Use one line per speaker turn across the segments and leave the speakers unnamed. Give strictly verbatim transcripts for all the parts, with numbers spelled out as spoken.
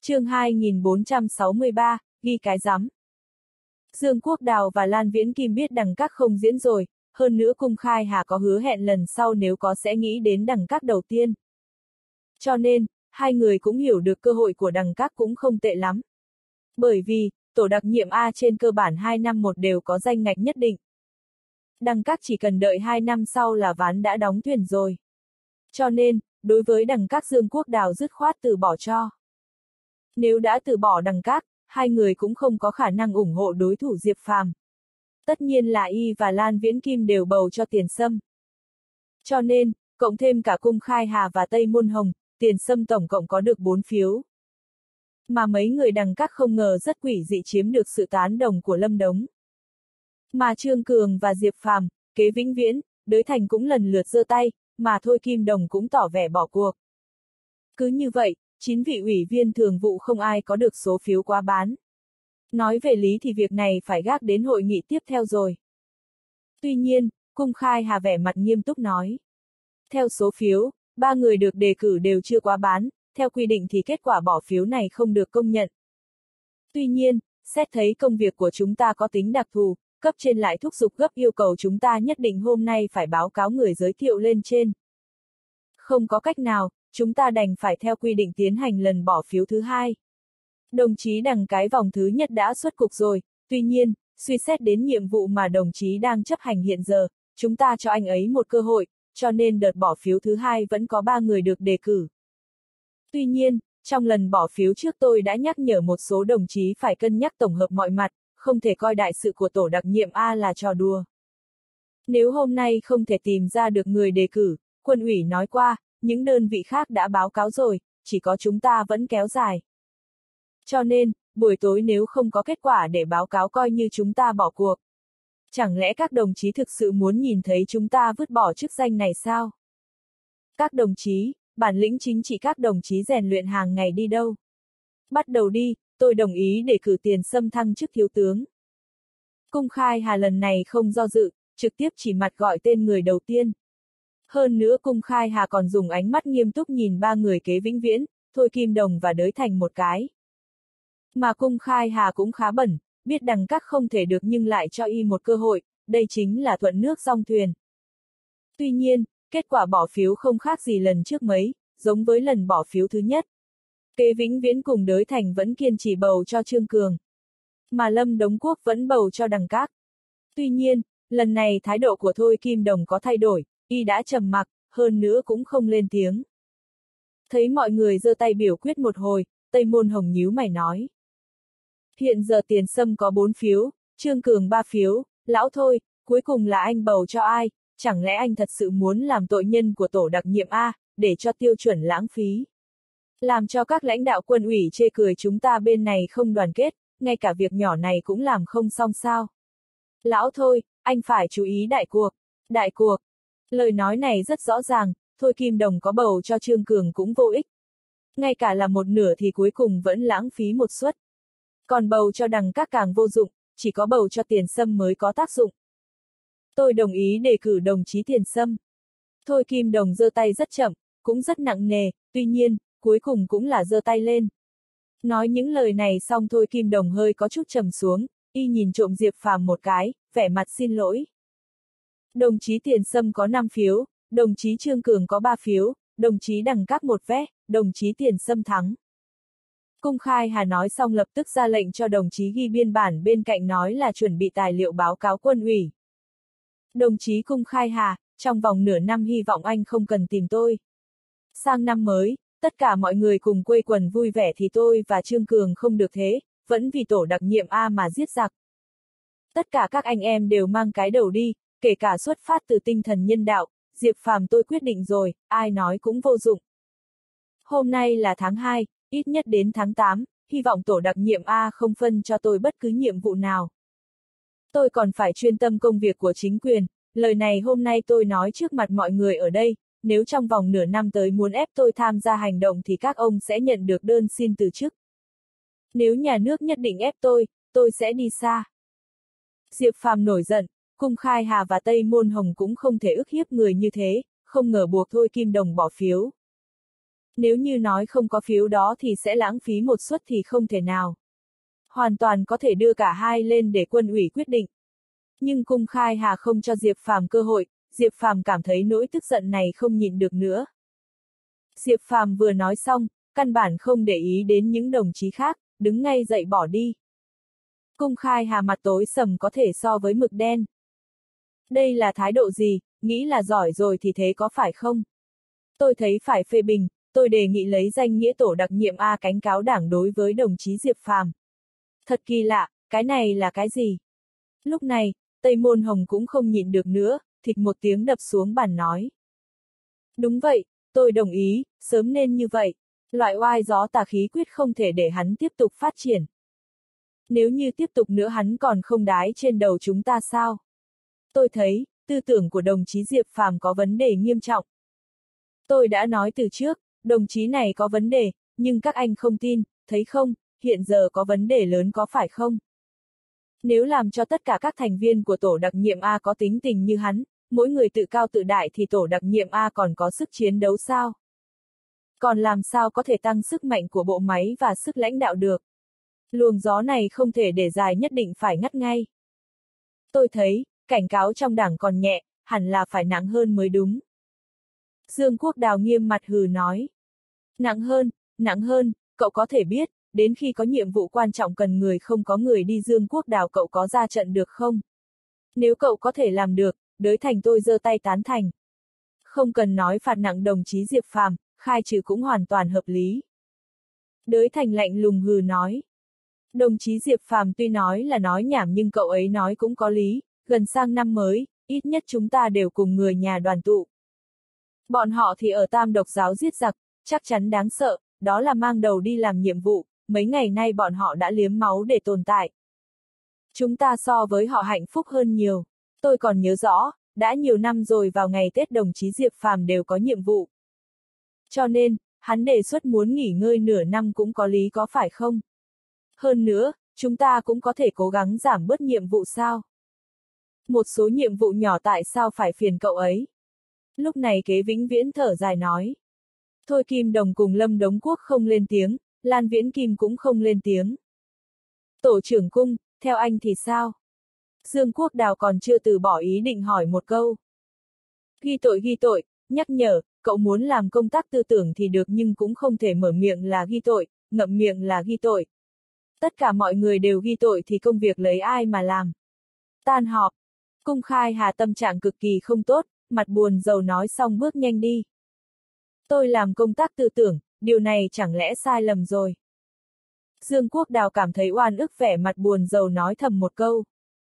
Chương hai nghìn bốn trăm sáu mươi ba, ghi cái rắm. Dương Quốc Đào và Lan Viễn Kim biết đằng các không diễn rồi, hơn nữa Cung Khai Hà có hứa hẹn lần sau nếu có sẽ nghĩ đến đằng các đầu tiên. Cho nên, hai người cũng hiểu được cơ hội của đằng các cũng không tệ lắm. Bởi vì, tổ đặc nhiệm A trên cơ bản hai năm một đều có danh ngạch nhất định. Đằng các chỉ cần đợi hai năm sau là ván đã đóng thuyền rồi. Cho nên, đối với đằng các Dương Quốc Đào dứt khoát từ bỏ cho. Nếu đã từ bỏ đằng các, hai người cũng không có khả năng ủng hộ đối thủ Diệp Phàm. Tất nhiên là Y và Lan Viễn Kim đều bầu cho Tiền Sâm. Cho nên, cộng thêm cả Cung Khai Hà và Tây Môn Hồng, Tiền Sâm tổng cộng có được bốn phiếu. Mà mấy người đằng các không ngờ rất quỷ dị chiếm được sự tán đồng của Lâm Đống. Mà Trương Cường và Diệp Phàm, Kế Vĩnh Viễn, Đới Thành cũng lần lượt giơ tay, mà Thôi Kim Đồng cũng tỏ vẻ bỏ cuộc. Cứ như vậy, chín vị ủy viên thường vụ không ai có được số phiếu quá bán. Nói về lý thì việc này phải gác đến hội nghị tiếp theo rồi. Tuy nhiên, Cung Khai Hà vẻ mặt nghiêm túc nói. Theo số phiếu, ba người được đề cử đều chưa quá bán, theo quy định thì kết quả bỏ phiếu này không được công nhận. Tuy nhiên, xét thấy công việc của chúng ta có tính đặc thù, cấp trên lại thúc giục gấp yêu cầu chúng ta nhất định hôm nay phải báo cáo người giới thiệu lên trên. Không có cách nào, chúng ta đành phải theo quy định tiến hành lần bỏ phiếu thứ hai. Đồng chí đằng cái vòng thứ nhất đã xuất cục rồi, tuy nhiên, suy xét đến nhiệm vụ mà đồng chí đang chấp hành hiện giờ, chúng ta cho anh ấy một cơ hội, cho nên đợt bỏ phiếu thứ hai vẫn có ba người được đề cử. Tuy nhiên, trong lần bỏ phiếu trước tôi đã nhắc nhở một số đồng chí phải cân nhắc tổng hợp mọi mặt, không thể coi đại sự của tổ đặc nhiệm A là trò đùa. Nếu hôm nay không thể tìm ra được người đề cử, quân ủy nói qua, những đơn vị khác đã báo cáo rồi, chỉ có chúng ta vẫn kéo dài. Cho nên, buổi tối nếu không có kết quả để báo cáo coi như chúng ta bỏ cuộc. Chẳng lẽ các đồng chí thực sự muốn nhìn thấy chúng ta vứt bỏ chức danh này sao? Các đồng chí, bản lĩnh chính trị các đồng chí rèn luyện hàng ngày đi đâu? Bắt đầu đi, tôi đồng ý để cử Tiền Sâm thăng chức thiếu tướng. Cung Khai Hà lần này không do dự, trực tiếp chỉ mặt gọi tên người đầu tiên. Hơn nữa Cung Khai Hà còn dùng ánh mắt nghiêm túc nhìn ba người Kế Vĩnh Viễn, Thôi Kim Đồng và Đới Thành một cái. Mà Cung Khai Hà cũng khá bẩn, biết đằng các không thể được nhưng lại cho Y một cơ hội, đây chính là thuận nước dong thuyền. Tuy nhiên, kết quả bỏ phiếu không khác gì lần trước mấy, giống với lần bỏ phiếu thứ nhất. Kế Vĩnh Viễn cùng Đới Thành vẫn kiên trì bầu cho Trương Cường. Mà Lâm Đống Quốc vẫn bầu cho đằng các. Tuy nhiên, lần này thái độ của Thôi Kim Đồng có thay đổi, Y đã trầm mặc, hơn nữa cũng không lên tiếng. Thấy mọi người giơ tay biểu quyết một hồi, Tây Môn Hồng nhíu mày nói. Hiện giờ Tiền Sâm có bốn phiếu, Trương Cường ba phiếu, lão Thôi, cuối cùng là anh bầu cho ai, chẳng lẽ anh thật sự muốn làm tội nhân của tổ đặc nhiệm A, để cho tiêu chuẩn lãng phí. Làm cho các lãnh đạo quân ủy chê cười chúng ta bên này không đoàn kết, ngay cả việc nhỏ này cũng làm không xong sao. Lão Thôi, anh phải chú ý đại cuộc. Đại cuộc. Lời nói này rất rõ ràng, Thôi Kim Đồng có bầu cho Trương Cường cũng vô ích. Ngay cả là một nửa thì cuối cùng vẫn lãng phí một suất. Còn bầu cho đằng các càng vô dụng, chỉ có bầu cho Tiền Sâm mới có tác dụng. Tôi đồng ý đề cử đồng chí Tiền Sâm. Thôi Kim Đồng giơ tay rất chậm, cũng rất nặng nề, tuy nhiên, cuối cùng cũng là giơ tay lên. Nói những lời này xong Thôi Kim Đồng hơi có chút trầm xuống, Y nhìn trộm Diệp Phàm một cái, vẻ mặt xin lỗi. Đồng chí Tiền Sâm có năm phiếu, đồng chí Trương Cường có ba phiếu, đồng chí đằng các một vé, đồng chí Tiền Sâm thắng. Cung Khai Hà nói xong lập tức ra lệnh cho đồng chí ghi biên bản bên cạnh nói là chuẩn bị tài liệu báo cáo quân ủy. Đồng chí Cung Khai Hà, trong vòng nửa năm hy vọng anh không cần tìm tôi. Sang năm mới, tất cả mọi người cùng quây quần vui vẻ thì tôi và Trương Cường không được thế, vẫn vì tổ đặc nhiệm A mà giết giặc. Tất cả các anh em đều mang cái đầu đi, kể cả xuất phát từ tinh thần nhân đạo, Diệp Phàm tôi quyết định rồi, ai nói cũng vô dụng. Hôm nay là tháng hai, ít nhất đến tháng tám, hy vọng tổ đặc nhiệm A không phân cho tôi bất cứ nhiệm vụ nào. Tôi còn phải chuyên tâm công việc của chính quyền, lời này hôm nay tôi nói trước mặt mọi người ở đây, nếu trong vòng nửa năm tới muốn ép tôi tham gia hành động thì các ông sẽ nhận được đơn xin từ chức. Nếu nhà nước nhất định ép tôi, tôi sẽ đi xa. Diệp Phàm nổi giận, Cung Khai Hà và Tây Môn Hồng cũng không thể ức hiếp người như thế, không ngờ buộc Thôi Kim Đồng bỏ phiếu. Nếu như nói không có phiếu đó thì sẽ lãng phí một suất thì không thể nào. Hoàn toàn có thể đưa cả hai lên để quân ủy quyết định. Nhưng Cung Khai Hà không cho Diệp Phàm cơ hội, Diệp Phàm cảm thấy nỗi tức giận này không nhịn được nữa. Diệp Phàm vừa nói xong, căn bản không để ý đến những đồng chí khác, đứng ngay dậy bỏ đi. Cung Khai Hà mặt tối sầm có thể so với mực đen. Đây là thái độ gì, nghĩ là giỏi rồi thì thế có phải không? Tôi thấy phải phê bình, tôi đề nghị lấy danh nghĩa tổ đặc nhiệm A cánh cáo đảng đối với đồng chí Diệp Phàm. Thật kỳ lạ, cái này là cái gì? Lúc này, Tây Môn Hồng cũng không nhịn được nữa, thịch một tiếng đập xuống bàn nói. Đúng vậy, tôi đồng ý, sớm nên như vậy. Loại oai gió tà khí quyết không thể để hắn tiếp tục phát triển. Nếu như tiếp tục nữa hắn còn không đái trên đầu chúng ta sao? Tôi thấy, tư tưởng của đồng chí Diệp Phàm có vấn đề nghiêm trọng. Tôi đã nói từ trước, đồng chí này có vấn đề, nhưng các anh không tin, thấy không, hiện giờ có vấn đề lớn có phải không? Nếu làm cho tất cả các thành viên của tổ đặc nhiệm A có tính tình như hắn, mỗi người tự cao tự đại thì tổ đặc nhiệm A còn có sức chiến đấu sao? Còn làm sao có thể tăng sức mạnh của bộ máy và sức lãnh đạo được? Luồng gió này không thể để dài, nhất định phải ngắt ngay. Tôi thấy, cảnh cáo trong đảng còn nhẹ, hẳn là phải nặng hơn mới đúng. Dương Quốc Đào nghiêm mặt hừ nói. Nặng hơn, nặng hơn, cậu có thể biết, đến khi có nhiệm vụ quan trọng cần người không có người đi. Dương Quốc Đào, cậu có ra trận được không? Nếu cậu có thể làm được, Đới Thành tôi giơ tay tán thành. Không cần nói phạt nặng đồng chí Diệp Phàm, khai trừ cũng hoàn toàn hợp lý. Đới Thành lạnh lùng hừ nói. Đồng chí Diệp Phàm tuy nói là nói nhảm nhưng cậu ấy nói cũng có lý, gần sang năm mới, ít nhất chúng ta đều cùng người nhà đoàn tụ. Bọn họ thì ở Tam Độc giáo giết giặc, chắc chắn đáng sợ, đó là mang đầu đi làm nhiệm vụ, mấy ngày nay bọn họ đã liếm máu để tồn tại. Chúng ta so với họ hạnh phúc hơn nhiều. Tôi còn nhớ rõ, đã nhiều năm rồi vào ngày Tết đồng chí Diệp Phàm đều có nhiệm vụ. Cho nên, hắn đề xuất muốn nghỉ ngơi nửa năm cũng có lý có phải không? Hơn nữa, chúng ta cũng có thể cố gắng giảm bớt nhiệm vụ sao? Một số nhiệm vụ nhỏ tại sao phải phiền cậu ấy? Lúc này Kế Vĩnh Viễn thở dài nói. Thôi Kim Đồng cùng Lâm Đống Quốc không lên tiếng, Lan Viễn Kim cũng không lên tiếng. Tổ trưởng Cung, theo anh thì sao? Dương Quốc Đào còn chưa từ bỏ ý định hỏi một câu. Ghi tội ghi tội, nhắc nhở, cậu muốn làm công tác tư tưởng thì được nhưng cũng không thể mở miệng là ghi tội, ngậm miệng là ghi tội. Tất cả mọi người đều ghi tội thì công việc lấy ai mà làm? Tan họp. Cung Khai Hà tâm trạng cực kỳ không tốt, mặt buồn rầu nói xong bước nhanh đi. Tôi làm công tác tư tưởng, điều này chẳng lẽ sai lầm rồi? Dương Quốc Đào cảm thấy oan ức, vẻ mặt buồn rầu nói thầm một câu.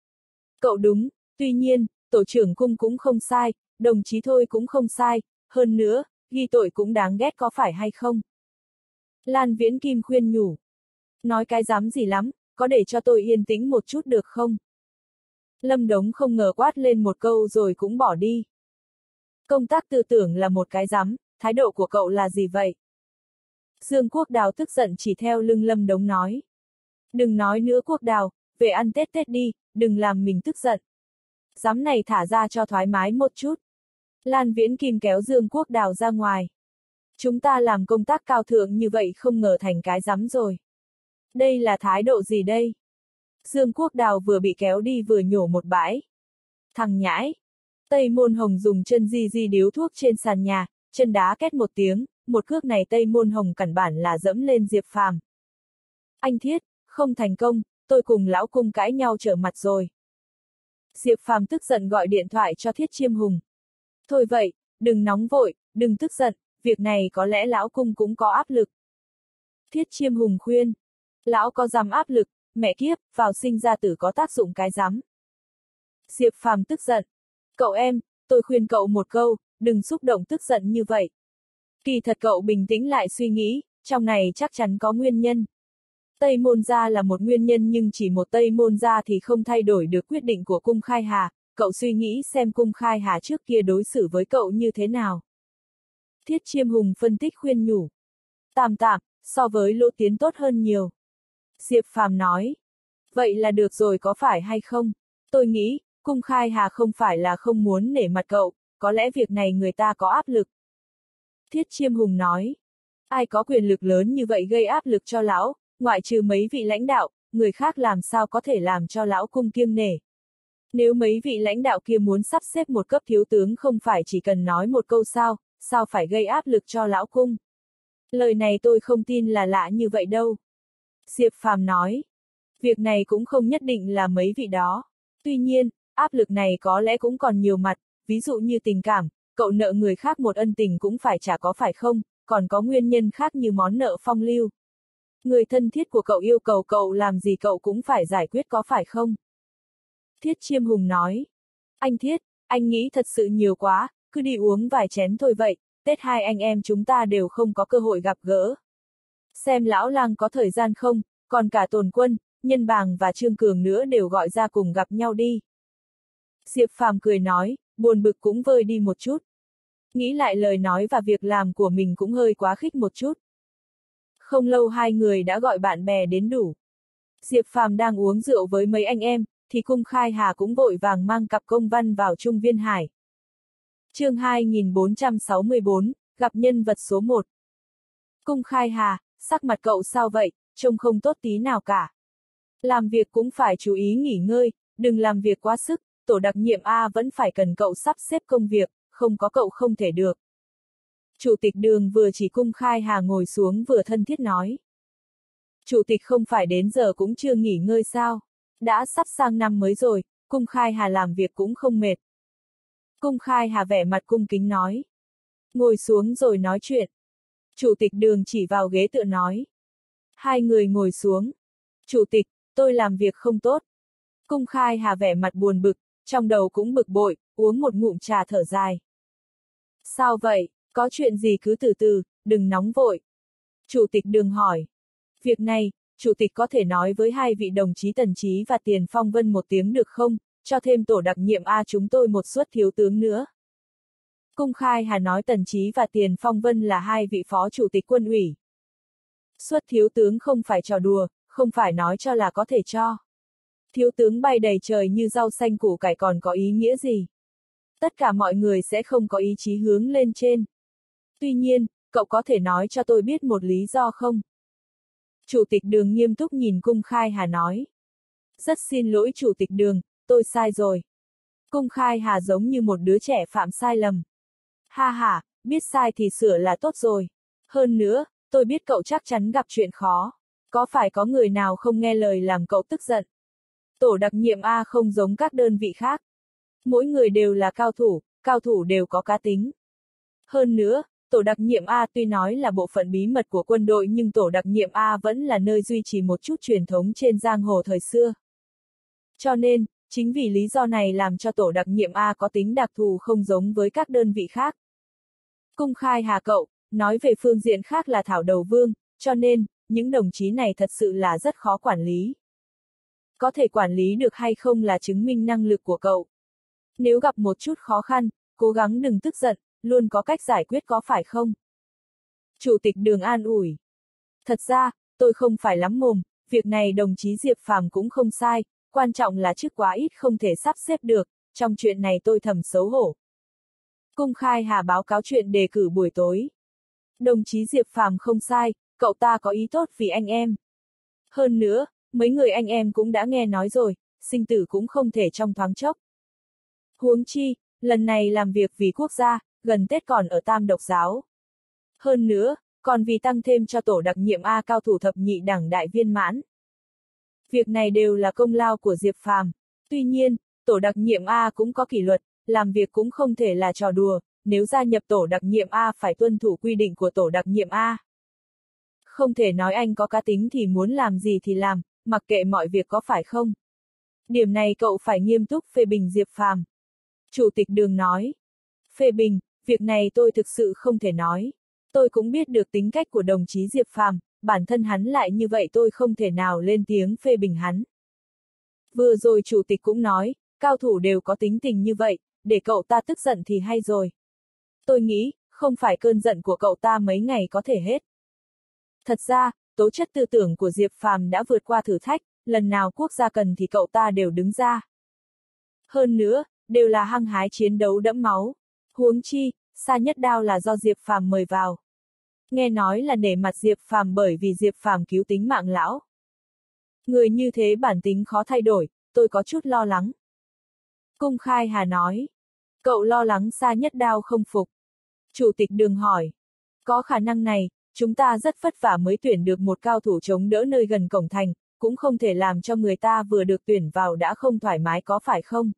Cậu đúng, tuy nhiên, tổ trưởng Cung cũng không sai, đồng chí Thôi cũng không sai, hơn nữa, ghi tội cũng đáng ghét có phải hay không? Lan Viễn Kim khuyên nhủ. Nói cái dám gì lắm, có để cho tôi yên tĩnh một chút được không? Lâm Đống không ngờ quát lên một câu rồi cũng bỏ đi. Công tác tư tưởng là một cái dám, thái độ của cậu là gì vậy? Dương Quốc Đào tức giận chỉ theo lưng Lâm Đống nói. Đừng nói nữa Quốc Đào, về ăn Tết Tết đi, đừng làm mình tức giận. Dám này thả ra cho thoải mái một chút. Lan Viễn Kim kéo Dương Quốc Đào ra ngoài. Chúng ta làm công tác cao thượng như vậy không ngờ thành cái dám rồi. Đây là thái độ gì đây? Dương Quốc Đào vừa bị kéo đi vừa nhổ một bãi. Thằng nhãi. Tây Môn Hồng dùng chân di di điếu thuốc trên sàn nhà, chân đá két một tiếng, một cước này Tây Môn Hồng căn bản là dẫm lên Diệp Phàm. Anh Thiết, không thành công, tôi cùng lão Cung cãi nhau trở mặt rồi. Diệp Phàm tức giận gọi điện thoại cho Thiết Chiêm Hùng. Thôi vậy, đừng nóng vội, đừng tức giận, việc này có lẽ lão Cung cũng có áp lực. Thiết Chiêm Hùng khuyên. Lão có dám áp lực, mẹ kiếp, vào sinh ra tử có tác dụng cái dám. Diệp Phàm tức giận. Cậu em, tôi khuyên cậu một câu, đừng xúc động tức giận như vậy. Kỳ thật cậu bình tĩnh lại suy nghĩ, trong này chắc chắn có nguyên nhân. Tây Môn gia là một nguyên nhân nhưng chỉ một Tây Môn gia thì không thay đổi được quyết định của Cung Khai Hà, cậu suy nghĩ xem Cung Khai Hà trước kia đối xử với cậu như thế nào. Thiết Chiêm Hùng phân tích khuyên nhủ. Tạm tạm, so với Lỗ Tiến tốt hơn nhiều. Diệp Phàm nói. Vậy là được rồi có phải hay không? Tôi nghĩ, Cung Khai Hà không phải là không muốn nể mặt cậu, có lẽ việc này người ta có áp lực. Thiết Chiêm Hùng nói. Ai có quyền lực lớn như vậy gây áp lực cho lão, ngoại trừ mấy vị lãnh đạo, người khác làm sao có thể làm cho lão cung kiêng nể. Nếu mấy vị lãnh đạo kia muốn sắp xếp một cấp thiếu tướng không phải chỉ cần nói một câu sao, sao phải gây áp lực cho lão cung. Lời này tôi không tin là lạ như vậy đâu. Diệp Phàm nói. Việc này cũng không nhất định là mấy vị đó. Tuy nhiên, áp lực này có lẽ cũng còn nhiều mặt, ví dụ như tình cảm, cậu nợ người khác một ân tình cũng phải trả có phải không, còn có nguyên nhân khác như món nợ phong lưu. Người thân thiết của cậu yêu cầu cậu làm gì cậu cũng phải giải quyết có phải không? Thiết Chiêm Hùng nói. Anh Thiết, anh nghĩ thật sự nhiều quá, cứ đi uống vài chén thôi vậy, Tết hai anh em chúng ta đều không có cơ hội gặp gỡ. Xem lão lang có thời gian không, còn cả Tồn Quân, Nhân Bàng và Trương Cường nữa đều gọi ra cùng gặp nhau đi. Diệp Phàm cười nói, buồn bực cũng vơi đi một chút. Nghĩ lại lời nói và việc làm của mình cũng hơi quá khích một chút. Không lâu hai người đã gọi bạn bè đến đủ. Diệp Phàm đang uống rượu với mấy anh em, thì Cung Khai Hà cũng vội vàng mang cặp công văn vào Trung Viên Hải. Chương hai nghìn bốn trăm sáu mươi bốn, gặp nhân vật số một. Cung Khai Hà, sắc mặt cậu sao vậy, trông không tốt tí nào cả. Làm việc cũng phải chú ý nghỉ ngơi, đừng làm việc quá sức, tổ đặc nhiệm A vẫn phải cần cậu sắp xếp công việc, không có cậu không thể được. Chủ tịch Đường vừa chỉ Cung Khai Hà ngồi xuống vừa thân thiết nói. Chủ tịch không phải đến giờ cũng chưa nghỉ ngơi sao? Đã sắp sang năm mới rồi, Cung Khai Hà làm việc cũng không mệt. Cung Khai Hà vẻ mặt cung kính nói. Ngồi xuống rồi nói chuyện. Chủ tịch Đường chỉ vào ghế tựa nói. Hai người ngồi xuống. Chủ tịch, tôi làm việc không tốt. Cung Khai Hà vẻ mặt buồn bực, trong đầu cũng bực bội, uống một ngụm trà thở dài. Sao vậy, có chuyện gì cứ từ từ, đừng nóng vội. Chủ tịch Đường hỏi. Việc này, Chủ tịch có thể nói với hai vị đồng chí Tần Chí và Tiền Phong Vân một tiếng được không, cho thêm tổ đặc nhiệm A chúng tôi một suất thiếu tướng nữa. Cung Khai Hà nói Tần Chí và Tiền Phong Vân là hai vị phó chủ tịch quân ủy. Suất thiếu tướng không phải trò đùa, không phải nói cho là có thể cho. Thiếu tướng bay đầy trời như rau xanh củ cải còn có ý nghĩa gì? Tất cả mọi người sẽ không có ý chí hướng lên trên. Tuy nhiên, cậu có thể nói cho tôi biết một lý do không? Chủ tịch Đường nghiêm túc nhìn Cung Khai Hà nói. Rất xin lỗi Chủ tịch Đường, tôi sai rồi. Cung Khai Hà giống như một đứa trẻ phạm sai lầm. Ha ha, biết sai thì sửa là tốt rồi. Hơn nữa, tôi biết cậu chắc chắn gặp chuyện khó. Có phải có người nào không nghe lời làm cậu tức giận? Tổ đặc nhiệm A không giống các đơn vị khác. Mỗi người đều là cao thủ, cao thủ đều có cá tính. Hơn nữa, tổ đặc nhiệm A tuy nói là bộ phận bí mật của quân đội nhưng tổ đặc nhiệm A vẫn là nơi duy trì một chút truyền thống trên giang hồ thời xưa. Cho nên, chính vì lý do này làm cho tổ đặc nhiệm A có tính đặc thù không giống với các đơn vị khác. Cung Khai Hà cậu, nói về phương diện khác là thảo đầu vương, cho nên, những đồng chí này thật sự là rất khó quản lý. Có thể quản lý được hay không là chứng minh năng lực của cậu. Nếu gặp một chút khó khăn, cố gắng đừng tức giận, luôn có cách giải quyết có phải không? Chủ tịch Đường an ủi. Thật ra, tôi không phải lắm mồm, việc này đồng chí Diệp Phàm cũng không sai, quan trọng là chức quá ít không thể sắp xếp được, trong chuyện này tôi thầm xấu hổ. Cung Khai Hà báo cáo chuyện đề cử buổi tối. Đồng chí Diệp Phàm không sai, cậu ta có ý tốt vì anh em. Hơn nữa, mấy người anh em cũng đã nghe nói rồi, sinh tử cũng không thể trong thoáng chốc. Huống chi, lần này làm việc vì quốc gia, gần Tết còn ở Tam Độc Giáo. Hơn nữa, còn vì tăng thêm cho tổ đặc nhiệm A cao thủ thập nhị đẳng đại viên mãn. Việc này đều là công lao của Diệp Phàm. Tuy nhiên, tổ đặc nhiệm A cũng có kỷ luật, làm việc cũng không thể là trò đùa, nếu gia nhập tổ đặc nhiệm A phải tuân thủ quy định của tổ đặc nhiệm A. Không thể nói anh có cá tính thì muốn làm gì thì làm, mặc kệ mọi việc có phải không. Điểm này cậu phải nghiêm túc phê bình Diệp Phàm. Chủ tịch Đường nói. Phê bình, việc này tôi thực sự không thể nói. Tôi cũng biết được tính cách của đồng chí Diệp Phàm, bản thân hắn lại như vậy tôi không thể nào lên tiếng phê bình hắn. Vừa rồi chủ tịch cũng nói, cao thủ đều có tính tình như vậy, để cậu ta tức giận thì hay rồi. Tôi nghĩ, không phải cơn giận của cậu ta mấy ngày có thể hết. Thật ra, tố chất tư tưởng của Diệp Phàm đã vượt qua thử thách, lần nào quốc gia cần thì cậu ta đều đứng ra. Hơn nữa, đều là hăng hái chiến đấu đẫm máu. Huống chi, Sa Nhất Đao là do Diệp Phàm mời vào. Nghe nói là nể mặt Diệp Phàm bởi vì Diệp Phàm cứu tính mạng lão. Người như thế bản tính khó thay đổi, tôi có chút lo lắng. Cung Khai Hà nói. Cậu lo lắng Sa Nhất Đao không phục. Chủ tịch Đường hỏi. Có khả năng này, chúng ta rất vất vả mới tuyển được một cao thủ chống đỡ nơi gần cổng thành, cũng không thể làm cho người ta vừa được tuyển vào đã không thoải mái có phải không?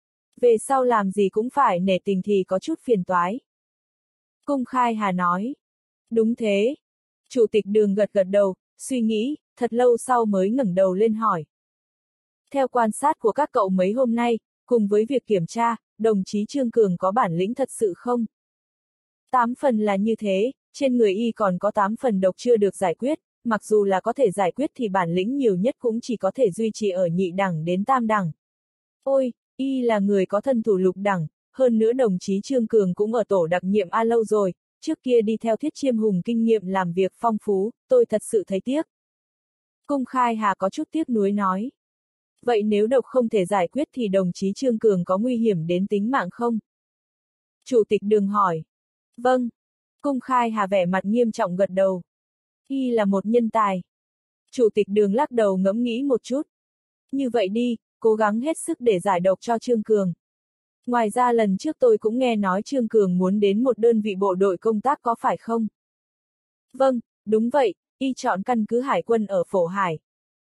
Về sau làm gì cũng phải nể tình thì có chút phiền toái. Cung Khai Hà nói. Đúng thế. Chủ tịch Đường gật gật đầu, suy nghĩ, thật lâu sau mới ngẩng đầu lên hỏi. Theo quan sát của các cậu mấy hôm nay, cùng với việc kiểm tra, đồng chí Trương Cường có bản lĩnh thật sự không? Tám phần là như thế, trên người y còn có tám phần độc chưa được giải quyết, mặc dù là có thể giải quyết thì bản lĩnh nhiều nhất cũng chỉ có thể duy trì ở nhị đẳng đến tam đẳng. Ôi, y là người có thân thủ lục đẳng, hơn nữa đồng chí Trương Cường cũng ở tổ đặc nhiệm A lâu rồi, trước kia đi theo Thiết Chiêm Hùng kinh nghiệm làm việc phong phú, tôi thật sự thấy tiếc. Cung Khai Hà có chút tiếc nuối nói. Vậy nếu độc không thể giải quyết thì đồng chí Trương Cường có nguy hiểm đến tính mạng không? Chủ tịch Đường hỏi. Vâng. Cung Khai Hà vẻ mặt nghiêm trọng gật đầu. Y là một nhân tài. Chủ tịch Đường lắc đầu ngẫm nghĩ một chút. Như vậy đi, cố gắng hết sức để giải độc cho Trương Cường. Ngoài ra lần trước tôi cũng nghe nói Trương Cường muốn đến một đơn vị bộ đội công tác có phải không? Vâng, đúng vậy, y chọn căn cứ hải quân ở Phổ Hải.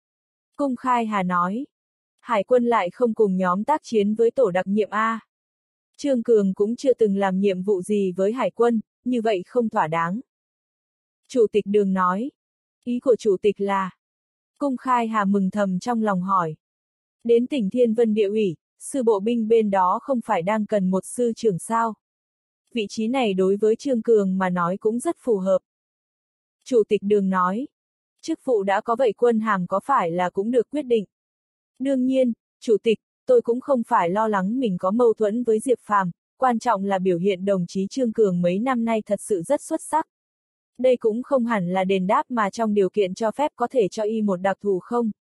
Cung Khai Hà nói. Hải quân lại không cùng nhóm tác chiến với tổ đặc nhiệm A. Trương Cường cũng chưa từng làm nhiệm vụ gì với hải quân, như vậy không thỏa đáng. Chủ tịch Đường nói. Ý của chủ tịch là. Cung Khai Hà mừng thầm trong lòng hỏi. Đến tỉnh Thiên Vân Địa ủy, sư bộ binh bên đó không phải đang cần một sư trưởng sao? Vị trí này đối với Trương Cường mà nói cũng rất phù hợp. Chủ tịch Đường nói. Chức vụ đã có vậy quân hàm có phải là cũng được quyết định? Đương nhiên, chủ tịch, tôi cũng không phải lo lắng mình có mâu thuẫn với Diệp Phàm, quan trọng là biểu hiện đồng chí Trương Cường mấy năm nay thật sự rất xuất sắc. Đây cũng không hẳn là đền đáp mà trong điều kiện cho phép có thể cho y một đặc thù không?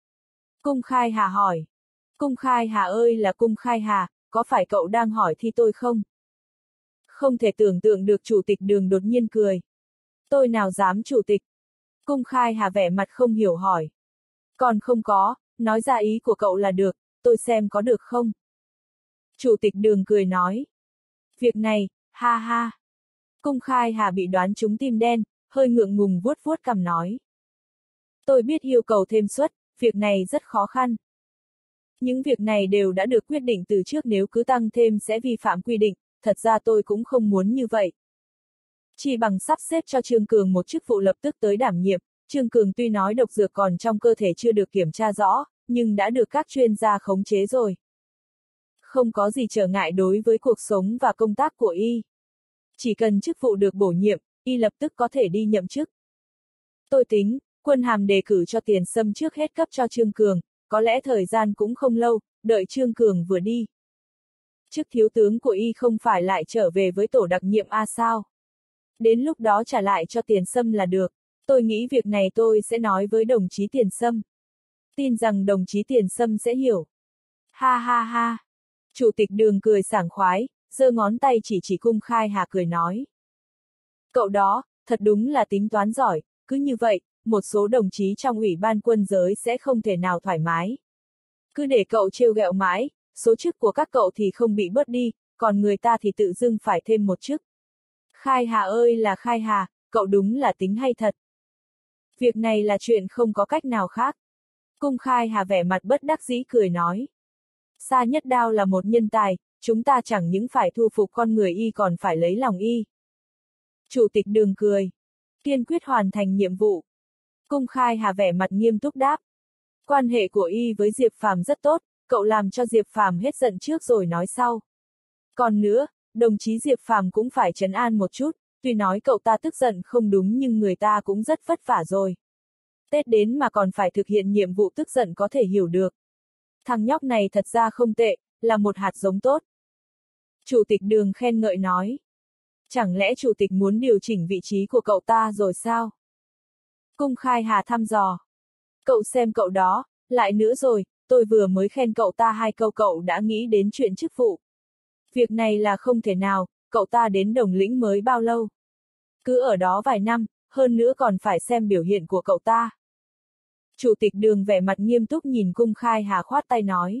Cung Khai Hà hỏi. Cung Khai Hà ơi là Cung Khai Hà, có phải cậu đang hỏi thi tôi không? Không thể tưởng tượng được chủ tịch Đường đột nhiên cười. Tôi nào dám chủ tịch? Cung Khai Hà vẻ mặt không hiểu hỏi. Còn không có, nói ra ý của cậu là được, tôi xem có được không? Chủ tịch Đường cười nói. Việc này, ha ha. Cung Khai Hà bị đoán trúng tim đen, hơi ngượng ngùng vuốt vuốt cằm nói. Tôi biết yêu cầu thêm suất, việc này rất khó khăn. Những việc này đều đã được quyết định từ trước, nếu cứ tăng thêm sẽ vi phạm quy định, thật ra tôi cũng không muốn như vậy. Chỉ bằng sắp xếp cho Trương Cường một chức vụ lập tức tới đảm nhiệm, Trương Cường tuy nói độc dược còn trong cơ thể chưa được kiểm tra rõ, nhưng đã được các chuyên gia khống chế rồi. Không có gì trở ngại đối với cuộc sống và công tác của y. Chỉ cần chức vụ được bổ nhiệm, y lập tức có thể đi nhậm chức. Tôi tính, quân hàm đề cử cho Tiền Sâm trước hết cấp cho Trương Cường, có lẽ thời gian cũng không lâu, đợi Trương Cường vừa đi. Chức thiếu tướng của y không phải lại trở về với tổ đặc nhiệm A sao? Đến lúc đó trả lại cho Tiền Sâm là được. Tôi nghĩ việc này tôi sẽ nói với đồng chí Tiền Sâm. Tin rằng đồng chí Tiền Sâm sẽ hiểu. Ha ha ha. Chủ tịch Đường cười sảng khoái, giơ ngón tay chỉ chỉ Cung Khai Hà cười nói. Cậu đó, thật đúng là tính toán giỏi, cứ như vậy, một số đồng chí trong ủy ban quân giới sẽ không thể nào thoải mái. Cứ để cậu trêu ghẹo mãi, số chức của các cậu thì không bị bớt đi, còn người ta thì tự dưng phải thêm một chức. Khai Hà ơi là Khai Hà, cậu đúng là tính hay thật. Việc này là chuyện không có cách nào khác. Cung Khai Hà vẻ mặt bất đắc dĩ cười nói. Sa Nhất Đao là một nhân tài, chúng ta chẳng những phải thu phục con người y còn phải lấy lòng y. Chủ tịch Đường cười. Kiên quyết hoàn thành nhiệm vụ. Cung Khai Hà vẻ mặt nghiêm túc đáp. Quan hệ của y với Diệp Phàm rất tốt, cậu làm cho Diệp Phàm hết giận trước rồi nói sau. Còn nữa, đồng chí Diệp Phàm cũng phải trấn an một chút, tuy nói cậu ta tức giận không đúng nhưng người ta cũng rất vất vả rồi. Tết đến mà còn phải thực hiện nhiệm vụ tức giận có thể hiểu được. Thằng nhóc này thật ra không tệ, là một hạt giống tốt. Chủ tịch Đường khen ngợi nói. Chẳng lẽ chủ tịch muốn điều chỉnh vị trí của cậu ta rồi sao? Cung Khai Hà thăm dò. Cậu xem cậu đó, lại nữa rồi, tôi vừa mới khen cậu ta hai câu cậu đã nghĩ đến chuyện chức vụ. Việc này là không thể nào, cậu ta đến Đồng Lĩnh mới bao lâu? Cứ ở đó vài năm, hơn nữa còn phải xem biểu hiện của cậu ta. Chủ tịch Đường vẻ mặt nghiêm túc nhìn Cung Khai Hà khoát tay nói.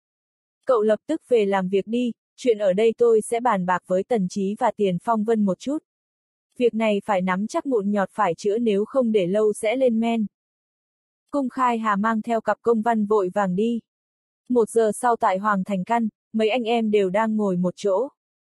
Cậu lập tức về làm việc đi, chuyện ở đây tôi sẽ bàn bạc với Tần Chí và Tiền Phong Vân một chút. Việc này phải nắm chắc mụn nhọt phải chữa, nếu không để lâu sẽ lên men. Cung Khai Hà mang theo cặp công văn vội vàng đi. Một giờ sau tại Hoàng Thành Căn, mấy anh em đều đang ngồi một chỗ.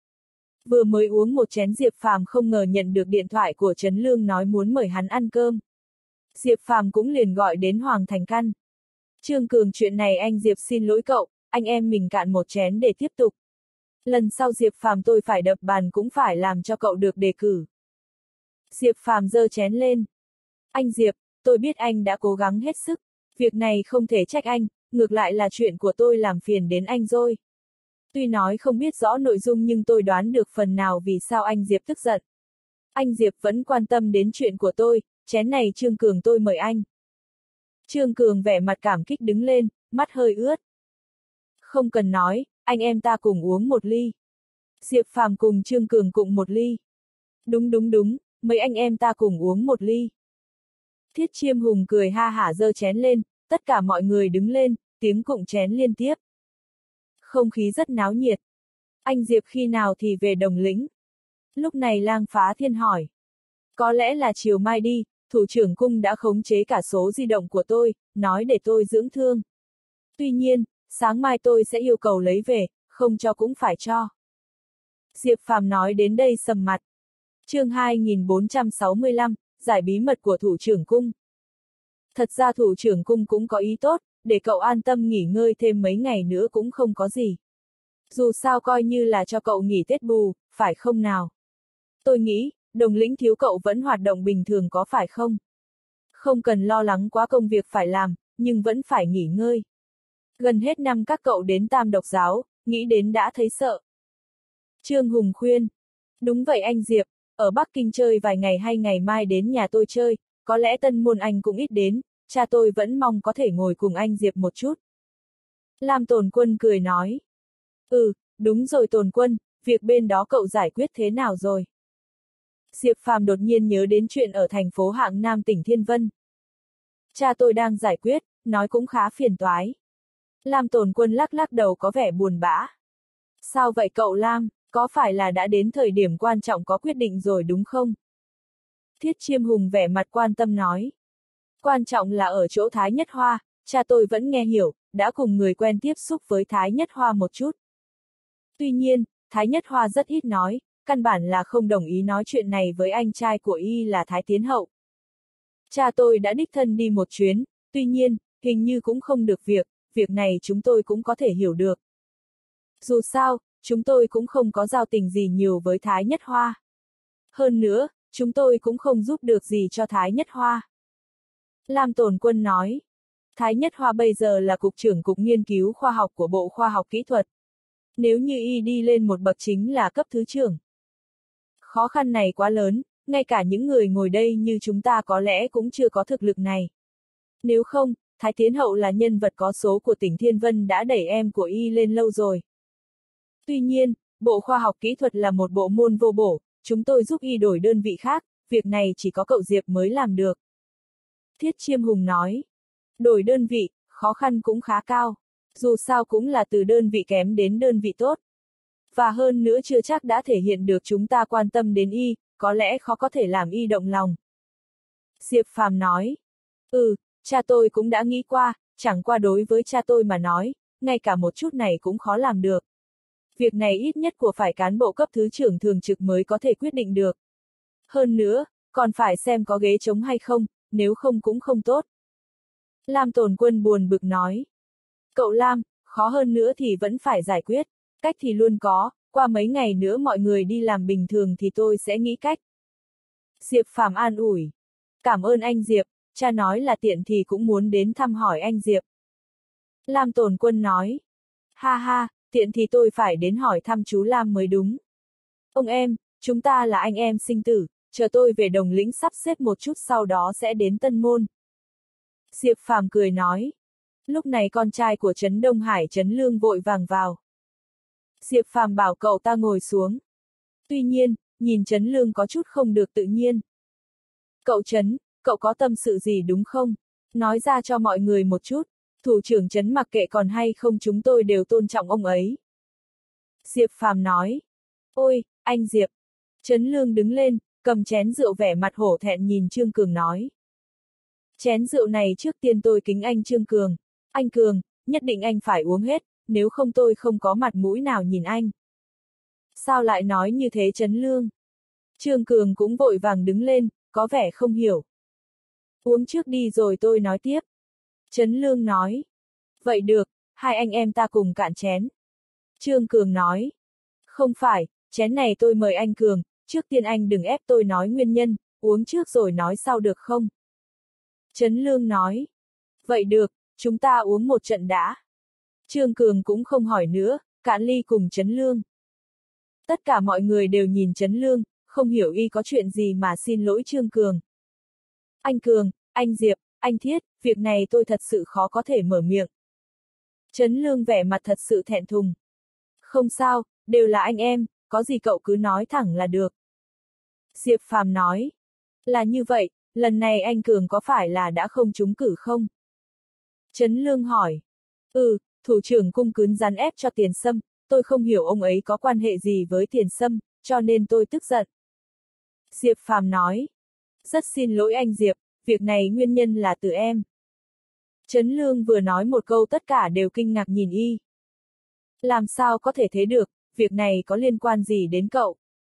Vừa mới uống một chén, Diệp Phàm không ngờ nhận được điện thoại của Trấn Lương nói muốn mời hắn ăn cơm. Diệp Phàm cũng liền gọi đến Hoàng Thành Căn. Trương Cường, chuyện này anh Diệp xin lỗi cậu, anh em mình cạn một chén để tiếp tục. Lần sau Diệp Phàm tôi phải đập bàn cũng phải làm cho cậu được đề cử. Diệp Phàm giơ chén lên. Anh Diệp, tôi biết anh đã cố gắng hết sức. Việc này không thể trách anh, ngược lại là chuyện của tôi làm phiền đến anh rồi. Tuy nói không biết rõ nội dung nhưng tôi đoán được phần nào vì sao anh Diệp tức giận. Anh Diệp vẫn quan tâm đến chuyện của tôi, chén này Trương Cường tôi mời anh. Trương Cường vẻ mặt cảm kích đứng lên, mắt hơi ướt. Không cần nói, anh em ta cùng uống một ly. Diệp Phàm cùng Trương Cường cùng một ly. Đúng đúng đúng, mấy anh em ta cùng uống một ly. Thiết Chiêm Hùng cười ha hả giơ chén lên, tất cả mọi người đứng lên, tiếng cụng chén liên tiếp. Không khí rất náo nhiệt. Anh Diệp khi nào thì về Đồng Lĩnh? Lúc này Lang Phá Thiên hỏi. Có lẽ là chiều mai đi, thủ trưởng cung đã khống chế cả số di động của tôi, nói để tôi dưỡng thương. Tuy nhiên, sáng mai tôi sẽ yêu cầu lấy về, không cho cũng phải cho. Diệp Phàm nói đến đây sầm mặt. Chương hai nghìn bốn trăm sáu mươi lăm, giải bí mật của thủ trưởng cung. Thật ra thủ trưởng cung cũng có ý tốt, để cậu an tâm nghỉ ngơi thêm mấy ngày nữa cũng không có gì. Dù sao coi như là cho cậu nghỉ Tết bù, phải không nào? Tôi nghĩ, Đồng Lĩnh thiếu cậu vẫn hoạt động bình thường có phải không? Không cần lo lắng quá công việc phải làm, nhưng vẫn phải nghỉ ngơi. Gần hết năm các cậu đến Tam Độc Giáo, nghĩ đến đã thấy sợ. Trương Hùng khuyên. Đúng vậy anh Diệp, ở Bắc Kinh chơi vài ngày hay ngày mai đến nhà tôi chơi, có lẽ Tân Môn anh cũng ít đến, cha tôi vẫn mong có thể ngồi cùng anh Diệp một chút. Lam Tồn Quân cười nói. Ừ, đúng rồi Tồn Quân, việc bên đó cậu giải quyết thế nào rồi? Diệp Phàm đột nhiên nhớ đến chuyện ở thành phố Hạng Nam tỉnh Thiên Vân. Cha tôi đang giải quyết, nói cũng khá phiền toái. Lam Tồn Quân lắc lắc đầu có vẻ buồn bã. Sao vậy cậu Lam, có phải là đã đến thời điểm quan trọng có quyết định rồi đúng không? Thiết Chiêm Hùng vẻ mặt quan tâm nói. Quan trọng là ở chỗ Thái Nhất Hoa, cha tôi vẫn nghe hiểu, đã cùng người quen tiếp xúc với Thái Nhất Hoa một chút. Tuy nhiên, Thái Nhất Hoa rất ít nói, căn bản là không đồng ý nói chuyện này với anh trai của y là Thái Tiến Hậu. Cha tôi đã đích thân đi một chuyến, tuy nhiên, hình như cũng không được việc, việc này chúng tôi cũng có thể hiểu được. Dù sao, chúng tôi cũng không có giao tình gì nhiều với Thái Nhất Hoa. Hơn nữa, chúng tôi cũng không giúp được gì cho Thái Nhất Hoa. Lam Tồn Quân nói, Thái Nhất Hoa bây giờ là cục trưởng cục nghiên cứu khoa học của Bộ Khoa học Kỹ thuật. Nếu như y đi lên một bậc chính là cấp thứ trưởng. Khó khăn này quá lớn, ngay cả những người ngồi đây như chúng ta có lẽ cũng chưa có thực lực này. Nếu không, Thái Tiến Hậu là nhân vật có số của tỉnh Thiên Vân đã đẩy em của y lên lâu rồi. Tuy nhiên, Bộ Khoa học Kỹ thuật là một bộ môn vô bổ, chúng tôi giúp y đổi đơn vị khác, việc này chỉ có cậu Diệp mới làm được. Thiết Chiêm Hùng nói, đổi đơn vị, khó khăn cũng khá cao, dù sao cũng là từ đơn vị kém đến đơn vị tốt. Và hơn nữa chưa chắc đã thể hiện được chúng ta quan tâm đến y, có lẽ khó có thể làm y động lòng. Diệp Phàm nói, ừ, cha tôi cũng đã nghĩ qua, chẳng qua đối với cha tôi mà nói, ngay cả một chút này cũng khó làm được. Việc này ít nhất của phải cán bộ cấp thứ trưởng thường trực mới có thể quyết định được. Hơn nữa, còn phải xem có ghế trống hay không, nếu không cũng không tốt. Lam Tồn Quân buồn bực nói. Cậu Lam, khó hơn nữa thì vẫn phải giải quyết, cách thì luôn có, qua mấy ngày nữa mọi người đi làm bình thường thì tôi sẽ nghĩ cách. Diệp Phàm an ủi. Cảm ơn anh Diệp, cha nói là tiện thì cũng muốn đến thăm hỏi anh Diệp. Lam Tồn Quân nói. Ha ha, tiện thì tôi phải đến hỏi thăm chú Lam mới đúng. Ông em, chúng ta là anh em sinh tử, chờ tôi về Đồng Lĩnh sắp xếp một chút sau đó sẽ đến Tân Môn. Diệp Phàm cười nói. Lúc này con trai của Trấn Đông Hải Trấn Lương vội vàng vào. Diệp Phàm bảo cậu ta ngồi xuống. Tuy nhiên, nhìn Trấn Lương có chút không được tự nhiên. Cậu Trấn, cậu có tâm sự gì đúng không? Nói ra cho mọi người một chút, thủ trưởng Trấn mặc kệ còn hay không chúng tôi đều tôn trọng ông ấy. Diệp Phàm nói. Ôi, anh Diệp. Trấn Lương đứng lên, cầm chén rượu vẻ mặt hổ thẹn nhìn Trương Cường nói. Chén rượu này trước tiên tôi kính anh Trương Cường. Anh Cường, nhất định anh phải uống hết, nếu không tôi không có mặt mũi nào nhìn anh. Sao lại nói như thế Trấn Lương? Trương Cường cũng vội vàng đứng lên, có vẻ không hiểu. Uống trước đi rồi tôi nói tiếp. Trấn Lương nói. Vậy được, hai anh em ta cùng cạn chén. Trương Cường nói. Không phải, chén này tôi mời anh Cường, trước tiên anh đừng ép tôi nói nguyên nhân, uống trước rồi nói sau được không? Trấn Lương nói. Vậy được, chúng ta uống một trận đã. Trương Cường cũng không hỏi nữa, cạn ly cùng Trấn Lương. Tất cả mọi người đều nhìn Trấn Lương, không hiểu y có chuyện gì mà xin lỗi Trương Cường. Anh Cường, anh Diệp, anh Thiết, việc này tôi thật sự khó có thể mở miệng. Trấn Lương vẻ mặt thật sự thẹn thùng. Không sao, đều là anh em, có gì cậu cứ nói thẳng là được. Diệp Phàm nói. Là như vậy, lần này anh Cường có phải là đã không trúng cử không? Trấn Lương hỏi. Ừ, thủ trưởng cung cứng rắn ép cho Tiền Sâm, tôi không hiểu ông ấy có quan hệ gì với Tiền Sâm, cho nên tôi tức giận. Diệp Phàm nói. Rất xin lỗi anh Diệp, việc này nguyên nhân là từ em. Trấn Lương vừa nói một câu tất cả đều kinh ngạc nhìn y. Làm sao có thể thế được, việc này có liên quan gì đến cậu?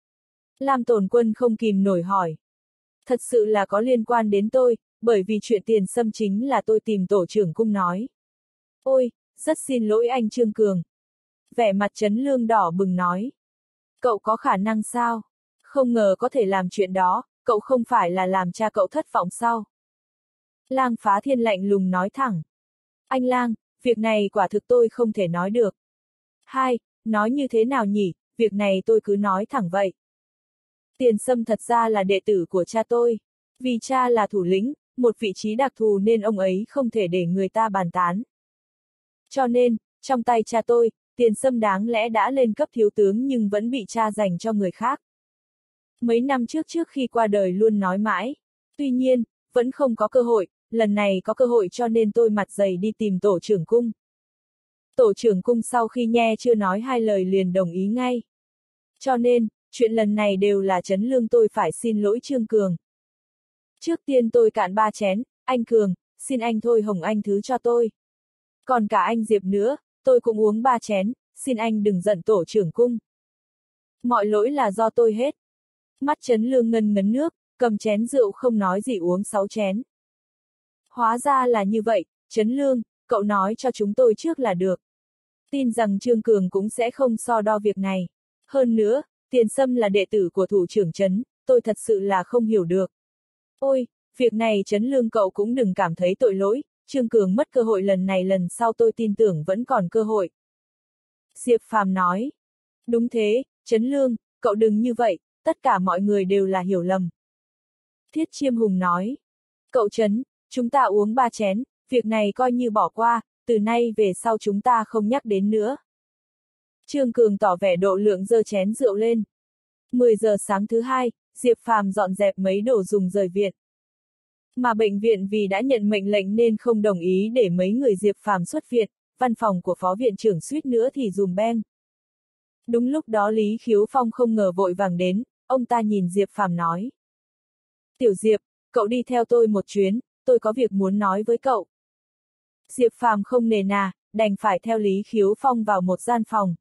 Lam Tồn Quân không kìm nổi hỏi. Thật sự là có liên quan đến tôi, bởi vì chuyện Tiền Sâm chính là tôi tìm tổ trưởng cung nói. Ôi, rất xin lỗi anh Trương Cường. Vẻ mặt Trấn Lương đỏ bừng nói. Cậu có khả năng sao? Không ngờ có thể làm chuyện đó, cậu không phải là làm cha cậu thất vọng sao? Lang Phá Thiên lạnh lùng nói thẳng. Anh Lang, việc này quả thực tôi không thể nói được. Hai, nói như thế nào nhỉ, việc này tôi cứ nói thẳng vậy. Tiền Sâm thật ra là đệ tử của cha tôi. Vì cha là thủ lĩnh, một vị trí đặc thù nên ông ấy không thể để người ta bàn tán. Cho nên, trong tay cha tôi, Tiền Sâm đáng lẽ đã lên cấp thiếu tướng nhưng vẫn bị cha dành cho người khác. Mấy năm trước trước khi qua đời luôn nói mãi. Tuy nhiên, vẫn không có cơ hội, lần này có cơ hội cho nên tôi mặt dày đi tìm tổ trưởng cung. Tổ trưởng cung sau khi nghe chưa nói hai lời liền đồng ý ngay. Cho nên, chuyện lần này đều là Trấn Lương tôi phải xin lỗi Trương Cường. Trước tiên tôi cạn ba chén, anh Cường, xin anh thôi hồng anh thứ cho tôi. Còn cả anh Diệp nữa, tôi cũng uống ba chén, xin anh đừng giận tổ trưởng cung. Mọi lỗi là do tôi hết. Mắt Trấn Lương ngân ngấn nước, cầm chén rượu không nói gì uống sáu chén. Hóa ra là như vậy, Trấn Lương, cậu nói cho chúng tôi trước là được. Tin rằng Trương Cường cũng sẽ không so đo việc này. Hơn nữa, Tiền Sâm là đệ tử của thủ trưởng Trấn, tôi thật sự là không hiểu được. Ôi, việc này Trấn Lương cậu cũng đừng cảm thấy tội lỗi, Trương Cường mất cơ hội lần này lần sau tôi tin tưởng vẫn còn cơ hội. Diệp Phàm nói. Đúng thế, Trấn Lương, cậu đừng như vậy, tất cả mọi người đều là hiểu lầm. Thiết Chiêm Hùng nói. Cậu Trấn, chúng ta uống ba chén, việc này coi như bỏ qua, từ nay về sau chúng ta không nhắc đến nữa. Trương Cường tỏ vẻ độ lượng giơ chén rượu lên. mười giờ sáng thứ hai, Diệp Phàm dọn dẹp mấy đồ dùng rời viện. Mà bệnh viện vì đã nhận mệnh lệnh nên không đồng ý để mấy người Diệp Phàm xuất viện, văn phòng của phó viện trưởng suýt nữa thì dùm beng. Đúng lúc đó Lý Khiếu Phong không ngờ vội vàng đến, ông ta nhìn Diệp Phàm nói. Tiểu Diệp, cậu đi theo tôi một chuyến, tôi có việc muốn nói với cậu. Diệp Phàm không nề nà, đành phải theo Lý Khiếu Phong vào một gian phòng.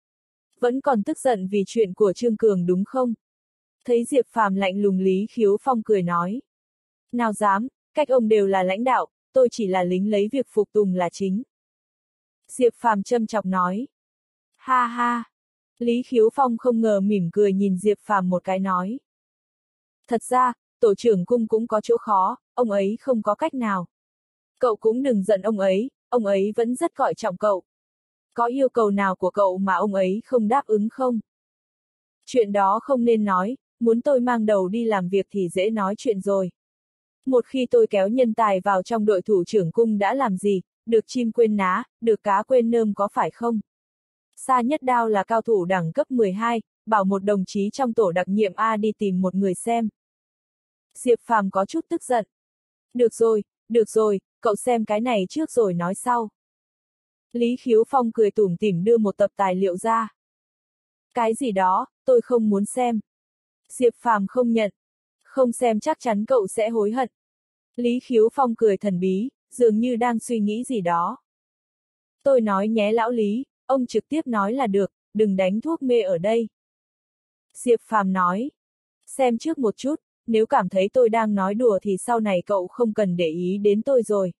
Vẫn còn tức giận vì chuyện của Trương Cường đúng không? Thấy Diệp Phàm lạnh lùng Lý Khiếu Phong cười nói. Nào dám, cách ông đều là lãnh đạo, tôi chỉ là lính lấy việc phục tùng là chính. Diệp Phàm châm chọc nói. Ha ha. Lý Khiếu Phong không ngờ mỉm cười nhìn Diệp Phàm một cái nói. Thật ra, tổ trưởng cung cũng có chỗ khó, ông ấy không có cách nào. Cậu cũng đừng giận ông ấy, ông ấy vẫn rất coi trọng cậu. Có yêu cầu nào của cậu mà ông ấy không đáp ứng không? Chuyện đó không nên nói, muốn tôi mang đầu đi làm việc thì dễ nói chuyện rồi. Một khi tôi kéo nhân tài vào trong đội thủ trưởng cung đã làm gì, được chim quên ná, được cá quên nơm có phải không? Sa Nhất Đao là cao thủ đẳng cấp mười hai, bảo một đồng chí trong tổ đặc nhiệm A đi tìm một người xem. Diệp Phàm có chút tức giận. Được rồi, được rồi, cậu xem cái này trước rồi nói sau. Lý Khiếu Phong cười tủm tỉm đưa một tập tài liệu ra. Cái gì đó, tôi không muốn xem. Diệp Phàm không nhận. Không xem chắc chắn cậu sẽ hối hận. Lý Khiếu Phong cười thần bí, dường như đang suy nghĩ gì đó. Tôi nói nhé lão Lý, ông trực tiếp nói là được, đừng đánh thuốc mê ở đây. Diệp Phàm nói. Xem trước một chút, nếu cảm thấy tôi đang nói đùa thì sau này cậu không cần để ý đến tôi rồi.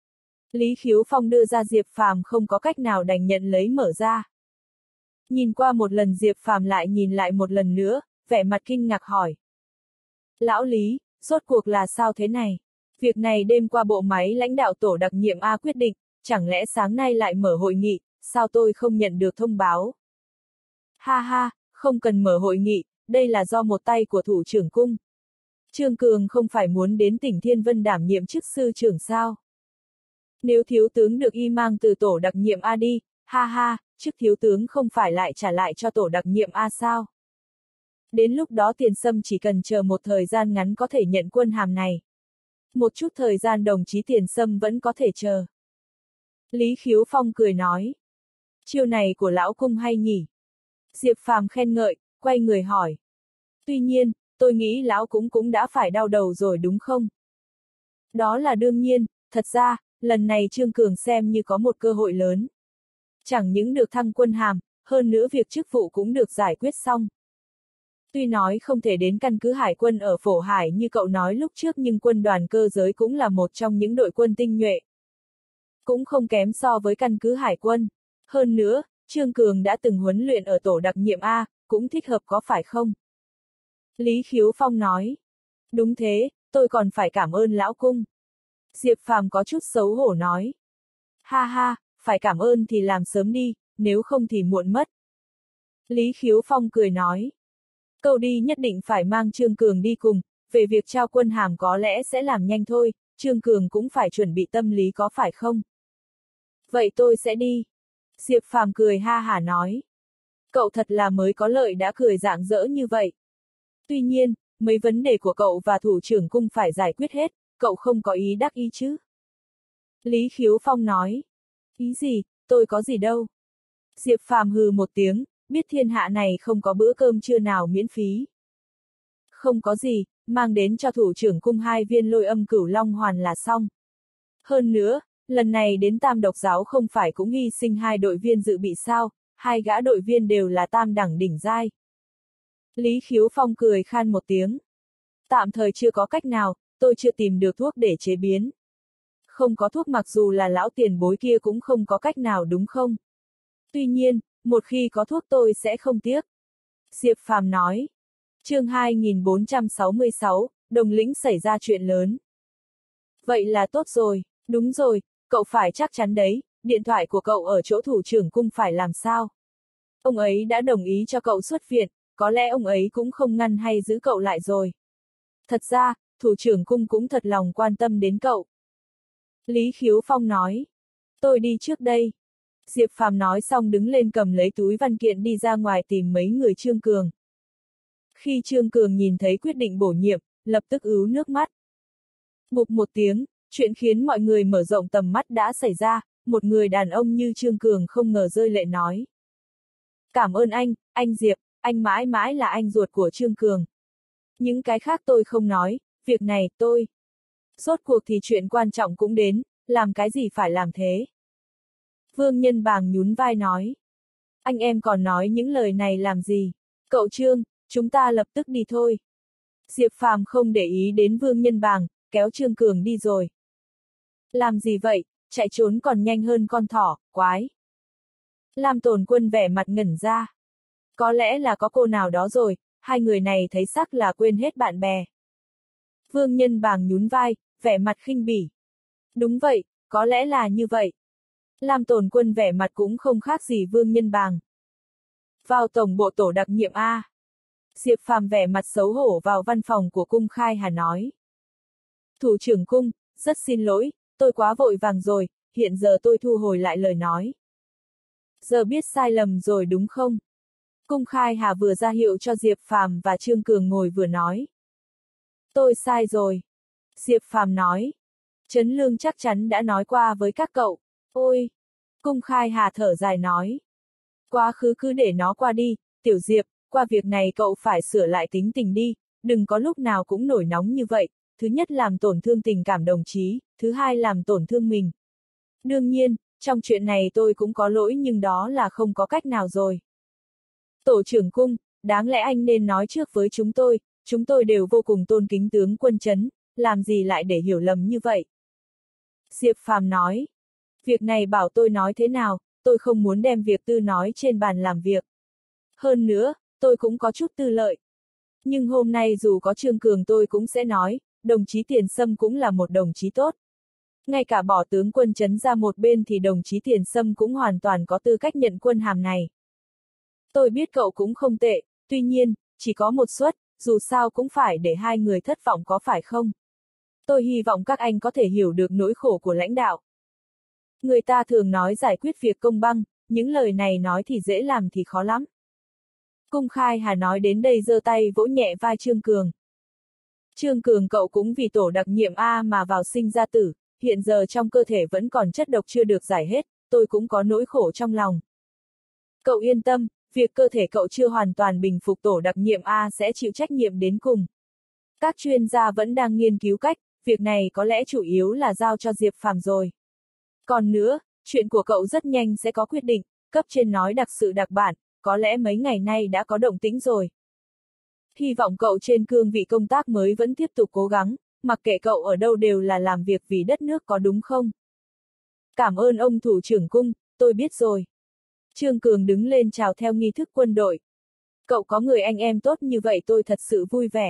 Lý Khiếu Phong đưa ra Diệp Phàm không có cách nào đành nhận lấy mở ra. Nhìn qua một lần Diệp Phàm lại nhìn lại một lần nữa, vẻ mặt kinh ngạc hỏi. Lão Lý, rốt cuộc là sao thế này? Việc này đêm qua bộ máy lãnh đạo tổ đặc nhiệm A quyết định, chẳng lẽ sáng nay lại mở hội nghị, sao tôi không nhận được thông báo? Ha ha, không cần mở hội nghị, đây là do một tay của thủ trưởng cung. Trương Cường không phải muốn đến tỉnh Thiên Vân đảm nhiệm chức sư trưởng sao? Nếu thiếu tướng được y mang từ tổ đặc nhiệm A đi, ha ha, chức thiếu tướng không phải lại trả lại cho tổ đặc nhiệm A sao? Đến lúc đó Tiền Sâm chỉ cần chờ một thời gian ngắn có thể nhận quân hàm này. Một chút thời gian đồng chí Tiền Sâm vẫn có thể chờ. Lý Khiếu Phong cười nói. Chiêu này của lão cung hay nhỉ? Diệp Phàm khen ngợi, quay người hỏi. Tuy nhiên, tôi nghĩ lão cũng cũng đã phải đau đầu rồi đúng không? Đó là đương nhiên, thật ra, lần này Trương Cường xem như có một cơ hội lớn. Chẳng những được thăng quân hàm, hơn nữa việc chức vụ cũng được giải quyết xong. Tuy nói không thể đến căn cứ hải quân ở Phổ Hải như cậu nói lúc trước nhưng quân đoàn cơ giới cũng là một trong những đội quân tinh nhuệ. Cũng không kém so với căn cứ hải quân. Hơn nữa, Trương Cường đã từng huấn luyện ở tổ đặc nhiệm A, cũng thích hợp có phải không? Lý Khiếu Phong nói. Đúng thế, tôi còn phải cảm ơn lão cung. Diệp Phàm có chút xấu hổ nói. Ha ha, phải cảm ơn thì làm sớm đi, nếu không thì muộn mất. Lý Khiếu Phong cười nói. Cậu đi nhất định phải mang Trương Cường đi cùng, về việc trao quân hàm có lẽ sẽ làm nhanh thôi, Trương Cường cũng phải chuẩn bị tâm lý có phải không? Vậy tôi sẽ đi. Diệp Phàm cười ha hả nói. Cậu thật là mới có lợi đã cười rạng rỡ như vậy. Tuy nhiên, mấy vấn đề của cậu và thủ trưởng cung phải giải quyết hết, cậu không có ý đắc ý chứ? Lý Khiếu Phong nói. Ý gì, tôi có gì đâu. Diệp Phàm hừ một tiếng, biết thiên hạ này không có bữa cơm trưa nào miễn phí. Không có gì, mang đến cho thủ trưởng cung hai viên lôi âm cửu long hoàn là xong. Hơn nữa, lần này đến Tam Độc Giáo không phải cũng hy sinh hai đội viên dự bị sao, hai gã đội viên đều là tam đẳng đỉnh giai. Lý Khiếu Phong cười khan một tiếng. Tạm thời chưa có cách nào, tôi chưa tìm được thuốc để chế biến. Không có thuốc mặc dù là lão tiền bối kia cũng không có cách nào đúng không? Tuy nhiên, một khi có thuốc tôi sẽ không tiếc. Diệp Phàm nói. Chương hai nghìn bốn trăm sáu mươi sáu, Đồng Lĩnh xảy ra chuyện lớn. Vậy là tốt rồi, đúng rồi, cậu phải chắc chắn đấy, điện thoại của cậu ở chỗ thủ trưởng cung phải làm sao? Ông ấy đã đồng ý cho cậu xuất viện, có lẽ ông ấy cũng không ngăn hay giữ cậu lại rồi. Thật ra, thủ trưởng cung cũng thật lòng quan tâm đến cậu. Lý Khiếu Phong nói. Tôi đi trước đây. Diệp Phàm nói xong đứng lên cầm lấy túi văn kiện đi ra ngoài tìm mấy người Trương Cường. Khi Trương Cường nhìn thấy quyết định bổ nhiệm, lập tức ứa nước mắt. Bụp một tiếng, chuyện khiến mọi người mở rộng tầm mắt đã xảy ra, một người đàn ông như Trương Cường không ngờ rơi lệ nói. Cảm ơn anh, anh Diệp, anh mãi mãi là anh ruột của Trương Cường. Những cái khác tôi không nói, việc này tôi. Rốt cuộc thì chuyện quan trọng cũng đến, làm cái gì phải làm thế. Vương Nhân Bàng nhún vai nói. Anh em còn nói những lời này làm gì? Cậu Trương, chúng ta lập tức đi thôi. Diệp Phàm không để ý đến Vương Nhân Bàng, kéo Trương Cường đi rồi. Làm gì vậy, chạy trốn còn nhanh hơn con thỏ, quái. Lam Tồn Quân vẻ mặt ngẩn ra. Có lẽ là có cô nào đó rồi, hai người này thấy sắc là quên hết bạn bè. Vương Nhân Bàng nhún vai, vẻ mặt khinh bỉ. Đúng vậy, có lẽ là như vậy. Lam Tồn Quân vẻ mặt cũng không khác gì Vương Nhân Bàng. Vào tổng bộ tổ đặc nhiệm A. Diệp Phàm vẻ mặt xấu hổ vào văn phòng của cung khai hà nói. Thủ trưởng cung, rất xin lỗi, tôi quá vội vàng rồi, hiện giờ tôi thu hồi lại lời nói. Giờ biết sai lầm rồi đúng không? Cung Khai Hà vừa ra hiệu cho Diệp Phàm và Trương Cường ngồi vừa nói. Tôi sai rồi. Diệp Phàm nói. Trấn Lương chắc chắn đã nói qua với các cậu. Ôi! Cung Khai Hà thở dài nói. Quá khứ cứ để nó qua đi, Tiểu Diệp, qua việc này cậu phải sửa lại tính tình đi, đừng có lúc nào cũng nổi nóng như vậy, thứ nhất làm tổn thương tình cảm đồng chí, thứ hai làm tổn thương mình. Đương nhiên, trong chuyện này tôi cũng có lỗi nhưng đó là không có cách nào rồi. Tổ trưởng Cung, đáng lẽ anh nên nói trước với chúng tôi, chúng tôi đều vô cùng tôn kính tướng quân Trấn, làm gì lại để hiểu lầm như vậy. Diệp Phàm nói. Việc này bảo tôi nói thế nào, tôi không muốn đem việc tư nói trên bàn làm việc. Hơn nữa, tôi cũng có chút tư lợi. Nhưng hôm nay dù có Trương Cường tôi cũng sẽ nói, đồng chí Tiền Sâm cũng là một đồng chí tốt. Ngay cả bỏ tướng quân Trấn ra một bên thì đồng chí Tiền Sâm cũng hoàn toàn có tư cách nhận quân hàm này. Tôi biết cậu cũng không tệ, tuy nhiên, chỉ có một suất, dù sao cũng phải để hai người thất vọng có phải không? Tôi hy vọng các anh có thể hiểu được nỗi khổ của lãnh đạo. Người ta thường nói giải quyết việc công bằng, những lời này nói thì dễ làm thì khó lắm. Cung Khai Hà nói đến đây giơ tay vỗ nhẹ vai Trương Cường. Trương Cường cậu cũng vì tổ đặc nhiệm A mà vào sinh ra tử, hiện giờ trong cơ thể vẫn còn chất độc chưa được giải hết, tôi cũng có nỗi khổ trong lòng. Cậu yên tâm, việc cơ thể cậu chưa hoàn toàn bình phục tổ đặc nhiệm A sẽ chịu trách nhiệm đến cùng. Các chuyên gia vẫn đang nghiên cứu cách, việc này có lẽ chủ yếu là giao cho Diệp Phàm rồi. Còn nữa, chuyện của cậu rất nhanh sẽ có quyết định, cấp trên nói đặc sự đặc bản, có lẽ mấy ngày nay đã có động tĩnh rồi. Hy vọng cậu trên cương vị công tác mới vẫn tiếp tục cố gắng, mặc kệ cậu ở đâu đều là làm việc vì đất nước có đúng không? Cảm ơn ông thủ trưởng Cung, tôi biết rồi. Trương Cường đứng lên chào theo nghi thức quân đội. Cậu có người anh em tốt như vậy tôi thật sự vui vẻ.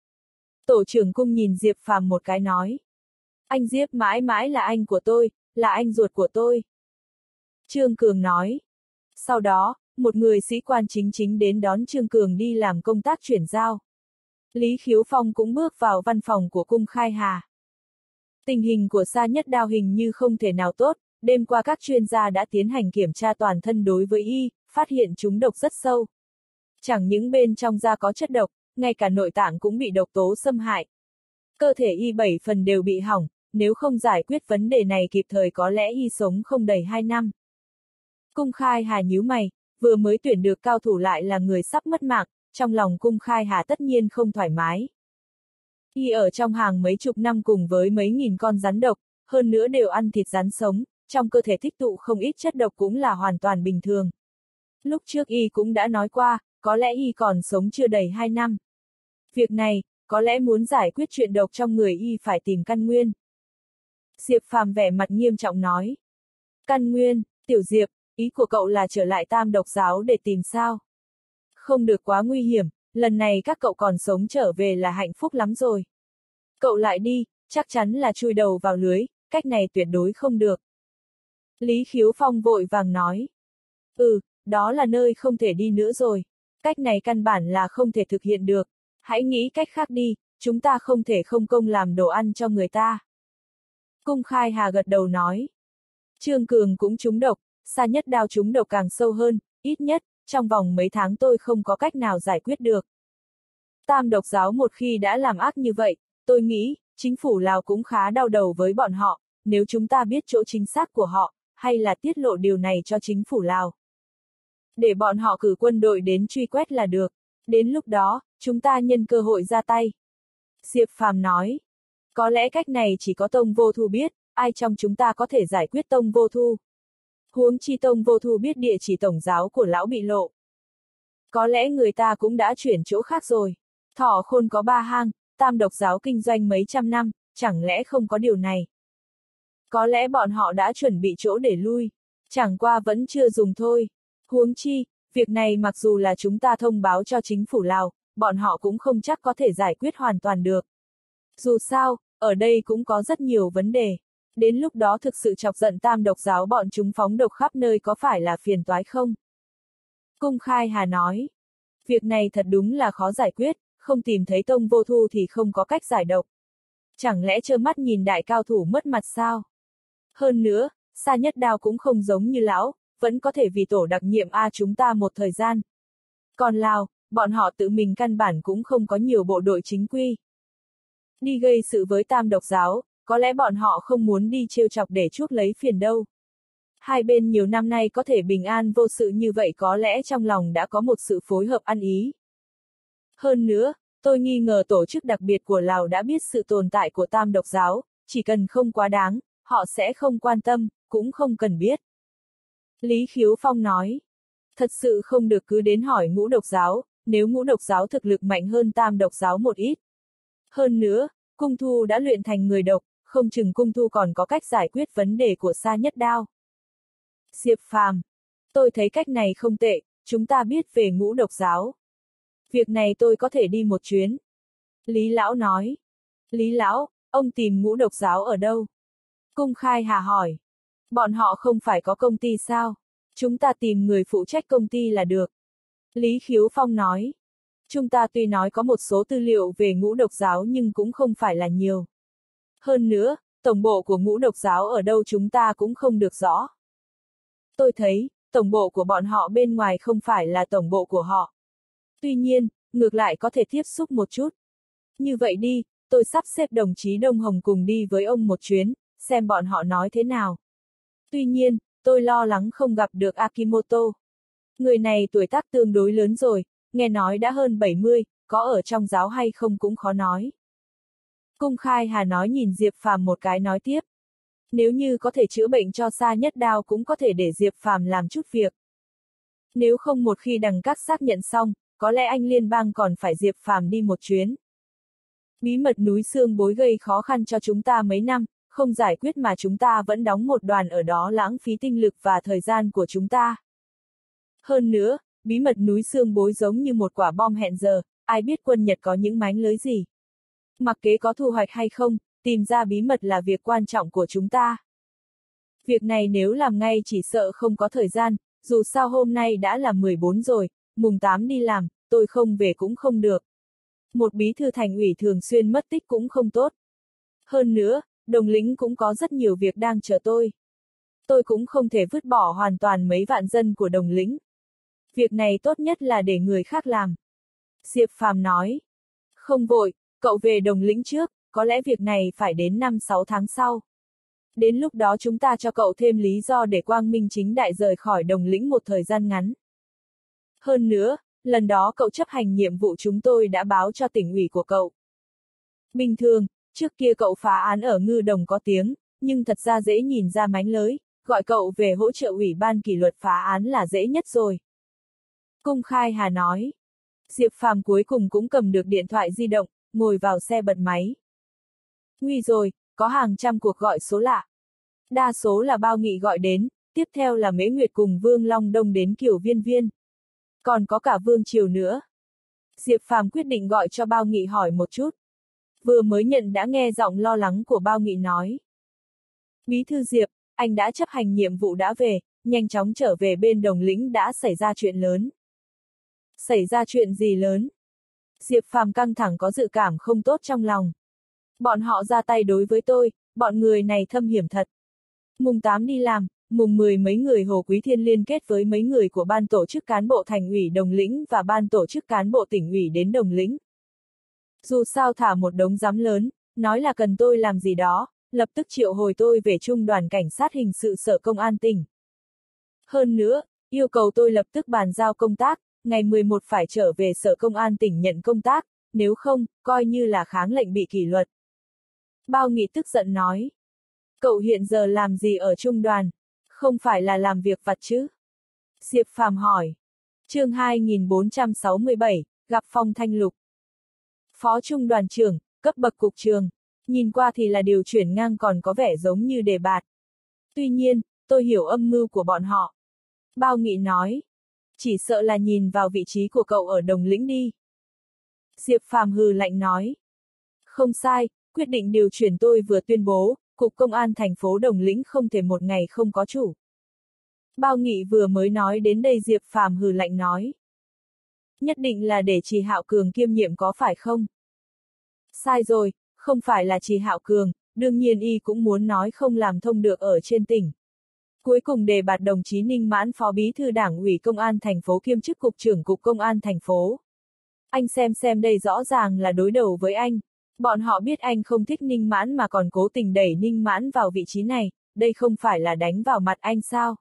Tổ trưởng Cung nhìn Diệp Phàm một cái nói. Anh Diệp mãi mãi là anh của tôi, là anh ruột của tôi. Trương Cường nói. Sau đó, một người sĩ quan chính chính đến đón Trương Cường đi làm công tác chuyển giao. Lý Khiếu Phong cũng bước vào văn phòng của Cung Khai Hà. Tình hình của Sa Nhất Đao hình như không thể nào tốt, đêm qua các chuyên gia đã tiến hành kiểm tra toàn thân đối với y, phát hiện chúng độc rất sâu. Chẳng những bên trong da có chất độc, ngay cả nội tạng cũng bị độc tố xâm hại. Cơ thể y bảy phần đều bị hỏng, nếu không giải quyết vấn đề này kịp thời có lẽ y sống không đầy hai năm. Cung Khai Hà nhíu mày, vừa mới tuyển được cao thủ lại là người sắp mất mạng, trong lòng Cung Khai Hà tất nhiên không thoải mái. Y ở trong hàng mấy chục năm cùng với mấy nghìn con rắn độc, hơn nữa đều ăn thịt rắn sống, trong cơ thể tích tụ không ít chất độc cũng là hoàn toàn bình thường. Lúc trước y cũng đã nói qua, có lẽ y còn sống chưa đầy hai năm. Việc này, có lẽ muốn giải quyết chuyện độc trong người y phải tìm căn nguyên. Diệp Phàm vẻ mặt nghiêm trọng nói. Căn nguyên, Tiểu Diệp, ý của cậu là trở lại Tam Độc giáo để tìm sao? Không được quá nguy hiểm, lần này các cậu còn sống trở về là hạnh phúc lắm rồi. Cậu lại đi, chắc chắn là chui đầu vào lưới, cách này tuyệt đối không được. Lý Khiếu Phong vội vàng nói. Ừ, đó là nơi không thể đi nữa rồi. Cách này căn bản là không thể thực hiện được. Hãy nghĩ cách khác đi, chúng ta không thể không công làm đồ ăn cho người ta. Cung Khai Hà gật đầu nói. Trương Cường cũng trúng độc, Sa Nhất Đao trúng độc càng sâu hơn, ít nhất, trong vòng mấy tháng tôi không có cách nào giải quyết được. Tam Độc giáo một khi đã làm ác như vậy, tôi nghĩ, chính phủ Lào cũng khá đau đầu với bọn họ, nếu chúng ta biết chỗ chính xác của họ, hay là tiết lộ điều này cho chính phủ Lào. Để bọn họ cử quân đội đến truy quét là được, đến lúc đó, chúng ta nhân cơ hội ra tay. Diệp Phàm nói, có lẽ cách này chỉ có Tông Vô Thu biết, ai trong chúng ta có thể giải quyết Tông Vô Thu. Huống chi Tông Vô Thu biết địa chỉ tổng giáo của lão bị lộ. Có lẽ người ta cũng đã chuyển chỗ khác rồi. Thỏ Khôn có ba hang, Tam Độc giáo kinh doanh mấy trăm năm, chẳng lẽ không có điều này? Có lẽ bọn họ đã chuẩn bị chỗ để lui, chẳng qua vẫn chưa dùng thôi. Huống chi, việc này mặc dù là chúng ta thông báo cho chính phủ Lào, bọn họ cũng không chắc có thể giải quyết hoàn toàn được. Dù sao, ở đây cũng có rất nhiều vấn đề. Đến lúc đó thực sự chọc giận Tam Độc giáo bọn chúng phóng độc khắp nơi có phải là phiền toái không? Cung Khai Hà nói. Việc này thật đúng là khó giải quyết, không tìm thấy Tông Vô Thu thì không có cách giải độc. Chẳng lẽ trơ mắt nhìn đại cao thủ mất mặt sao? Hơn nữa, Sa Nhất Đao cũng không giống như lão, vẫn có thể vì tổ đặc nhiệm A chúng ta một thời gian. Còn Lào, bọn họ tự mình căn bản cũng không có nhiều bộ đội chính quy. Đi gây sự với Tam Độc giáo, có lẽ bọn họ không muốn đi trêu chọc để chuốc lấy phiền đâu. Hai bên nhiều năm nay có thể bình an vô sự như vậy có lẽ trong lòng đã có một sự phối hợp ăn ý. Hơn nữa, tôi nghi ngờ tổ chức đặc biệt của Lào đã biết sự tồn tại của Tam Độc giáo, chỉ cần không quá đáng, họ sẽ không quan tâm, cũng không cần biết. Lý Khiếu Phong nói, thật sự không được cứ đến hỏi Ngũ Độc giáo, nếu Ngũ Độc giáo thực lực mạnh hơn Tam Độc giáo một ít. Hơn nữa, Cung Thu đã luyện thành người độc, không chừng Cung Thu còn có cách giải quyết vấn đề của Sa Nhất Đao. Diệp Phàm, tôi thấy cách này không tệ, chúng ta biết về Ngũ Độc giáo. Việc này tôi có thể đi một chuyến. Lý Lão nói. Lý Lão, ông tìm Ngũ Độc giáo ở đâu? Cung Khai Hà hỏi. Bọn họ không phải có công ty sao? Chúng ta tìm người phụ trách công ty là được. Lý Khiếu Phong nói. Chúng ta tuy nói có một số tư liệu về Ngũ Độc giáo nhưng cũng không phải là nhiều. Hơn nữa, tổng bộ của Ngũ Độc giáo ở đâu chúng ta cũng không được rõ. Tôi thấy, tổng bộ của bọn họ bên ngoài không phải là tổng bộ của họ. Tuy nhiên, ngược lại có thể tiếp xúc một chút. Như vậy đi, tôi sắp xếp đồng chí Đông Hồng cùng đi với ông một chuyến, xem bọn họ nói thế nào. Tuy nhiên, tôi lo lắng không gặp được Akimoto. Người này tuổi tác tương đối lớn rồi, nghe nói đã hơn bảy mươi, có ở trong giáo hay không cũng khó nói. Cung Khai Hà nói nhìn Diệp Phàm một cái nói tiếp. Nếu như có thể chữa bệnh cho Sa Nhất Đao cũng có thể để Diệp Phàm làm chút việc. Nếu không một khi đằng các xác nhận xong, có lẽ anh liên bang còn phải Diệp Phàm đi một chuyến. Bí mật núi xương bối gây khó khăn cho chúng ta mấy năm, không giải quyết mà chúng ta vẫn đóng một đoàn ở đó lãng phí tinh lực và thời gian của chúng ta. Hơn nữa, bí mật núi xương bối giống như một quả bom hẹn giờ, ai biết quân Nhật có những mánh lưới gì. Mặc kệ có thu hoạch hay không, tìm ra bí mật là việc quan trọng của chúng ta. Việc này nếu làm ngay chỉ sợ không có thời gian, dù sao hôm nay đã là mười bốn rồi, mùng tám đi làm, tôi không về cũng không được. Một bí thư thành ủy thường xuyên mất tích cũng không tốt. Hơn nữa, Đồng Lĩnh cũng có rất nhiều việc đang chờ tôi. Tôi cũng không thể vứt bỏ hoàn toàn mấy vạn dân của Đồng Lĩnh. Việc này tốt nhất là để người khác làm. Diệp Phàm nói. Không vội, cậu về Đồng Lĩnh trước, có lẽ việc này phải đến năm sáu tháng sau. Đến lúc đó chúng ta cho cậu thêm lý do để quang minh chính đại rời khỏi Đồng Lĩnh một thời gian ngắn. Hơn nữa, lần đó cậu chấp hành nhiệm vụ chúng tôi đã báo cho tỉnh ủy của cậu. Bình thường, trước kia cậu phá án ở Ngư Đồng có tiếng, nhưng thật ra dễ nhìn ra mánh lới, gọi cậu về hỗ trợ ủy ban kỷ luật phá án là dễ nhất rồi. Cung Khai Hà nói. Diệp Phàm cuối cùng cũng cầm được điện thoại di động, ngồi vào xe bật máy. Nguy rồi, có hàng trăm cuộc gọi số lạ. Đa số là Bao Nghị gọi đến, tiếp theo là Mễ Nguyệt cùng Vương Long Đông đến Kiều Viên Viên. Còn có cả Vương Triều nữa. Diệp Phàm quyết định gọi cho Bao Nghị hỏi một chút. Vừa mới nhận đã nghe giọng lo lắng của Bao Nghị nói. Bí thư Diệp, anh đã chấp hành nhiệm vụ đã về, nhanh chóng trở về bên Đồng Lĩnh đã xảy ra chuyện lớn. Xảy ra chuyện gì lớn? Diệp Phàm căng thẳng có dự cảm không tốt trong lòng. Bọn họ ra tay đối với tôi, bọn người này thâm hiểm thật. Mùng tám đi làm, mùng mười mấy người Hồ Quý Thiên liên kết với mấy người của ban tổ chức cán bộ thành ủy Đồng Lĩnh và ban tổ chức cán bộ tỉnh ủy đến Đồng Lĩnh. Dù sao thả một đống giám lớn, nói là cần tôi làm gì đó, lập tức triệu hồi tôi về trung đoàn cảnh sát hình sự sở công an tỉnh. Hơn nữa, yêu cầu tôi lập tức bàn giao công tác, ngày mười một phải trở về sở công an tỉnh nhận công tác, nếu không, coi như là kháng lệnh bị kỷ luật. Bao Nghị tức giận nói. Cậu hiện giờ làm gì ở trung đoàn? Không phải là làm việc vặt chứ? Diệp Phàm hỏi. Chương hai nghìn bốn trăm sáu mươi bảy, gặp Phong Thanh Lục. Phó trung đoàn trưởng, cấp bậc cục trưởng, nhìn qua thì là điều chuyển ngang còn có vẻ giống như đề bạt. Tuy nhiên, tôi hiểu âm mưu của bọn họ. Bao Nghị nói. Chỉ sợ là nhìn vào vị trí của cậu ở Đồng Lĩnh đi. Diệp Phàm hừ lạnh nói. Không sai, quyết định điều chuyển tôi vừa tuyên bố, Cục Công an thành phố Đồng Lĩnh không thể một ngày không có chủ. Bao Nghị vừa mới nói đến đây Diệp Phàm hừ lạnh nói. Nhất định là để Trì Hạo Cường kiêm nhiệm có phải không? Sai rồi, không phải là Trì Hạo Cường, đương nhiên y cũng muốn nói không làm thông được ở trên tỉnh. Cuối cùng đề bạt đồng chí Ninh Mãn Phó Bí thư Đảng ủy Công an thành phố kiêm chức Cục trưởng Cục Công an thành phố. Anh xem xem đây rõ ràng là đối đầu với anh. Bọn họ biết anh không thích Ninh Mãn mà còn cố tình đẩy Ninh Mãn vào vị trí này, đây không phải là đánh vào mặt anh sao?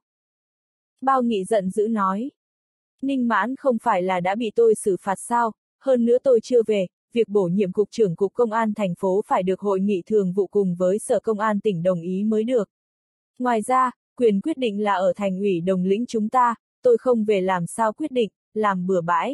Bao Nghị giận dữ nói. Ninh Mãn không phải là đã bị tôi xử phạt sao, hơn nữa tôi chưa về, việc bổ nhiệm Cục trưởng Cục Công an thành phố phải được Hội nghị thường vụ cùng với Sở Công an tỉnh đồng ý mới được. Ngoài ra, quyền quyết định là ở thành ủy Đồng Lĩnh chúng ta, tôi không về làm sao quyết định, làm bừa bãi.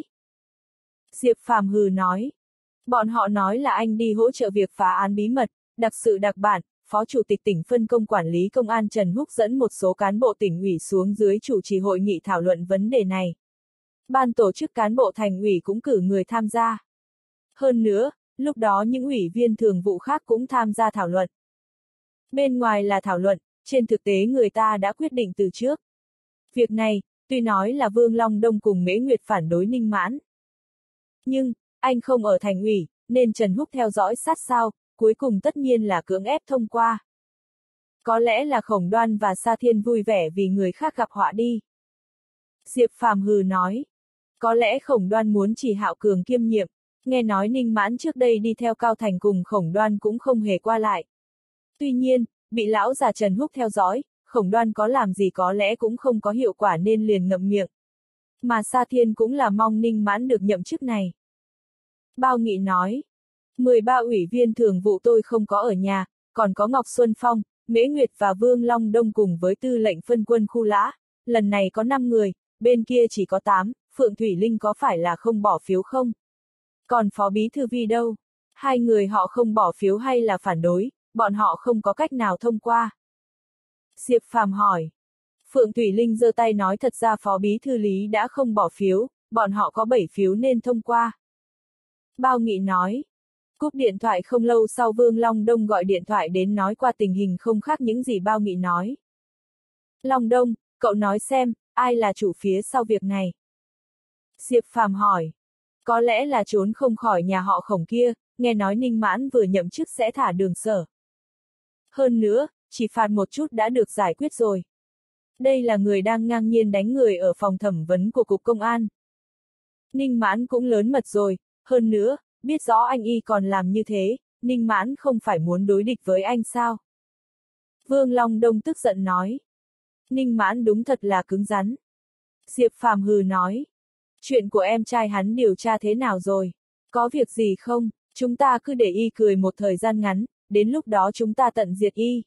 Diệp Phàm hừ nói. Bọn họ nói là anh đi hỗ trợ việc phá án bí mật, đặc sự đặc bản, Phó Chủ tịch tỉnh phân công quản lý công an Trần Húc dẫn một số cán bộ tỉnh ủy xuống dưới chủ trì hội nghị thảo luận vấn đề này. Ban tổ chức cán bộ thành ủy cũng cử người tham gia. Hơn nữa, lúc đó những ủy viên thường vụ khác cũng tham gia thảo luận. Bên ngoài là thảo luận, trên thực tế người ta đã quyết định từ trước. Việc này, tuy nói là Vương Long Đông cùng Mễ Nguyệt phản đối Ninh Mãn. Nhưng, anh không ở thành ủy, nên Trần Húc theo dõi sát sao, cuối cùng tất nhiên là cưỡng ép thông qua. Có lẽ là Khổng Đoan và Sa Thiên vui vẻ vì người khác gặp họa đi. Diệp Phàm hừ nói. Có lẽ Khổng Đoan muốn chỉ Hạo Cường kiêm nhiệm, nghe nói Ninh Mãn trước đây đi theo Cao Thành cùng Khổng Đoan cũng không hề qua lại. Tuy nhiên, bị lão già Trần Húc theo dõi, Khổng Đoan có làm gì có lẽ cũng không có hiệu quả nên liền ngậm miệng. Mà Sa Thiên cũng là mong Ninh Mãn được nhậm chức này. Bao Nghị nói. mười ba ủy viên thường vụ tôi không có ở nhà, còn có Ngọc Xuân Phong, Mễ Nguyệt và Vương Long Đông cùng với tư lệnh phân quân khu Lã. Lần này có năm người, bên kia chỉ có tám, Phượng Thủy Linh có phải là không bỏ phiếu không? Còn Phó Bí thư Vi đâu? Hai người họ không bỏ phiếu hay là phản đối, bọn họ không có cách nào thông qua. Diệp Phàm hỏi. Phượng Thủy Linh giơ tay nói thật ra Phó Bí thư Lý đã không bỏ phiếu, bọn họ có bảy phiếu nên thông qua. Bao Nghị nói. Cúp điện thoại không lâu sau Vương Long Đông gọi điện thoại đến nói qua tình hình không khác những gì Bao Nghị nói. Long Đông, cậu nói xem, ai là chủ phía sau việc này? Diệp Phàm hỏi. Có lẽ là trốn không khỏi nhà họ Khổng kia, nghe nói Ninh Mãn vừa nhậm chức sẽ thả Đường Sở. Hơn nữa, chỉ phạt một chút đã được giải quyết rồi. Đây là người đang ngang nhiên đánh người ở phòng thẩm vấn của Cục Công an. Ninh Mãn cũng lớn mật rồi, hơn nữa, biết rõ anh y còn làm như thế, Ninh Mãn không phải muốn đối địch với anh sao? Vương Long Đông tức giận nói. Ninh Mãn đúng thật là cứng rắn. Diệp Phàm hừ nói. Chuyện của em trai hắn điều tra thế nào rồi? Có việc gì không? Chúng ta cứ để y cười một thời gian ngắn, đến lúc đó chúng ta tận diệt y.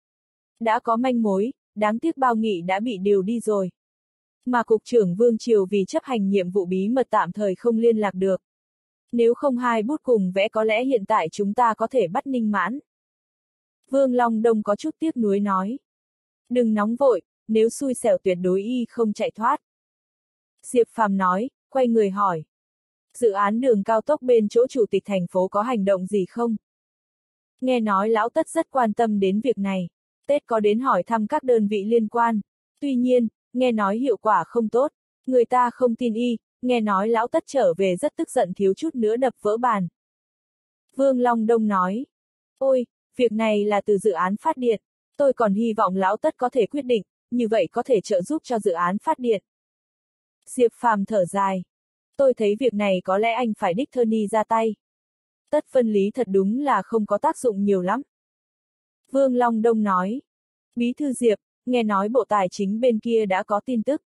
Đã có manh mối, đáng tiếc Bao Nghị đã bị điều đi rồi. Mà Cục trưởng Vương Triều vì chấp hành nhiệm vụ bí mật tạm thời không liên lạc được. Nếu không hai bút cùng vẽ có lẽ hiện tại chúng ta có thể bắt Ninh Mãn. Vương Long Đông có chút tiếc nuối nói. Đừng nóng vội, nếu xui xẻo tuyệt đối y không chạy thoát. Diệp Phàm nói, quay người hỏi. Dự án đường cao tốc bên chỗ chủ tịch thành phố có hành động gì không? Nghe nói lão Tất rất quan tâm đến việc này. Tết có đến hỏi thăm các đơn vị liên quan. Tuy nhiên, nghe nói hiệu quả không tốt. Người ta không tin y, nghe nói lão Tất trở về rất tức giận thiếu chút nữa đập vỡ bàn. Vương Long Đông nói. Ôi, việc này là từ dự án phát điện. Tôi còn hy vọng lão Tất có thể quyết định, như vậy có thể trợ giúp cho dự án phát điện. Diệp Phàm thở dài. Tôi thấy việc này có lẽ anh phải đích thân đi ra tay. Tất phân lý thật đúng là không có tác dụng nhiều lắm. Vương Long Đông nói. Bí thư Diệp, nghe nói Bộ Tài chính bên kia đã có tin tức.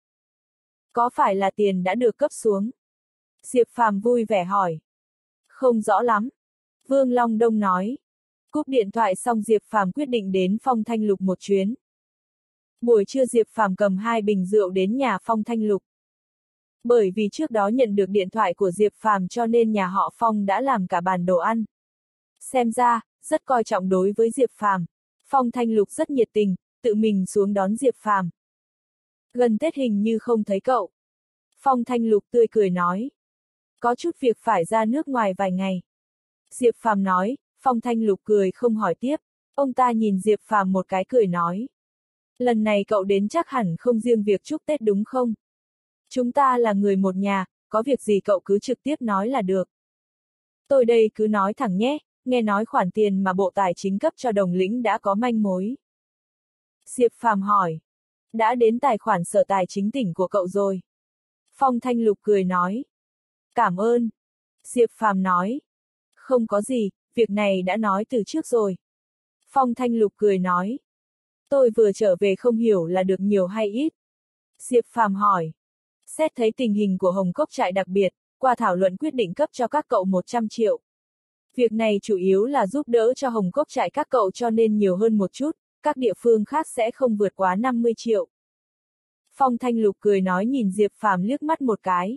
Có phải là tiền đã được cấp xuống? Diệp Phàm vui vẻ hỏi. Không rõ lắm. Vương Long Đông nói. Cúp điện thoại xong Diệp Phàm quyết định đến Phong Thanh Lục một chuyến. Buổi trưa Diệp Phàm cầm hai bình rượu đến nhà Phong Thanh Lục. Bởi vì trước đó nhận được điện thoại của Diệp Phàm cho nên nhà họ Phong đã làm cả bàn đồ ăn. Xem ra, rất coi trọng đối với Diệp Phàm. Phong Thanh Lục rất nhiệt tình, tự mình xuống đón Diệp Phàm. Gần Tết hình như không thấy cậu. Phong Thanh Lục tươi cười nói. Có chút việc phải ra nước ngoài vài ngày. Diệp Phàm nói, Phong Thanh Lục cười không hỏi tiếp. Ông ta nhìn Diệp Phàm một cái cười nói. Lần này cậu đến chắc hẳn không riêng việc chúc Tết đúng không? Chúng ta là người một nhà, có việc gì cậu cứ trực tiếp nói là được. Tôi đây cứ nói thẳng nhé, nghe nói khoản tiền mà Bộ Tài chính cấp cho Đồng Lĩnh đã có manh mối. Diệp Phàm hỏi. Đã đến tài khoản Sở Tài Chính tỉnh của cậu rồi. Phong Thanh Lục cười nói. Cảm ơn. Diệp Phàm nói. Không có gì, việc này đã nói từ trước rồi. Phong Thanh Lục cười nói. Tôi vừa trở về không hiểu là được nhiều hay ít. Diệp Phàm hỏi. Xét thấy tình hình của Hồng Cốc trại đặc biệt, qua thảo luận quyết định cấp cho các cậu một trăm triệu. Việc này chủ yếu là giúp đỡ cho Hồng Cốc trại các cậu cho nên nhiều hơn một chút, các địa phương khác sẽ không vượt quá năm mươi triệu. Phong Thanh Lục cười nói nhìn Diệp Phàm liếc mắt một cái.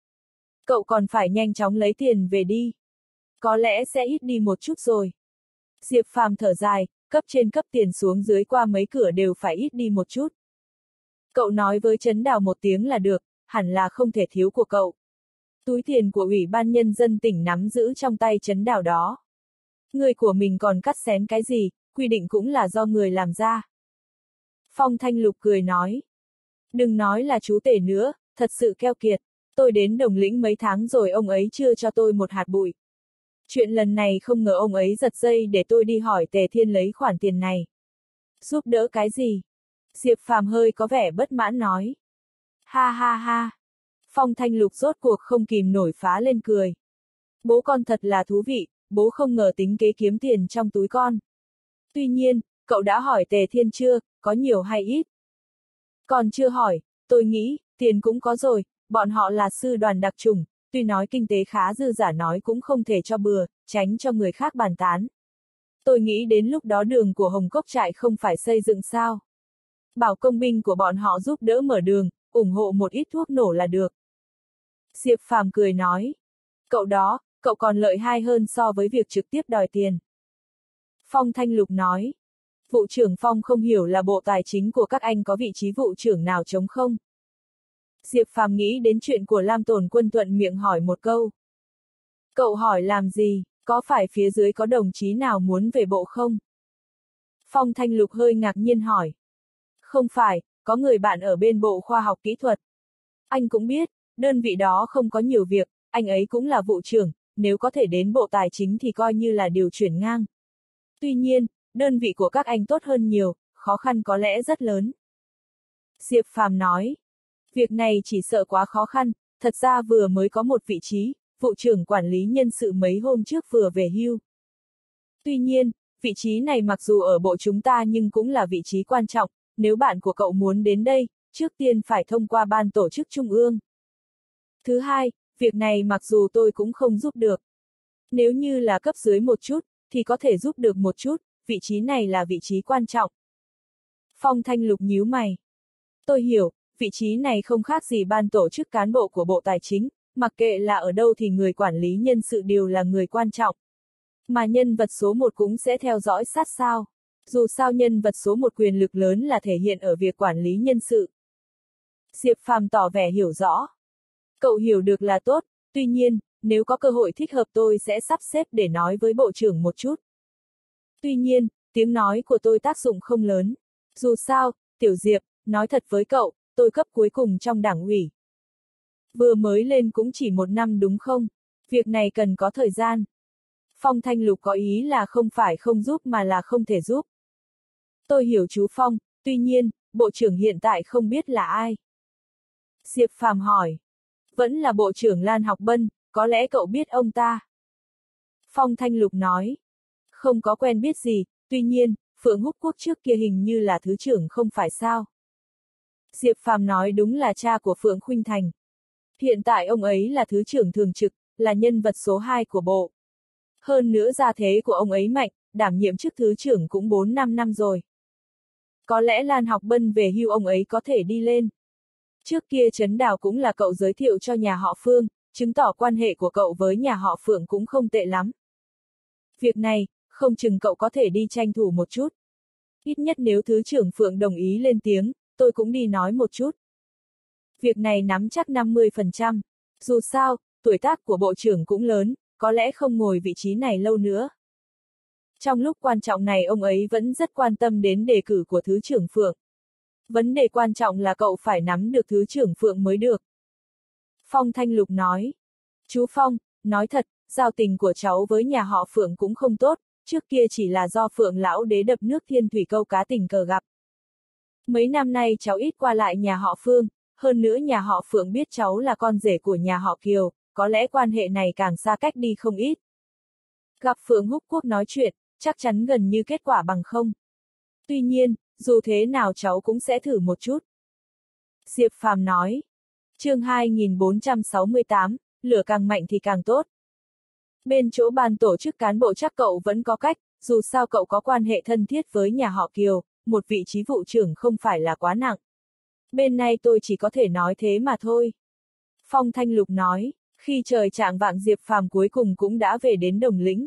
Cậu còn phải nhanh chóng lấy tiền về đi. Có lẽ sẽ ít đi một chút rồi. Diệp Phàm thở dài, cấp trên cấp tiền xuống dưới qua mấy cửa đều phải ít đi một chút. Cậu nói với Trấn Đào một tiếng là được, hẳn là không thể thiếu của cậu. Túi tiền của Ủy ban Nhân dân tỉnh nắm giữ trong tay Trấn Đào đó. Người của mình còn cắt xén cái gì, quy định cũng là do người làm ra. Phong Thanh Lục cười nói. Đừng nói là chú Tể nữa, thật sự keo kiệt. Tôi đến Đồng Lĩnh mấy tháng rồi ông ấy chưa cho tôi một hạt bụi. Chuyện lần này không ngờ ông ấy giật dây để tôi đi hỏi Tề Thiên lấy khoản tiền này. Giúp đỡ cái gì? Diệp Phàm hơi có vẻ bất mãn nói. Ha ha ha. Phong Thanh Lục rốt cuộc không kìm nổi phá lên cười. Bố con thật là thú vị, bố không ngờ tính kế kiếm tiền trong túi con. Tuy nhiên, cậu đã hỏi Tề Thiên chưa, có nhiều hay ít? Còn chưa hỏi, tôi nghĩ, tiền cũng có rồi, bọn họ là sư đoàn đặc chủng, tuy nói kinh tế khá dư giả nói cũng không thể cho bừa, tránh cho người khác bàn tán. Tôi nghĩ đến lúc đó đường của Hồng Cốc trại không phải xây dựng sao. Bảo công binh của bọn họ giúp đỡ mở đường, ủng hộ một ít thuốc nổ là được. Diệp Phàm cười nói. Cậu đó, cậu còn lợi hai hơn so với việc trực tiếp đòi tiền. Phong Thanh Lục nói. Vụ trưởng Phong không hiểu là bộ tài chính của các anh có vị trí vụ trưởng nào trống không? Diệp Phàm nghĩ đến chuyện của Lam Tồn Quân thuận miệng hỏi một câu. Cậu hỏi làm gì, có phải phía dưới có đồng chí nào muốn về bộ không? Phong Thanh Lục hơi ngạc nhiên hỏi. Không phải, có người bạn ở bên bộ khoa học kỹ thuật. Anh cũng biết, đơn vị đó không có nhiều việc, anh ấy cũng là vụ trưởng, nếu có thể đến bộ tài chính thì coi như là điều chuyển ngang. Tuy nhiên, đơn vị của các anh tốt hơn nhiều, khó khăn có lẽ rất lớn. Diệp Phàm nói. Việc này chỉ sợ quá khó khăn, thật ra vừa mới có một vị trí, vụ trưởng quản lý nhân sự mấy hôm trước vừa về hưu. Tuy nhiên, vị trí này mặc dù ở bộ chúng ta nhưng cũng là vị trí quan trọng, nếu bạn của cậu muốn đến đây, trước tiên phải thông qua ban tổ chức trung ương. Thứ hai, việc này mặc dù tôi cũng không giúp được. Nếu như là cấp dưới một chút, thì có thể giúp được một chút, vị trí này là vị trí quan trọng. Phong Thanh Lục nhíu mày. Tôi hiểu, vị trí này không khác gì ban tổ chức cán bộ của Bộ Tài chính, mặc kệ là ở đâu thì người quản lý nhân sự đều là người quan trọng. Mà nhân vật số một cũng sẽ theo dõi sát sao. Dù sao nhân vật số một quyền lực lớn là thể hiện ở việc quản lý nhân sự. Diệp Phàm tỏ vẻ hiểu rõ. Cậu hiểu được là tốt, tuy nhiên, nếu có cơ hội thích hợp tôi sẽ sắp xếp để nói với bộ trưởng một chút. Tuy nhiên, tiếng nói của tôi tác dụng không lớn. Dù sao, Tiểu Diệp, nói thật với cậu, tôi cấp cuối cùng trong đảng ủy. Vừa mới lên cũng chỉ một năm đúng không? Việc này cần có thời gian. Phong Thanh Lục có ý là không phải không giúp mà là không thể giúp. Tôi hiểu chú Phong, tuy nhiên, bộ trưởng hiện tại không biết là ai. Diệp Phàm hỏi. Vẫn là bộ trưởng Lan Học Bân, có lẽ cậu biết ông ta. Phong Thanh Lục nói. Không có quen biết gì, tuy nhiên, Phượng Húc Quốc trước kia hình như là thứ trưởng không phải sao. Diệp Phàm nói đúng là cha của Phượng Khuynh Thành. Hiện tại ông ấy là thứ trưởng thường trực, là nhân vật số hai của bộ. Hơn nữa gia thế của ông ấy mạnh, đảm nhiệm chức thứ trưởng cũng bốn năm năm rồi. Có lẽ Lan Học Bân về hưu ông ấy có thể đi lên. Trước kia Trấn Đào cũng là cậu giới thiệu cho nhà họ Phương, chứng tỏ quan hệ của cậu với nhà họ Phượng cũng không tệ lắm. Việc này, không chừng cậu có thể đi tranh thủ một chút. Ít nhất nếu thứ trưởng Phượng đồng ý lên tiếng, tôi cũng đi nói một chút. Việc này nắm chắc năm mươi phần trăm. Dù sao, tuổi tác của bộ trưởng cũng lớn, có lẽ không ngồi vị trí này lâu nữa. Trong lúc quan trọng này ông ấy vẫn rất quan tâm đến đề cử của thứ trưởng Phượng. Vấn đề quan trọng là cậu phải nắm được thứ trưởng Phượng mới được. Phong Thanh Lục nói. Chú Phong, nói thật, giao tình của cháu với nhà họ Phượng cũng không tốt, trước kia chỉ là do Phượng lão đế đập nước Thiên Thủy câu cá tình cờ gặp. Mấy năm nay cháu ít qua lại nhà họ Phương, hơn nữa nhà họ Phượng biết cháu là con rể của nhà họ Kiều, có lẽ quan hệ này càng xa cách đi không ít. Gặp Phượng Húc Quốc nói chuyện, chắc chắn gần như kết quả bằng không. Tuy nhiên, dù thế nào cháu cũng sẽ thử một chút. Diệp Phàm nói. Chương hai nghìn bốn trăm sáu mươi tám, lửa càng mạnh thì càng tốt. Bên chỗ ban tổ chức cán bộ chắc cậu vẫn có cách, dù sao cậu có quan hệ thân thiết với nhà họ Kiều, một vị trí vụ trưởng không phải là quá nặng. Bên này tôi chỉ có thể nói thế mà thôi. Phong Thanh Lục nói, khi trời chạng vạng Diệp Phàm cuối cùng cũng đã về đến Đồng Lĩnh.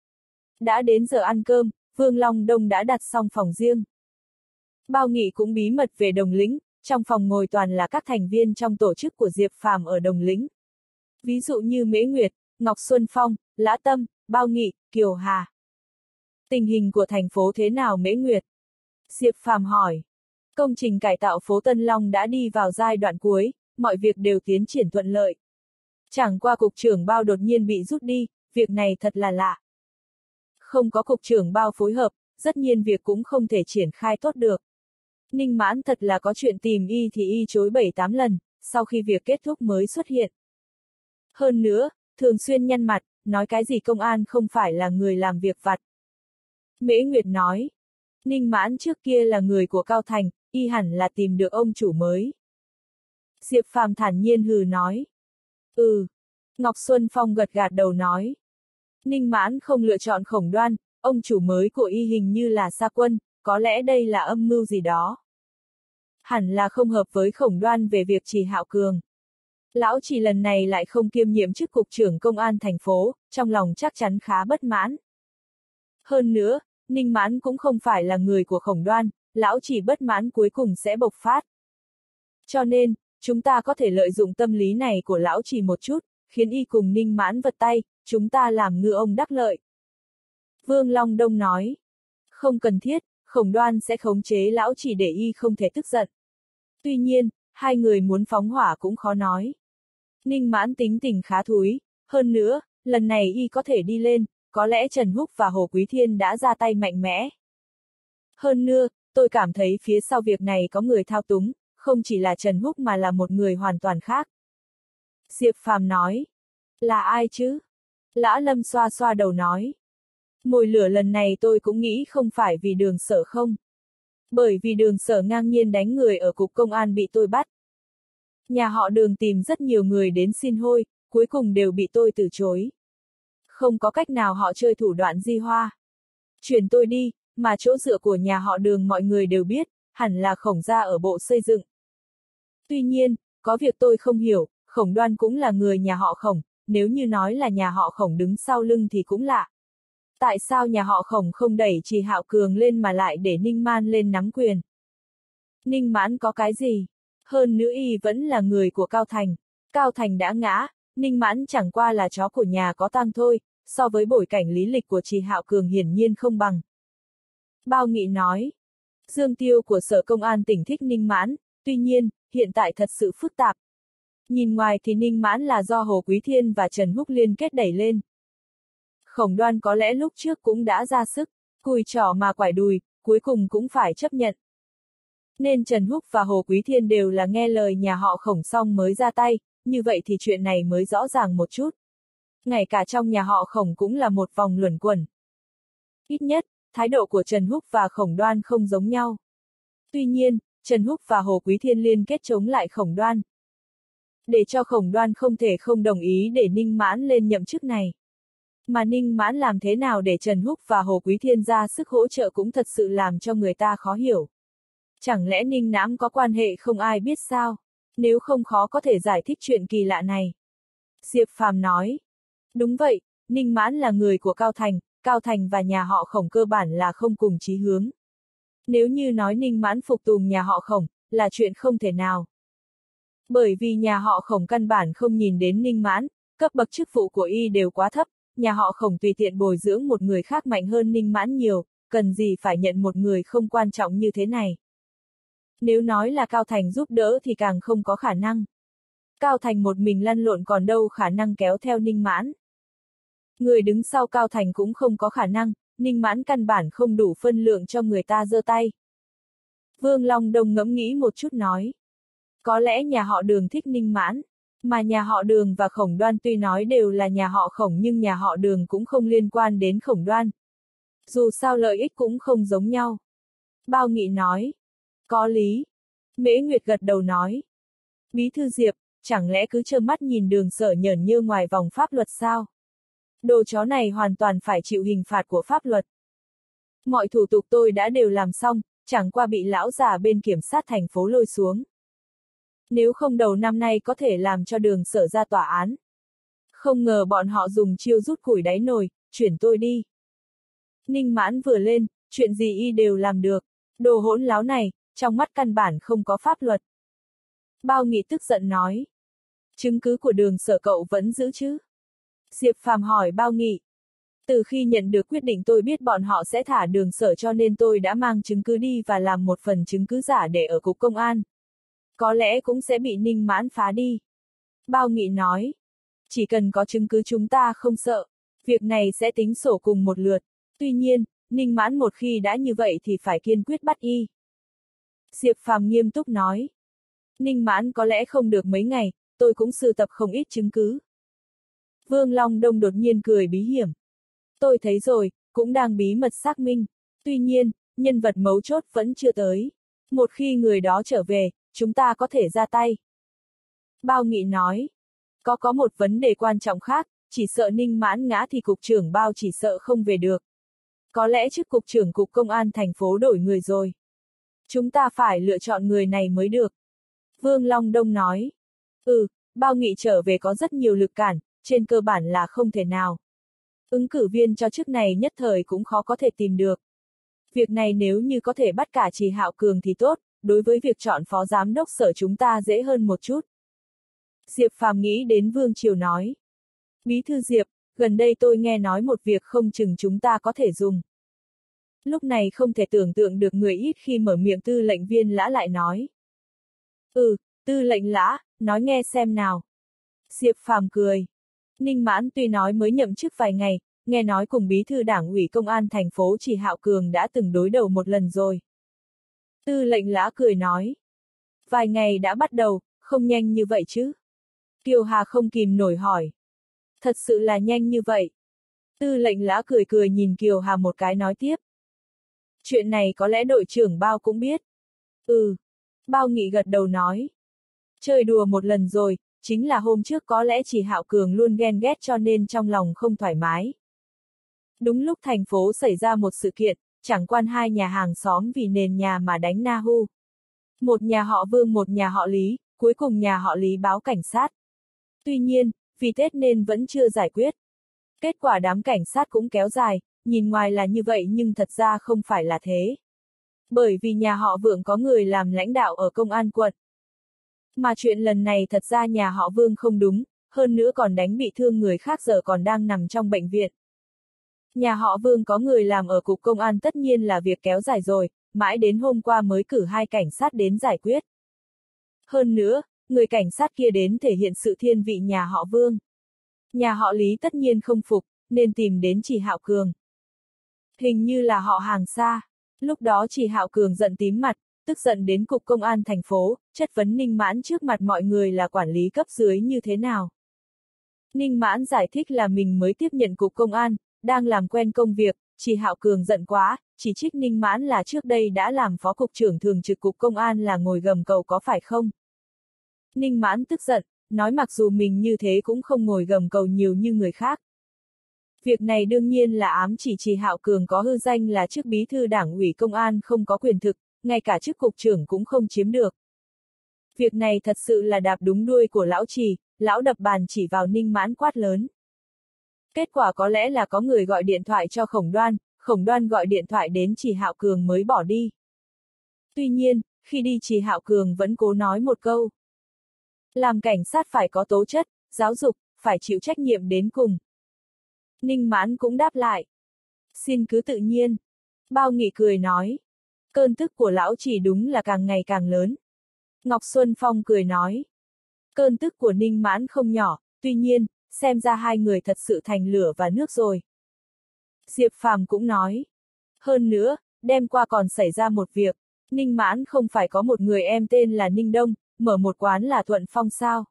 Đã đến giờ ăn cơm, Vương Long Đông đã đặt xong phòng riêng. Bao Nghị cũng bí mật về Đồng Lĩnh, trong phòng ngồi toàn là các thành viên trong tổ chức của Diệp Phàm ở Đồng Lĩnh. Ví dụ như Mễ Nguyệt, Ngọc Xuân Phong, Lã Tâm, Bao Nghị, Kiều Hà. Tình hình của thành phố thế nào Mễ Nguyệt? Diệp Phàm hỏi. Công trình cải tạo phố Tân Long đã đi vào giai đoạn cuối, mọi việc đều tiến triển thuận lợi. Chẳng qua cục trưởng Bao đột nhiên bị rút đi, việc này thật là lạ. Không có cục trưởng Bao phối hợp, tất nhiên việc cũng không thể triển khai tốt được. Ninh Mãn thật là có chuyện tìm y thì y chối bảy tám lần, sau khi việc kết thúc mới xuất hiện. Hơn nữa, thường xuyên nhăn mặt, nói cái gì công an không phải là người làm việc vặt. Mễ Nguyệt nói, Ninh Mãn trước kia là người của Cao Thành, y hẳn là tìm được ông chủ mới. Diệp Phàm thản nhiên hừ nói. Ừ. Ngọc Xuân Phong gật gật đầu nói. Ninh Mãn không lựa chọn Khổng Đoan, ông chủ mới của y hình như là Sa Quân, có lẽ đây là âm mưu gì đó. Hẳn là không hợp với Khổng Đoan về việc Trì Hạo Cường. Lão Trì lần này lại không kiêm nhiệm chức cục trưởng công an thành phố, trong lòng chắc chắn khá bất mãn. Hơn nữa, Ninh Mãn cũng không phải là người của Khổng Đoan, lão Trì bất mãn cuối cùng sẽ bộc phát. Cho nên, chúng ta có thể lợi dụng tâm lý này của lão Trì một chút, khiến y cùng Ninh Mãn vật tay, chúng ta làm ngư ông đắc lợi. Vương Long Đông nói. Không cần thiết, Khổng Đoan sẽ khống chế lão Trì để y không thể tức giận. Tuy nhiên, hai người muốn phóng hỏa cũng khó nói. Ninh Mãn tính tình khá thúi, hơn nữa, lần này y có thể đi lên, có lẽ Trần Húc và Hồ Quý Thiên đã ra tay mạnh mẽ. Hơn nữa, tôi cảm thấy phía sau việc này có người thao túng, không chỉ là Trần Húc mà là một người hoàn toàn khác. Diệp Phàm nói. Là ai chứ? Lã Lâm xoa xoa đầu nói. Mồi lửa lần này tôi cũng nghĩ không phải vì Đường Sở không. Bởi vì Đường Sở ngang nhiên đánh người ở cục công an bị tôi bắt. Nhà họ Đường tìm rất nhiều người đến xin hôi, cuối cùng đều bị tôi từ chối. Không có cách nào họ chơi thủ đoạn di hoa. Chuyển tôi đi, mà chỗ dựa của nhà họ Đường mọi người đều biết, hẳn là Khổng gia ở bộ xây dựng. Tuy nhiên, có việc tôi không hiểu, Khổng Đoan cũng là người nhà họ Khổng, nếu như nói là nhà họ Khổng đứng sau lưng thì cũng lạ. Tại sao nhà họ Khổng không đẩy Trì Hạo Cường lên mà lại để Ninh Man lên nắm quyền? Ninh Mãn có cái gì? Hơn nữa y vẫn là người của Cao Thành. Cao Thành đã ngã, Ninh Mãn chẳng qua là chó của nhà có tang thôi, so với bối cảnh lý lịch của Trì Hạo Cường hiển nhiên không bằng. Bao Nghị nói. Dương Tiêu của Sở Công an tỉnh thích Ninh Mãn, tuy nhiên, hiện tại thật sự phức tạp. Nhìn ngoài thì Ninh Mãn là do Hồ Quý Thiên và Trần Húc liên kết đẩy lên. Khổng Đoan có lẽ lúc trước cũng đã ra sức, cùi trỏ mà quải đùi, cuối cùng cũng phải chấp nhận. Nên Trần Húc và Hồ Quý Thiên đều là nghe lời nhà họ Khổng xong mới ra tay, như vậy thì chuyện này mới rõ ràng một chút. Ngay cả trong nhà họ Khổng cũng là một vòng luẩn quẩn. Ít nhất, thái độ của Trần Húc và Khổng Đoan không giống nhau. Tuy nhiên, Trần Húc và Hồ Quý Thiên liên kết chống lại Khổng Đoan. Để cho Khổng Đoan không thể không đồng ý để Ninh Mãn lên nhậm chức này. Mà Ninh Mãn làm thế nào để Trần Húc và Hồ Quý Thiên ra sức hỗ trợ cũng thật sự làm cho người ta khó hiểu. Chẳng lẽ Ninh Mãn có quan hệ không ai biết sao? Nếu không khó có thể giải thích chuyện kỳ lạ này. Diệp Phàm nói. Đúng vậy, Ninh Mãn là người của Cao Thành, Cao Thành và nhà họ Khổng cơ bản là không cùng chí hướng. Nếu như nói Ninh Mãn phục tùng nhà họ Khổng, là chuyện không thể nào. Bởi vì nhà họ Khổng căn bản không nhìn đến Ninh Mãn, cấp bậc chức vụ của y đều quá thấp, nhà họ Khổng tùy tiện bồi dưỡng một người khác mạnh hơn Ninh Mãn nhiều, cần gì phải nhận một người không quan trọng như thế này. Nếu nói là Cao Thành giúp đỡ thì càng không có khả năng. Cao Thành một mình lăn lộn còn đâu khả năng kéo theo Ninh Mãn. Người đứng sau Cao Thành cũng không có khả năng, Ninh Mãn căn bản không đủ phân lượng cho người ta giơ tay. Vương Long Đông ngẫm nghĩ một chút nói. Có lẽ nhà họ Đường thích Ninh Mãn, mà nhà họ Đường và Khổng Đoan tuy nói đều là nhà họ Khổng nhưng nhà họ Đường cũng không liên quan đến Khổng Đoan. Dù sao lợi ích cũng không giống nhau. Bao Nghị nói. Có lý. Mễ Nguyệt gật đầu nói. Bí thư Diệp, chẳng lẽ cứ trơ mắt nhìn Đường Sở nhởn nhơ ngoài vòng pháp luật sao? Đồ chó này hoàn toàn phải chịu hình phạt của pháp luật. Mọi thủ tục tôi đã đều làm xong, chẳng qua bị lão già bên kiểm sát thành phố lôi xuống. Nếu không đầu năm nay có thể làm cho Đường Sở ra tòa án. Không ngờ bọn họ dùng chiêu rút củi đáy nồi, chuyển tôi đi. Ninh Mãn vừa lên, chuyện gì y đều làm được. Đồ hỗn láo này, trong mắt căn bản không có pháp luật. Bao Nghị tức giận nói. Chứng cứ của Đường Sở cậu vẫn giữ chứ? Diệp Phàm hỏi Bao Nghị. Từ khi nhận được quyết định tôi biết bọn họ sẽ thả Đường Sở cho nên tôi đã mang chứng cứ đi và làm một phần chứng cứ giả để ở cục công an. Có lẽ cũng sẽ bị Ninh Mãn phá đi. Bao Nghị nói. Chỉ cần có chứng cứ chúng ta không sợ. Việc này sẽ tính sổ cùng một lượt. Tuy nhiên, Ninh Mãn một khi đã như vậy thì phải kiên quyết bắt y. Diệp Phàm nghiêm túc nói. Ninh Mãn có lẽ không được mấy ngày, tôi cũng sưu tập không ít chứng cứ. Vương Long Đông đột nhiên cười bí hiểm. Tôi thấy rồi, cũng đang bí mật xác minh. Tuy nhiên, nhân vật mấu chốt vẫn chưa tới. Một khi người đó trở về, chúng ta có thể ra tay. Bao Nghị nói. Có có một vấn đề quan trọng khác, chỉ sợ Ninh Mãn ngã thì cục trưởng Bao chỉ sợ không về được. Có lẽ chức cục trưởng cục công an thành phố đổi người rồi. Chúng ta phải lựa chọn người này mới được. Vương Long Đông nói. Ừ, Bao Nghị trở về có rất nhiều lực cản, trên cơ bản là không thể nào. Ứng cử viên cho chức này nhất thời cũng khó có thể tìm được. Việc này nếu như có thể bắt cả Trì Hạo Cường thì tốt, đối với việc chọn phó giám đốc sở chúng ta dễ hơn một chút. Diệp Phàm nghĩ đến Vương Triều nói. Bí thư Diệp, gần đây tôi nghe nói một việc không chừng chúng ta có thể dùng. Lúc này không thể tưởng tượng được người ít khi mở miệng Tư lệnh Viên Lã lại nói. Ừ, Tư lệnh Lã, nói nghe xem nào. Diệp Phàm cười. Ninh Mãn tuy nói mới nhậm chức vài ngày, nghe nói cùng bí thư đảng ủy công an thành phố Trì Hạo Cường đã từng đối đầu một lần rồi. Tư lệnh Lã cười nói. Vài ngày đã bắt đầu, không nhanh như vậy chứ? Kiều Hà không kìm nổi hỏi. Thật sự là nhanh như vậy. Tư lệnh Lã cười cười nhìn Kiều Hà một cái nói tiếp. Chuyện này có lẽ đội trưởng Bao cũng biết. Ừ. Bao Nghị gật đầu nói. Chơi đùa một lần rồi, chính là hôm trước có lẽ Trì Hạo Cường luôn ghen ghét cho nên trong lòng không thoải mái. Đúng lúc thành phố xảy ra một sự kiện, chẳng quan hai nhà hàng xóm vì nền nhà mà đánh na hu. Một nhà họ Vương một nhà họ Lý, cuối cùng nhà họ Lý báo cảnh sát. Tuy nhiên, vì Tết nên vẫn chưa giải quyết. Kết quả đám cảnh sát cũng kéo dài, nhìn ngoài là như vậy nhưng thật ra không phải là thế. Bởi vì nhà họ Vương có người làm lãnh đạo ở công an quận. Mà chuyện lần này thật ra nhà họ Vương không đúng, hơn nữa còn đánh bị thương người khác giờ còn đang nằm trong bệnh viện. Nhà họ Vương có người làm ở cục công an tất nhiên là việc kéo dài rồi, mãi đến hôm qua mới cử hai cảnh sát đến giải quyết. Hơn nữa, người cảnh sát kia đến thể hiện sự thiên vị nhà họ Vương. Nhà họ Lý tất nhiên không phục, nên tìm đến Trì Hạo Cường. Hình như là họ hàng xa. Lúc đó Trì Hạo Cường giận tím mặt, tức giận đến cục công an thành phố, chất vấn Ninh Mãn trước mặt mọi người là quản lý cấp dưới như thế nào. Ninh Mãn giải thích là mình mới tiếp nhận cục công an, đang làm quen công việc, Trì Hạo Cường giận quá, chỉ trích Ninh Mãn là trước đây đã làm phó cục trưởng thường trực cục công an là ngồi gầm cầu có phải không? Ninh Mãn tức giận, nói mặc dù mình như thế cũng không ngồi gầm cầu nhiều như người khác. Việc này đương nhiên là ám chỉ Trì Hạo Cường có hư danh là chức bí thư đảng ủy công an không có quyền thực, ngay cả chức cục trưởng cũng không chiếm được. Việc này thật sự là đạp đúng đuôi của lão Trì, lão đập bàn chỉ vào Ninh Mãn quát lớn. Kết quả có lẽ là có người gọi điện thoại cho Khổng Đoan, Khổng Đoan gọi điện thoại đến Trì Hạo Cường mới bỏ đi. Tuy nhiên, khi đi Trì Hạo Cường vẫn cố nói một câu. Làm cảnh sát phải có tố chất, giáo dục, phải chịu trách nhiệm đến cùng. Ninh Mãn cũng đáp lại. Xin cứ tự nhiên. Bao Nghị cười nói. Cơn tức của lão Trì đúng là càng ngày càng lớn. Ngọc Xuân Phong cười nói. Cơn tức của Ninh Mãn không nhỏ, tuy nhiên, xem ra hai người thật sự thành lửa và nước rồi. Diệp Phàm cũng nói. Hơn nữa, đêm qua còn xảy ra một việc, Ninh Mãn không phải có một người em tên là Ninh Đông, mở một quán là Thuận Phong sao?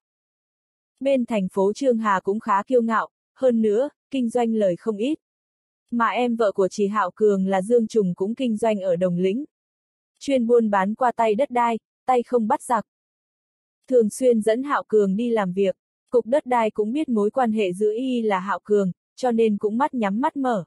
Bên thành phố Trương Hà cũng khá kiêu ngạo, hơn nữa, kinh doanh lời không ít. Mà em vợ của chị Hạo Cường là Dương Trùng cũng kinh doanh ở Đồng Lĩnh. Chuyên buôn bán qua tay đất đai, tay không bắt giặc. Thường xuyên dẫn Hạo Cường đi làm việc, cục đất đai cũng biết mối quan hệ giữa y là Hạo Cường, cho nên cũng mắt nhắm mắt mở.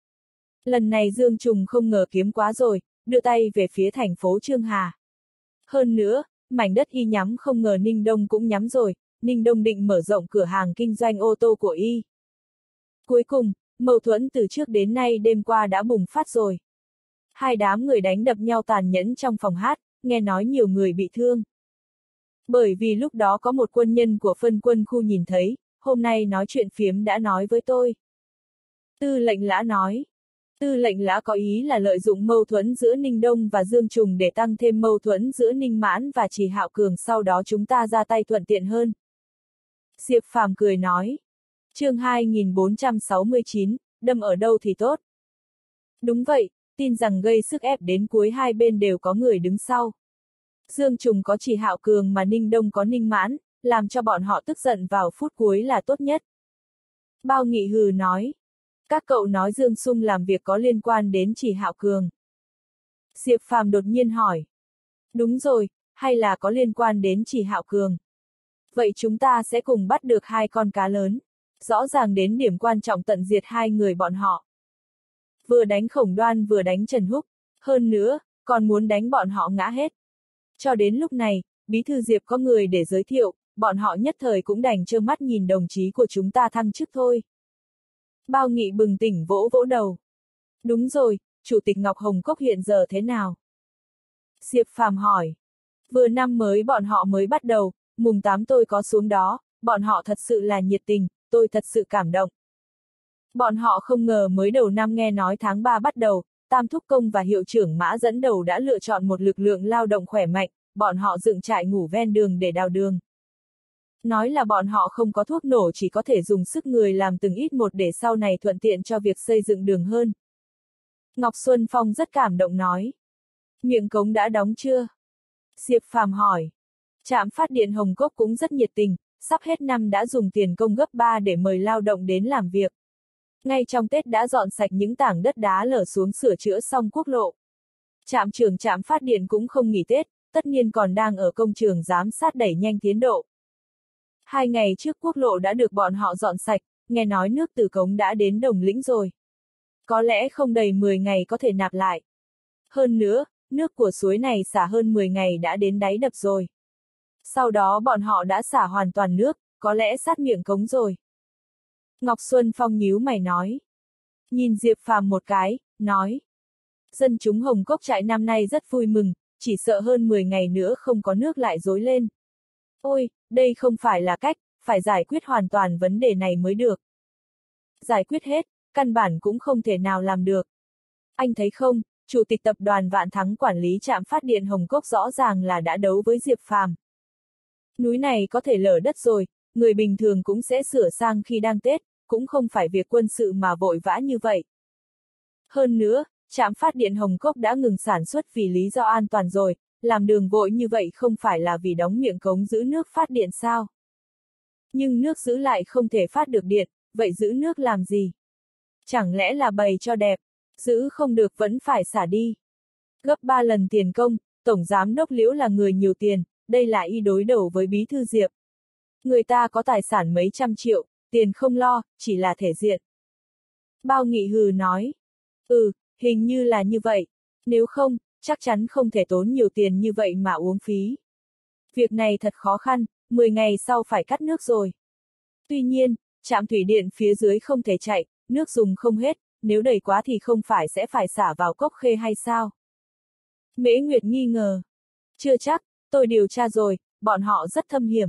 Lần này Dương Trùng không ngờ kiếm quá rồi, đưa tay về phía thành phố Trương Hà. Hơn nữa, mảnh đất y nhắm không ngờ Ninh Đông cũng nhắm rồi, Ninh Đông định mở rộng cửa hàng kinh doanh ô tô của y. Cuối cùng, mâu thuẫn từ trước đến nay đêm qua đã bùng phát rồi. Hai đám người đánh đập nhau tàn nhẫn trong phòng hát, nghe nói nhiều người bị thương. Bởi vì lúc đó có một quân nhân của phân quân khu nhìn thấy, hôm nay nói chuyện phiếm đã nói với tôi. Tư lệnh Lã nói. Tư lệnh Lã có ý là lợi dụng mâu thuẫn giữa Ninh Đông và Dương Trùng để tăng thêm mâu thuẫn giữa Ninh Mãn và Trì Hạo Cường, sau đó chúng ta ra tay thuận tiện hơn. Diệp Phàm cười nói. Chương hai nghìn bốn trăm sáu mươi chín, đâm ở đâu thì tốt. Đúng vậy, tin rằng gây sức ép đến cuối hai bên đều có người đứng sau. Dương Trùng có Trì Hạo Cường mà Ninh Đông có Ninh Mãn, làm cho bọn họ tức giận vào phút cuối là tốt nhất. Bao Nghị hừ nói. Các cậu nói Dương Sung làm việc có liên quan đến Trì Hạo Cường. Diệp Phàm đột nhiên hỏi. Đúng rồi, hay là có liên quan đến Trì Hạo Cường. Vậy chúng ta sẽ cùng bắt được hai con cá lớn. Rõ ràng đến điểm quan trọng tận diệt hai người bọn họ. Vừa đánh Khổng Đoan vừa đánh Trần Húc, hơn nữa, còn muốn đánh bọn họ ngã hết. Cho đến lúc này, Bí thư Diệp có người để giới thiệu, bọn họ nhất thời cũng đành trơ mắt nhìn đồng chí của chúng ta thăng chức thôi. Bao Nghị bừng tỉnh vỗ vỗ đầu. Đúng rồi, Chủ tịch Ngọc Hồng Cốc hiện giờ thế nào? Diệp Phàm hỏi. Vừa năm mới bọn họ mới bắt đầu, mùng tám tôi có xuống đó, bọn họ thật sự là nhiệt tình, tôi thật sự cảm động. Bọn họ không ngờ mới đầu năm nghe nói tháng ba bắt đầu, Tam Thúc Công và Hiệu trưởng Mã dẫn đầu đã lựa chọn một lực lượng lao động khỏe mạnh, bọn họ dựng trại ngủ ven đường để đào đường. Nói là bọn họ không có thuốc nổ, chỉ có thể dùng sức người làm từng ít một để sau này thuận tiện cho việc xây dựng đường hơn. Ngọc Xuân Phong rất cảm động nói. Miệng cống đã đóng chưa? Diệp Phàm hỏi. Trạm phát điện Hồng Cốc cũng rất nhiệt tình, sắp hết năm đã dùng tiền công gấp ba để mời lao động đến làm việc. Ngay trong Tết đã dọn sạch những tảng đất đá lở xuống, sửa chữa xong quốc lộ. Trạm trưởng trạm phát điện cũng không nghỉ Tết, tất nhiên còn đang ở công trường giám sát đẩy nhanh tiến độ. Hai ngày trước quốc lộ đã được bọn họ dọn sạch, nghe nói nước từ cống đã đến Đồng Lĩnh rồi. Có lẽ không đầy mười ngày có thể nạp lại. Hơn nữa, nước của suối này xả hơn mười ngày đã đến đáy đập rồi. Sau đó bọn họ đã xả hoàn toàn nước, có lẽ sát miệng cống rồi. Ngọc Xuân Phong nhíu mày nói. Nhìn Diệp Phàm một cái, nói. Dân chúng Hồng Cốc trại năm nay rất vui mừng, chỉ sợ hơn mười ngày nữa không có nước lại rối lên. Ôi, đây không phải là cách, phải giải quyết hoàn toàn vấn đề này mới được. Giải quyết hết, căn bản cũng không thể nào làm được. Anh thấy không, Chủ tịch tập đoàn Vạn Thắng quản lý trạm phát điện Hồng Cốc rõ ràng là đã đấu với Diệp Phàm. Núi này có thể lở đất rồi, người bình thường cũng sẽ sửa sang khi đang Tết, cũng không phải việc quân sự mà vội vã như vậy. Hơn nữa, trạm phát điện Hồng Cốc đã ngừng sản xuất vì lý do an toàn rồi, làm đường vội như vậy không phải là vì đóng miệng cống giữ nước phát điện sao? Nhưng nước giữ lại không thể phát được điện, vậy giữ nước làm gì? Chẳng lẽ là bày cho đẹp, giữ không được vẫn phải xả đi. Gấp ba lần tiền công, Tổng Giám đốc Liễu là người nhiều tiền, đây là y đối đầu với Bí thư Diệp. Người ta có tài sản mấy trăm triệu, tiền không lo, chỉ là thể diện. Bao Nghị hừ nói. Ừ, hình như là như vậy. Nếu không, chắc chắn không thể tốn nhiều tiền như vậy mà uống phí. Việc này thật khó khăn, mười ngày sau phải cắt nước rồi. Tuy nhiên, trạm thủy điện phía dưới không thể chạy, nước dùng không hết, nếu đầy quá thì không phải sẽ phải xả vào Cốc Khê hay sao? Mễ Nguyệt nghi ngờ. Chưa chắc, tôi điều tra rồi, bọn họ rất thâm hiểm.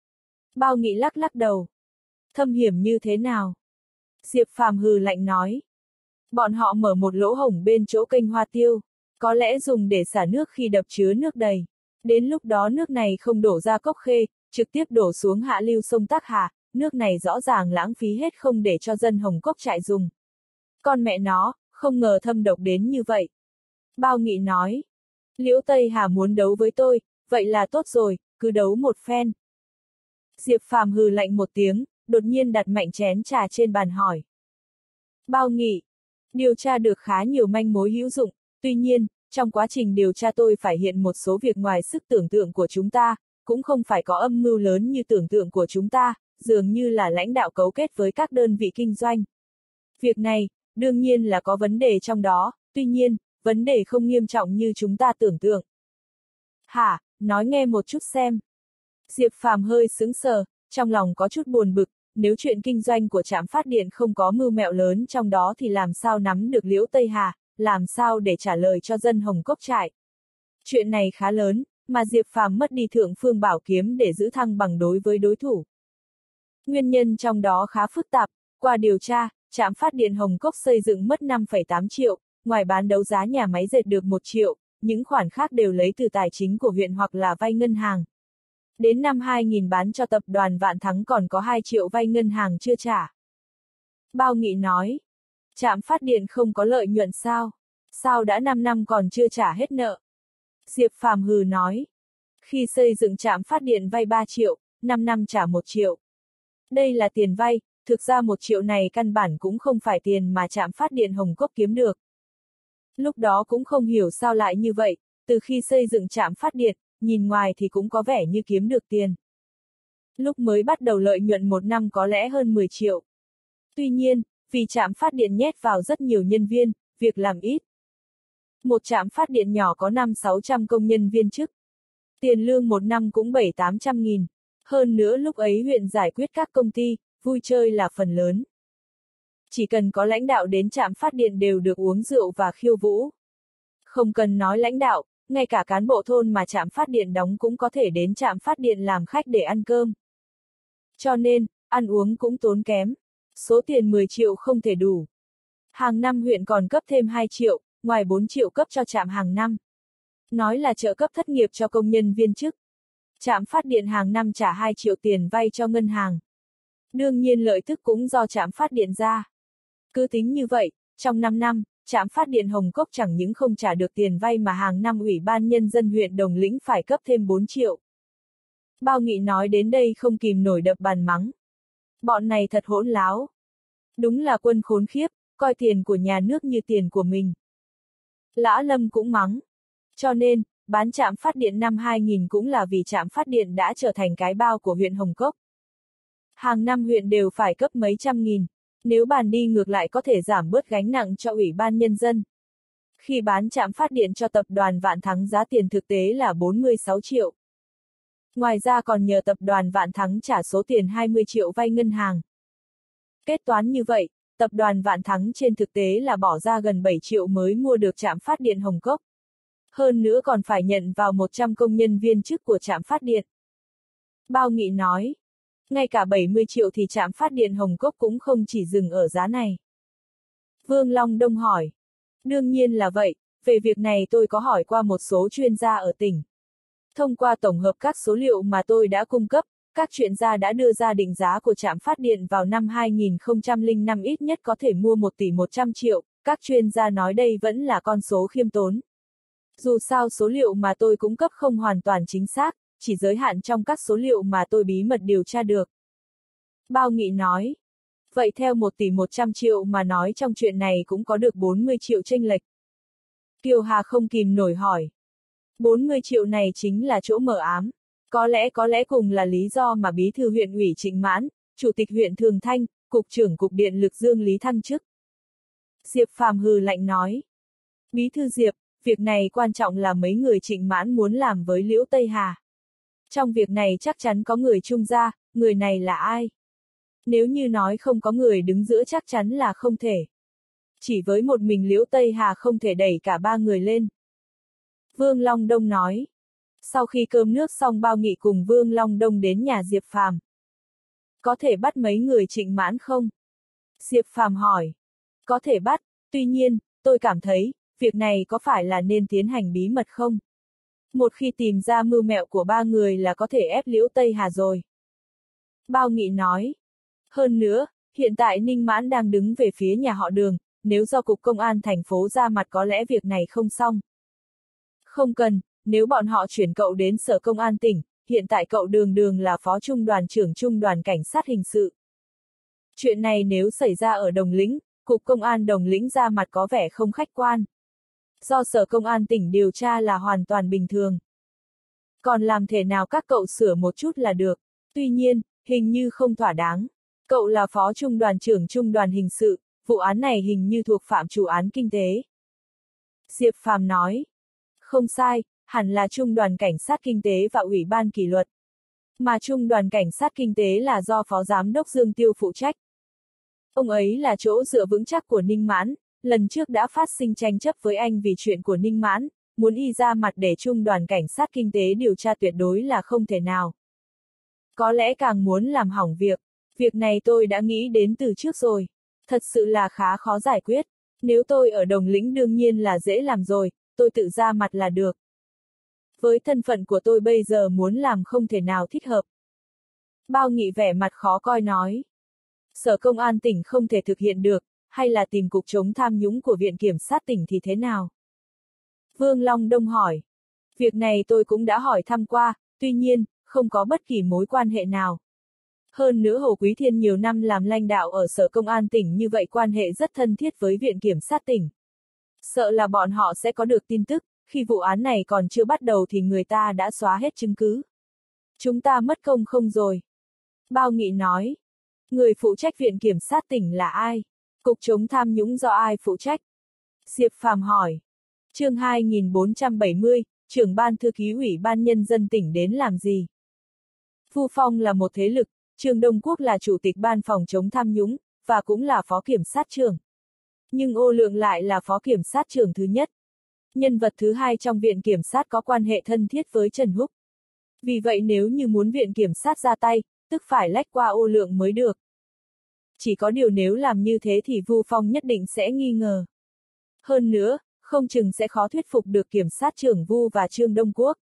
Bao Nghị lắc lắc đầu. Thâm hiểm như thế nào? Diệp Phàm hừ lạnh nói. Bọn họ mở một lỗ hổng bên chỗ kênh Hoa Tiêu, có lẽ dùng để xả nước khi đập chứa nước đầy. Đến lúc đó nước này không đổ ra Cốc Khê, trực tiếp đổ xuống hạ lưu sông Tác Hà, nước này rõ ràng lãng phí hết không để cho dân Hồng Cốc trại dùng. Con mẹ nó, không ngờ thâm độc đến như vậy. Bao Nghị nói. Liễu Tây Hà muốn đấu với tôi, vậy là tốt rồi, cứ đấu một phen. Diệp Phàm hừ lạnh một tiếng, đột nhiên đặt mạnh chén trà trên bàn hỏi. Bao Nghị, điều tra được khá nhiều manh mối hữu dụng, tuy nhiên, trong quá trình điều tra tôi phải hiện một số việc ngoài sức tưởng tượng của chúng ta, cũng không phải có âm mưu lớn như tưởng tượng của chúng ta, dường như là lãnh đạo cấu kết với các đơn vị kinh doanh. Việc này, đương nhiên là có vấn đề trong đó, tuy nhiên, vấn đề không nghiêm trọng như chúng ta tưởng tượng. Hả, nói nghe một chút xem. Diệp Phàm hơi sững sờ, trong lòng có chút buồn bực, nếu chuyện kinh doanh của trạm phát điện không có mưu mẹo lớn trong đó thì làm sao nắm được Liễu Tây Hà, làm sao để trả lời cho dân Hồng Cốc trại. Chuyện này khá lớn, mà Diệp Phàm mất đi Thượng Phương Bảo Kiếm để giữ thăng bằng đối với đối thủ. Nguyên nhân trong đó khá phức tạp, qua điều tra, trạm phát điện Hồng Cốc xây dựng mất năm phẩy tám triệu, ngoài bán đấu giá nhà máy dệt được một triệu, những khoản khác đều lấy từ tài chính của huyện hoặc là vay ngân hàng. Đến năm hai nghìn bán cho tập đoàn Vạn Thắng còn có hai triệu vay ngân hàng chưa trả. Bao Nghị nói, trạm phát điện không có lợi nhuận sao? Sao đã năm năm còn chưa trả hết nợ? Diệp Phàm hừ nói, khi xây dựng trạm phát điện vay ba triệu, năm năm trả một triệu. Đây là tiền vay, thực ra một triệu này căn bản cũng không phải tiền mà trạm phát điện Hồng Cốc kiếm được. Lúc đó cũng không hiểu sao lại như vậy, từ khi xây dựng trạm phát điện, nhìn ngoài thì cũng có vẻ như kiếm được tiền. Lúc mới bắt đầu lợi nhuận một năm có lẽ hơn mười triệu. Tuy nhiên, vì trạm phát điện nhét vào rất nhiều nhân viên, việc làm ít. Một trạm phát điện nhỏ có năm sáu trăm công nhân viên chức. Tiền lương một năm cũng bảy tám trăm nghìn. Hơn nữa lúc ấy huyện giải quyết các công ty, vui chơi là phần lớn. Chỉ cần có lãnh đạo đến trạm phát điện đều được uống rượu và khiêu vũ. Không cần nói lãnh đạo, ngay cả cán bộ thôn mà trạm phát điện đóng cũng có thể đến trạm phát điện làm khách để ăn cơm. Cho nên, ăn uống cũng tốn kém. Số tiền mười triệu không thể đủ. Hàng năm huyện còn cấp thêm hai triệu, ngoài bốn triệu cấp cho trạm hàng năm. Nói là trợ cấp thất nghiệp cho công nhân viên chức. Trạm phát điện hàng năm trả hai triệu tiền vay cho ngân hàng. Đương nhiên lợi tức cũng do trạm phát điện ra. Cứ tính như vậy, trong năm năm, trạm phát điện Hồng Cốc chẳng những không trả được tiền vay mà hàng năm Ủy ban Nhân dân huyện Đồng Lĩnh phải cấp thêm bốn triệu. Bao Nghị nói đến đây không kìm nổi đập bàn mắng. Bọn này thật hỗn láo. Đúng là quân khốn khiếp, coi tiền của nhà nước như tiền của mình. Lã Lâm cũng mắng. Cho nên, bán trạm phát điện năm hai nghìn cũng là vì trạm phát điện đã trở thành cái bao của huyện Hồng Cốc. Hàng năm huyện đều phải cấp mấy trăm nghìn. Nếu bàn đi ngược lại có thể giảm bớt gánh nặng cho Ủy ban Nhân dân. Khi bán trạm phát điện cho tập đoàn Vạn Thắng giá tiền thực tế là bốn mươi sáu triệu. Ngoài ra còn nhờ tập đoàn Vạn Thắng trả số tiền hai mươi triệu vay ngân hàng. Kết toán như vậy, tập đoàn Vạn Thắng trên thực tế là bỏ ra gần bảy triệu mới mua được trạm phát điện Hồng Cốc. Hơn nữa còn phải nhận vào một trăm công nhân viên chức của trạm phát điện. Bao Nghị nói, ngay cả bảy mươi triệu thì trạm phát điện Hồng Cốc cũng không chỉ dừng ở giá này. Vương Long Đông hỏi, đương nhiên là vậy, về việc này tôi có hỏi qua một số chuyên gia ở tỉnh. Thông qua tổng hợp các số liệu mà tôi đã cung cấp, các chuyên gia đã đưa ra định giá của trạm phát điện vào năm hai nghìn không trăm lẻ năm ít nhất có thể mua một tỷ một trăm triệu, các chuyên gia nói đây vẫn là con số khiêm tốn. Dù sao số liệu mà tôi cung cấp không hoàn toàn chính xác, chỉ giới hạn trong các số liệu mà tôi bí mật điều tra được. Bao Nghị nói, vậy theo một tỷ một trăm triệu mà nói trong chuyện này cũng có được bốn mươi triệu chênh lệch. Kiều Hà không kìm nổi hỏi. bốn mươi triệu này chính là chỗ mờ ám. Có lẽ có lẽ cùng là lý do mà bí thư huyện ủy Trịnh Mãn, chủ tịch huyện Thường Thanh, cục trưởng cục điện lực Dương Lý thăng chức. Diệp Phàm hừ lạnh nói. Bí thư Diệp, việc này quan trọng là mấy người Trịnh Mãn muốn làm với Liễu Tây Hà. Trong việc này chắc chắn có người trung gia, người này là ai? Nếu như nói không có người đứng giữa chắc chắn là không thể. Chỉ với một mình Liễu Tây Hà không thể đẩy cả ba người lên. Vương Long Đông nói. Sau khi cơm nước xong Bao Nghị cùng Vương Long Đông đến nhà Diệp Phàm. Có thể bắt mấy người Trịnh Mãn không? Diệp Phàm hỏi. Có thể bắt, tuy nhiên, tôi cảm thấy, việc này có phải là nên tiến hành bí mật không? Một khi tìm ra mưu mẹo của ba người là có thể ép Liễu Tây Hà rồi. Bao Nghị nói. Hơn nữa, hiện tại Ninh Mãn đang đứng về phía nhà họ Đường, nếu do Cục Công an thành phố ra mặt có lẽ việc này không xong. Không cần, nếu bọn họ chuyển cậu đến sở công an tỉnh, hiện tại cậu đường đường là phó trung đoàn trưởng trung đoàn cảnh sát hình sự. Chuyện này nếu xảy ra ở Đồng Lĩnh, cục công an Đồng Lĩnh ra mặt có vẻ không khách quan. Do sở công an tỉnh điều tra là hoàn toàn bình thường. Còn làm thể nào các cậu sửa một chút là được. Tuy nhiên, hình như không thỏa đáng. Cậu là phó trung đoàn trưởng trung đoàn hình sự, vụ án này hình như thuộc phạm chủ án kinh tế. Diệp Phàm nói. Không sai, hẳn là trung đoàn cảnh sát kinh tế và ủy ban kỷ luật. Mà trung đoàn cảnh sát kinh tế là do phó giám đốc Dương Tiêu phụ trách. Ông ấy là chỗ dựa vững chắc của Ninh Mãn, lần trước đã phát sinh tranh chấp với anh vì chuyện của Ninh Mãn, muốn y ra mặt để trung đoàn cảnh sát kinh tế điều tra tuyệt đối là không thể nào. Có lẽ càng muốn làm hỏng việc. Việc này tôi đã nghĩ đến từ trước rồi. Thật sự là khá khó giải quyết. Nếu tôi ở Đồng Lĩnh đương nhiên là dễ làm rồi, tôi tự ra mặt là được. Với thân phận của tôi bây giờ muốn làm không thể nào thích hợp. Bao Nghị vẻ mặt khó coi nói. Sở công an tỉnh không thể thực hiện được, hay là tìm cục chống tham nhũng của Viện Kiểm sát tỉnh thì thế nào? Vương Long Đông hỏi. Việc này tôi cũng đã hỏi thăm qua, tuy nhiên, không có bất kỳ mối quan hệ nào. Hơn nữa Hồ Quý Thiên nhiều năm làm lãnh đạo ở sở công an tỉnh như vậy quan hệ rất thân thiết với Viện Kiểm sát tỉnh. Sợ là bọn họ sẽ có được tin tức, khi vụ án này còn chưa bắt đầu thì người ta đã xóa hết chứng cứ. Chúng ta mất công không rồi. Bao Nghị nói. Người phụ trách Viện Kiểm sát tỉnh là ai? Cục chống tham nhũng do ai phụ trách? Diệp Phàm hỏi. Chương hai nghìn bốn trăm bảy mươi, trưởng ban thư ký Ủy ban Nhân dân tỉnh đến làm gì? Vu Phong là một thế lực, Trương Đông Quốc là chủ tịch ban phòng chống tham nhũng, và cũng là phó kiểm sát trưởng. Nhưng Ô Lượng lại là phó kiểm sát trưởng thứ nhất. Nhân vật thứ hai trong Viện Kiểm sát có quan hệ thân thiết với Trần Húc. Vì vậy nếu như muốn Viện Kiểm sát ra tay, tức phải lách qua Ô Lượng mới được. Chỉ có điều nếu làm như thế thì Vu Phong nhất định sẽ nghi ngờ. Hơn nữa, không chừng sẽ khó thuyết phục được kiểm sát trưởng Vu và Trương Đông Quốc.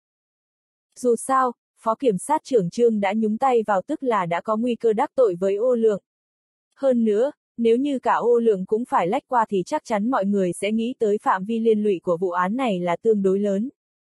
Dù sao, phó kiểm sát trưởng Trương đã nhúng tay vào tức là đã có nguy cơ đắc tội với Ô Lượng. Hơn nữa, nếu như cả Ô Lượng cũng phải lách qua thì chắc chắn mọi người sẽ nghĩ tới phạm vi liên lụy của vụ án này là tương đối lớn.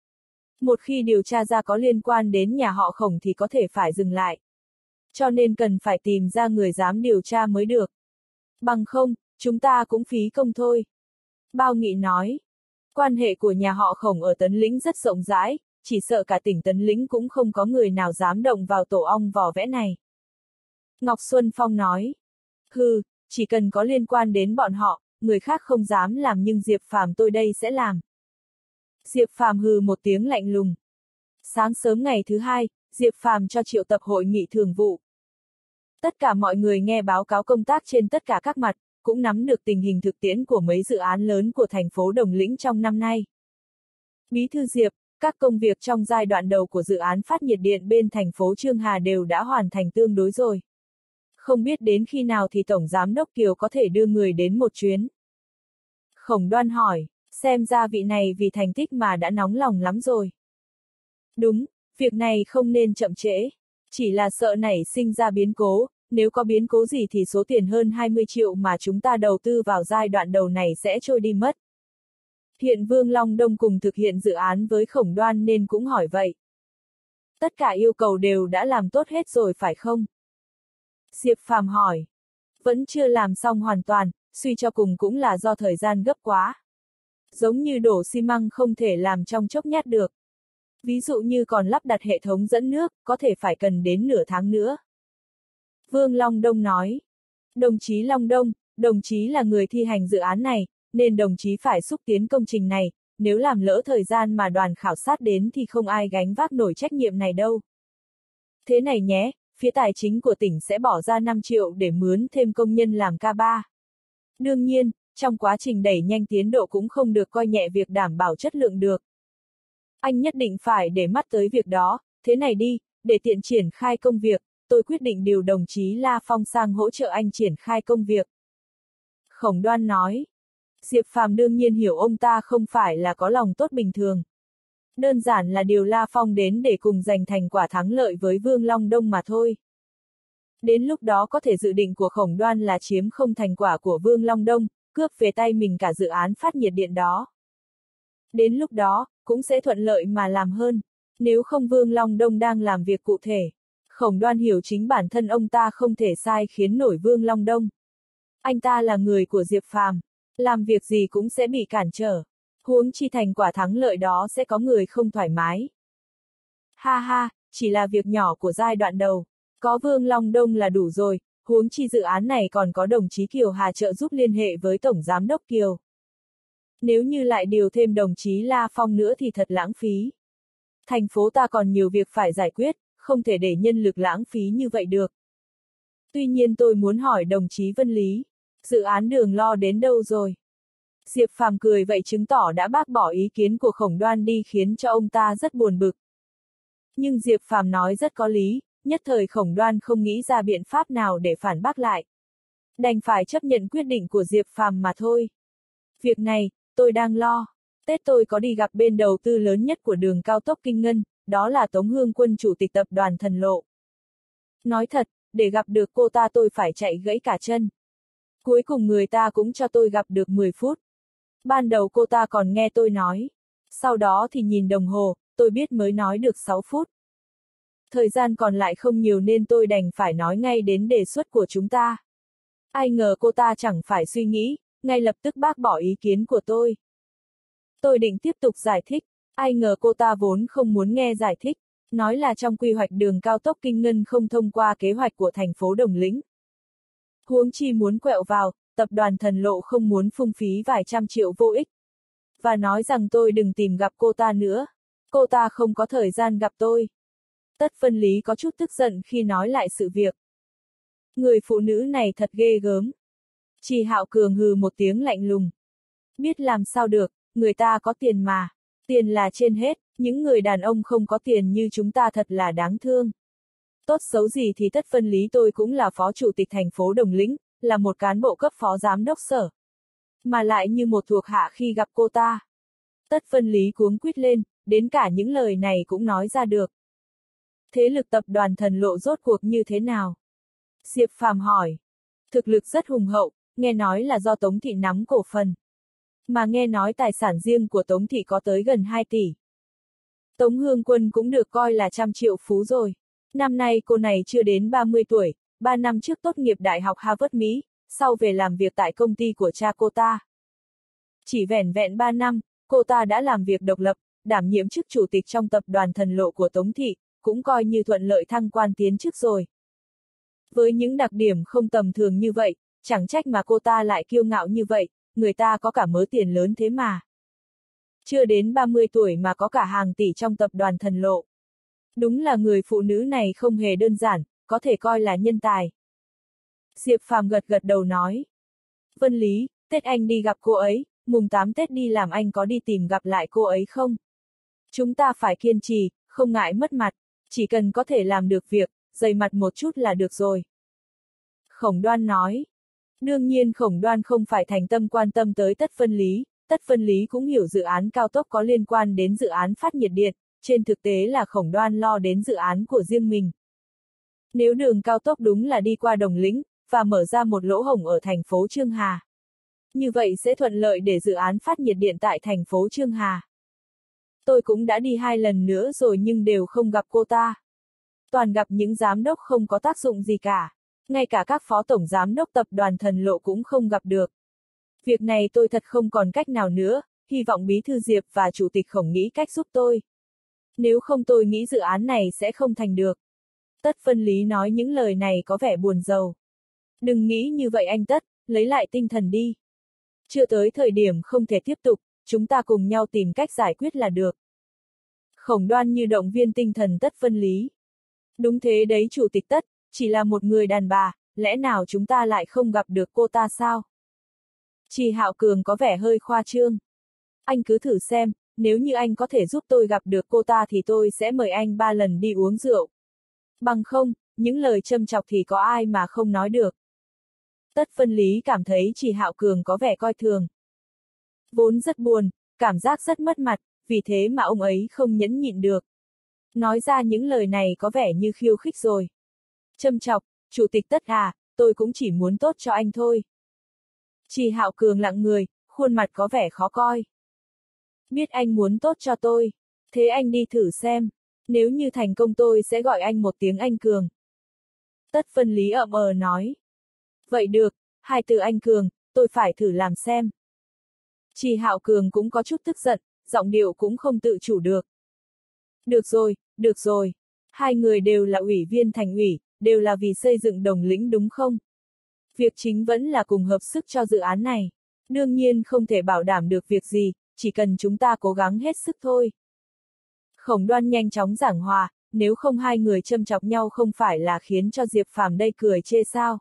Một khi điều tra ra có liên quan đến nhà họ Khổng thì có thể phải dừng lại. Cho nên cần phải tìm ra người dám điều tra mới được. Bằng không, chúng ta cũng phí công thôi. Bao Nghị nói. Quan hệ của nhà họ Khổng ở Tấn Lĩnh rất rộng rãi, chỉ sợ cả tỉnh Tấn Lĩnh cũng không có người nào dám động vào tổ ong vò vẽ này. Ngọc Xuân Phong nói. Hừ, chỉ cần có liên quan đến bọn họ, người khác không dám làm nhưng Diệp Phàm tôi đây sẽ làm. Diệp Phàm hừ một tiếng lạnh lùng. Sáng sớm ngày thứ hai, Diệp Phàm cho triệu tập hội nghị thường vụ. Tất cả mọi người nghe báo cáo công tác trên tất cả các mặt, cũng nắm được tình hình thực tiễn của mấy dự án lớn của thành phố Đồng Lĩnh trong năm nay. Bí thư Diệp, các công việc trong giai đoạn đầu của dự án phát nhiệt điện bên thành phố Chương Hà đều đã hoàn thành tương đối rồi. Không biết đến khi nào thì Tổng Giám đốc Kiều có thể đưa người đến một chuyến. Khổng Đoan hỏi, xem ra vị này vì thành tích mà đã nóng lòng lắm rồi. Đúng, việc này không nên chậm trễ. Chỉ là sợ nảy sinh ra biến cố, nếu có biến cố gì thì số tiền hơn hai mươi triệu mà chúng ta đầu tư vào giai đoạn đầu này sẽ trôi đi mất. Hiện Vương Long Đông cùng thực hiện dự án với Khổng Đoan nên cũng hỏi vậy. Tất cả yêu cầu đều đã làm tốt hết rồi phải không? Diệp Phàm hỏi. Vẫn chưa làm xong hoàn toàn, suy cho cùng cũng là do thời gian gấp quá. Giống như đổ xi măng không thể làm trong chốc nhát được. Ví dụ như còn lắp đặt hệ thống dẫn nước, có thể phải cần đến nửa tháng nữa. Vương Long Đông nói. Đồng chí Long Đông, đồng chí là người thi hành dự án này, nên đồng chí phải xúc tiến công trình này, nếu làm lỡ thời gian mà đoàn khảo sát đến thì không ai gánh vác nổi trách nhiệm này đâu. Thế này nhé, phía tài chính của tỉnh sẽ bỏ ra năm triệu để mướn thêm công nhân làm ca ba. Đương nhiên, trong quá trình đẩy nhanh tiến độ cũng không được coi nhẹ việc đảm bảo chất lượng được. Anh nhất định phải để mắt tới việc đó, thế này đi, để tiện triển khai công việc, tôi quyết định điều đồng chí La Phong sang hỗ trợ anh triển khai công việc. Khổng Đoan nói. Diệp Phàm đương nhiên hiểu ông ta không phải là có lòng tốt bình thường. Đơn giản là điều La Phong đến để cùng giành thành quả thắng lợi với Vương Long Đông mà thôi. Đến lúc đó có thể dự định của Khổng Đoan là chiếm không thành quả của Vương Long Đông, cướp về tay mình cả dự án phát nhiệt điện đó. Đến lúc đó, cũng sẽ thuận lợi mà làm hơn. Nếu không Vương Long Đông đang làm việc cụ thể. Khổng Đoan hiểu chính bản thân ông ta không thể sai khiến nổi Vương Long Đông. Anh ta là người của Diệp Phàm, làm việc gì cũng sẽ bị cản trở. Huống chi thành quả thắng lợi đó sẽ có người không thoải mái. Ha ha, chỉ là việc nhỏ của giai đoạn đầu. Có Vương Long Đông là đủ rồi, huống chi dự án này còn có đồng chí Kiều Hà trợ giúp liên hệ với Tổng Giám đốc Kiều. Nếu như lại điều thêm đồng chí La Phong nữa thì thật lãng phí. Thành phố ta còn nhiều việc phải giải quyết, không thể để nhân lực lãng phí như vậy được. Tuy nhiên tôi muốn hỏi đồng chí Vân Lý, dự án đường lo đến đâu rồi? Diệp Phàm cười vậy chứng tỏ đã bác bỏ ý kiến của Khổng Đoan đi khiến cho ông ta rất buồn bực. Nhưng Diệp Phàm nói rất có lý, nhất thời Khổng Đoan không nghĩ ra biện pháp nào để phản bác lại. Đành phải chấp nhận quyết định của Diệp Phàm mà thôi. Việc này, tôi đang lo. Tết tôi có đi gặp bên đầu tư lớn nhất của đường cao tốc Kinh Ngân, đó là Tống Hương Quân chủ tịch tập đoàn Thần Lộ. Nói thật, để gặp được cô ta tôi phải chạy gãy cả chân. Cuối cùng người ta cũng cho tôi gặp được mười phút. Ban đầu cô ta còn nghe tôi nói. Sau đó thì nhìn đồng hồ, tôi biết mới nói được sáu phút. Thời gian còn lại không nhiều nên tôi đành phải nói ngay đến đề xuất của chúng ta. Ai ngờ cô ta chẳng phải suy nghĩ, ngay lập tức bác bỏ ý kiến của tôi. Tôi định tiếp tục giải thích, ai ngờ cô ta vốn không muốn nghe giải thích, nói là trong quy hoạch đường cao tốc Kinh Ngân không thông qua kế hoạch của thành phố Đồng Lĩnh. Huống chi muốn quẹo vào, tập đoàn Thần Lộ không muốn phung phí vài trăm triệu vô ích. Và nói rằng tôi đừng tìm gặp cô ta nữa. Cô ta không có thời gian gặp tôi. Tất Phân Lý có chút tức giận khi nói lại sự việc. Người phụ nữ này thật ghê gớm. Trì Hạo Cường hừ một tiếng lạnh lùng. Biết làm sao được, người ta có tiền mà. Tiền là trên hết, những người đàn ông không có tiền như chúng ta thật là đáng thương. Tốt xấu gì thì Tất Phân Lý tôi cũng là phó chủ tịch thành phố Đồng Lĩnh, là một cán bộ cấp phó giám đốc sở. Mà lại như một thuộc hạ khi gặp cô ta. Tất Phân Lý cuống quýt lên, đến cả những lời này cũng nói ra được. Thế lực tập đoàn Thần Lộ rốt cuộc như thế nào? Diệp Phàm hỏi. Thực lực rất hùng hậu, nghe nói là do Tống Thị nắm cổ phần. Mà nghe nói tài sản riêng của Tống Thị có tới gần hai tỷ. Tống Hương Quân cũng được coi là trăm triệu phú rồi. Năm nay cô này chưa đến ba mươi tuổi, ba năm trước tốt nghiệp Đại học Harvard Mỹ, sau về làm việc tại công ty của cha cô ta. Chỉ vẻn vẹn ba năm, cô ta đã làm việc độc lập, đảm nhiệm chức chủ tịch trong tập đoàn Thần Lộ của Tống Thị, cũng coi như thuận lợi thăng quan tiến chức rồi. Với những đặc điểm không tầm thường như vậy, chẳng trách mà cô ta lại kiêu ngạo như vậy, người ta có cả mớ tiền lớn thế mà. Chưa đến ba mươi tuổi mà có cả hàng tỷ trong tập đoàn Thần Lộ. Đúng là người phụ nữ này không hề đơn giản, có thể coi là nhân tài. Diệp Phàm gật gật đầu nói. Vân Lý, Tết anh đi gặp cô ấy, mùng tám Tết đi làm anh có đi tìm gặp lại cô ấy không? Chúng ta phải kiên trì, không ngại mất mặt, chỉ cần có thể làm được việc, dày mặt một chút là được rồi. Khổng Đoan nói. Đương nhiên Khổng Đoan không phải thành tâm quan tâm tới Tất Phân Lý, Tất Phân Lý cũng hiểu dự án cao tốc có liên quan đến dự án phát nhiệt điện, trên thực tế là Khổng Đoan lo đến dự án của riêng mình. Nếu đường cao tốc đúng là đi qua Đồng Lĩnh, và mở ra một lỗ hổng ở thành phố Chương Hà. Như vậy sẽ thuận lợi để dự án phát nhiệt điện tại thành phố Chương Hà. Tôi cũng đã đi hai lần nữa rồi nhưng đều không gặp cô ta. Toàn gặp những giám đốc không có tác dụng gì cả. Ngay cả các phó tổng giám đốc tập đoàn Thần Lộ cũng không gặp được. Việc này tôi thật không còn cách nào nữa, hy vọng Bí thư Diệp và Chủ tịch Khổng nghĩ cách giúp tôi. Nếu không tôi nghĩ dự án này sẽ không thành được. Tất Phân Lý nói những lời này có vẻ buồn rầu. Đừng nghĩ như vậy anh Tất, lấy lại tinh thần đi. Chưa tới thời điểm không thể tiếp tục, chúng ta cùng nhau tìm cách giải quyết là được. Khổng Đoan như động viên tinh thần Tất Phân Lý. Đúng thế đấy Chủ tịch Tất, chỉ là một người đàn bà, lẽ nào chúng ta lại không gặp được cô ta sao? Trì Hạo Cường có vẻ hơi khoa trương. Anh cứ thử xem, nếu như anh có thể giúp tôi gặp được cô ta thì tôi sẽ mời anh ba lần đi uống rượu. Bằng không, những lời châm chọc thì có ai mà không nói được. Tất Phân Lý cảm thấy Trì Hạo Cường có vẻ coi thường. Vốn rất buồn, cảm giác rất mất mặt, vì thế mà ông ấy không nhẫn nhịn được. Nói ra những lời này có vẻ như khiêu khích rồi. Châm chọc, Chủ tịch Tất à, tôi cũng chỉ muốn tốt cho anh thôi. Trì Hạo Cường lặng người, khuôn mặt có vẻ khó coi. Biết anh muốn tốt cho tôi. Thế anh đi thử xem. Nếu như thành công tôi sẽ gọi anh một tiếng anh Cường. Tất Vân Lý ậm ờ nói. Vậy được, hai từ anh Cường, tôi phải thử làm xem. Trì Hạo Cường cũng có chút tức giận, giọng điệu cũng không tự chủ được. Được rồi, được rồi. Hai người đều là ủy viên thành ủy, đều là vì xây dựng Đồng Lĩnh đúng không? Việc chính vẫn là cùng hợp sức cho dự án này. Đương nhiên không thể bảo đảm được việc gì, chỉ cần chúng ta cố gắng hết sức thôi. Khổng Đoan nhanh chóng giảng hòa, nếu không hai người châm chọc nhau không phải là khiến cho Diệp Phàm đây cười chê sao?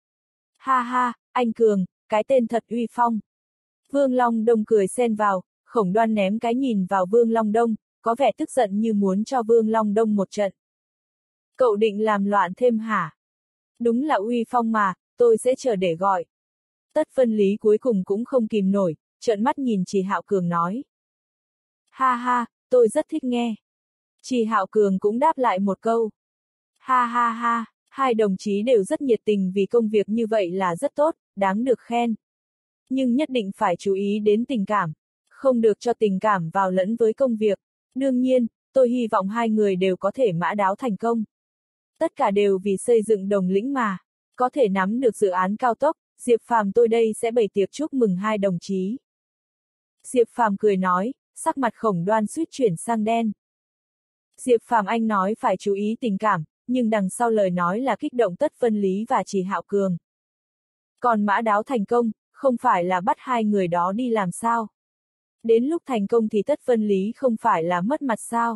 Ha ha, anh Cường, cái tên thật uy phong. Vương Long Đông cười xen vào, Khổng Đoan ném cái nhìn vào Vương Long Đông, có vẻ tức giận như muốn cho Vương Long Đông một trận. Cậu định làm loạn thêm hả? Đúng là uy phong mà, tôi sẽ chờ để gọi. Tất Vân Lý cuối cùng cũng không kìm nổi, trợn mắt nhìn Trì Hạo Cường nói. Ha ha, tôi rất thích nghe. Trì Hạo Cường cũng đáp lại một câu. Ha ha ha, hai đồng chí đều rất nhiệt tình vì công việc như vậy là rất tốt, đáng được khen. Nhưng nhất định phải chú ý đến tình cảm, không được cho tình cảm vào lẫn với công việc. Đương nhiên, tôi hy vọng hai người đều có thể mã đáo thành công. Tất cả đều vì xây dựng Đồng Lĩnh mà, có thể nắm được dự án cao tốc, Diệp Phàm tôi đây sẽ bày tiệc chúc mừng hai đồng chí. Diệp Phàm cười nói, sắc mặt Khổng Đoan suýt chuyển sang đen. Diệp Phàm anh nói phải chú ý tình cảm, nhưng đằng sau lời nói là kích động Tất Vân Lý và Trì Hạo Cường. Còn mã đáo thành công, không phải là bắt hai người đó đi làm sao? Đến lúc thành công thì Tất Vân Lý không phải là mất mặt sao?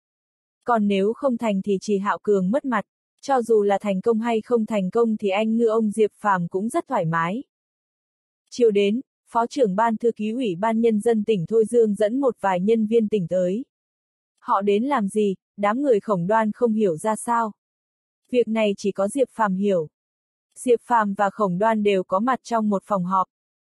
Còn nếu không thành thì Trì Hạo Cường mất mặt, cho dù là thành công hay không thành công thì anh ngư ông Diệp Phàm cũng rất thoải mái. Chiều đến, Phó trưởng ban thư ký Ủy ban Nhân dân tỉnh Thôi Dương dẫn một vài nhân viên tỉnh tới. Họ đến làm gì, đám người Khổng Đoan không hiểu ra sao. Việc này chỉ có Diệp Phàm hiểu. Diệp Phàm và Khổng Đoan đều có mặt trong một phòng họp.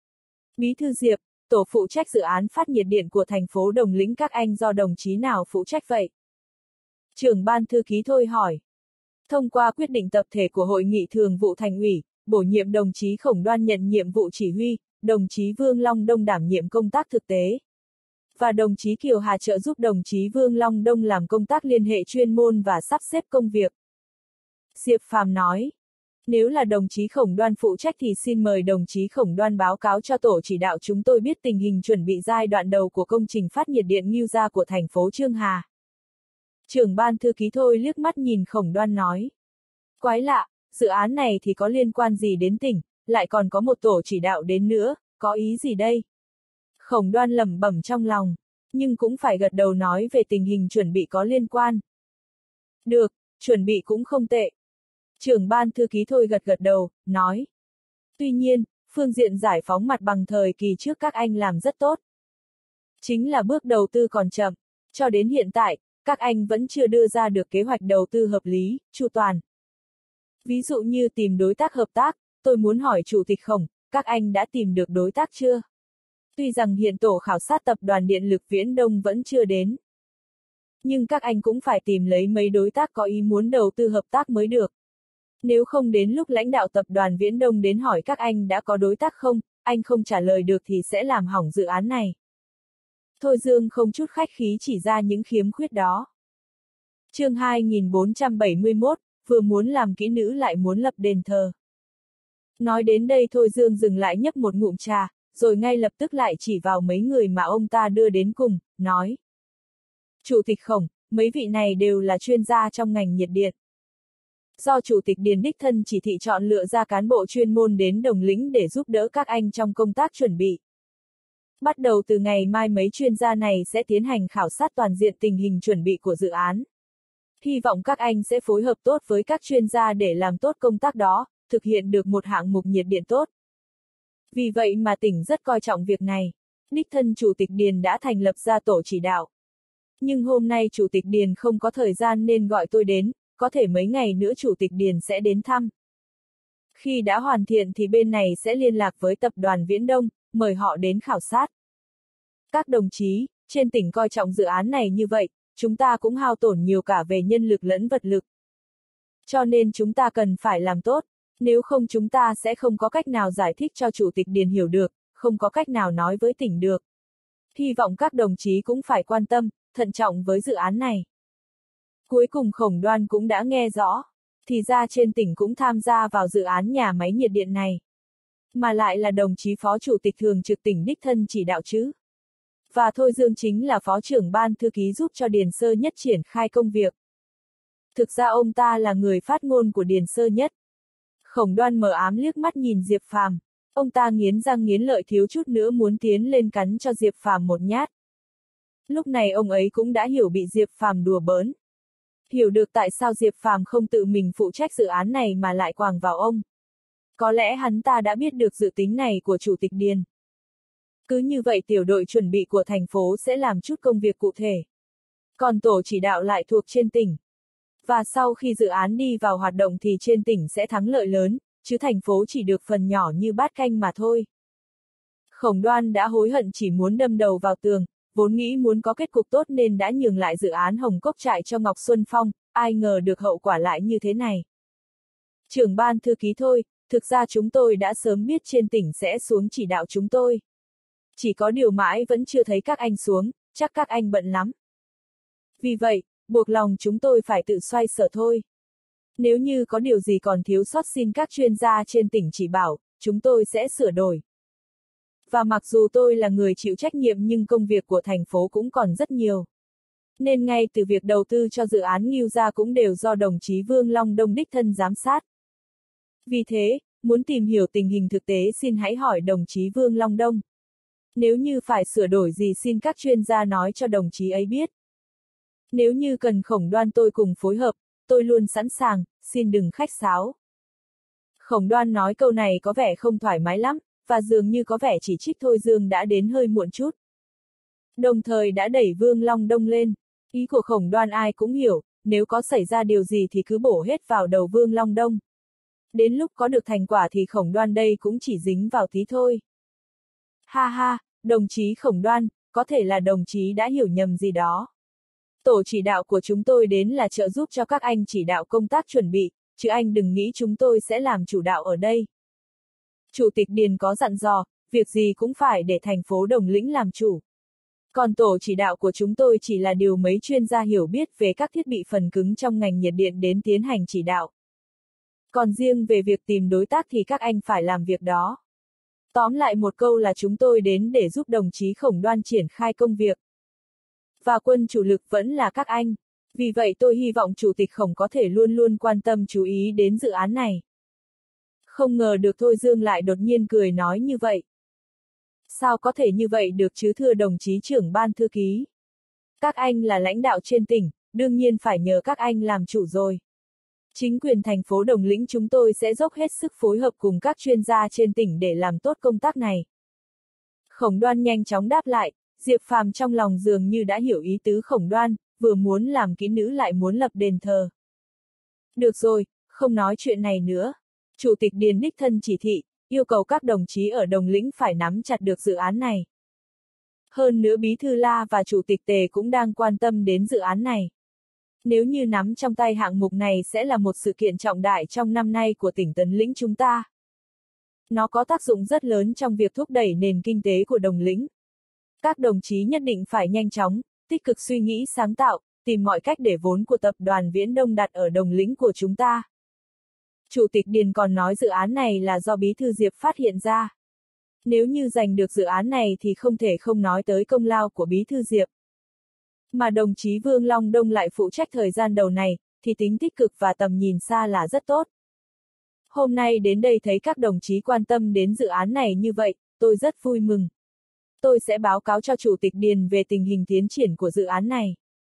Bí thư Diệp, tổ phụ trách dự án phát nhiệt điện của thành phố Đồng Lĩnh các anh do đồng chí nào phụ trách vậy? Trưởng ban thư ký Thôi hỏi. Thông qua quyết định tập thể của Hội nghị Thường vụ Thành ủy, bổ nhiệm đồng chí Khổng Đoan nhận nhiệm vụ chỉ huy, đồng chí Vương Long Đông đảm nhiệm công tác thực tế. Và đồng chí Kiều Hà trợ giúp đồng chí Vương Long Đông làm công tác liên hệ chuyên môn và sắp xếp công việc. Diệp Phàm nói. Nếu là đồng chí Khổng Đoan phụ trách thì xin mời đồng chí Khổng Đoan báo cáo cho tổ chỉ đạo chúng tôi biết tình hình chuẩn bị giai đoạn đầu của công trình phát nhiệt điện Ngưu Gia của thành phố Chương Hà. Trưởng ban thư ký Thôi liếc mắt nhìn Khổng Đoan nói. Quái lạ, dự án này thì có liên quan gì đến tỉnh, lại còn có một tổ chỉ đạo đến nữa, có ý gì đây? Khổng Đoan lẩm bẩm trong lòng, nhưng cũng phải gật đầu nói về tình hình chuẩn bị có liên quan. Được, chuẩn bị cũng không tệ. Trưởng ban thư ký Thôi gật gật đầu, nói. Tuy nhiên, phương diện giải phóng mặt bằng thời kỳ trước các anh làm rất tốt. Chính là bước đầu tư còn chậm, cho đến hiện tại, các anh vẫn chưa đưa ra được kế hoạch đầu tư hợp lý, chu toàn. Ví dụ như tìm đối tác hợp tác, tôi muốn hỏi Chủ tịch Khổng, các anh đã tìm được đối tác chưa? Tuy rằng hiện tổ khảo sát tập đoàn Điện lực Viễn Đông vẫn chưa đến. Nhưng các anh cũng phải tìm lấy mấy đối tác có ý muốn đầu tư hợp tác mới được. Nếu không đến lúc lãnh đạo tập đoàn Viễn Đông đến hỏi các anh đã có đối tác không, anh không trả lời được thì sẽ làm hỏng dự án này. Thôi Dương không chút khách khí chỉ ra những khiếm khuyết đó. Chương hai nghìn bốn trăm bảy mươi mốt, vừa muốn làm kỹ nữ lại muốn lập đền thờ. Nói đến đây Thôi Dương dừng lại nhấp một ngụm trà, rồi ngay lập tức lại chỉ vào mấy người mà ông ta đưa đến cùng, nói. Chủ tịch Khổng, mấy vị này đều là chuyên gia trong ngành nhiệt điện. Do Chủ tịch Điền đích thân chỉ thị chọn lựa ra cán bộ chuyên môn đến Đồng Lĩnh để giúp đỡ các anh trong công tác chuẩn bị. Bắt đầu từ ngày mai mấy chuyên gia này sẽ tiến hành khảo sát toàn diện tình hình chuẩn bị của dự án. Hy vọng các anh sẽ phối hợp tốt với các chuyên gia để làm tốt công tác đó, thực hiện được một hạng mục nhiệt điện tốt. Vì vậy mà tỉnh rất coi trọng việc này. Đích thân Chủ tịch Điền đã thành lập ra tổ chỉ đạo. Nhưng hôm nay Chủ tịch Điền không có thời gian nên gọi tôi đến, có thể mấy ngày nữa Chủ tịch Điền sẽ đến thăm. Khi đã hoàn thiện thì bên này sẽ liên lạc với tập đoàn Viễn Đông, mời họ đến khảo sát. Các đồng chí, trên tỉnh coi trọng dự án này như vậy, chúng ta cũng hao tổn nhiều cả về nhân lực lẫn vật lực. Cho nên chúng ta cần phải làm tốt, nếu không chúng ta sẽ không có cách nào giải thích cho Chủ tịch Điền hiểu được, không có cách nào nói với tỉnh được. Hy vọng các đồng chí cũng phải quan tâm, thận trọng với dự án này. Cuối cùng Khổng Đoan cũng đã nghe rõ, thì ra trên tỉnh cũng tham gia vào dự án nhà máy nhiệt điện này. Mà lại là đồng chí phó chủ tịch thường trực tỉnh đích thân chỉ đạo chứ. Và Thôi Dương chính là phó trưởng ban thư ký giúp cho Điền Sơ Nhất triển khai công việc. Thực ra ông ta là người phát ngôn của Điền Sơ Nhất. Khổng Đoan mờ ám liếc mắt nhìn Diệp Phàm, ông ta nghiến răng nghiến lợi thiếu chút nữa muốn tiến lên cắn cho Diệp Phàm một nhát. Lúc này ông ấy cũng đã hiểu bị Diệp Phàm đùa bỡn. Hiểu được tại sao Diệp Phàm không tự mình phụ trách dự án này mà lại quàng vào ông. Có lẽ hắn ta đã biết được dự tính này của Chủ tịch Điền. Cứ như vậy tiểu đội chuẩn bị của thành phố sẽ làm chút công việc cụ thể. Còn tổ chỉ đạo lại thuộc trên tỉnh. Và sau khi dự án đi vào hoạt động thì trên tỉnh sẽ thắng lợi lớn, chứ thành phố chỉ được phần nhỏ như bát canh mà thôi. Khổng Đoan đã hối hận chỉ muốn đâm đầu vào tường, vốn nghĩ muốn có kết cục tốt nên đã nhường lại dự án Hồng Cốc trại cho Ngọc Xuân Phong, ai ngờ được hậu quả lại như thế này. Trưởng ban thư ký Thôi, thực ra chúng tôi đã sớm biết trên tỉnh sẽ xuống chỉ đạo chúng tôi. Chỉ có điều mãi vẫn chưa thấy các anh xuống, chắc các anh bận lắm. Vì vậy, buộc lòng chúng tôi phải tự xoay sở thôi. Nếu như có điều gì còn thiếu sót xin các chuyên gia trên tỉnh chỉ bảo, chúng tôi sẽ sửa đổi. Và mặc dù tôi là người chịu trách nhiệm nhưng công việc của thành phố cũng còn rất nhiều. Nên ngay từ việc đầu tư cho dự án Ngưu Gia cũng đều do đồng chí Vương Long Đông đích thân giám sát. Vì thế, muốn tìm hiểu tình hình thực tế xin hãy hỏi đồng chí Vương Long Đông. Nếu như phải sửa đổi gì xin các chuyên gia nói cho đồng chí ấy biết. Nếu như cần Khổng Đoan tôi cùng phối hợp, tôi luôn sẵn sàng, xin đừng khách sáo. Khổng Đoan nói câu này có vẻ không thoải mái lắm, và dường như có vẻ chỉ trích Thôi Dương đã đến hơi muộn chút. Đồng thời đã đẩy Vương Long Đông lên. Ý của Khổng Đoan ai cũng hiểu, nếu có xảy ra điều gì thì cứ bổ hết vào đầu Vương Long Đông. Đến lúc có được thành quả thì Khổng Đoan đây cũng chỉ dính vào tí thôi. Ha ha, đồng chí Khổng Đoan, có thể là đồng chí đã hiểu nhầm gì đó. Tổ chỉ đạo của chúng tôi đến là trợ giúp cho các anh chỉ đạo công tác chuẩn bị, chứ anh đừng nghĩ chúng tôi sẽ làm chủ đạo ở đây. Chủ tịch Điền có dặn dò, việc gì cũng phải để thành phố Đồng Lĩnh làm chủ. Còn tổ chỉ đạo của chúng tôi chỉ là điều mấy chuyên gia hiểu biết về các thiết bị phần cứng trong ngành nhiệt điện đến tiến hành chỉ đạo. Còn riêng về việc tìm đối tác thì các anh phải làm việc đó. Tóm lại một câu là chúng tôi đến để giúp đồng chí Khổng Đoan triển khai công việc. Và quân chủ lực vẫn là các anh. Vì vậy tôi hy vọng Chủ tịch Khổng có thể luôn luôn quan tâm chú ý đến dự án này. Không ngờ được Thôi Dương lại đột nhiên cười nói như vậy. Sao có thể như vậy được chứ thưa đồng chí trưởng ban thư ký? Các anh là lãnh đạo trên tỉnh, đương nhiên phải nhờ các anh làm chủ rồi. Chính quyền thành phố Đồng Lĩnh chúng tôi sẽ dốc hết sức phối hợp cùng các chuyên gia trên tỉnh để làm tốt công tác này. Khổng Đoan nhanh chóng đáp lại, Diệp Phàm trong lòng dường như đã hiểu ý tứ Khổng Đoan, vừa muốn làm kỹ nữ lại muốn lập đền thờ. Được rồi, không nói chuyện này nữa. Chủ tịch Điền đích thân chỉ thị, yêu cầu các đồng chí ở Đồng Lĩnh phải nắm chặt được dự án này. Hơn nữa Bí thư La và Chủ tịch Tề cũng đang quan tâm đến dự án này. Nếu như nắm trong tay hạng mục này sẽ là một sự kiện trọng đại trong năm nay của tỉnh Tấn Lĩnh chúng ta. Nó có tác dụng rất lớn trong việc thúc đẩy nền kinh tế của Đồng Lĩnh. Các đồng chí nhất định phải nhanh chóng, tích cực suy nghĩ sáng tạo, tìm mọi cách để vốn của tập đoàn Viễn Đông đặt ở Đồng Lĩnh của chúng ta. Chủ tịch Điền còn nói dự án này là do Bí thư Diệp phát hiện ra. Nếu như giành được dự án này thì không thể không nói tới công lao của Bí thư Diệp. Mà đồng chí Vương Long Đông lại phụ trách thời gian đầu này, thì tính tích cực và tầm nhìn xa là rất tốt. Hôm nay đến đây thấy các đồng chí quan tâm đến dự án này như vậy, tôi rất vui mừng. Tôi sẽ báo cáo cho Chủ tịch Điền về tình hình tiến triển của dự án này.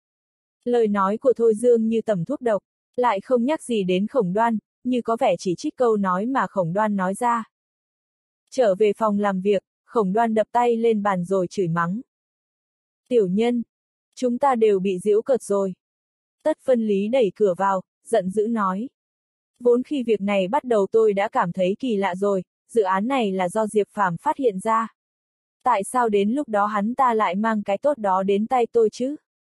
Lời nói của Thôi Dương như tẩm thuốc độc, lại không nhắc gì đến Khổng Đoan, như có vẻ chỉ trích câu nói mà Khổng Đoan nói ra. Trở về phòng làm việc, Khổng Đoan đập tay lên bàn rồi chửi mắng. Tiểu nhân, chúng ta đều bị giễu cợt rồi. Tất Phân Lý đẩy cửa vào, giận dữ nói. Vốn khi việc này bắt đầu tôi đã cảm thấy kỳ lạ rồi, dự án này là do Diệp Phàm phát hiện ra. Tại sao đến lúc đó hắn ta lại mang cái tốt đó đến tay tôi chứ?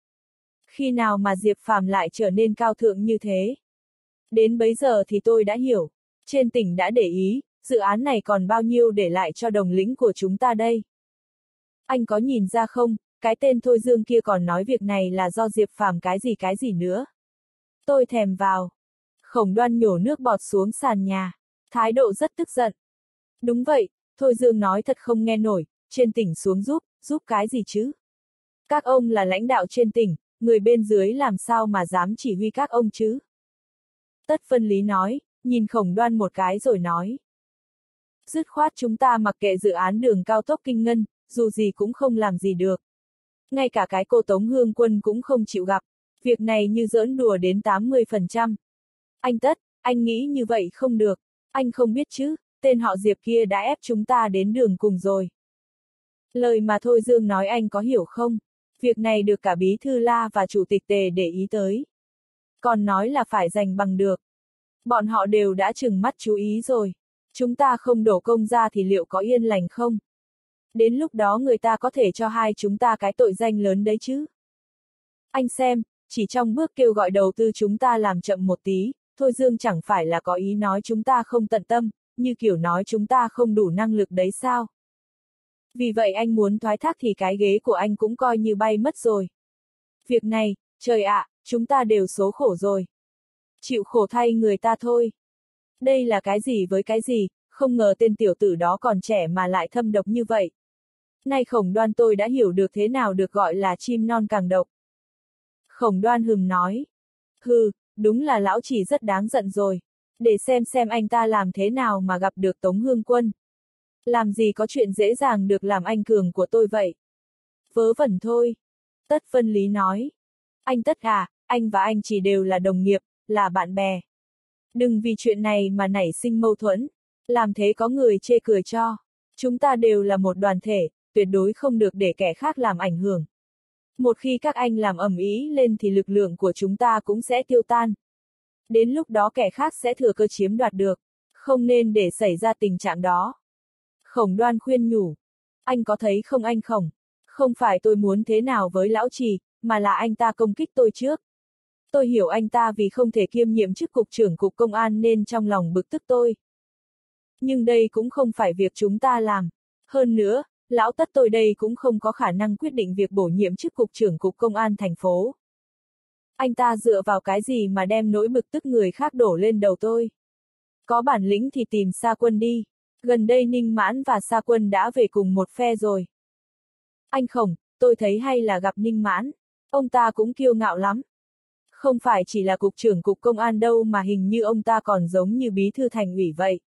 Khi nào mà Diệp Phàm lại trở nên cao thượng như thế? Đến bấy giờ thì tôi đã hiểu. Trên tỉnh đã để ý, dự án này còn bao nhiêu để lại cho Đồng Lĩnh của chúng ta đây? Anh có nhìn ra không, cái tên Thôi Dương kia còn nói việc này là do Diệp Phàm cái gì cái gì nữa. Tôi thèm vào. Khổng Đoan nhổ nước bọt xuống sàn nhà. Thái độ rất tức giận. Đúng vậy, Thôi Dương nói thật không nghe nổi, trên tỉnh xuống giúp, giúp cái gì chứ? Các ông là lãnh đạo trên tỉnh, người bên dưới làm sao mà dám chỉ huy các ông chứ? Tất Phân Lý nói, nhìn Khổng Đoan một cái rồi nói. Dứt khoát chúng ta mặc kệ dự án đường cao tốc Kinh Ngân, dù gì cũng không làm gì được. Ngay cả cái cô Tống Hương Quân cũng không chịu gặp. Việc này như giỡn đùa đến tám mươi phần trăm. Anh Tất, anh nghĩ như vậy không được. Anh không biết chứ, tên họ Diệp kia đã ép chúng ta đến đường cùng rồi. Lời mà Thôi Dương nói anh có hiểu không? Việc này được cả Bí Thư La và Chủ tịch Tề để ý tới. Còn nói là phải giành bằng được. Bọn họ đều đã trừng mắt chú ý rồi. Chúng ta không đổ công ra thì liệu có yên lành không? Đến lúc đó người ta có thể cho hai chúng ta cái tội danh lớn đấy chứ. Anh xem, chỉ trong bước kêu gọi đầu tư chúng ta làm chậm một tí, Thôi Dương chẳng phải là có ý nói chúng ta không tận tâm, như kiểu nói chúng ta không đủ năng lực đấy sao? Vì vậy anh muốn thoái thác thì cái ghế của anh cũng coi như bay mất rồi. Việc này, trời ạ, chúng ta đều số khổ rồi. Chịu khổ thay người ta thôi. Đây là cái gì với cái gì, không ngờ tên tiểu tử đó còn trẻ mà lại thâm độc như vậy. Nay Khổng Đoan tôi đã hiểu được thế nào được gọi là chim non càng độc. Khổng Đoan hừm nói. Hừ, đúng là lão chỉ rất đáng giận rồi. Để xem xem anh ta làm thế nào mà gặp được Tống Hương Quân. Làm gì có chuyện dễ dàng được làm anh cường của tôi vậy. Vớ vẩn thôi. Tất Phân Lý nói. Anh Tất à, anh và anh chỉ đều là đồng nghiệp, là bạn bè. Đừng vì chuyện này mà nảy sinh mâu thuẫn. Làm thế có người chê cười cho. Chúng ta đều là một đoàn thể, tuyệt đối không được để kẻ khác làm ảnh hưởng. Một khi các anh làm ầm ĩ lên thì lực lượng của chúng ta cũng sẽ tiêu tan. Đến lúc đó kẻ khác sẽ thừa cơ chiếm đoạt được. Không nên để xảy ra tình trạng đó. Khổng Đoan khuyên nhủ. Anh có thấy không anh Khổng? Không phải tôi muốn thế nào với lão Trì, mà là anh ta công kích tôi trước. Tôi hiểu anh ta vì không thể kiêm nhiệm chức cục trưởng cục công an nên trong lòng bực tức tôi. Nhưng đây cũng không phải việc chúng ta làm. Hơn nữa, lão Tất tôi đây cũng không có khả năng quyết định việc bổ nhiệm chức cục trưởng cục công an thành phố. Anh ta dựa vào cái gì mà đem nỗi bực tức người khác đổ lên đầu tôi? Có bản lĩnh thì tìm Sa Quân đi. Gần đây Ninh Mãn và Sa Quân đã về cùng một phe rồi. Anh Khổng, tôi thấy hay là gặp Ninh Mãn. Ông ta cũng kiêu ngạo lắm. Không phải chỉ là cục trưởng cục công an đâu mà hình như ông ta còn giống như bí thư thành ủy vậy.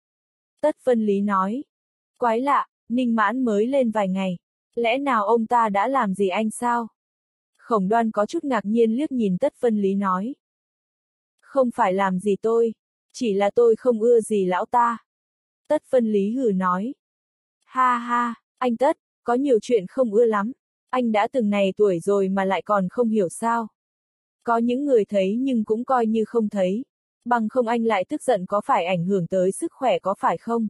Tất Phân Lý nói. Quái lạ, Ninh Mãn mới lên vài ngày. Lẽ nào ông ta đã làm gì anh sao? Khổng Đoan có chút ngạc nhiên liếc nhìn Tất Phân Lý nói. Không phải làm gì tôi. Chỉ là tôi không ưa gì lão ta. Tất Phân Lý hừ nói. Ha ha, anh Tất, có nhiều chuyện không ưa lắm. Anh đã từng này tuổi rồi mà lại còn không hiểu sao. Có những người thấy nhưng cũng coi như không thấy. Bằng không anh lại tức giận có phải ảnh hưởng tới sức khỏe có phải không?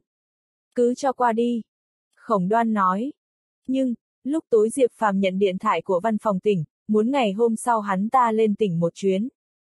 Cứ cho qua đi. Khổng Đoan nói. Nhưng, lúc tối Diệp Phàm nhận điện thoại của văn phòng tỉnh, muốn ngày hôm sau hắn ta lên tỉnh một chuyến.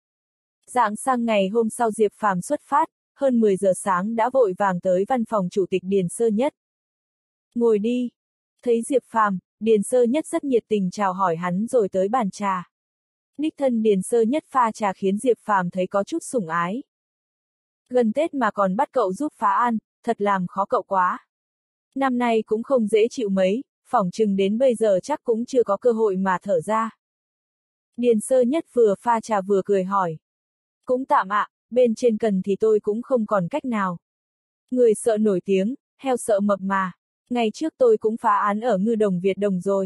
Rạng sang ngày hôm sau Diệp Phàm xuất phát, hơn mười giờ sáng đã vội vàng tới văn phòng chủ tịch Điền Sơ Nhất. Ngồi đi. Thấy Diệp Phàm, Điền Sơ Nhất rất nhiệt tình chào hỏi hắn rồi tới bàn trà. Đích thân Điền Sơ Nhất pha trà khiến Diệp Phàm thấy có chút sủng ái. Gần Tết mà còn bắt cậu giúp phá an, thật làm khó cậu quá. Năm nay cũng không dễ chịu mấy, phỏng chừng đến bây giờ chắc cũng chưa có cơ hội mà thở ra. Điền Sơ Nhất vừa pha trà vừa cười hỏi. Cũng tạm ạ, bên trên cần thì tôi cũng không còn cách nào. Người sợ nổi tiếng, heo sợ mập mà. Ngày trước tôi cũng phá án ở Ngư Đồng Việt Đồng rồi.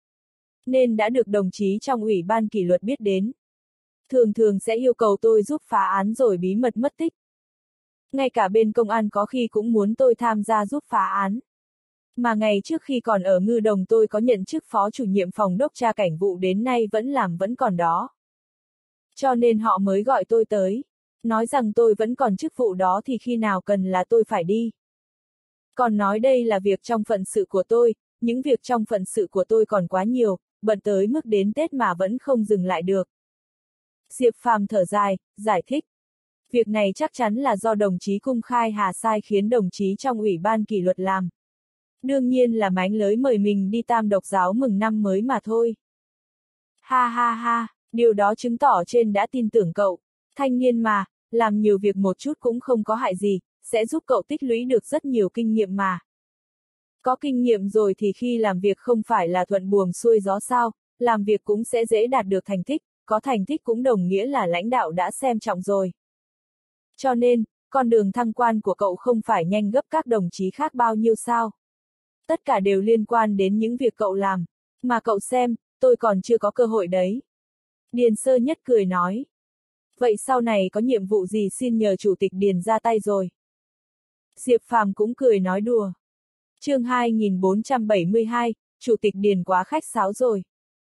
Nên đã được đồng chí trong ủy ban kỷ luật biết đến. Thường thường sẽ yêu cầu tôi giúp phá án rồi bí mật mất tích. Ngay cả bên công an có khi cũng muốn tôi tham gia giúp phá án. Mà ngày trước khi còn ở Ngư Đồng tôi có nhận chức phó chủ nhiệm phòng đốc tra cảnh vụ đến nay vẫn làm vẫn còn đó. Cho nên họ mới gọi tôi tới. Nói rằng tôi vẫn còn chức vụ đó thì khi nào cần là tôi phải đi. Còn nói đây là việc trong phận sự của tôi, những việc trong phận sự của tôi còn quá nhiều, bận tới mức đến Tết mà vẫn không dừng lại được. Diệp Phàm thở dài, giải thích. Việc này chắc chắn là do đồng chí Cung Khai Hà sai khiến đồng chí trong ủy ban kỷ luật làm. Đương nhiên là mánh lới mời mình đi Tam Độc giáo mừng năm mới mà thôi. Ha ha ha, điều đó chứng tỏ trên đã tin tưởng cậu. Thanh niên mà, làm nhiều việc một chút cũng không có hại gì, sẽ giúp cậu tích lũy được rất nhiều kinh nghiệm mà. Có kinh nghiệm rồi thì khi làm việc không phải là thuận buồm xuôi gió sao, làm việc cũng sẽ dễ đạt được thành tích, có thành tích cũng đồng nghĩa là lãnh đạo đã xem trọng rồi. Cho nên, con đường thăng quan của cậu không phải nhanh gấp các đồng chí khác bao nhiêu sao. Tất cả đều liên quan đến những việc cậu làm. Mà cậu xem, tôi còn chưa có cơ hội đấy. Điền Sơ Nhất cười nói. Vậy sau này có nhiệm vụ gì xin nhờ Chủ tịch Điền ra tay rồi. Diệp Phàm cũng cười nói đùa. Chương hai nghìn bốn trăm bảy mươi hai, Chủ tịch Điền quá khách sáo rồi.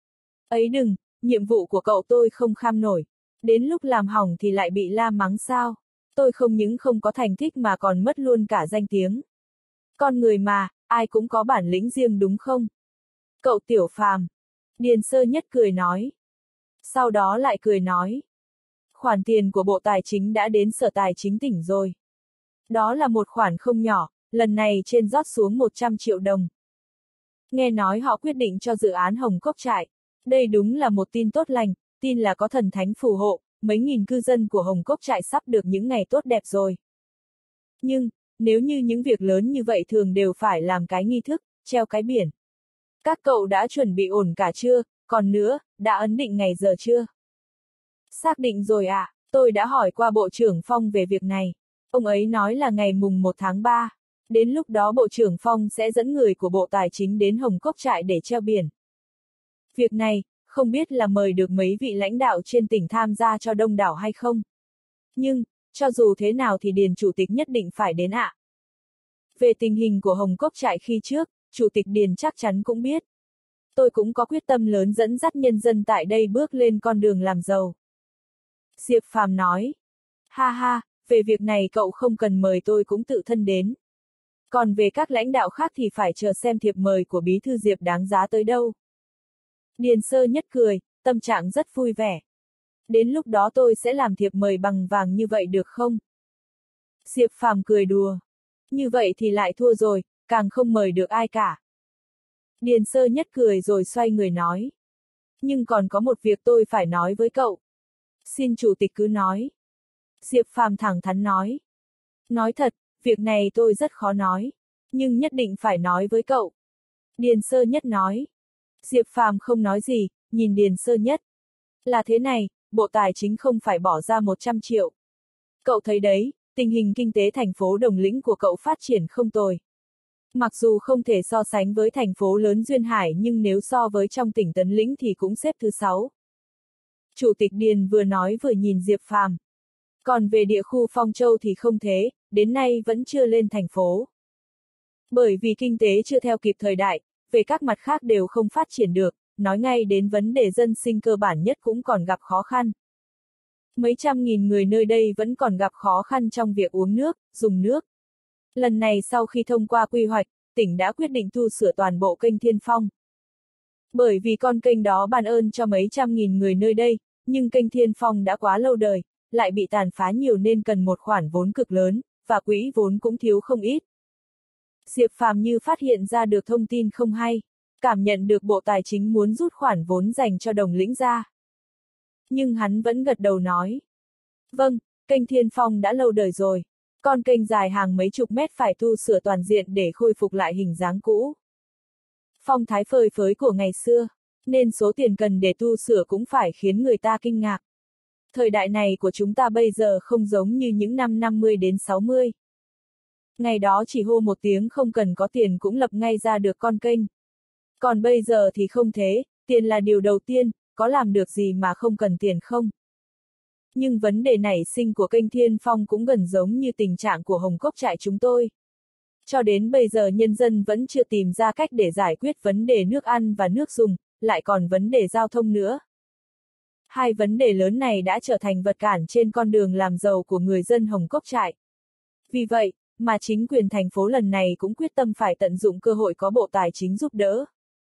Ấy đừng, nhiệm vụ của cậu tôi không kham nổi. Đến lúc làm hỏng thì lại bị la mắng sao. Tôi không những không có thành tích mà còn mất luôn cả danh tiếng. Con người mà, ai cũng có bản lĩnh riêng đúng không? Cậu Tiểu Phàm. Điền Sơ Nhất cười nói. Sau đó lại cười nói. Khoản tiền của Bộ Tài chính đã đến Sở Tài chính tỉnh rồi. Đó là một khoản không nhỏ, lần này trên rót xuống một trăm triệu đồng. Nghe nói họ quyết định cho dự án Hồng Cốc Trại. Đây đúng là một tin tốt lành, tin là có thần thánh phù hộ, mấy nghìn cư dân của Hồng Cốc Trại sắp được những ngày tốt đẹp rồi. Nhưng, nếu như những việc lớn như vậy thường đều phải làm cái nghi thức, treo cái biển. Các cậu đã chuẩn bị ổn cả chưa, còn nữa, đã ấn định ngày giờ chưa? Xác định rồi ạ, à, tôi đã hỏi qua Bộ trưởng Phong về việc này. Ông ấy nói là ngày mùng một tháng ba. Đến lúc đó Bộ trưởng Phong sẽ dẫn người của Bộ Tài chính đến Hồng Cốc Trại để treo biển. Việc này, không biết là mời được mấy vị lãnh đạo trên tỉnh tham gia cho đông đảo hay không. Nhưng, cho dù thế nào thì Điền Chủ tịch nhất định phải đến ạ. À. Về tình hình của Hồng Cốc Trại khi trước, Chủ tịch Điền chắc chắn cũng biết. Tôi cũng có quyết tâm lớn dẫn dắt nhân dân tại đây bước lên con đường làm giàu. Diệp Phàm nói. Ha ha, về việc này cậu không cần mời tôi cũng tự thân đến. Còn về các lãnh đạo khác thì phải chờ xem thiệp mời của Bí thư Diệp đáng giá tới đâu. Điền Sơ Nhất cười, tâm trạng rất vui vẻ. Đến lúc đó tôi sẽ làm thiệp mời bằng vàng như vậy được không? Diệp Phàm cười đùa. Như vậy thì lại thua rồi, càng không mời được ai cả. Điền Sơ Nhất cười rồi xoay người nói. Nhưng còn có một việc tôi phải nói với cậu. Xin Chủ tịch cứ nói. Diệp Phàm thẳng thắn nói. Nói thật, việc này tôi rất khó nói. Nhưng nhất định phải nói với cậu. Điền Sơ Nhất nói. Diệp Phàm không nói gì, nhìn Điền Sơ Nhất. Là thế này, Bộ Tài chính không phải bỏ ra một trăm triệu. Cậu thấy đấy, tình hình kinh tế thành phố Đồng Lĩnh của cậu phát triển không tồi. Mặc dù không thể so sánh với thành phố lớn Duyên Hải nhưng nếu so với trong tỉnh Tấn Lĩnh thì cũng xếp thứ sáu. Chủ tịch Điền vừa nói vừa nhìn Diệp Phàm. Còn về địa khu Phong Châu thì không thế, đến nay vẫn chưa lên thành phố. Bởi vì kinh tế chưa theo kịp thời đại, về các mặt khác đều không phát triển được, nói ngay đến vấn đề dân sinh cơ bản nhất cũng còn gặp khó khăn. Mấy trăm nghìn người nơi đây vẫn còn gặp khó khăn trong việc uống nước, dùng nước. Lần này sau khi thông qua quy hoạch, tỉnh đã quyết định tu sửa toàn bộ kênh Thiên Phong. Bởi vì con kênh đó ban ơn cho mấy trăm nghìn người nơi đây, nhưng kênh Thiên Phong đã quá lâu đời, lại bị tàn phá nhiều nên cần một khoản vốn cực lớn, và quỹ vốn cũng thiếu không ít. Diệp Phàm như phát hiện ra được thông tin không hay, cảm nhận được Bộ Tài chính muốn rút khoản vốn dành cho Đồng Lĩnh ra. Nhưng hắn vẫn gật đầu nói. Vâng, kênh Thiên Phong đã lâu đời rồi. Con kênh dài hàng mấy chục mét phải tu sửa toàn diện để khôi phục lại hình dáng cũ. Phong thái phơi phới của ngày xưa, nên số tiền cần để tu sửa cũng phải khiến người ta kinh ngạc. Thời đại này của chúng ta bây giờ không giống như những năm năm mươi đến sáu mươi. Ngày đó chỉ hô một tiếng không cần có tiền cũng lập ngay ra được con kênh. Còn bây giờ thì không thế, tiền là điều đầu tiên, có làm được gì mà không cần tiền không? Nhưng vấn đề nảy sinh của kênh Thiên Phong cũng gần giống như tình trạng của Hồng Cốc Trại chúng tôi. Cho đến bây giờ nhân dân vẫn chưa tìm ra cách để giải quyết vấn đề nước ăn và nước dùng, lại còn vấn đề giao thông nữa. Hai vấn đề lớn này đã trở thành vật cản trên con đường làm giàu của người dân Hồng Cốc Trại. Vì vậy, mà chính quyền thành phố lần này cũng quyết tâm phải tận dụng cơ hội có Bộ Tài chính giúp đỡ.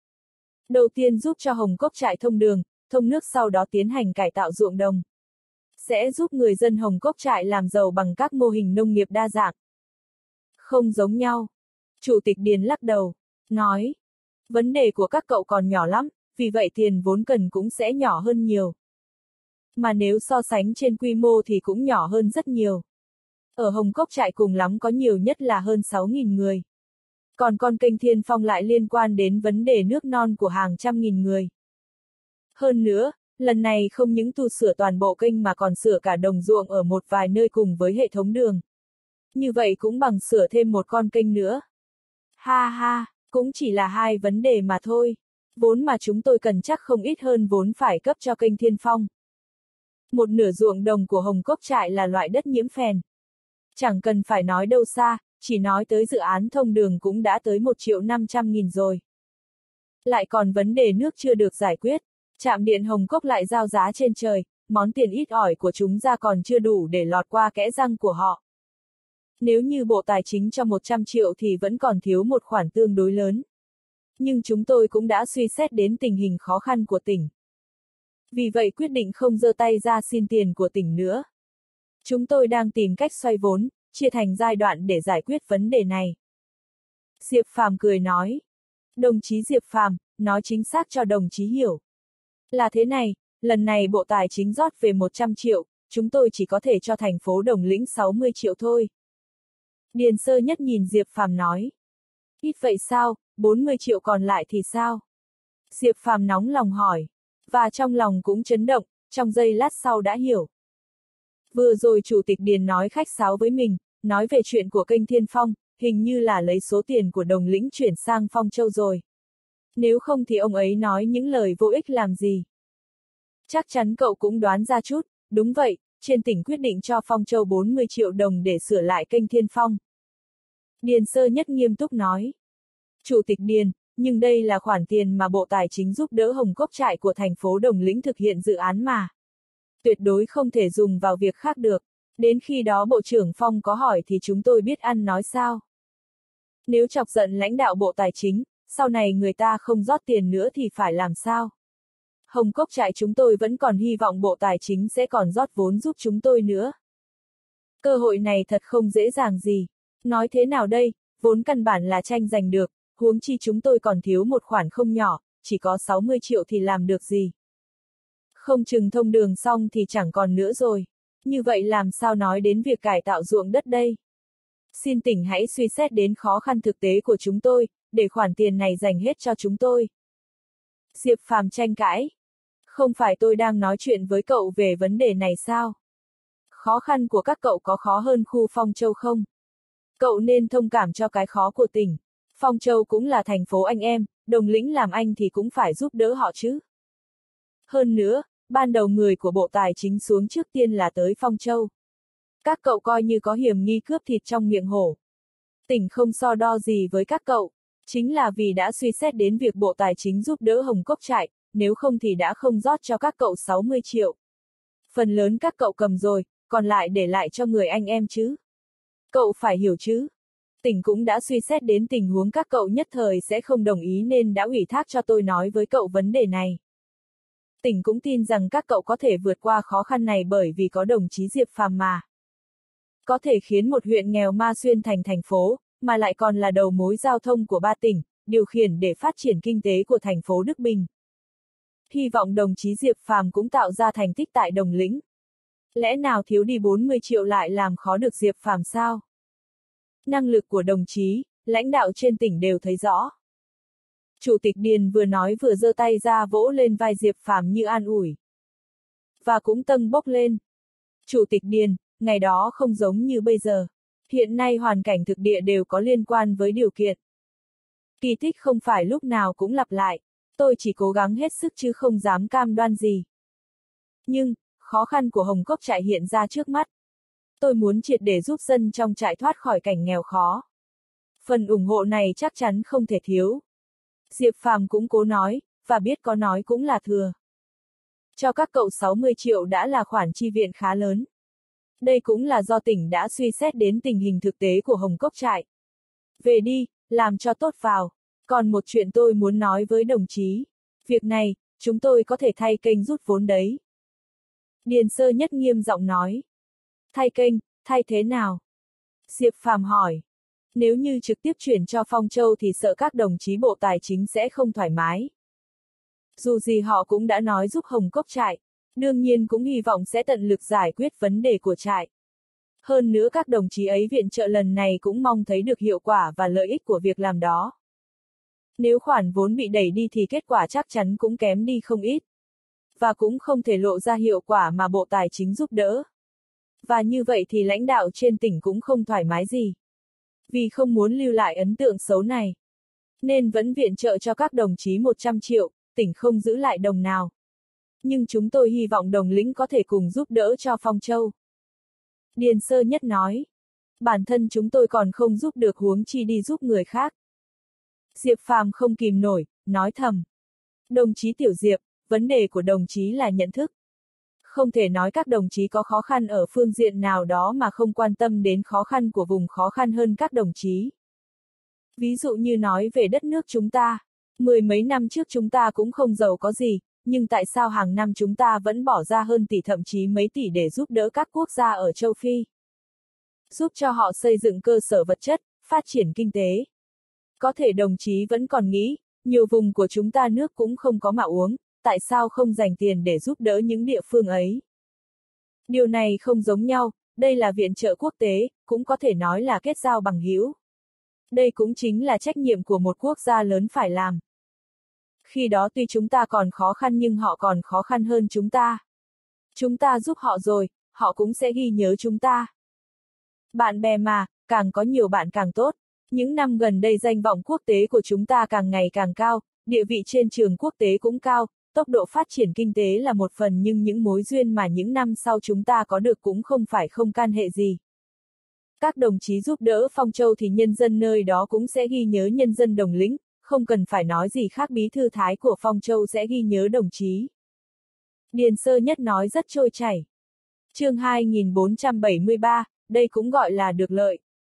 Đầu tiên giúp cho Hồng Cốc Trại thông đường, thông nước, sau đó tiến hành cải tạo ruộng đồng. Sẽ giúp người dân Hồng Cốc Trại làm giàu bằng các mô hình nông nghiệp đa dạng. Không giống nhau. Chủ tịch Điền lắc đầu, nói, vấn đề của các cậu còn nhỏ lắm, vì vậy tiền vốn cần cũng sẽ nhỏ hơn nhiều. Mà nếu so sánh trên quy mô thì cũng nhỏ hơn rất nhiều. Ở Hồng Cốc trại cùng lắm có nhiều nhất là hơn sáu nghìn người. Còn con kênh Thiên Phong lại liên quan đến vấn đề nước non của hàng trăm nghìn người. Hơn nữa, lần này không những tu sửa toàn bộ kênh mà còn sửa cả đồng ruộng ở một vài nơi cùng với hệ thống đường. Như vậy cũng bằng sửa thêm một con kênh nữa. Ha ha, cũng chỉ là hai vấn đề mà thôi. Vốn mà chúng tôi cần chắc không ít hơn vốn phải cấp cho kênh Thiên Phong. Một nửa ruộng đồng của Hồng Cốc trại là loại đất nhiễm phèn. Chẳng cần phải nói đâu xa, chỉ nói tới dự án thông đường cũng đã tới một triệu năm trăm nghìn rồi. Lại còn vấn đề nước chưa được giải quyết, trạm điện Hồng Cốc lại giao giá trên trời, món tiền ít ỏi của chúng ra còn chưa đủ để lọt qua kẽ răng của họ. Nếu như Bộ Tài chính cho một trăm triệu thì vẫn còn thiếu một khoản tương đối lớn. Nhưng chúng tôi cũng đã suy xét đến tình hình khó khăn của tỉnh. Vì vậy quyết định không giơ tay ra xin tiền của tỉnh nữa. Chúng tôi đang tìm cách xoay vốn, chia thành giai đoạn để giải quyết vấn đề này. Diệp Phàm cười nói. Đồng chí Diệp Phàm, nói chính xác cho đồng chí hiểu. Là thế này, lần này Bộ Tài chính rót về một trăm triệu, chúng tôi chỉ có thể cho thành phố Đồng Lĩnh sáu mươi triệu thôi. Điền Sơ Nhất nhìn Diệp Phàm nói. Ít vậy sao, bốn mươi triệu còn lại thì sao? Diệp Phàm nóng lòng hỏi. Và trong lòng cũng chấn động, trong giây lát sau đã hiểu. Vừa rồi Chủ tịch Điền nói khách sáo với mình, nói về chuyện của kênh Thiên Phong, hình như là lấy số tiền của Đồng Lĩnh chuyển sang Phong Châu rồi. Nếu không thì ông ấy nói những lời vô ích làm gì. Chắc chắn cậu cũng đoán ra chút, đúng vậy, trên tỉnh quyết định cho Phong Châu bốn mươi triệu đồng để sửa lại kênh Thiên Phong. Điền Sơ Nhất nghiêm túc nói. Chủ tịch Điền, nhưng đây là khoản tiền mà Bộ Tài chính giúp đỡ Hồng Cốc trại của thành phố Đồng Lĩnh thực hiện dự án mà. Tuyệt đối không thể dùng vào việc khác được. Đến khi đó Bộ trưởng Phong có hỏi thì chúng tôi biết ăn nói sao. Nếu chọc giận lãnh đạo Bộ Tài chính, sau này người ta không rót tiền nữa thì phải làm sao? Hồng Cốc trại chúng tôi vẫn còn hy vọng Bộ Tài chính sẽ còn rót vốn giúp chúng tôi nữa. Cơ hội này thật không dễ dàng gì. Nói thế nào đây, vốn căn bản là tranh giành được, huống chi chúng tôi còn thiếu một khoản không nhỏ, chỉ có sáu mươi triệu thì làm được gì. Không chừng thông đường xong thì chẳng còn nữa rồi. Như vậy làm sao nói đến việc cải tạo ruộng đất đây? Xin tỉnh hãy suy xét đến khó khăn thực tế của chúng tôi, để khoản tiền này dành hết cho chúng tôi. Diệp Phàm tranh cãi. Không phải tôi đang nói chuyện với cậu về vấn đề này sao? Khó khăn của các cậu có khó hơn khu Phong Châu không? Cậu nên thông cảm cho cái khó của tỉnh. Phong Châu cũng là thành phố anh em, Đồng Lĩnh làm anh thì cũng phải giúp đỡ họ chứ. Hơn nữa, ban đầu người của Bộ Tài chính xuống trước tiên là tới Phong Châu. Các cậu coi như có hiểm nghi cướp thịt trong miệng hổ. Tỉnh không so đo gì với các cậu, chính là vì đã suy xét đến việc Bộ Tài chính giúp đỡ Hồng Cốc trại, nếu không thì đã không rót cho các cậu sáu mươi triệu. Phần lớn các cậu cầm rồi, còn lại để lại cho người anh em chứ. Cậu phải hiểu chứ. Tỉnh cũng đã suy xét đến tình huống các cậu nhất thời sẽ không đồng ý nên đã ủy thác cho tôi nói với cậu vấn đề này. Tỉnh cũng tin rằng các cậu có thể vượt qua khó khăn này bởi vì có đồng chí Diệp Phàm mà. Có thể khiến một huyện nghèo Ma Xuyên thành thành phố, mà lại còn là đầu mối giao thông của ba tỉnh, điều khiển để phát triển kinh tế của thành phố Đức Bình. Hy vọng đồng chí Diệp Phàm cũng tạo ra thành tích tại Đồng Lĩnh. Lẽ nào thiếu đi bốn mươi triệu lại làm khó được Diệp Phàm sao? Năng lực của đồng chí, lãnh đạo trên tỉnh đều thấy rõ. Chủ tịch Điền vừa nói vừa giơ tay ra vỗ lên vai Diệp Phàm như an ủi. Và cũng tâng bốc lên. Chủ tịch Điền, ngày đó không giống như bây giờ. Hiện nay hoàn cảnh thực địa đều có liên quan với điều kiện. Kỳ tích không phải lúc nào cũng lặp lại. Tôi chỉ cố gắng hết sức chứ không dám cam đoan gì. Nhưng, khó khăn của Hồng Cốc trại hiện ra trước mắt. Tôi muốn triệt để giúp dân trong trại thoát khỏi cảnh nghèo khó. Phần ủng hộ này chắc chắn không thể thiếu. Diệp Phàm cũng cố nói, và biết có nói cũng là thừa. Cho các cậu sáu mươi triệu đã là khoản chi viện khá lớn. Đây cũng là do tỉnh đã suy xét đến tình hình thực tế của Hồng Cốc trại. Về đi, làm cho tốt vào. Còn một chuyện tôi muốn nói với đồng chí. Việc này, chúng tôi có thể thay kênh rút vốn đấy. Điền Sơ Nhất nghiêm giọng nói. Thay kênh, thay thế nào? Diệp Phàm hỏi. Nếu như trực tiếp chuyển cho Phong Châu thì sợ các đồng chí Bộ Tài chính sẽ không thoải mái. Dù gì họ cũng đã nói giúp Hồng Cốc trại, đương nhiên cũng hy vọng sẽ tận lực giải quyết vấn đề của trại. Hơn nữa các đồng chí ấy viện trợ lần này cũng mong thấy được hiệu quả và lợi ích của việc làm đó. Nếu khoản vốn bị đẩy đi thì kết quả chắc chắn cũng kém đi không ít. Và cũng không thể lộ ra hiệu quả mà Bộ Tài chính giúp đỡ. Và như vậy thì lãnh đạo trên tỉnh cũng không thoải mái gì. Vì không muốn lưu lại ấn tượng xấu này. Nên vẫn viện trợ cho các đồng chí một trăm triệu, tỉnh không giữ lại đồng nào. Nhưng chúng tôi hy vọng đồng lĩnh có thể cùng giúp đỡ cho Phong Châu. Điền Sơ Nhất nói. Bản thân chúng tôi còn không giúp được huống chi đi giúp người khác. Diệp Phàm không kìm nổi, nói thầm. Đồng chí Tiểu Diệp, vấn đề của đồng chí là nhận thức. Không thể nói các đồng chí có khó khăn ở phương diện nào đó mà không quan tâm đến khó khăn của vùng khó khăn hơn các đồng chí. Ví dụ như nói về đất nước chúng ta, mười mấy năm trước chúng ta cũng không giàu có gì, nhưng tại sao hàng năm chúng ta vẫn bỏ ra hơn tỷ thậm chí mấy tỷ để giúp đỡ các quốc gia ở châu Phi? Giúp cho họ xây dựng cơ sở vật chất, phát triển kinh tế. Có thể đồng chí vẫn còn nghĩ, nhiều vùng của chúng ta nước cũng không có mà uống, tại sao không dành tiền để giúp đỡ những địa phương ấy? Điều này không giống nhau, đây là viện trợ quốc tế, cũng có thể nói là kết giao bằng hữu. Đây cũng chính là trách nhiệm của một quốc gia lớn phải làm. Khi đó tuy chúng ta còn khó khăn nhưng họ còn khó khăn hơn chúng ta. Chúng ta giúp họ rồi, họ cũng sẽ ghi nhớ chúng ta. Bạn bè mà, càng có nhiều bạn càng tốt. Những năm gần đây danh vọng quốc tế của chúng ta càng ngày càng cao, địa vị trên trường quốc tế cũng cao, tốc độ phát triển kinh tế là một phần nhưng những mối duyên mà những năm sau chúng ta có được cũng không phải không can hệ gì. Các đồng chí giúp đỡ Phong Châu thì nhân dân nơi đó cũng sẽ ghi nhớ nhân dân Đồng Lĩnh, không cần phải nói gì khác bí thư thái của Phong Châu sẽ ghi nhớ đồng chí. Điền Sơ Nhất nói rất trôi chảy. Chương hai nghìn bốn trăm bảy mươi ba, đây cũng gọi là được lợi.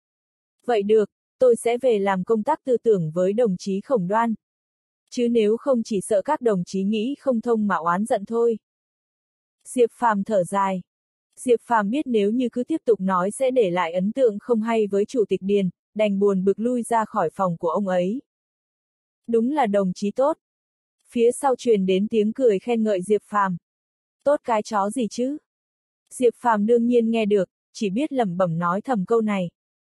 Vậy được, tôi sẽ về làm công tác tư tưởng với đồng chí Khổng Đoan. Chứ nếu không chỉ sợ các đồng chí nghĩ không thông mà oán giận thôi. Diệp Phàm thở dài. Diệp Phàm biết nếu như cứ tiếp tục nói sẽ để lại ấn tượng không hay với Chủ tịch Điền, đành buồn bực lui ra khỏi phòng của ông ấy. Đúng là đồng chí tốt. Phía sau truyền đến tiếng cười khen ngợi Diệp Phàm. Tốt cái chó gì chứ? Diệp Phàm đương nhiên nghe được, chỉ biết lẩm bẩm nói thầm câu này.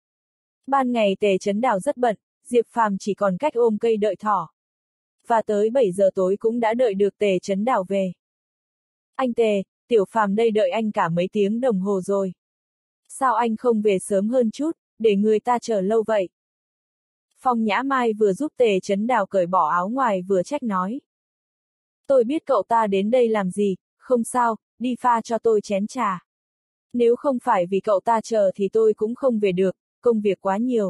Ban ngày Tề Chấn Đào rất bận, Diệp Phàm chỉ còn cách ôm cây đợi thỏ. Và tới bảy giờ tối cũng đã đợi được Tề Chấn Đào về. Anh Tề, Tiểu Phàm đây đợi anh cả mấy tiếng đồng hồ rồi. Sao anh không về sớm hơn chút, để người ta chờ lâu vậy? Phong Nhã Mai vừa giúp Tề Chấn Đào cởi bỏ áo ngoài vừa trách nói. Tôi biết cậu ta đến đây làm gì, không sao, đi pha cho tôi chén trà. Nếu không phải vì cậu ta chờ thì tôi cũng không về được, công việc quá nhiều.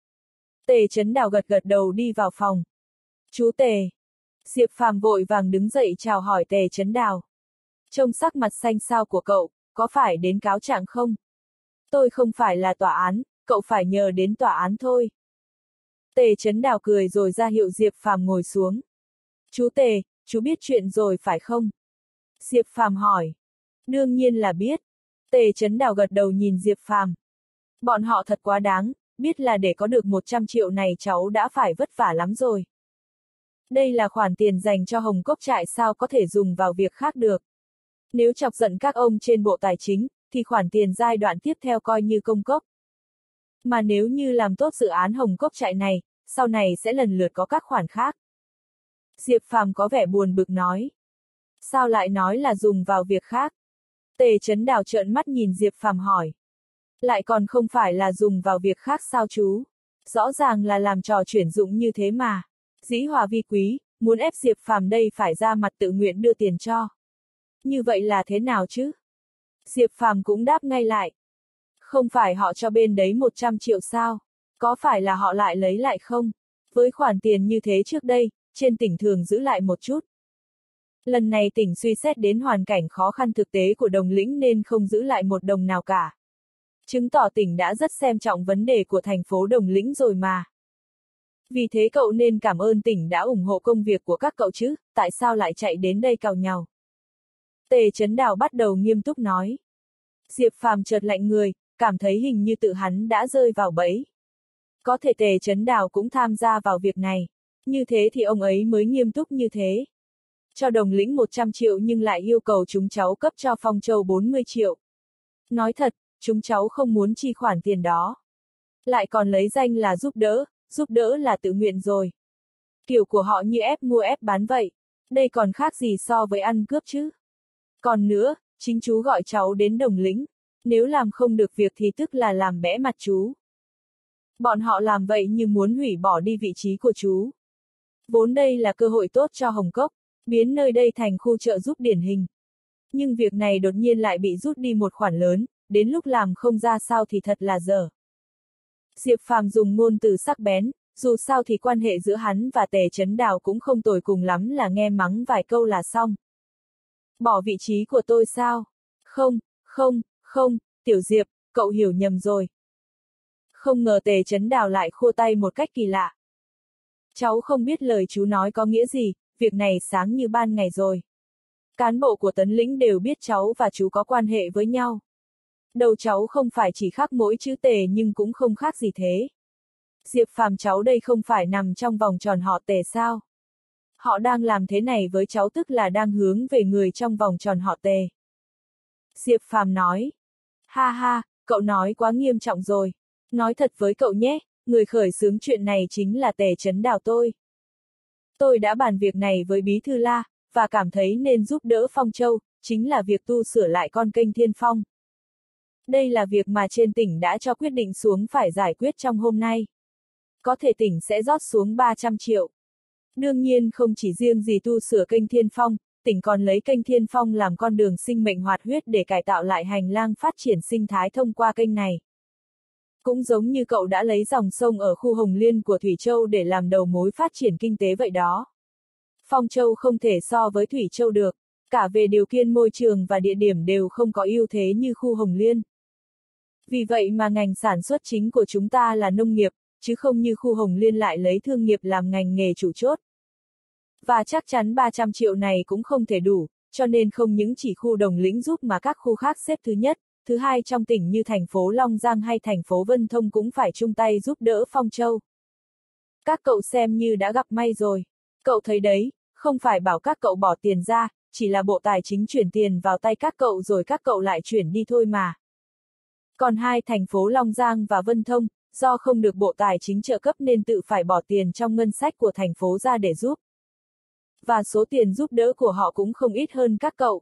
Tề Chấn Đào gật gật đầu đi vào phòng. Chú Tề. Diệp Phàm vội vàng đứng dậy chào hỏi Tề Chấn Đào. Trông sắc mặt xanh xao của cậu, có phải đến cáo trạng không? Tôi không phải là tòa án, cậu phải nhờ đến tòa án thôi. Tề Chấn Đào cười rồi ra hiệu Diệp Phàm ngồi xuống. Chú Tề, chú biết chuyện rồi phải không? Diệp Phàm hỏi. Đương nhiên là biết. Tề Chấn Đào gật đầu nhìn Diệp Phàm. Bọn họ thật quá đáng, biết là để có được một trăm triệu này cháu đã phải vất vả lắm rồi. Đây là khoản tiền dành cho Hồng Cốc trại sao có thể dùng vào việc khác được. Nếu chọc giận các ông trên Bộ Tài chính, thì khoản tiền giai đoạn tiếp theo coi như công cốc. Mà nếu như làm tốt dự án Hồng Cốc trại này, sau này sẽ lần lượt có các khoản khác. Diệp Phàm có vẻ buồn bực nói. Sao lại nói là dùng vào việc khác? Tề Chấn Đào trợn mắt nhìn Diệp Phàm hỏi. Lại còn không phải là dùng vào việc khác sao chú? Rõ ràng là làm trò chuyển dụng như thế mà. Dĩ hòa vi quý, muốn ép Diệp Phàm đây phải ra mặt tự nguyện đưa tiền cho. Như vậy là thế nào chứ? Diệp Phàm cũng đáp ngay lại. Không phải họ cho bên đấy một trăm triệu sao? Có phải là họ lại lấy lại không? Với khoản tiền như thế trước đây, trên tỉnh thường giữ lại một chút. Lần này tỉnh suy xét đến hoàn cảnh khó khăn thực tế của Đồng Lĩnh nên không giữ lại một đồng nào cả. Chứng tỏ tỉnh đã rất xem trọng vấn đề của thành phố Đồng Lĩnh rồi mà. Vì thế cậu nên cảm ơn tỉnh đã ủng hộ công việc của các cậu chứ, tại sao lại chạy đến đây cào nhàu? Tề Chấn Đào bắt đầu nghiêm túc nói. Diệp Phàm chợt lạnh người, cảm thấy hình như tự hắn đã rơi vào bẫy. Có thể Tề Chấn Đào cũng tham gia vào việc này. Như thế thì ông ấy mới nghiêm túc như thế. Cho Đồng Lĩnh một trăm triệu nhưng lại yêu cầu chúng cháu cấp cho Phong Châu bốn mươi triệu. Nói thật, chúng cháu không muốn chi khoản tiền đó. Lại còn lấy danh là giúp đỡ, giúp đỡ là tự nguyện rồi. Kiểu của họ như ép mua ép bán vậy. Đây còn khác gì so với ăn cướp chứ. Còn nữa, chính chú gọi cháu đến Đồng Lĩnh. Nếu làm không được việc thì tức là làm bẽ mặt chú. Bọn họ làm vậy như muốn hủy bỏ đi vị trí của chú. Vốn đây là cơ hội tốt cho Hồng Cốc, biến nơi đây thành khu trợ giúp điển hình. Nhưng việc này đột nhiên lại bị rút đi một khoản lớn, đến lúc làm không ra sao thì thật là dở. Diệp Phàm dùng ngôn từ sắc bén, dù sao thì quan hệ giữa hắn và Tề Chấn Đào cũng không tồi, cùng lắm là nghe mắng vài câu là xong. Bỏ vị trí của tôi sao? Không, không, không, Tiểu Diệp, cậu hiểu nhầm rồi. Không ngờ Tề Chấn Đào lại khua tay một cách kỳ lạ. Cháu không biết lời chú nói có nghĩa gì, việc này sáng như ban ngày rồi. Cán bộ của Tấn Lĩnh đều biết cháu và chú có quan hệ với nhau. Đầu cháu không phải chỉ khác mỗi chữ Tề nhưng cũng không khác gì thế. Diệp Phàm cháu đây không phải nằm trong vòng tròn họ Tề sao? Họ đang làm thế này với cháu tức là đang hướng về người trong vòng tròn họ Tề. Diệp Phàm nói. Ha ha, cậu nói quá nghiêm trọng rồi. Nói thật với cậu nhé, người khởi xướng chuyện này chính là Tề Chấn Đào tôi. Tôi đã bàn việc này với Bí Thư La, và cảm thấy nên giúp đỡ Phong Châu, chính là việc tu sửa lại con kênh Thiên Phong. Đây là việc mà trên tỉnh đã cho quyết định xuống phải giải quyết trong hôm nay. Có thể tỉnh sẽ rót xuống ba trăm triệu. Đương nhiên không chỉ riêng gì tu sửa kênh Thiên Phong, tỉnh còn lấy kênh Thiên Phong làm con đường sinh mệnh hoạt huyết để cải tạo lại hành lang phát triển sinh thái thông qua kênh này. Cũng giống như cậu đã lấy dòng sông ở khu Hồng Liên của Thủy Châu để làm đầu mối phát triển kinh tế vậy đó. Phong Châu không thể so với Thủy Châu được, cả về điều kiện môi trường và địa điểm đều không có ưu thế như khu Hồng Liên. Vì vậy mà ngành sản xuất chính của chúng ta là nông nghiệp, chứ không như khu Hồng Liên lại lấy thương nghiệp làm ngành nghề chủ chốt. Và chắc chắn ba trăm triệu này cũng không thể đủ, cho nên không những chỉ khu Đồng Lĩnh giúp mà các khu khác xếp thứ nhất, thứ hai trong tỉnh như thành phố Long Giang hay thành phố Vân Thông cũng phải chung tay giúp đỡ Phong Châu. Các cậu xem như đã gặp may rồi. Cậu thấy đấy, không phải bảo các cậu bỏ tiền ra, chỉ là Bộ Tài chính chuyển tiền vào tay các cậu rồi các cậu lại chuyển đi thôi mà. Còn hai thành phố Long Giang và Vân Thông, do không được Bộ Tài chính trợ cấp nên tự phải bỏ tiền trong ngân sách của thành phố ra để giúp. Và số tiền giúp đỡ của họ cũng không ít hơn các cậu.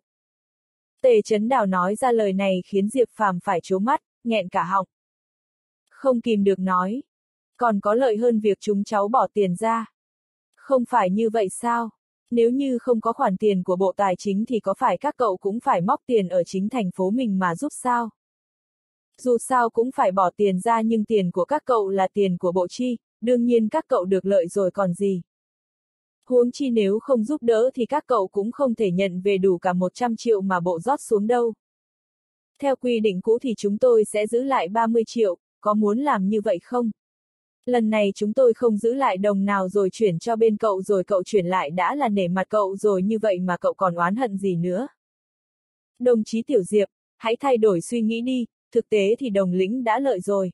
Tề Chấn Đào nói ra lời này khiến Diệp Phàm phải trố mắt, nghẹn cả họng. Không kìm được nói. Còn có lợi hơn việc chúng cháu bỏ tiền ra. Không phải như vậy sao? Nếu như không có khoản tiền của Bộ Tài chính thì có phải các cậu cũng phải móc tiền ở chính thành phố mình mà giúp sao? Dù sao cũng phải bỏ tiền ra nhưng tiền của các cậu là tiền của Bộ Chi, đương nhiên các cậu được lợi rồi còn gì. Huống chi nếu không giúp đỡ thì các cậu cũng không thể nhận về đủ cả một trăm triệu mà Bộ rót xuống đâu. Theo quy định cũ thì chúng tôi sẽ giữ lại ba mươi triệu, có muốn làm như vậy không? Lần này chúng tôi không giữ lại đồng nào rồi chuyển cho bên cậu rồi cậu chuyển lại đã là nể mặt cậu rồi, như vậy mà cậu còn oán hận gì nữa. Đồng chí Tiểu Diệp, hãy thay đổi suy nghĩ đi, thực tế thì Đồng Lĩnh đã lợi rồi.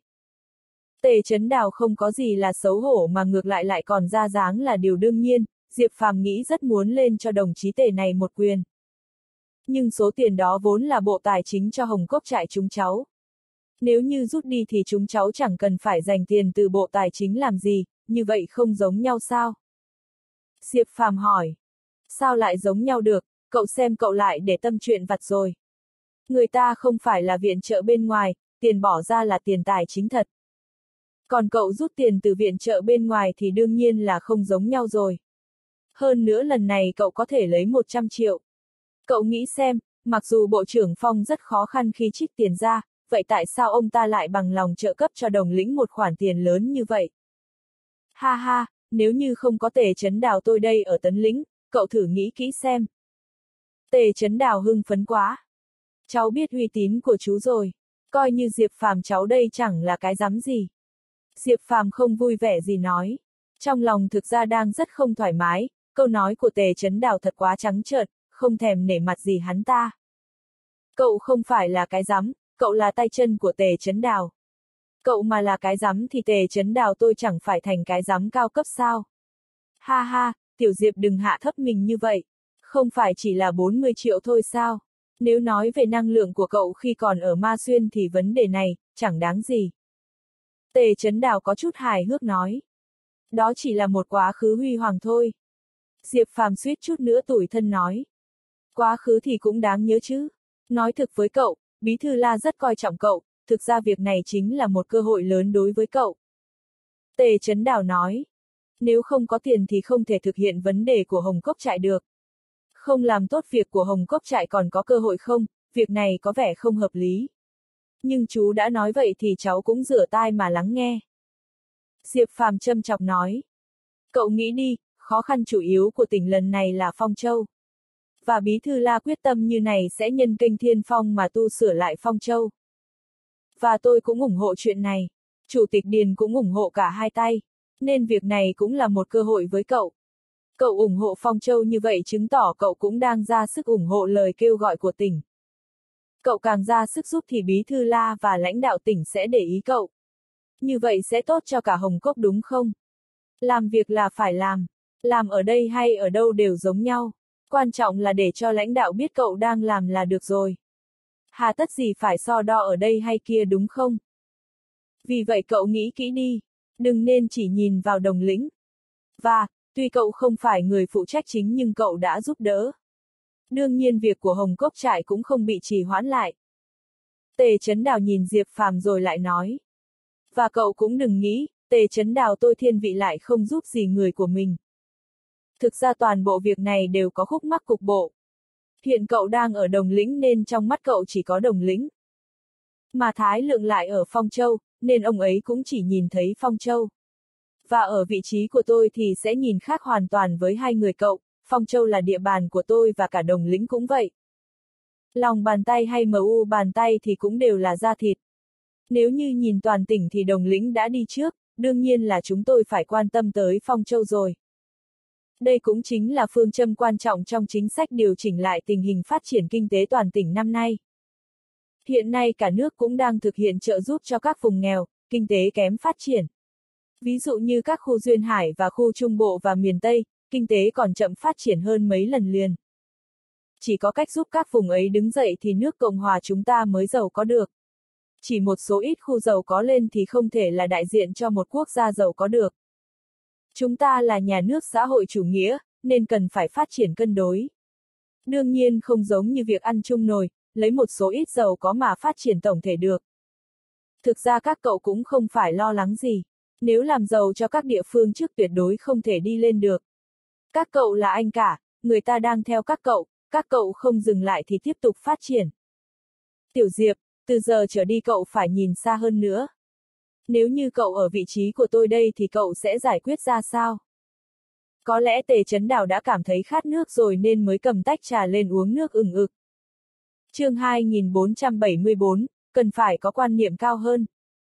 Tề Chấn Đào không có gì là xấu hổ mà ngược lại lại còn ra dáng là điều đương nhiên, Diệp Phàm nghĩ rất muốn lên cho đồng chí Tề này một quyền. Nhưng số tiền đó vốn là Bộ Tài chính cho Hồng Cốc trại chúng cháu. Nếu như rút đi thì chúng cháu chẳng cần phải dành tiền từ Bộ Tài chính làm gì, như vậy không giống nhau sao? Diệp Phàm hỏi. Sao lại giống nhau được, cậu xem cậu lại để tâm chuyện vặt rồi. Người ta không phải là viện trợ bên ngoài, tiền bỏ ra là tiền tài chính thật. Còn cậu rút tiền từ viện trợ bên ngoài thì đương nhiên là không giống nhau rồi. Hơn nữa lần này cậu có thể lấy một trăm triệu. Cậu nghĩ xem, mặc dù Bộ trưởng Phong rất khó khăn khi trích tiền ra, vậy tại sao ông ta lại bằng lòng trợ cấp cho Đồng Lĩnh một khoản tiền lớn như vậy? Ha ha, nếu như không có Tề Chấn Đào tôi đây ở Tấn Lĩnh, cậu thử nghĩ kỹ xem. Tề Chấn Đào hưng phấn quá. Cháu biết uy tín của chú rồi, coi như Diệp Phàm cháu đây chẳng là cái dám gì. Diệp Phàm không vui vẻ gì nói. Trong lòng thực ra đang rất không thoải mái, câu nói của Tề Chấn Đào thật quá trắng trợn, không thèm nể mặt gì hắn ta. Cậu không phải là cái dám, cậu là tay chân của Tề Chấn Đào. Cậu mà là cái rắm thì Tề Chấn Đào tôi chẳng phải thành cái rắm cao cấp sao? Ha ha, Tiểu Diệp đừng hạ thấp mình như vậy. Không phải chỉ là bốn mươi triệu thôi sao? Nếu nói về năng lượng của cậu khi còn ở Ma Xuyên thì vấn đề này, chẳng đáng gì. Tề Chấn Đào có chút hài hước nói. Đó chỉ là một quá khứ huy hoàng thôi. Diệp Phàm suýt chút nữa tủi thân nói. Quá khứ thì cũng đáng nhớ chứ. Nói thực với cậu, Bí Thư La rất coi trọng cậu, thực ra việc này chính là một cơ hội lớn đối với cậu. Tề Chấn Đào nói. Nếu không có tiền thì không thể thực hiện vấn đề của Hồng Cốc Trại được. Không làm tốt việc của Hồng Cốc Trại còn có cơ hội không, việc này có vẻ không hợp lý. Nhưng chú đã nói vậy thì cháu cũng rửa tai mà lắng nghe. Diệp Phàm châm chọc nói. Cậu nghĩ đi, khó khăn chủ yếu của tỉnh lần này là Phong Châu. Và Bí Thư La quyết tâm như này sẽ nhân kênh Thiên Phong mà tu sửa lại Phong Châu. Và tôi cũng ủng hộ chuyện này. Chủ tịch Điền cũng ủng hộ cả hai tay. Nên việc này cũng là một cơ hội với cậu. Cậu ủng hộ Phong Châu như vậy chứng tỏ cậu cũng đang ra sức ủng hộ lời kêu gọi của tỉnh. Cậu càng ra sức giúp thì Bí Thư La và lãnh đạo tỉnh sẽ để ý cậu. Như vậy sẽ tốt cho cả Hồng Cốc đúng không? Làm việc là phải làm. Làm ở đây hay ở đâu đều giống nhau. Quan trọng là để cho lãnh đạo biết cậu đang làm là được rồi. Hà tất gì phải so đo ở đây hay kia đúng không? Vì vậy cậu nghĩ kỹ đi. Đừng nên chỉ nhìn vào Đồng Lĩnh. Và, tuy cậu không phải người phụ trách chính nhưng cậu đã giúp đỡ. Đương nhiên việc của Hồng Cốc Trại cũng không bị trì hoãn lại. Tề Chấn Đào nhìn Diệp Phàm rồi lại nói. Và cậu cũng đừng nghĩ, Tề Chấn Đào tôi thiên vị lại không giúp gì người của mình. Thực ra toàn bộ việc này đều có khúc mắc cục bộ. Hiện cậu đang ở Đồng Lĩnh nên trong mắt cậu chỉ có Đồng Lĩnh. Mà Thái Lượng lại ở Phong Châu, nên ông ấy cũng chỉ nhìn thấy Phong Châu. Và ở vị trí của tôi thì sẽ nhìn khác hoàn toàn với hai người cậu, Phong Châu là địa bàn của tôi và cả Đồng Lĩnh cũng vậy. Lòng bàn tay hay em u bàn tay thì cũng đều là da thịt. Nếu như nhìn toàn tỉnh thì Đồng Lĩnh đã đi trước, đương nhiên là chúng tôi phải quan tâm tới Phong Châu rồi. Đây cũng chính là phương châm quan trọng trong chính sách điều chỉnh lại tình hình phát triển kinh tế toàn tỉnh năm nay. Hiện nay cả nước cũng đang thực hiện trợ giúp cho các vùng nghèo, kinh tế kém phát triển. Ví dụ như các khu duyên hải và khu Trung Bộ và miền Tây, kinh tế còn chậm phát triển hơn mấy lần liền. Chỉ có cách giúp các vùng ấy đứng dậy thì nước Cộng hòa chúng ta mới giàu có được. Chỉ một số ít khu giàu có lên thì không thể là đại diện cho một quốc gia giàu có được. Chúng ta là nhà nước xã hội chủ nghĩa, nên cần phải phát triển cân đối. Đương nhiên không giống như việc ăn chung nồi, lấy một số ít giàu có mà phát triển tổng thể được. Thực ra các cậu cũng không phải lo lắng gì. Nếu làm giàu cho các địa phương trước tuyệt đối không thể đi lên được. Các cậu là anh cả, người ta đang theo các cậu, các cậu không dừng lại thì tiếp tục phát triển. Tiểu Diệp, từ giờ trở đi cậu phải nhìn xa hơn nữa. Nếu như cậu ở vị trí của tôi đây thì cậu sẽ giải quyết ra sao? Có lẽ Tề Chấn Đào đã cảm thấy khát nước rồi nên mới cầm tách trà lên uống nước ừng ực. Chương hai nghìn bốn trăm bảy mươi bốn, cần phải có quan niệm cao hơn.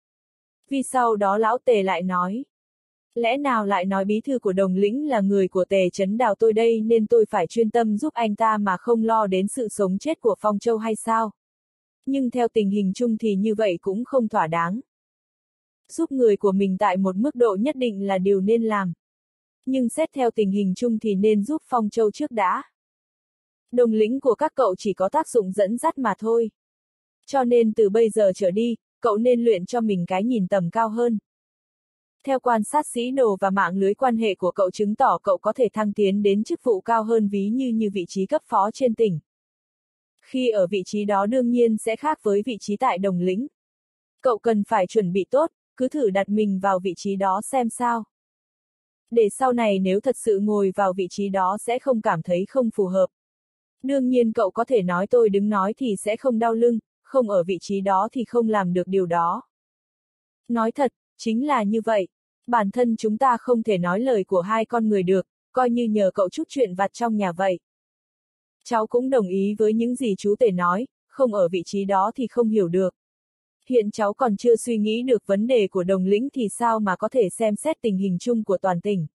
Vì sau đó lão Tề lại nói. Lẽ nào lại nói bí thư của Đồng Lĩnh là người của Tề Chấn Đào tôi đây nên tôi phải chuyên tâm giúp anh ta mà không lo đến sự sống chết của Phong Châu hay sao? Nhưng theo tình hình chung thì như vậy cũng không thỏa đáng. Giúp người của mình tại một mức độ nhất định là điều nên làm. Nhưng xét theo tình hình chung thì nên giúp Phong Châu trước đã. Đồng Lĩnh của các cậu chỉ có tác dụng dẫn dắt mà thôi. Cho nên từ bây giờ trở đi, cậu nên luyện cho mình cái nhìn tầm cao hơn. Theo quan sát sĩ đồ và mạng lưới quan hệ của cậu chứng tỏ cậu có thể thăng tiến đến chức vụ cao hơn ví như như vị trí cấp phó trên tỉnh. Khi ở vị trí đó đương nhiên sẽ khác với vị trí tại Đồng Lĩnh. Cậu cần phải chuẩn bị tốt, cứ thử đặt mình vào vị trí đó xem sao. Để sau này nếu thật sự ngồi vào vị trí đó sẽ không cảm thấy không phù hợp. Đương nhiên cậu có thể nói tôi đứng nói thì sẽ không đau lưng, không ở vị trí đó thì không làm được điều đó. Nói thật, chính là như vậy. Bản thân chúng ta không thể nói lời của hai con người được, coi như nhờ cậu chút chuyện vặt trong nhà vậy. Cháu cũng đồng ý với những gì chú Tề nói, không ở vị trí đó thì không hiểu được. Hiện cháu còn chưa suy nghĩ được vấn đề của Đồng Lĩnh thì sao mà có thể xem xét tình hình chung của toàn tỉnh.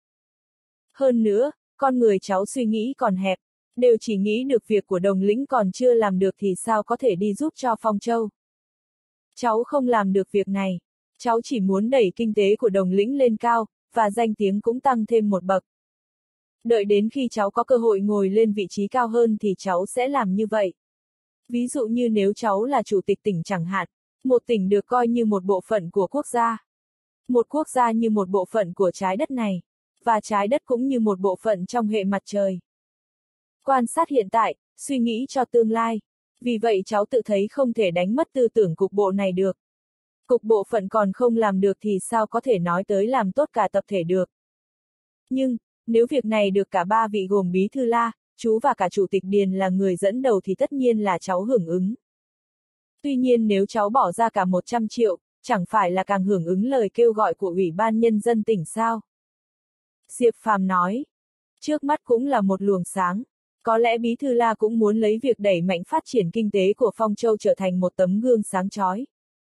Hơn nữa, con người cháu suy nghĩ còn hẹp, đều chỉ nghĩ được việc của Đồng Lĩnh còn chưa làm được thì sao có thể đi giúp cho Phong Châu. Cháu không làm được việc này. Cháu chỉ muốn đẩy kinh tế của Đồng Lĩnh lên cao, và danh tiếng cũng tăng thêm một bậc. Đợi đến khi cháu có cơ hội ngồi lên vị trí cao hơn thì cháu sẽ làm như vậy. Ví dụ như nếu cháu là chủ tịch tỉnh chẳng hạn, một tỉnh được coi như một bộ phận của quốc gia. Một quốc gia như một bộ phận của trái đất này, và trái đất cũng như một bộ phận trong hệ mặt trời. Quan sát hiện tại, suy nghĩ cho tương lai. Vì vậy cháu tự thấy không thể đánh mất tư tưởng cục bộ này được. Cục bộ phận còn không làm được thì sao có thể nói tới làm tốt cả tập thể được. Nhưng, nếu việc này được cả ba vị gồm Bí Thư La, chú và cả Chủ tịch Điền là người dẫn đầu thì tất nhiên là cháu hưởng ứng. Tuy nhiên nếu cháu bỏ ra cả một trăm triệu, chẳng phải là càng hưởng ứng lời kêu gọi của Ủy ban Nhân dân tỉnh sao? Diệp Phàm nói. Trước mắt cũng là một luồng sáng. Có lẽ Bí Thư La cũng muốn lấy việc đẩy mạnh phát triển kinh tế của Phong Châu trở thành một tấm gương sáng chói.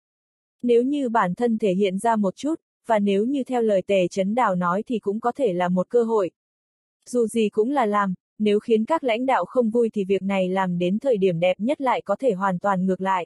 Nếu như bản thân thể hiện ra một chút, và nếu như theo lời Tề Chấn Đào nói thì cũng có thể là một cơ hội. Dù gì cũng là làm, nếu khiến các lãnh đạo không vui thì việc này làm đến thời điểm đẹp nhất lại có thể hoàn toàn ngược lại.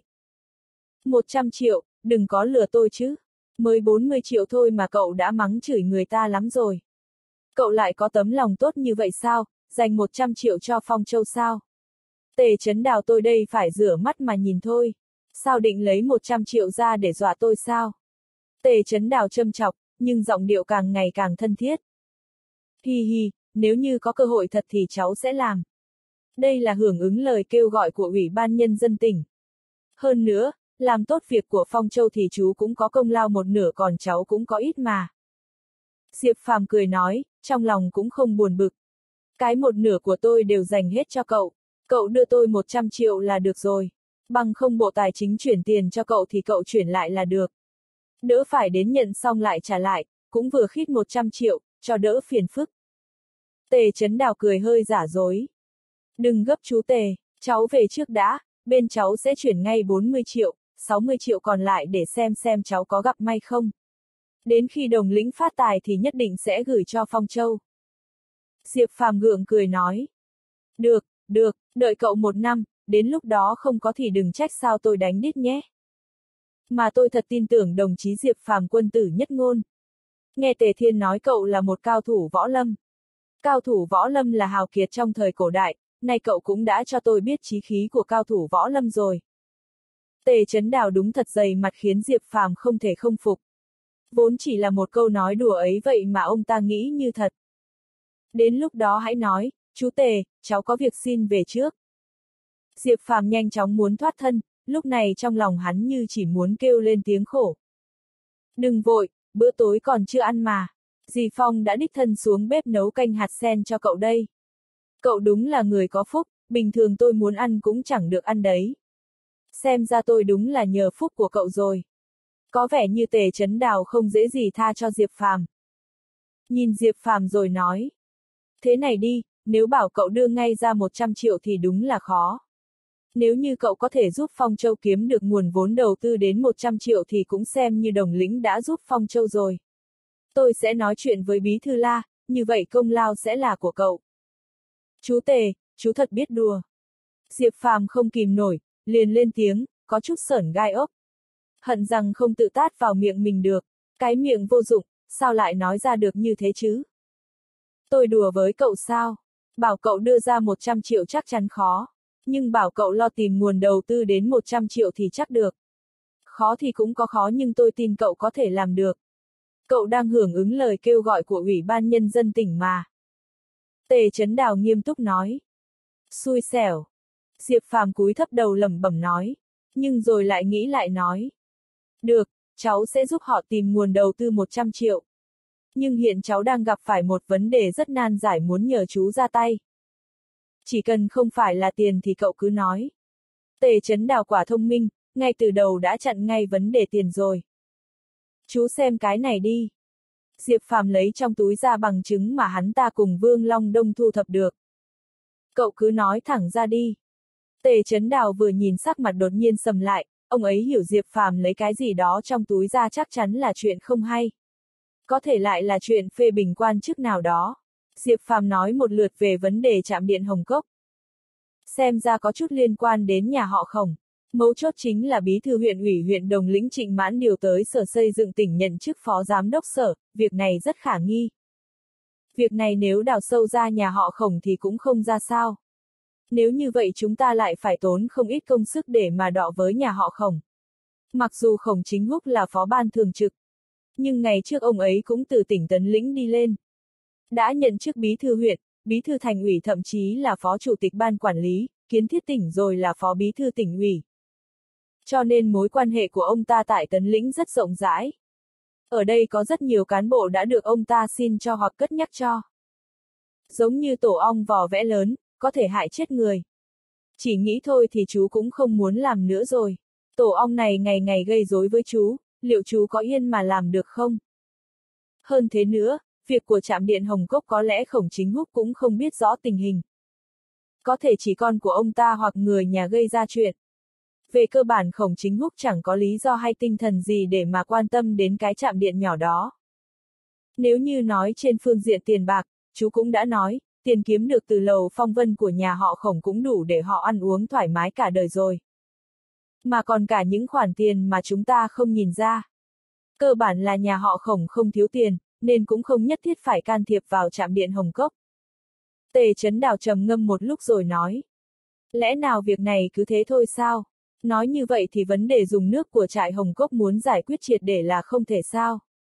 một trăm triệu, đừng có lừa tôi chứ. Mới bốn mươi triệu thôi mà cậu đã mắng chửi người ta lắm rồi. Cậu lại có tấm lòng tốt như vậy sao, dành một trăm triệu cho Phong Châu sao? Tề Chấn Đào tôi đây phải rửa mắt mà nhìn thôi. Sao định lấy một trăm triệu ra để dọa tôi sao? Tề Chấn Đào châm chọc, nhưng giọng điệu càng ngày càng thân thiết. Hi hi, nếu như có cơ hội thật thì cháu sẽ làm. Đây là hưởng ứng lời kêu gọi của Ủy ban Nhân dân tỉnh. Hơn nữa, làm tốt việc của Phong Châu thì chú cũng có công lao một nửa còn cháu cũng có ít mà. Diệp Phàm cười nói, trong lòng cũng không buồn bực. Cái một nửa của tôi đều dành hết cho cậu. Cậu đưa tôi một trăm triệu là được rồi. Bằng không Bộ Tài chính chuyển tiền cho cậu thì cậu chuyển lại là được. Đỡ phải đến nhận xong lại trả lại, cũng vừa khít một trăm triệu, cho đỡ phiền phức. Tề Chấn Đào cười hơi giả dối. Đừng gấp chú Tề, cháu về trước đã, bên cháu sẽ chuyển ngay bốn mươi triệu, sáu mươi triệu còn lại để xem xem cháu có gặp may không. Đến khi Đồng Lĩnh phát tài thì nhất định sẽ gửi cho Phong Châu. Diệp Phàm gượng cười nói. Được, được, đợi cậu một năm, đến lúc đó không có thì đừng trách sao tôi đánh đít nhé. Mà tôi thật tin tưởng đồng chí Diệp Phàm quân tử nhất ngôn. Nghe Tề Thiên nói cậu là một cao thủ võ lâm. Cao thủ võ lâm là hào kiệt trong thời cổ đại, nay cậu cũng đã cho tôi biết chí khí của cao thủ võ lâm rồi. Tề Chấn Đào đúng thật dày mặt khiến Diệp Phàm không thể không phục. Vốn chỉ là một câu nói đùa ấy vậy mà ông ta nghĩ như thật. Đến lúc đó hãy nói, chú Tề, cháu có việc xin về trước. Diệp Phàm nhanh chóng muốn thoát thân, lúc này trong lòng hắn như chỉ muốn kêu lên tiếng khổ. Đừng vội, bữa tối còn chưa ăn mà. Dì Phong đã đích thân xuống bếp nấu canh hạt sen cho cậu đây. Cậu đúng là người có phúc, bình thường tôi muốn ăn cũng chẳng được ăn đấy. Xem ra tôi đúng là nhờ phúc của cậu rồi. Có vẻ như Tề Chấn Đào không dễ gì tha cho Diệp Phàm. Nhìn Diệp Phàm rồi nói. Thế này đi, nếu bảo cậu đưa ngay ra một trăm triệu thì đúng là khó. Nếu như cậu có thể giúp Phong Châu kiếm được nguồn vốn đầu tư đến một trăm triệu thì cũng xem như Đồng Lĩnh đã giúp Phong Châu rồi. Tôi sẽ nói chuyện với Bí Thư La, như vậy công lao sẽ là của cậu. Chú Tề, chú thật biết đùa. Diệp Phàm không kìm nổi, liền lên tiếng, có chút sởn gai ốc. Hận rằng không tự tát vào miệng mình được. Cái miệng vô dụng, sao lại nói ra được như thế chứ? Tôi đùa với cậu sao? Bảo cậu đưa ra một trăm triệu chắc chắn khó. Nhưng bảo cậu lo tìm nguồn đầu tư đến một trăm triệu thì chắc được. Khó thì cũng có khó nhưng tôi tin cậu có thể làm được. Cậu đang hưởng ứng lời kêu gọi của Ủy ban Nhân dân tỉnh mà. Tề Chấn Đào nghiêm túc nói. Xui xẻo. Diệp Phàm cúi thấp đầu lẩm bẩm nói. Nhưng rồi lại nghĩ lại nói. Được, cháu sẽ giúp họ tìm nguồn đầu tư một trăm triệu. Nhưng hiện cháu đang gặp phải một vấn đề rất nan giải muốn nhờ chú ra tay. Chỉ cần không phải là tiền thì cậu cứ nói. Tề Chấn Đào quả thông minh, ngay từ đầu đã chặn ngay vấn đề tiền rồi. Chú xem cái này đi. Diệp Phàm lấy trong túi ra bằng chứng mà hắn ta cùng Vương Long Đông thu thập được. Cậu cứ nói thẳng ra đi. Tề Chấn Đào vừa nhìn sắc mặt đột nhiên sầm lại, ông ấy hiểu Diệp Phàm lấy cái gì đó trong túi ra chắc chắn là chuyện không hay. Có thể lại là chuyện phê bình quan chức nào đó. Diệp Phàm nói một lượt về vấn đề trạm điện Hồng Cốc. Xem ra có chút liên quan đến nhà họ Khổng. Mấu chốt chính là bí thư huyện ủy huyện Đồng Lĩnh Trịnh Mãn điều tới sở xây dựng tỉnh nhận chức phó giám đốc sở, việc này rất khả nghi. Việc này nếu đào sâu ra nhà họ Khổng thì cũng không ra sao. Nếu như vậy chúng ta lại phải tốn không ít công sức để mà đọ với nhà họ Khổng. Mặc dù Khổng Chính Húc là phó ban thường trực, nhưng ngày trước ông ấy cũng từ tỉnh Tấn Lĩnh đi lên. Đã nhận chức bí thư huyện, bí thư thành ủy, thậm chí là phó chủ tịch ban quản lý, kiến thiết tỉnh, rồi là phó bí thư tỉnh ủy. Cho nên mối quan hệ của ông ta tại Tấn Lĩnh rất rộng rãi. Ở đây có rất nhiều cán bộ đã được ông ta xin cho hoặc cất nhắc cho. Giống như tổ ong vò vẽ lớn, có thể hại chết người. Chỉ nghĩ thôi thì chú cũng không muốn làm nữa rồi. Tổ ong này ngày ngày gây rối với chú, liệu chú có yên mà làm được không? Hơn thế nữa, việc của trạm điện Hồng Cốc có lẽ Khổng Chính Húc cũng không biết rõ tình hình. Có thể chỉ con của ông ta hoặc người nhà gây ra chuyện. Về cơ bản Khổng Chính Húc chẳng có lý do hay tinh thần gì để mà quan tâm đến cái trạm điện nhỏ đó. Nếu như nói trên phương diện tiền bạc, chú cũng đã nói, tiền kiếm được từ lầu phong vân của nhà họ Khổng cũng đủ để họ ăn uống thoải mái cả đời rồi. Mà còn cả những khoản tiền mà chúng ta không nhìn ra. Cơ bản là nhà họ Khổng không thiếu tiền, nên cũng không nhất thiết phải can thiệp vào trạm điện Hồng Cốc. Tề Chấn Đào trầm ngâm một lúc rồi nói. Lẽ nào việc này cứ thế thôi sao? Nói như vậy thì vấn đề dùng nước của trại Hồng Cốc muốn giải quyết triệt để là không thể sao?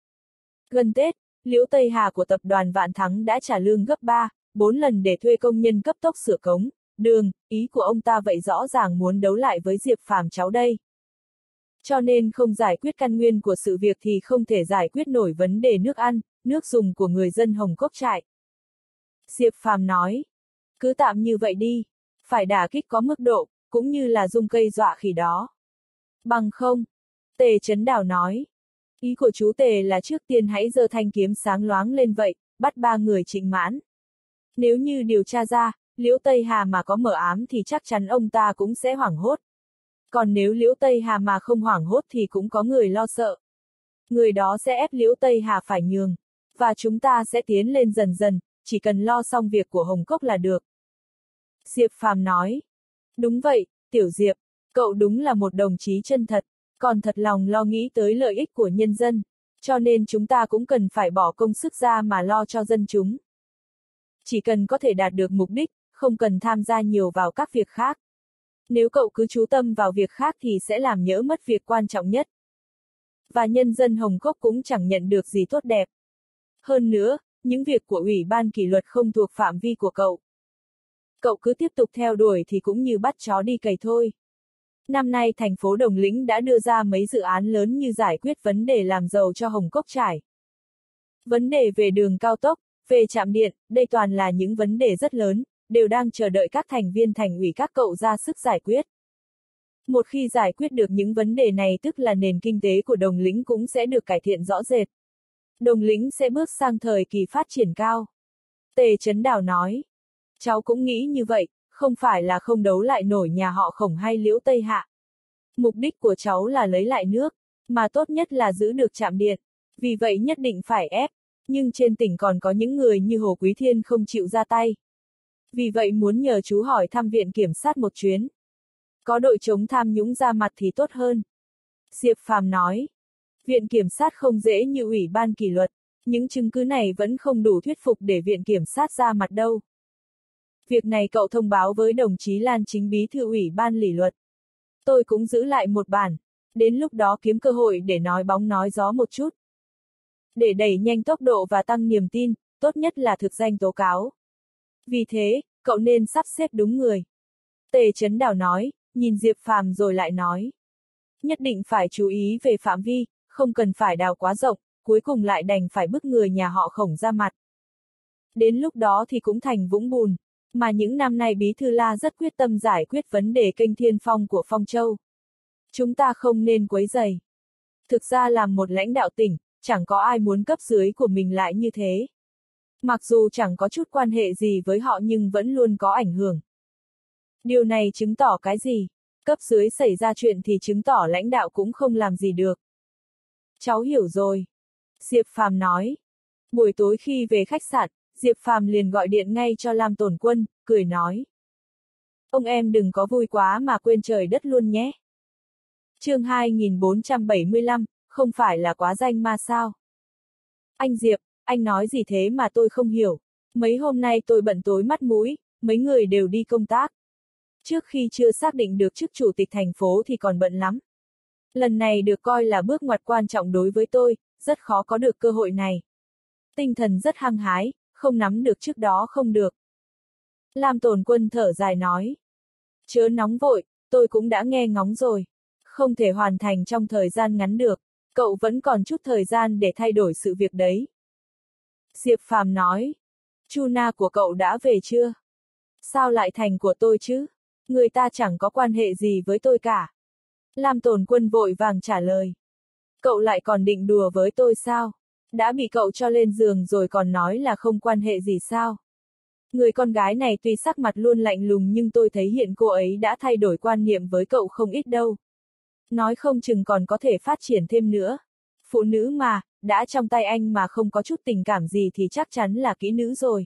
Gần Tết, Liễu Tây Hà của tập đoàn Vạn Thắng đã trả lương gấp ba, bốn lần để thuê công nhân cấp tốc sửa cống, đường, ý của ông ta vậy rõ ràng muốn đấu lại với Diệp Phàm cháu đây. Cho nên không giải quyết căn nguyên của sự việc thì không thể giải quyết nổi vấn đề nước ăn, nước dùng của người dân Hồng Cốc trại. Diệp Phàm nói, cứ tạm như vậy đi, phải đả kích có mức độ, cũng như là dùng cây dọa khỉ đó. Bằng không, Tề Chấn Đào nói, ý của chú Tề là trước tiên hãy giơ thanh kiếm sáng loáng lên vậy, bắt ba người Trịnh Mãn. Nếu như điều tra ra, Liễu Tây Hà mà có mở ám thì chắc chắn ông ta cũng sẽ hoảng hốt. Còn nếu Liễu Tây Hà mà không hoảng hốt thì cũng có người lo sợ. Người đó sẽ ép Liễu Tây Hà phải nhường. Và chúng ta sẽ tiến lên dần dần, chỉ cần lo xong việc của Hồng Cốc là được. Diệp Phàm nói. Đúng vậy, Tiểu Diệp, cậu đúng là một đồng chí chân thật, còn thật lòng lo nghĩ tới lợi ích của nhân dân. Cho nên chúng ta cũng cần phải bỏ công sức ra mà lo cho dân chúng. Chỉ cần có thể đạt được mục đích, không cần tham gia nhiều vào các việc khác. Nếu cậu cứ chú tâm vào việc khác thì sẽ làm nhỡ mất việc quan trọng nhất. Và nhân dân Hồng Cốc cũng chẳng nhận được gì tốt đẹp. Hơn nữa, những việc của Ủy ban kỷ luật không thuộc phạm vi của cậu. Cậu cứ tiếp tục theo đuổi thì cũng như bắt chó đi cày thôi. Năm nay thành phố Đồng Lĩnh đã đưa ra mấy dự án lớn như giải quyết vấn đề làm giàu cho Hồng Cốc trải. Vấn đề về đường cao tốc, về trạm điện, đây toàn là những vấn đề rất lớn, đều đang chờ đợi các thành viên thành ủy các cậu ra sức giải quyết. Một khi giải quyết được những vấn đề này tức là nền kinh tế của Đồng Lĩnh cũng sẽ được cải thiện rõ rệt. Đồng Lĩnh sẽ bước sang thời kỳ phát triển cao. Tề Chấn Đào nói. Cháu cũng nghĩ như vậy, không phải là không đấu lại nổi nhà họ Khổng hay Liễu Tây Hạ. Mục đích của cháu là lấy lại nước, mà tốt nhất là giữ được trạm điện. Vì vậy nhất định phải ép, nhưng trên tỉnh còn có những người như Hồ Quý Thiên không chịu ra tay. Vì vậy muốn nhờ chú hỏi thăm viện kiểm sát một chuyến. Có đội chống tham nhũng ra mặt thì tốt hơn. Diệp Phàm nói. Viện kiểm sát không dễ như Ủy ban kỷ luật, những chứng cứ này vẫn không đủ thuyết phục để viện kiểm sát ra mặt đâu. Việc này cậu thông báo với đồng chí Lan Chính bí thư Ủy ban kỷ luật. Tôi cũng giữ lại một bản, đến lúc đó kiếm cơ hội để nói bóng nói gió một chút. Để đẩy nhanh tốc độ và tăng niềm tin, tốt nhất là thực danh tố cáo. Vì thế, cậu nên sắp xếp đúng người. Tề Chấn Đào nói, nhìn Diệp Phàm rồi lại nói. Nhất định phải chú ý về phạm vi, không cần phải đào quá rộng, cuối cùng lại đành phải bức người nhà họ Khổng ra mặt. Đến lúc đó thì cũng thành vũng bùn, mà những năm nay Bí Thư La rất quyết tâm giải quyết vấn đề kênh Thiên Phong của Phong Châu. Chúng ta không nên quấy rầy. Thực ra làm một lãnh đạo tỉnh, chẳng có ai muốn cấp dưới của mình lại như thế. Mặc dù chẳng có chút quan hệ gì với họ nhưng vẫn luôn có ảnh hưởng. Điều này chứng tỏ cái gì? Cấp dưới xảy ra chuyện thì chứng tỏ lãnh đạo cũng không làm gì được. Cháu hiểu rồi. Diệp Phàm nói. Buổi tối khi về khách sạn, Diệp Phàm liền gọi điện ngay cho Lam Tồn Quân, cười nói. Ông em đừng có vui quá mà quên trời đất luôn nhé. Chương hai nghìn bốn trăm bảy mươi lăm, không phải là quá danh ma sao? Anh Diệp, anh nói gì thế mà tôi không hiểu. Mấy hôm nay tôi bận tối mắt mũi, mấy người đều đi công tác. Trước khi chưa xác định được chức chủ tịch thành phố thì còn bận lắm. Lần này được coi là bước ngoặt quan trọng đối với tôi, rất khó có được cơ hội này. Tinh thần rất hăng hái, không nắm được trước đó không được. Lam Tồn Quân thở dài nói. Chớ nóng vội, tôi cũng đã nghe ngóng rồi. Không thể hoàn thành trong thời gian ngắn được, cậu vẫn còn chút thời gian để thay đổi sự việc đấy. Diệp Phàm nói. Chu Na của cậu đã về chưa? Sao lại thành của tôi chứ? Người ta chẳng có quan hệ gì với tôi cả. Lam Tồn Quân vội vàng trả lời. Cậu lại còn định đùa với tôi sao? Đã bị cậu cho lên giường rồi còn nói là không quan hệ gì sao? Người con gái này tuy sắc mặt luôn lạnh lùng nhưng tôi thấy hiện cô ấy đã thay đổi quan niệm với cậu không ít đâu. Nói không chừng còn có thể phát triển thêm nữa. Phụ nữ mà, đã trong tay anh mà không có chút tình cảm gì thì chắc chắn là kỹ nữ rồi.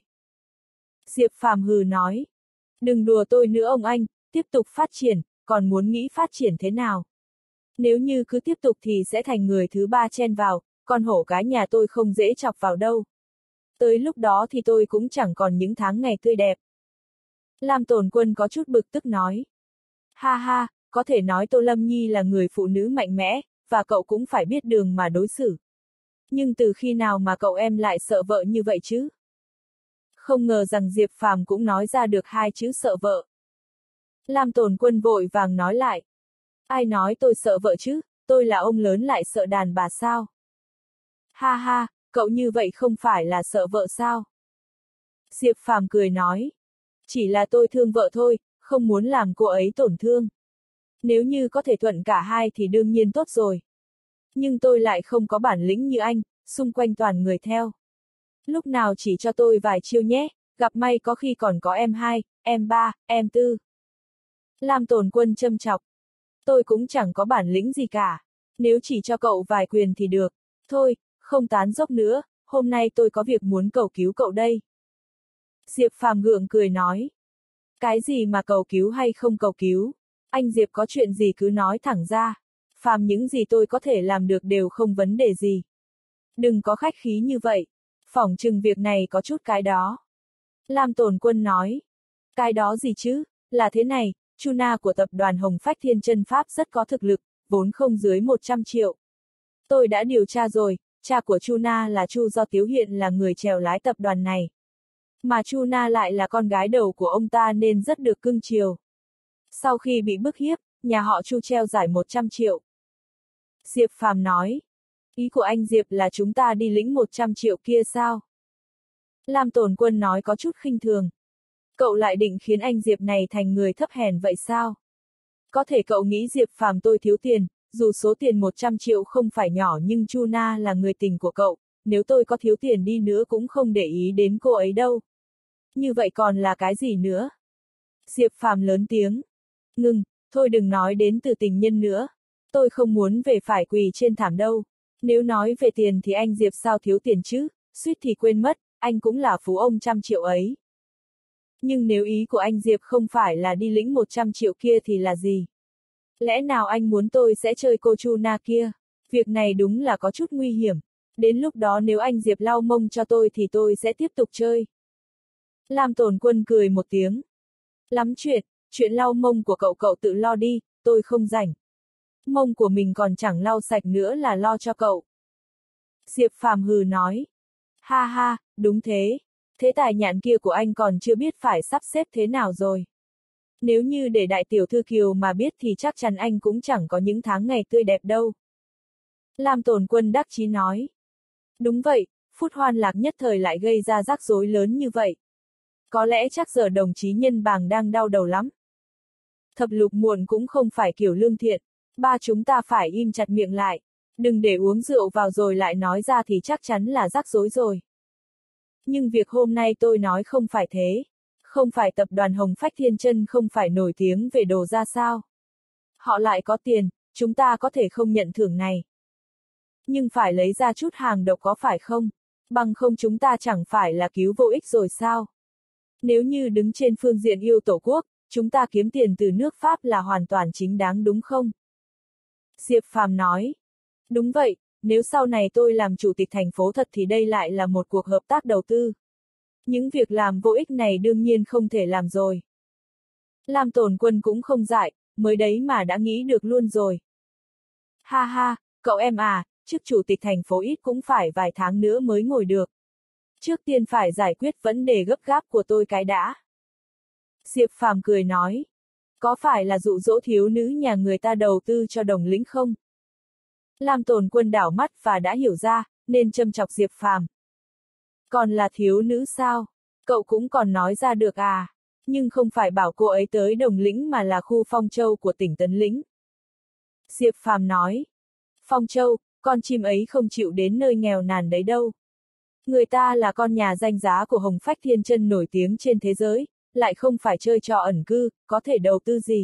Diệp Phàm hừ nói. Đừng đùa tôi nữa ông anh, tiếp tục phát triển, còn muốn nghĩ phát triển thế nào? Nếu như cứ tiếp tục thì sẽ thành người thứ ba chen vào, con hổ cái nhà tôi không dễ chọc vào đâu. Tới lúc đó thì tôi cũng chẳng còn những tháng ngày tươi đẹp. Lam Tồn Quân có chút bực tức nói. Ha ha, có thể nói Tô Lâm Nhi là người phụ nữ mạnh mẽ, và cậu cũng phải biết đường mà đối xử. Nhưng từ khi nào mà cậu em lại sợ vợ như vậy chứ? Không ngờ rằng Diệp Phàm cũng nói ra được hai chữ sợ vợ. Lam Tồn Quân vội vàng nói lại. Ai nói tôi sợ vợ chứ, tôi là ông lớn lại sợ đàn bà sao? Ha ha, cậu như vậy không phải là sợ vợ sao? Diệp Phàm cười nói. Chỉ là tôi thương vợ thôi, không muốn làm cô ấy tổn thương. Nếu như có thể thuận cả hai thì đương nhiên tốt rồi. Nhưng tôi lại không có bản lĩnh như anh, xung quanh toàn người theo. Lúc nào chỉ cho tôi vài chiêu nhé, gặp may có khi còn có em hai, em ba, em tư. Lam Tồn Quân châm chọc. Tôi cũng chẳng có bản lĩnh gì cả. Nếu chỉ cho cậu vài quyền thì được. Thôi, không tán dốc nữa, hôm nay tôi có việc muốn cầu cứu cậu đây. Diệp Phàm gượng cười nói. Cái gì mà cầu cứu hay không cầu cứu? Anh Diệp có chuyện gì cứ nói thẳng ra. Phàm những gì tôi có thể làm được đều không vấn đề gì. Đừng có khách khí như vậy. Phỏng chừng việc này có chút cái đó. Lam Tồn Quân nói. Cái đó gì chứ? Là thế này, Chu Na của tập đoàn Hồng Phách Thiên Chân Pháp rất có thực lực, vốn không dưới một trăm triệu. Tôi đã điều tra rồi, cha của Chu Na là Chu Do Tiếu hiện là người chèo lái tập đoàn này. Mà Chu Na lại là con gái đầu của ông ta nên rất được cưng chiều. Sau khi bị bức hiếp, nhà họ Chu treo giải một trăm triệu. Diệp Phàm nói. Ý của anh Diệp là chúng ta đi lĩnh một trăm triệu kia sao? Lam Tồn Quân nói có chút khinh thường. Cậu lại định khiến anh Diệp này thành người thấp hèn vậy sao? Có thể cậu nghĩ Diệp Phàm tôi thiếu tiền, dù số tiền một trăm triệu không phải nhỏ nhưng Chu Na là người tình của cậu, nếu tôi có thiếu tiền đi nữa cũng không để ý đến cô ấy đâu. Như vậy còn là cái gì nữa? Diệp Phàm lớn tiếng. Ngừng, thôi đừng nói đến từ tình nhân nữa. Tôi không muốn về phải quỳ trên thảm đâu. Nếu nói về tiền thì anh Diệp sao thiếu tiền chứ, suýt thì quên mất, anh cũng là phú ông trăm triệu ấy. Nhưng nếu ý của anh Diệp không phải là đi lĩnh một trăm triệu kia thì là gì? Lẽ nào anh muốn tôi sẽ chơi cô Chu Na kia? Việc này đúng là có chút nguy hiểm. Đến lúc đó nếu anh Diệp lau mông cho tôi thì tôi sẽ tiếp tục chơi. Lam Tồn Quân cười một tiếng. Lắm chuyện, chuyện lau mông của cậu cậu tự lo đi, tôi không rảnh. Mông của mình còn chẳng lau sạch nữa là lo cho cậu. Diệp Phàm hừ nói. Ha ha, đúng thế. Thế tài nhạn kia của anh còn chưa biết phải sắp xếp thế nào rồi. Nếu như để đại tiểu thư Kiều mà biết thì chắc chắn anh cũng chẳng có những tháng ngày tươi đẹp đâu. Lam Tồn Quân đắc chí nói. Đúng vậy, phút hoan lạc nhất thời lại gây ra rắc rối lớn như vậy. Có lẽ chắc giờ đồng chí Nhân Bàng đang đau đầu lắm. Thập lục muộn cũng không phải kiểu lương thiện. Ba chúng ta phải im chặt miệng lại. Đừng để uống rượu vào rồi lại nói ra thì chắc chắn là rắc rối rồi. Nhưng việc hôm nay tôi nói không phải thế. Không phải tập đoàn Hồng Phách Thiên Chân không phải nổi tiếng về đồ ra sao. Họ lại có tiền, chúng ta có thể không nhận thưởng này. Nhưng phải lấy ra chút hàng độc có phải không? Bằng không chúng ta chẳng phải là cứu vô ích rồi sao? Nếu như đứng trên phương diện yêu tổ quốc, chúng ta kiếm tiền từ nước Pháp là hoàn toàn chính đáng đúng không? Diệp Phàm nói. Đúng vậy, nếu sau này tôi làm chủ tịch thành phố thật thì đây lại là một cuộc hợp tác đầu tư. Những việc làm vô ích này đương nhiên không thể làm rồi. Lam Tồn Quân cũng không dại, mới đấy mà đã nghĩ được luôn rồi. Ha ha, cậu em à, chức chủ tịch thành phố ít cũng phải vài tháng nữa mới ngồi được. Trước tiên phải giải quyết vấn đề gấp gáp của tôi cái đã. Diệp Phàm cười nói. Có phải là dụ dỗ thiếu nữ nhà người ta đầu tư cho Đồng Lĩnh không? Lam Tồn Quân đảo mắt và đã hiểu ra, nên châm chọc Diệp Phàm. Còn là thiếu nữ sao? Cậu cũng còn nói ra được à? Nhưng không phải bảo cô ấy tới Đồng Lĩnh mà là khu Phong Châu của tỉnh Tấn Lĩnh. Diệp Phàm nói. Phong Châu, con chim ấy không chịu đến nơi nghèo nàn đấy đâu. Người ta là con nhà danh giá của Hồng Phách Thiên Chân nổi tiếng trên thế giới, lại không phải chơi trò ẩn cư, có thể đầu tư gì.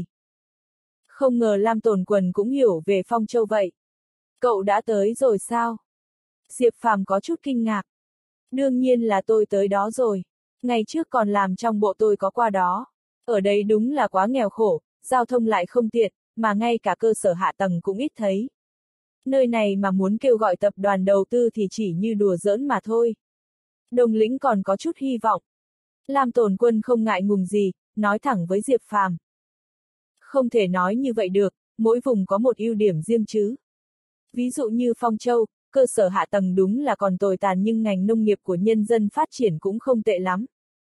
Không ngờ Lam Tồn Quân cũng hiểu về Phong Châu vậy. Cậu đã tới rồi sao? Diệp Phàm có chút kinh ngạc. Đương nhiên là tôi tới đó rồi. Ngày trước còn làm trong bộ tôi có qua đó. Ở đây đúng là quá nghèo khổ, giao thông lại không tiện, mà ngay cả cơ sở hạ tầng cũng ít thấy. Nơi này mà muốn kêu gọi tập đoàn đầu tư thì chỉ như đùa giỡn mà thôi. Đồng Lĩnh còn có chút hy vọng. Lam Tồn Quân không ngại ngùng gì, nói thẳng với Diệp Phàm. Không thể nói như vậy được, mỗi vùng có một ưu điểm riêng chứ. Ví dụ như Phong Châu, cơ sở hạ tầng đúng là còn tồi tàn nhưng ngành nông nghiệp của nhân dân phát triển cũng không tệ lắm.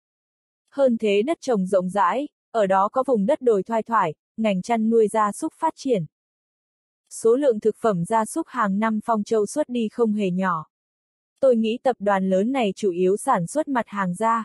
Hơn thế đất trồng rộng rãi, ở đó có vùng đất đồi thoai thoải, ngành chăn nuôi gia súc phát triển. Số lượng thực phẩm gia súc hàng năm Phong Châu xuất đi không hề nhỏ. Tôi nghĩ tập đoàn lớn này chủ yếu sản xuất mặt hàng gia.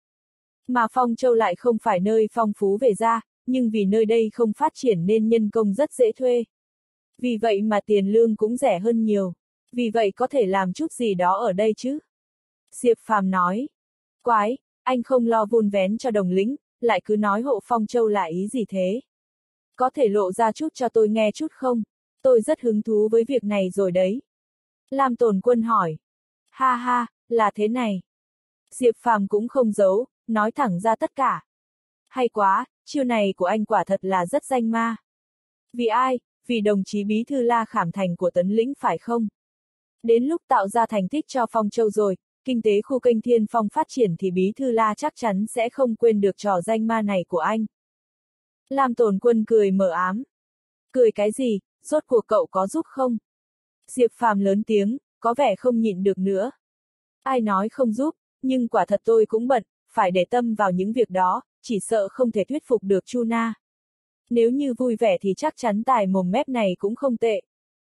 Mà Phong Châu lại không phải nơi phong phú về gia, nhưng vì nơi đây không phát triển nên nhân công rất dễ thuê. Vì vậy mà tiền lương cũng rẻ hơn nhiều. Vì vậy có thể làm chút gì đó ở đây chứ. Diệp Phàm nói. Quái, anh không lo vun vén cho Đồng Lĩnh, lại cứ nói hộ Phong Châu là ý gì thế? Có thể lộ ra chút cho tôi nghe chút không? Tôi rất hứng thú với việc này rồi đấy. Lam Tồn Quân hỏi. Ha ha, là thế này. Diệp Phàm cũng không giấu, nói thẳng ra tất cả. Hay quá, chiêu này của anh quả thật là rất danh ma. Vì ai? Vì đồng chí Bí Thư La Khảm Thành của Tấn Lĩnh phải không? Đến lúc tạo ra thành tích cho Phong Châu rồi, kinh tế khu kênh Thiên Phong phát triển thì Bí Thư La chắc chắn sẽ không quên được trò danh ma này của anh. Lam Tồn Quân cười mờ ám. Cười cái gì, rốt cuộc cậu có giúp không? Diệp Phàm lớn tiếng, có vẻ không nhịn được nữa. Ai nói không giúp, nhưng quả thật tôi cũng bận, phải để tâm vào những việc đó, chỉ sợ không thể thuyết phục được Chu Na. Nếu như vui vẻ thì chắc chắn tài mồm mép này cũng không tệ.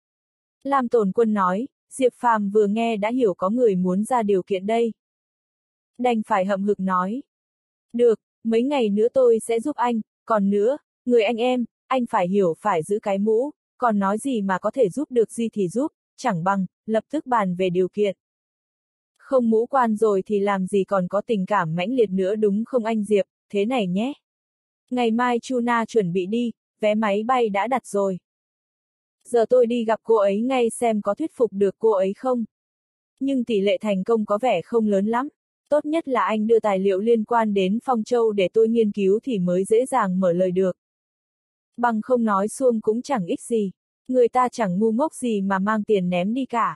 Lam Tồn Quân nói, Diệp Phàm vừa nghe đã hiểu có người muốn ra điều kiện đây. Đành phải hậm hực nói. Được, mấy ngày nữa tôi sẽ giúp anh, còn nữa, người anh em, anh phải hiểu phải giữ cái mũ, còn nói gì mà có thể giúp được gì thì giúp, chẳng bằng, lập tức bàn về điều kiện. Không mũ quan rồi thì làm gì còn có tình cảm mãnh liệt nữa đúng không anh Diệp, thế này nhé. Ngày mai Chu Na chuẩn bị đi, vé máy bay đã đặt rồi. Giờ tôi đi gặp cô ấy ngay xem có thuyết phục được cô ấy không. Nhưng tỷ lệ thành công có vẻ không lớn lắm. Tốt nhất là anh đưa tài liệu liên quan đến Phong Châu để tôi nghiên cứu thì mới dễ dàng mở lời được. Bằng không nói suông cũng chẳng ích gì. Người ta chẳng ngu ngốc gì mà mang tiền ném đi cả.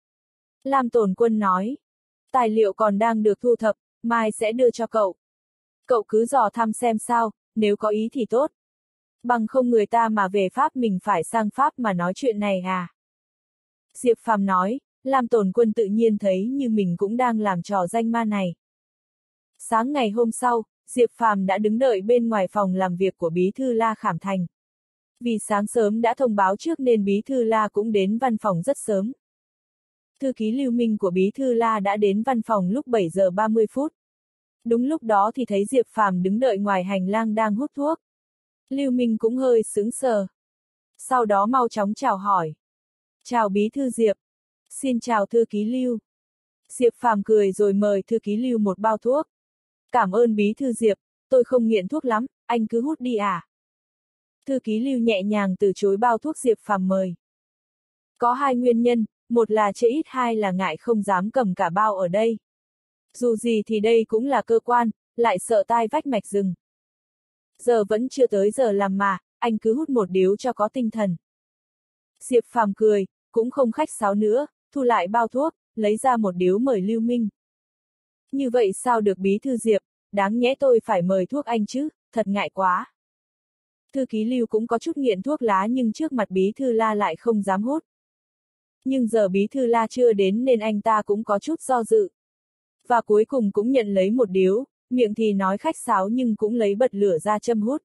Lam Tồn Quân nói. Tài liệu còn đang được thu thập, mai sẽ đưa cho cậu. Cậu cứ dò thăm xem sao, nếu có ý thì tốt. Bằng không người ta mà về Pháp mình phải sang Pháp mà nói chuyện này à? Diệp Phàm nói, Lam Tồn Quân tự nhiên thấy như mình cũng đang làm trò danh ma này. Sáng ngày hôm sau, Diệp Phàm đã đứng đợi bên ngoài phòng làm việc của Bí Thư La Khảm Thành. Vì sáng sớm đã thông báo trước nên Bí Thư La cũng đến văn phòng rất sớm. Thư ký Lưu Minh của Bí Thư La đã đến văn phòng lúc bảy giờ ba mươi phút. Đúng lúc đó thì thấy Diệp Phàm đứng đợi ngoài hành lang đang hút thuốc. Lưu Minh cũng hơi sững sờ. Sau đó mau chóng chào hỏi. Chào Bí Thư Diệp. Xin chào Thư ký Lưu. Diệp Phàm cười rồi mời Thư ký Lưu một bao thuốc. Cảm ơn Bí Thư Diệp, tôi không nghiện thuốc lắm, anh cứ hút đi à. Thư ký Lưu nhẹ nhàng từ chối bao thuốc Diệp Phàm mời. Có hai nguyên nhân, một là chê ít hai là ngại không dám cầm cả bao ở đây. Dù gì thì đây cũng là cơ quan, lại sợ tai vách mạch rừng. Giờ vẫn chưa tới giờ làm mà, anh cứ hút một điếu cho có tinh thần. Diệp Phàm cười, cũng không khách sáo nữa, thu lại bao thuốc, lấy ra một điếu mời Lưu Minh. Như vậy sao được bí thư Diệp, đáng nhẽ tôi phải mời thuốc anh chứ, thật ngại quá. Thư ký Lưu cũng có chút nghiện thuốc lá nhưng trước mặt bí thư La lại không dám hút. Nhưng giờ bí thư La chưa đến nên anh ta cũng có chút do dự. Và cuối cùng cũng nhận lấy một điếu, miệng thì nói khách sáo nhưng cũng lấy bật lửa ra châm hút.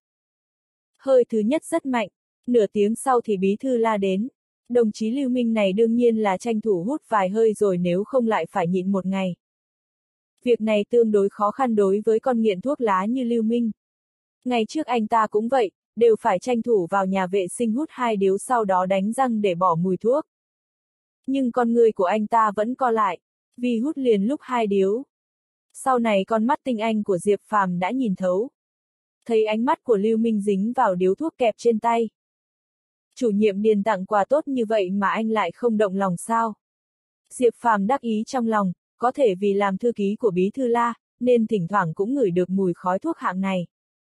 Hơi thứ nhất rất mạnh, nửa tiếng sau thì bí thư La đến. Đồng chí Lưu Minh này đương nhiên là tranh thủ hút vài hơi rồi nếu không lại phải nhịn một ngày. Việc này tương đối khó khăn đối với con nghiện thuốc lá như Lưu Minh. Ngày trước anh ta cũng vậy, đều phải tranh thủ vào nhà vệ sinh hút hai điếu sau đó đánh răng để bỏ mùi thuốc. Nhưng con người của anh ta vẫn co lại, vì hút liền lúc hai điếu. Sau này con mắt tinh anh của Diệp Phàm đã nhìn thấu. Thấy ánh mắt của Lưu Minh dính vào điếu thuốc kẹp trên tay. Chủ nhiệm Điền tặng quà tốt như vậy mà anh lại không động lòng sao? Diệp Phàm đắc ý trong lòng, có thể vì làm thư ký của bí thư La, nên thỉnh thoảng cũng ngửi được mùi khói thuốc hạng này.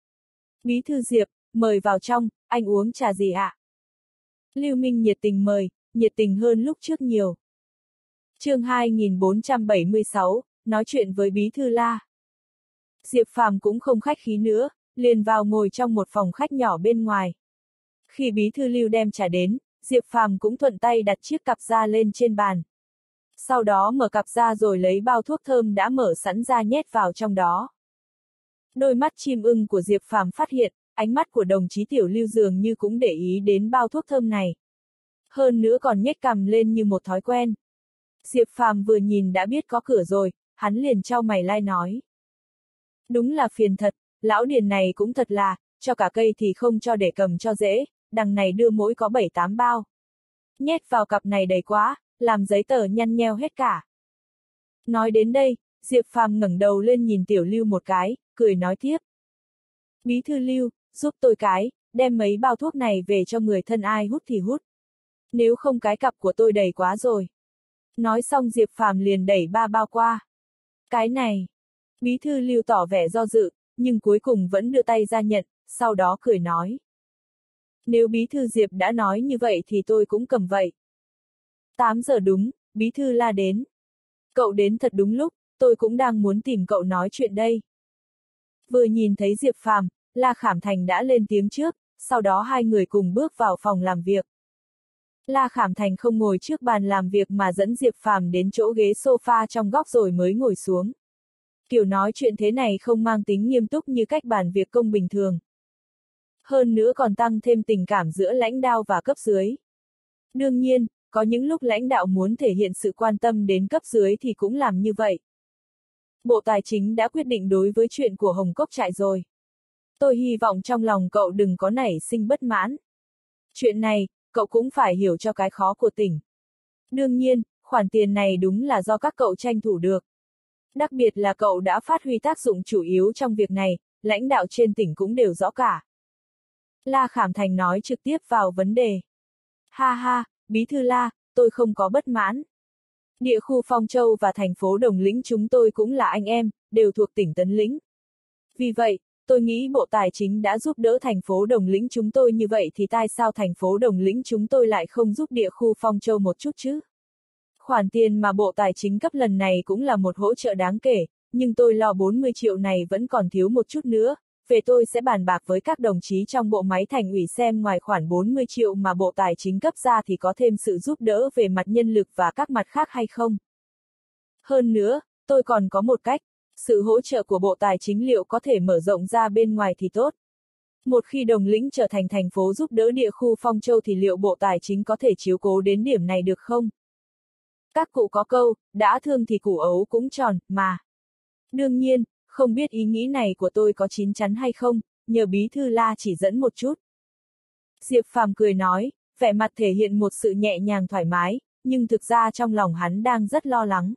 Bí thư Diệp, mời vào trong, anh uống trà gì ạ? Lưu Minh nhiệt tình mời, nhiệt tình hơn lúc trước nhiều. Chương hai nghìn bốn trăm bảy mươi sáu, nói chuyện với bí thư La. Diệp Phàm cũng không khách khí nữa, liền vào ngồi trong một phòng khách nhỏ bên ngoài. Khi bí thư Lưu đem trà đến, Diệp Phàm cũng thuận tay đặt chiếc cặp da lên trên bàn. Sau đó mở cặp ra rồi lấy bao thuốc thơm đã mở sẵn ra nhét vào trong đó. Đôi mắt chim ưng của Diệp Phàm phát hiện, ánh mắt của đồng chí Tiểu Lưu dường như cũng để ý đến bao thuốc thơm này. Hơn nữa còn nhếch cằm lên như một thói quen. Diệp Phàm vừa nhìn đã biết có cửa rồi, hắn liền chau mày lai nói. Đúng là phiền thật, lão Điền này cũng thật là, cho cả cây thì không cho để cầm cho dễ, đằng này đưa mỗi có bảy tám bao. Nhét vào cặp này đầy quá, làm giấy tờ nhăn nheo hết cả. Nói đến đây, Diệp Phàm ngẩng đầu lên nhìn Tiểu Lưu một cái, cười nói tiếp. Bí thư Lưu, giúp tôi cái, đem mấy bao thuốc này về cho người thân ai hút thì hút. Nếu không cái cặp của tôi đầy quá rồi. Nói xong Diệp Phàm liền đẩy ba bao qua. Cái này. Bí thư Lưu tỏ vẻ do dự, nhưng cuối cùng vẫn đưa tay ra nhận, sau đó cười nói. Nếu bí thư Diệp đã nói như vậy thì tôi cũng cầm vậy. tám giờ đúng, bí thư La đến. Cậu đến thật đúng lúc, tôi cũng đang muốn tìm cậu nói chuyện đây. Vừa nhìn thấy Diệp Phàm, La Khảm Thành đã lên tiếng trước, sau đó hai người cùng bước vào phòng làm việc. La Khảm Thành không ngồi trước bàn làm việc mà dẫn Diệp Phàm đến chỗ ghế sofa trong góc rồi mới ngồi xuống. Kiểu nói chuyện thế này không mang tính nghiêm túc như cách bàn việc công bình thường. Hơn nữa còn tăng thêm tình cảm giữa lãnh đạo và cấp dưới. Đương nhiên, có những lúc lãnh đạo muốn thể hiện sự quan tâm đến cấp dưới thì cũng làm như vậy. Bộ Tài chính đã quyết định đối với chuyện của Hồng Cốc Trại rồi. Tôi hy vọng trong lòng cậu đừng có nảy sinh bất mãn. Chuyện này, cậu cũng phải hiểu cho cái khó của tỉnh. Đương nhiên, khoản tiền này đúng là do các cậu tranh thủ được. Đặc biệt là cậu đã phát huy tác dụng chủ yếu trong việc này, lãnh đạo trên tỉnh cũng đều rõ cả. La Khảm Thành nói trực tiếp vào vấn đề. Ha ha, bí thư La, tôi không có bất mãn. Địa khu Phong Châu và thành phố Đồng Lĩnh chúng tôi cũng là anh em, đều thuộc tỉnh Tấn Lĩnh. Vì vậy, tôi nghĩ Bộ Tài chính đã giúp đỡ thành phố Đồng Lĩnh chúng tôi như vậy thì tại sao thành phố Đồng Lĩnh chúng tôi lại không giúp địa khu Phong Châu một chút chứ? Khoản tiền mà Bộ Tài chính cấp lần này cũng là một hỗ trợ đáng kể, nhưng tôi lo bốn mươi triệu này vẫn còn thiếu một chút nữa. Về tôi sẽ bàn bạc với các đồng chí trong bộ máy thành ủy xem ngoài khoản bốn mươi triệu mà Bộ Tài chính cấp ra thì có thêm sự giúp đỡ về mặt nhân lực và các mặt khác hay không. Hơn nữa, tôi còn có một cách, sự hỗ trợ của Bộ Tài chính liệu có thể mở rộng ra bên ngoài thì tốt. Một khi Đồng Lĩnh trở thành thành phố giúp đỡ địa khu Phong Châu thì liệu Bộ Tài chính có thể chiếu cố đến điểm này được không? Các cụ có câu, đã thương thì củ ấu cũng tròn, mà. Đương nhiên, không biết ý nghĩ này của tôi có chín chắn hay không, nhờ bí thư La chỉ dẫn một chút. Diệp Phàm cười nói, vẻ mặt thể hiện một sự nhẹ nhàng thoải mái, nhưng thực ra trong lòng hắn đang rất lo lắng.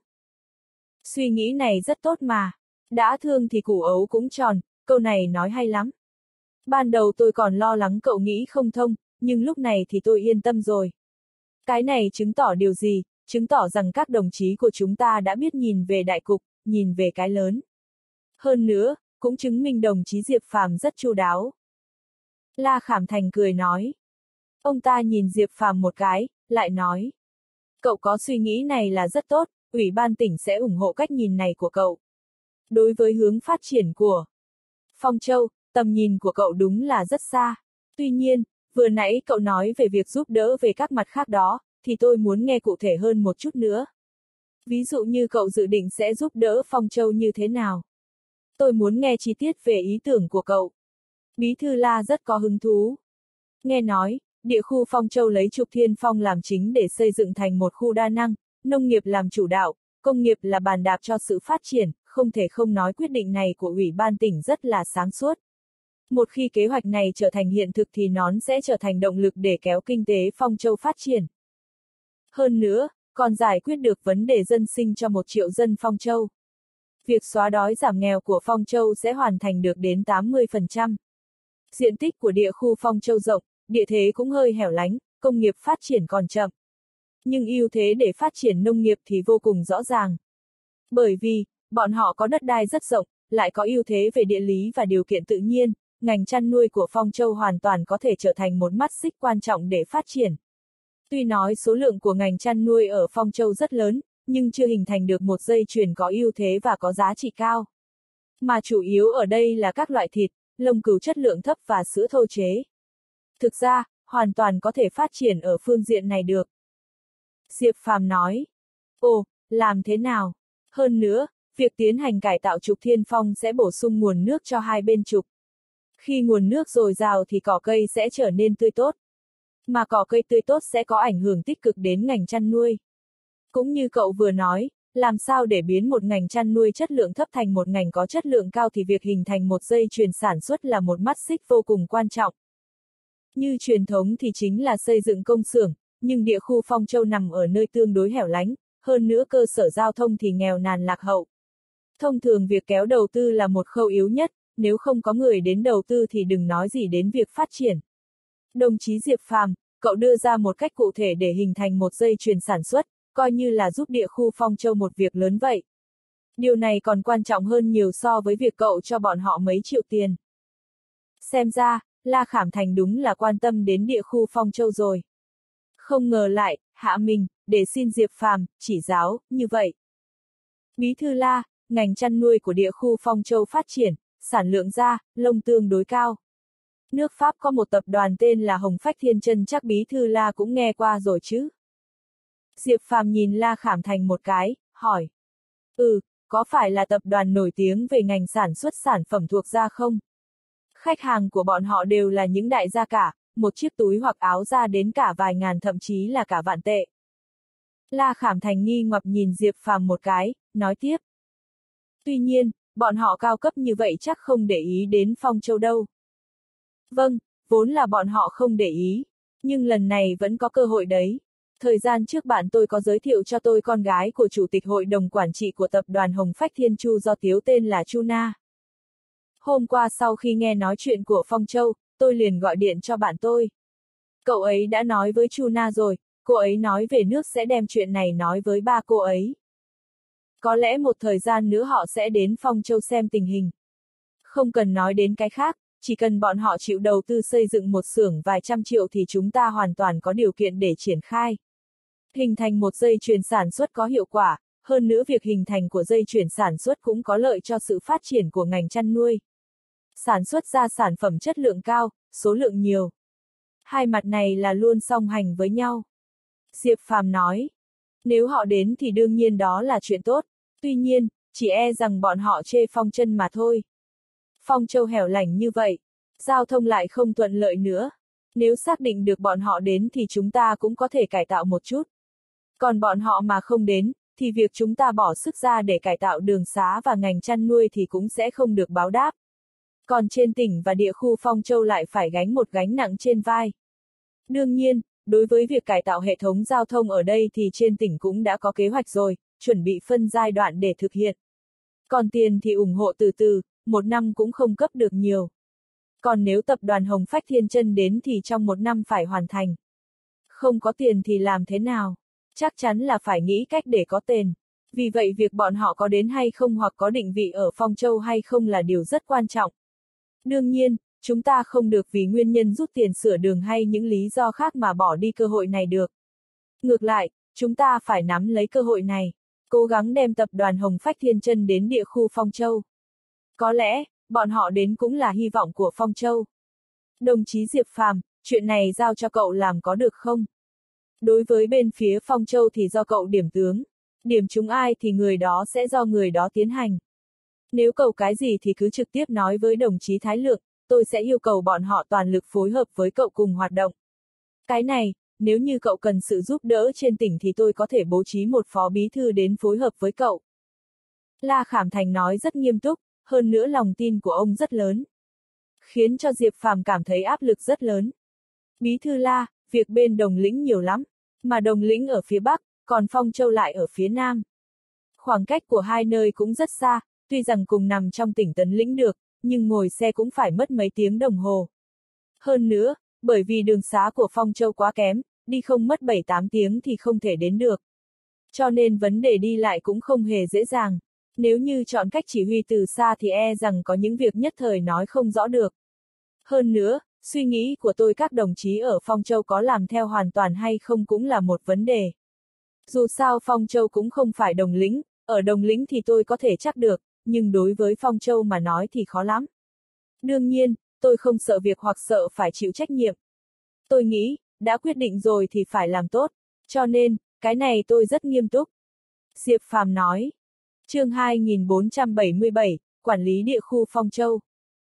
Suy nghĩ này rất tốt mà. Đã thương thì củ ấu cũng tròn, câu này nói hay lắm. Ban đầu tôi còn lo lắng cậu nghĩ không thông, nhưng lúc này thì tôi yên tâm rồi. Cái này chứng tỏ điều gì? Chứng tỏ rằng các đồng chí của chúng ta đã biết nhìn về đại cục, nhìn về cái lớn. Hơn nữa, cũng chứng minh đồng chí Diệp Phàm rất chu đáo. La Khảm Thành cười nói. Ông ta nhìn Diệp Phàm một cái, lại nói. Cậu có suy nghĩ này là rất tốt, Ủy ban tỉnh sẽ ủng hộ cách nhìn này của cậu. Đối với hướng phát triển của Phong Châu, tầm nhìn của cậu đúng là rất xa. Tuy nhiên, vừa nãy cậu nói về việc giúp đỡ về các mặt khác đó, thì tôi muốn nghe cụ thể hơn một chút nữa. Ví dụ như cậu dự định sẽ giúp đỡ Phong Châu như thế nào? Tôi muốn nghe chi tiết về ý tưởng của cậu. Bí thư La rất có hứng thú. Nghe nói, địa khu Phong Châu lấy Trục Thiên Phong làm chính để xây dựng thành một khu đa năng, nông nghiệp làm chủ đạo, công nghiệp là bàn đạp cho sự phát triển, không thể không nói quyết định này của Ủy ban tỉnh rất là sáng suốt. Một khi kế hoạch này trở thành hiện thực thì nó sẽ trở thành động lực để kéo kinh tế Phong Châu phát triển. Hơn nữa, còn giải quyết được vấn đề dân sinh cho một triệu dân Phong Châu. Việc xóa đói giảm nghèo của Phong Châu sẽ hoàn thành được đến tám mươi phần trăm. Diện tích của địa khu Phong Châu rộng, địa thế cũng hơi hẻo lánh, công nghiệp phát triển còn chậm. Nhưng ưu thế để phát triển nông nghiệp thì vô cùng rõ ràng. Bởi vì, bọn họ có đất đai rất rộng, lại có ưu thế về địa lý và điều kiện tự nhiên, ngành chăn nuôi của Phong Châu hoàn toàn có thể trở thành một mắt xích quan trọng để phát triển. Tuy nói số lượng của ngành chăn nuôi ở Phong Châu rất lớn, nhưng chưa hình thành được một dây chuyền có ưu thế và có giá trị cao. Mà chủ yếu ở đây là các loại thịt, lông cừu chất lượng thấp và sữa thô chế. Thực ra, hoàn toàn có thể phát triển ở phương diện này được. Diệp Phàm nói. Ồ, làm thế nào? Hơn nữa, việc tiến hành cải tạo Trục Thiên Phong sẽ bổ sung nguồn nước cho hai bên trục. Khi nguồn nước dồi dào thì cỏ cây sẽ trở nên tươi tốt. Mà cỏ cây tươi tốt sẽ có ảnh hưởng tích cực đến ngành chăn nuôi. Cũng như cậu vừa nói, làm sao để biến một ngành chăn nuôi chất lượng thấp thành một ngành có chất lượng cao thì việc hình thành một dây chuyền sản xuất là một mắt xích vô cùng quan trọng. Như truyền thống thì chính là xây dựng công xưởng, nhưng địa khu Phong Châu nằm ở nơi tương đối hẻo lánh, hơn nữa cơ sở giao thông thì nghèo nàn lạc hậu. Thông thường việc kéo đầu tư là một khâu yếu nhất, nếu không có người đến đầu tư thì đừng nói gì đến việc phát triển. Đồng chí Diệp Phàm, cậu đưa ra một cách cụ thể để hình thành một dây chuyền sản xuất, coi như là giúp địa khu Phong Châu một việc lớn vậy. Điều này còn quan trọng hơn nhiều so với việc cậu cho bọn họ mấy triệu tiền. Xem ra, La Khảm Thành đúng là quan tâm đến địa khu Phong Châu rồi. Không ngờ lại, hạ mình, để xin Diệp Phàm chỉ giáo, như vậy. Bí thư La, ngành chăn nuôi của địa khu Phong Châu phát triển, sản lượng da, lông tương đối cao. Nước Pháp có một tập đoàn tên là Hồng Phách Thiên Chân, chắc bí thư La cũng nghe qua rồi chứ. Diệp Phàm nhìn La Khảm Thành một cái, hỏi. Ừ, có phải là tập đoàn nổi tiếng về ngành sản xuất sản phẩm thuộc da không? Khách hàng của bọn họ đều là những đại gia cả, một chiếc túi hoặc áo da đến cả vài ngàn thậm chí là cả vạn tệ. La Khảm Thành nghi ngoặc nhìn Diệp Phàm một cái, nói tiếp. Tuy nhiên, bọn họ cao cấp như vậy chắc không để ý đến Phong Châu đâu. Vâng, vốn là bọn họ không để ý, nhưng lần này vẫn có cơ hội đấy. Thời gian trước bạn tôi có giới thiệu cho tôi con gái của chủ tịch hội đồng quản trị của tập đoàn Hồng Phách Thiên Chu do Tiếu tên là Chu Na. Hôm qua sau khi nghe nói chuyện của Phong Châu, tôi liền gọi điện cho bạn tôi. Cậu ấy đã nói với Chu Na rồi, cô ấy nói về nước sẽ đem chuyện này nói với ba cô ấy. Có lẽ một thời gian nữa họ sẽ đến Phong Châu xem tình hình. Không cần nói đến cái khác, chỉ cần bọn họ chịu đầu tư xây dựng một xưởng vài trăm triệu thì chúng ta hoàn toàn có điều kiện để triển khai. Hình thành một dây chuyền sản xuất có hiệu quả, hơn nữa việc hình thành của dây chuyền sản xuất cũng có lợi cho sự phát triển của ngành chăn nuôi. Sản xuất ra sản phẩm chất lượng cao, số lượng nhiều. Hai mặt này là luôn song hành với nhau. Diệp Phàm nói, nếu họ đến thì đương nhiên đó là chuyện tốt, tuy nhiên, chỉ e rằng bọn họ chê Phong Chân mà thôi. Phong Châu hẻo lánh như vậy, giao thông lại không thuận lợi nữa. Nếu xác định được bọn họ đến thì chúng ta cũng có thể cải tạo một chút. Còn bọn họ mà không đến, thì việc chúng ta bỏ sức ra để cải tạo đường xá và ngành chăn nuôi thì cũng sẽ không được báo đáp. Còn trên tỉnh và địa khu Phong Châu lại phải gánh một gánh nặng trên vai. Đương nhiên, đối với việc cải tạo hệ thống giao thông ở đây thì trên tỉnh cũng đã có kế hoạch rồi, chuẩn bị phân giai đoạn để thực hiện. Còn tiền thì ủng hộ từ từ, một năm cũng không cấp được nhiều. Còn nếu tập đoàn Hồng Phách Thiên Chân đến thì trong một năm phải hoàn thành. Không có tiền thì làm thế nào? Chắc chắn là phải nghĩ cách để có tiền. Vì vậy việc bọn họ có đến hay không hoặc có định vị ở Phong Châu hay không là điều rất quan trọng. Đương nhiên, chúng ta không được vì nguyên nhân rút tiền sửa đường hay những lý do khác mà bỏ đi cơ hội này được. Ngược lại, chúng ta phải nắm lấy cơ hội này, cố gắng đem tập đoàn Hồng Phách Thiên Chân đến địa khu Phong Châu. Có lẽ, bọn họ đến cũng là hy vọng của Phong Châu. Đồng chí Diệp Phàm, chuyện này giao cho cậu làm có được không? Đối với bên phía Phong Châu thì do cậu điểm tướng. Điểm trúng ai thì người đó sẽ do người đó tiến hành. Nếu cậu cái gì thì cứ trực tiếp nói với đồng chí Thái Lượng, tôi sẽ yêu cầu bọn họ toàn lực phối hợp với cậu cùng hoạt động. Cái này, nếu như cậu cần sự giúp đỡ trên tỉnh thì tôi có thể bố trí một phó bí thư đến phối hợp với cậu. La Khảm Thành nói rất nghiêm túc, hơn nữa lòng tin của ông rất lớn. Khiến cho Diệp Phàm cảm thấy áp lực rất lớn. Bí thư La, việc bên Đồng Lĩnh nhiều lắm, mà Đồng Lĩnh ở phía Bắc, còn Phong Châu lại ở phía Nam. Khoảng cách của hai nơi cũng rất xa, tuy rằng cùng nằm trong tỉnh Tấn Lĩnh được, nhưng ngồi xe cũng phải mất mấy tiếng đồng hồ. Hơn nữa, bởi vì đường xá của Phong Châu quá kém, đi không mất bảy tám tiếng thì không thể đến được. Cho nên vấn đề đi lại cũng không hề dễ dàng. Nếu như chọn cách chỉ huy từ xa thì e rằng có những việc nhất thời nói không rõ được. Hơn nữa, suy nghĩ của tôi các đồng chí ở Phong Châu có làm theo hoàn toàn hay không cũng là một vấn đề. Dù sao Phong Châu cũng không phải Đồng Lĩnh, ở Đồng Lĩnh thì tôi có thể chắc được, nhưng đối với Phong Châu mà nói thì khó lắm. Đương nhiên, tôi không sợ việc hoặc sợ phải chịu trách nhiệm. Tôi nghĩ, đã quyết định rồi thì phải làm tốt, cho nên, cái này tôi rất nghiêm túc. Diệp Phàm nói. Chương hai nghìn bốn trăm bảy mươi bảy, Quản lý địa khu Phong Châu.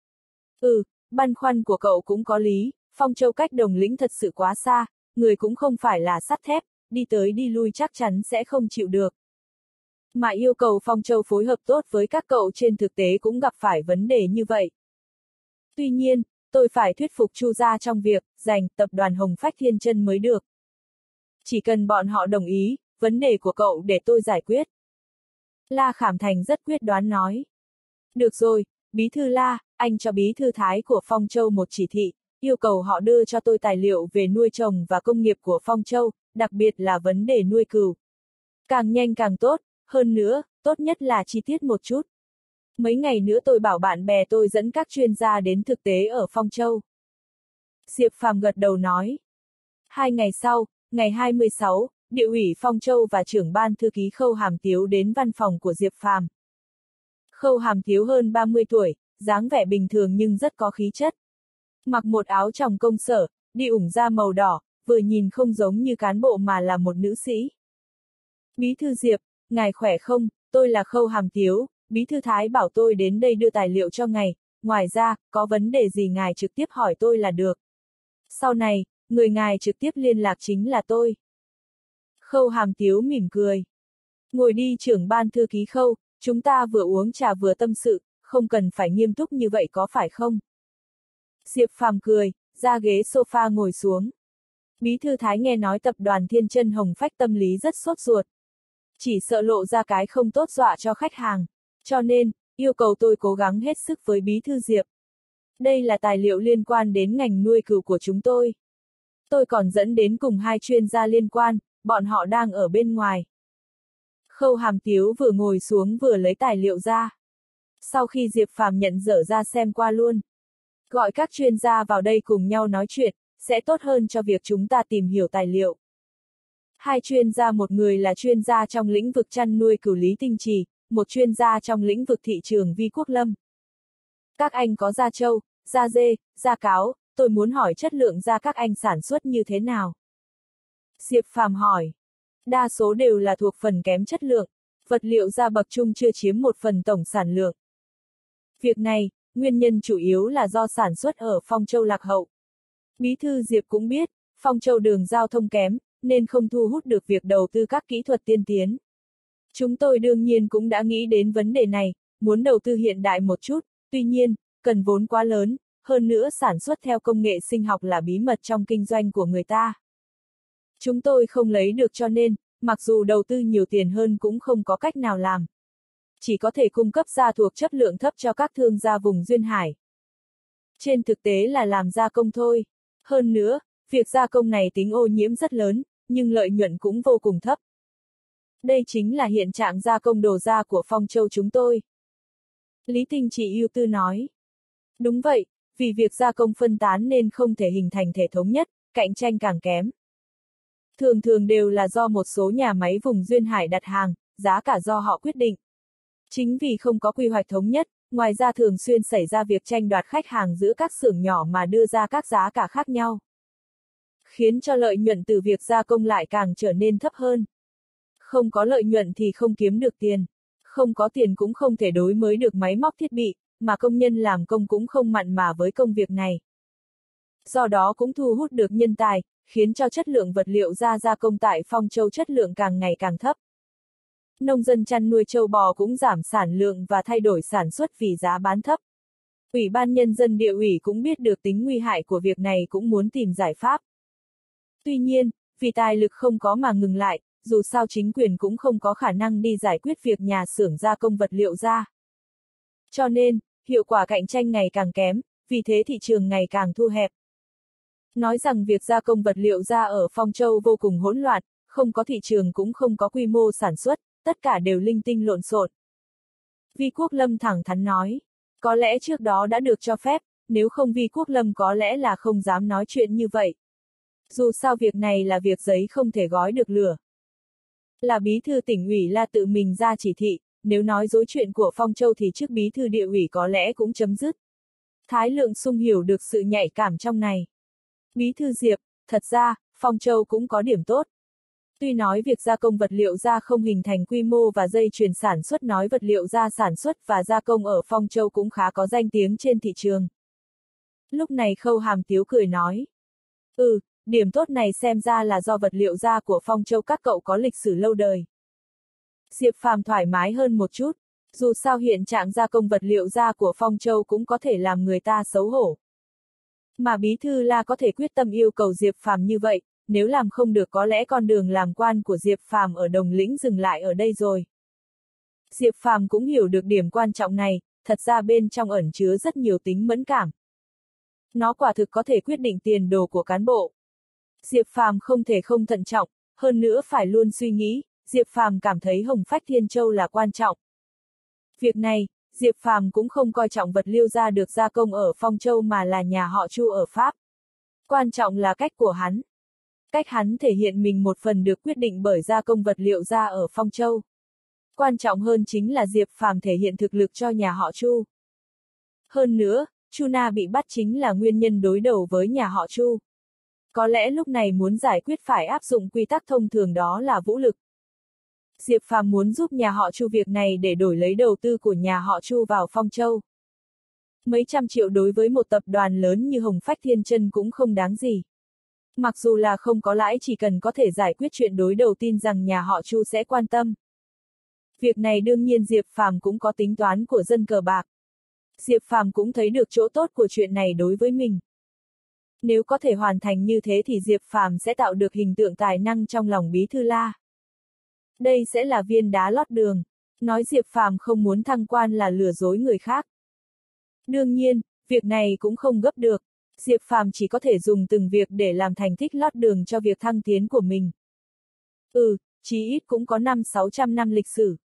Ừ, băn khoăn của cậu cũng có lý, Phong Châu cách Đồng Lĩnh thật sự quá xa, người cũng không phải là sắt thép, đi tới đi lui chắc chắn sẽ không chịu được. Mà yêu cầu Phong Châu phối hợp tốt với các cậu trên thực tế cũng gặp phải vấn đề như vậy. Tuy nhiên, tôi phải thuyết phục Chu gia trong việc giành tập đoàn Hồng Phách Thiên Chân mới được. Chỉ cần bọn họ đồng ý, vấn đề của cậu để tôi giải quyết. La Khảm Thành rất quyết đoán nói. Được rồi, Bí thư La, anh cho Bí thư Thái của Phong Châu một chỉ thị, yêu cầu họ đưa cho tôi tài liệu về nuôi trồng và công nghiệp của Phong Châu, đặc biệt là vấn đề nuôi cừu. Càng nhanh càng tốt, hơn nữa, tốt nhất là chi tiết một chút. Mấy ngày nữa tôi bảo bạn bè tôi dẫn các chuyên gia đến thực tế ở Phong Châu. Diệp Phàm gật đầu nói. Hai ngày sau, ngày hai mươi sáu, Địa ủy Phong Châu và trưởng ban thư ký Khâu Hàm Tiếu đến văn phòng của Diệp Phàm. Khâu Hàm Tiếu hơn ba mươi tuổi, dáng vẻ bình thường nhưng rất có khí chất. Mặc một áo tròng công sở, đi ủng da màu đỏ, vừa nhìn không giống như cán bộ mà là một nữ sĩ. Bí thư Diệp, ngài khỏe không, tôi là Khâu Hàm Tiếu, Bí thư Thái bảo tôi đến đây đưa tài liệu cho ngài, ngoài ra, có vấn đề gì ngài trực tiếp hỏi tôi là được. Sau này, người ngài trực tiếp liên lạc chính là tôi. Khâu Hàm Tiếu mỉm cười. Ngồi đi trưởng ban thư ký Khâu, chúng ta vừa uống trà vừa tâm sự, không cần phải nghiêm túc như vậy có phải không? Diệp Phàm cười, ra ghế sofa ngồi xuống. Bí thư Thái nghe nói tập đoàn Thiên Chân Hồng Phách tâm lý rất sốt ruột. Chỉ sợ lộ ra cái không tốt dọa cho khách hàng. Cho nên, yêu cầu tôi cố gắng hết sức với Bí thư Diệp. Đây là tài liệu liên quan đến ngành nuôi cừu của chúng tôi. Tôi còn dẫn đến cùng hai chuyên gia liên quan, bọn họ đang ở bên ngoài. Khâu Hàm Tiếu vừa ngồi xuống vừa lấy tài liệu ra. Sau khi Diệp Phàm nhận dở ra xem qua luôn. Gọi các chuyên gia vào đây cùng nhau nói chuyện, sẽ tốt hơn cho việc chúng ta tìm hiểu tài liệu. Hai chuyên gia, một người là chuyên gia trong lĩnh vực chăn nuôi cừu Lý Tinh Trì, một chuyên gia trong lĩnh vực thị trường Vi Quốc Lâm. Các anh có da trâu, da dê, da cáo, tôi muốn hỏi chất lượng da các anh sản xuất như thế nào? Diệp Phàm hỏi. Đa số đều là thuộc phần kém chất lượng, vật liệu da bậc trung chưa chiếm một phần tổng sản lượng. Việc này, nguyên nhân chủ yếu là do sản xuất ở Phong Châu lạc hậu. Bí thư Diệp cũng biết, Phong Châu đường giao thông kém, nên không thu hút được việc đầu tư các kỹ thuật tiên tiến. Chúng tôi đương nhiên cũng đã nghĩ đến vấn đề này, muốn đầu tư hiện đại một chút, tuy nhiên, cần vốn quá lớn, hơn nữa sản xuất theo công nghệ sinh học là bí mật trong kinh doanh của người ta. Chúng tôi không lấy được cho nên, mặc dù đầu tư nhiều tiền hơn cũng không có cách nào làm. Chỉ có thể cung cấp da thuộc chất lượng thấp cho các thương gia vùng duyên hải. Trên thực tế là làm gia công thôi. Hơn nữa, việc gia công này tính ô nhiễm rất lớn, nhưng lợi nhuận cũng vô cùng thấp. Đây chính là hiện trạng gia công đồ da của Phong Châu chúng tôi. Lý Tinh Trì ưu tư nói. Đúng vậy, vì việc gia công phân tán nên không thể hình thành thể thống nhất, cạnh tranh càng kém. Thường thường đều là do một số nhà máy vùng duyên hải đặt hàng, giá cả do họ quyết định. Chính vì không có quy hoạch thống nhất, ngoài ra thường xuyên xảy ra việc tranh đoạt khách hàng giữa các xưởng nhỏ mà đưa ra các giá cả khác nhau, khiến cho lợi nhuận từ việc gia công lại càng trở nên thấp hơn. Không có lợi nhuận thì không kiếm được tiền, không có tiền cũng không thể đối mới được máy móc thiết bị, mà công nhân làm công cũng không mặn mà với công việc này. Do đó cũng thu hút được nhân tài, khiến cho chất lượng vật liệu da gia công tại Phong Châu chất lượng càng ngày càng thấp. Nông dân chăn nuôi trâu bò cũng giảm sản lượng và thay đổi sản xuất vì giá bán thấp. Ủy ban Nhân dân địa ủy cũng biết được tính nguy hại của việc này cũng muốn tìm giải pháp. Tuy nhiên, vì tài lực không có mà ngừng lại, dù sao chính quyền cũng không có khả năng đi giải quyết việc nhà xưởng gia công vật liệu da. Cho nên, hiệu quả cạnh tranh ngày càng kém, vì thế thị trường ngày càng thu hẹp. Nói rằng việc gia công vật liệu da ở Phong Châu vô cùng hỗn loạn, không có thị trường cũng không có quy mô sản xuất, tất cả đều linh tinh lộn xộn. Vi Quốc Lâm thẳng thắn nói, có lẽ trước đó đã được cho phép, nếu không Vi Quốc Lâm có lẽ là không dám nói chuyện như vậy. Dù sao việc này là việc giấy không thể gói được lửa. Là bí thư tỉnh ủy là tự mình ra chỉ thị, nếu nói dối chuyện của Phong Châu thì trước bí thư địa ủy có lẽ cũng chấm dứt. Thái Lượng Sung hiểu được sự nhạy cảm trong này. Bí thư Diệp, thật ra, Phong Châu cũng có điểm tốt. Tuy nói việc gia công vật liệu da không hình thành quy mô và dây chuyền sản xuất nói vật liệu da sản xuất và gia công ở Phong Châu cũng khá có danh tiếng trên thị trường. Lúc này Khâu Hàm Tiếu cười nói. Ừ, điểm tốt này xem ra là do vật liệu da của Phong Châu các cậu có lịch sử lâu đời. Diệp Phàm thoải mái hơn một chút, dù sao hiện trạng gia công vật liệu da của Phong Châu cũng có thể làm người ta xấu hổ. Mà bí thư La có thể quyết tâm yêu cầu Diệp Phàm như vậy, nếu làm không được có lẽ con đường làm quan của Diệp Phàm ở Đồng Lĩnh dừng lại ở đây rồi. Diệp Phàm cũng hiểu được điểm quan trọng này, thật ra bên trong ẩn chứa rất nhiều tính mẫn cảm. Nó quả thực có thể quyết định tiền đồ của cán bộ. Diệp Phàm không thể không thận trọng, hơn nữa phải luôn suy nghĩ, Diệp Phàm cảm thấy Hồng Phách Thiên Châu là quan trọng. Việc này, Diệp Phàm cũng không coi trọng vật liệu da được gia công ở Phong Châu mà là nhà họ Chu ở Pháp. Quan trọng là cách của hắn. Cách hắn thể hiện mình một phần được quyết định bởi gia công vật liệu da ở Phong Châu. Quan trọng hơn chính là Diệp Phàm thể hiện thực lực cho nhà họ Chu. Hơn nữa, Chu Na bị bắt chính là nguyên nhân đối đầu với nhà họ Chu. Có lẽ lúc này muốn giải quyết phải áp dụng quy tắc thông thường đó là vũ lực. Diệp Phàm muốn giúp nhà họ Chu việc này để đổi lấy đầu tư của nhà họ Chu vào Phong Châu. Mấy trăm triệu đối với một tập đoàn lớn như Hồng Phách Thiên Chân cũng không đáng gì. Mặc dù là không có lãi chỉ cần có thể giải quyết chuyện đối đầu tin rằng nhà họ Chu sẽ quan tâm. Việc này đương nhiên Diệp Phàm cũng có tính toán của dân cờ bạc. Diệp Phàm cũng thấy được chỗ tốt của chuyện này đối với mình. Nếu có thể hoàn thành như thế thì Diệp Phàm sẽ tạo được hình tượng tài năng trong lòng bí thư La. Đây sẽ là viên đá lót đường. Nói Diệp Phàm không muốn thăng quan là lừa dối người khác. Đương nhiên, việc này cũng không gấp được. Diệp Phàm chỉ có thể dùng từng việc để làm thành tích lót đường cho việc thăng tiến của mình. Ừ, chí ít cũng có năm sáu trăm năm lịch sử.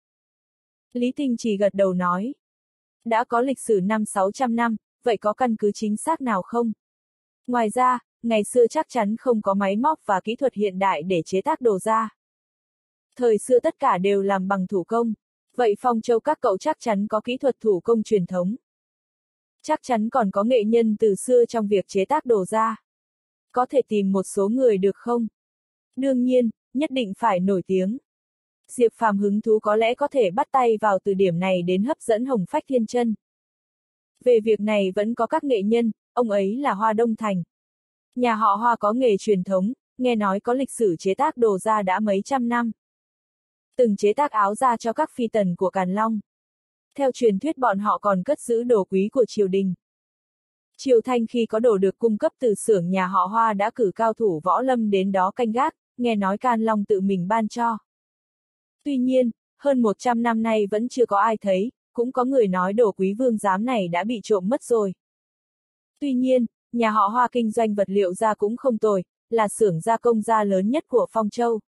Lý Tinh chỉ gật đầu nói. Đã có lịch sử năm sáu trăm năm, vậy có căn cứ chính xác nào không? Ngoài ra, ngày xưa chắc chắn không có máy móc và kỹ thuật hiện đại để chế tác đồ da. Thời xưa tất cả đều làm bằng thủ công. Vậy Phong Châu các cậu chắc chắn có kỹ thuật thủ công truyền thống. Chắc chắn còn có nghệ nhân từ xưa trong việc chế tác đồ da. Có thể tìm một số người được không? Đương nhiên, nhất định phải nổi tiếng. Diệp Phàm hứng thú có lẽ có thể bắt tay vào từ điểm này đến hấp dẫn Hồng Phách Thiên Chân. Về việc này vẫn có các nghệ nhân, ông ấy là Hoa Đông Thành. Nhà họ Hoa có nghề truyền thống, nghe nói có lịch sử chế tác đồ da đã mấy trăm năm. Từng chế tác áo da cho các phi tần của Càn Long. Theo truyền thuyết bọn họ còn cất giữ đồ quý của triều đình. Triều Thanh khi có đồ được cung cấp từ xưởng nhà họ Hoa đã cử cao thủ võ lâm đến đó canh gác, nghe nói Càn Long tự mình ban cho. Tuy nhiên, hơn một trăm năm nay vẫn chưa có ai thấy, cũng có người nói đồ quý vương giám này đã bị trộm mất rồi. Tuy nhiên, nhà họ Hoa kinh doanh vật liệu da cũng không tồi, là xưởng gia công da lớn nhất của Phong Châu.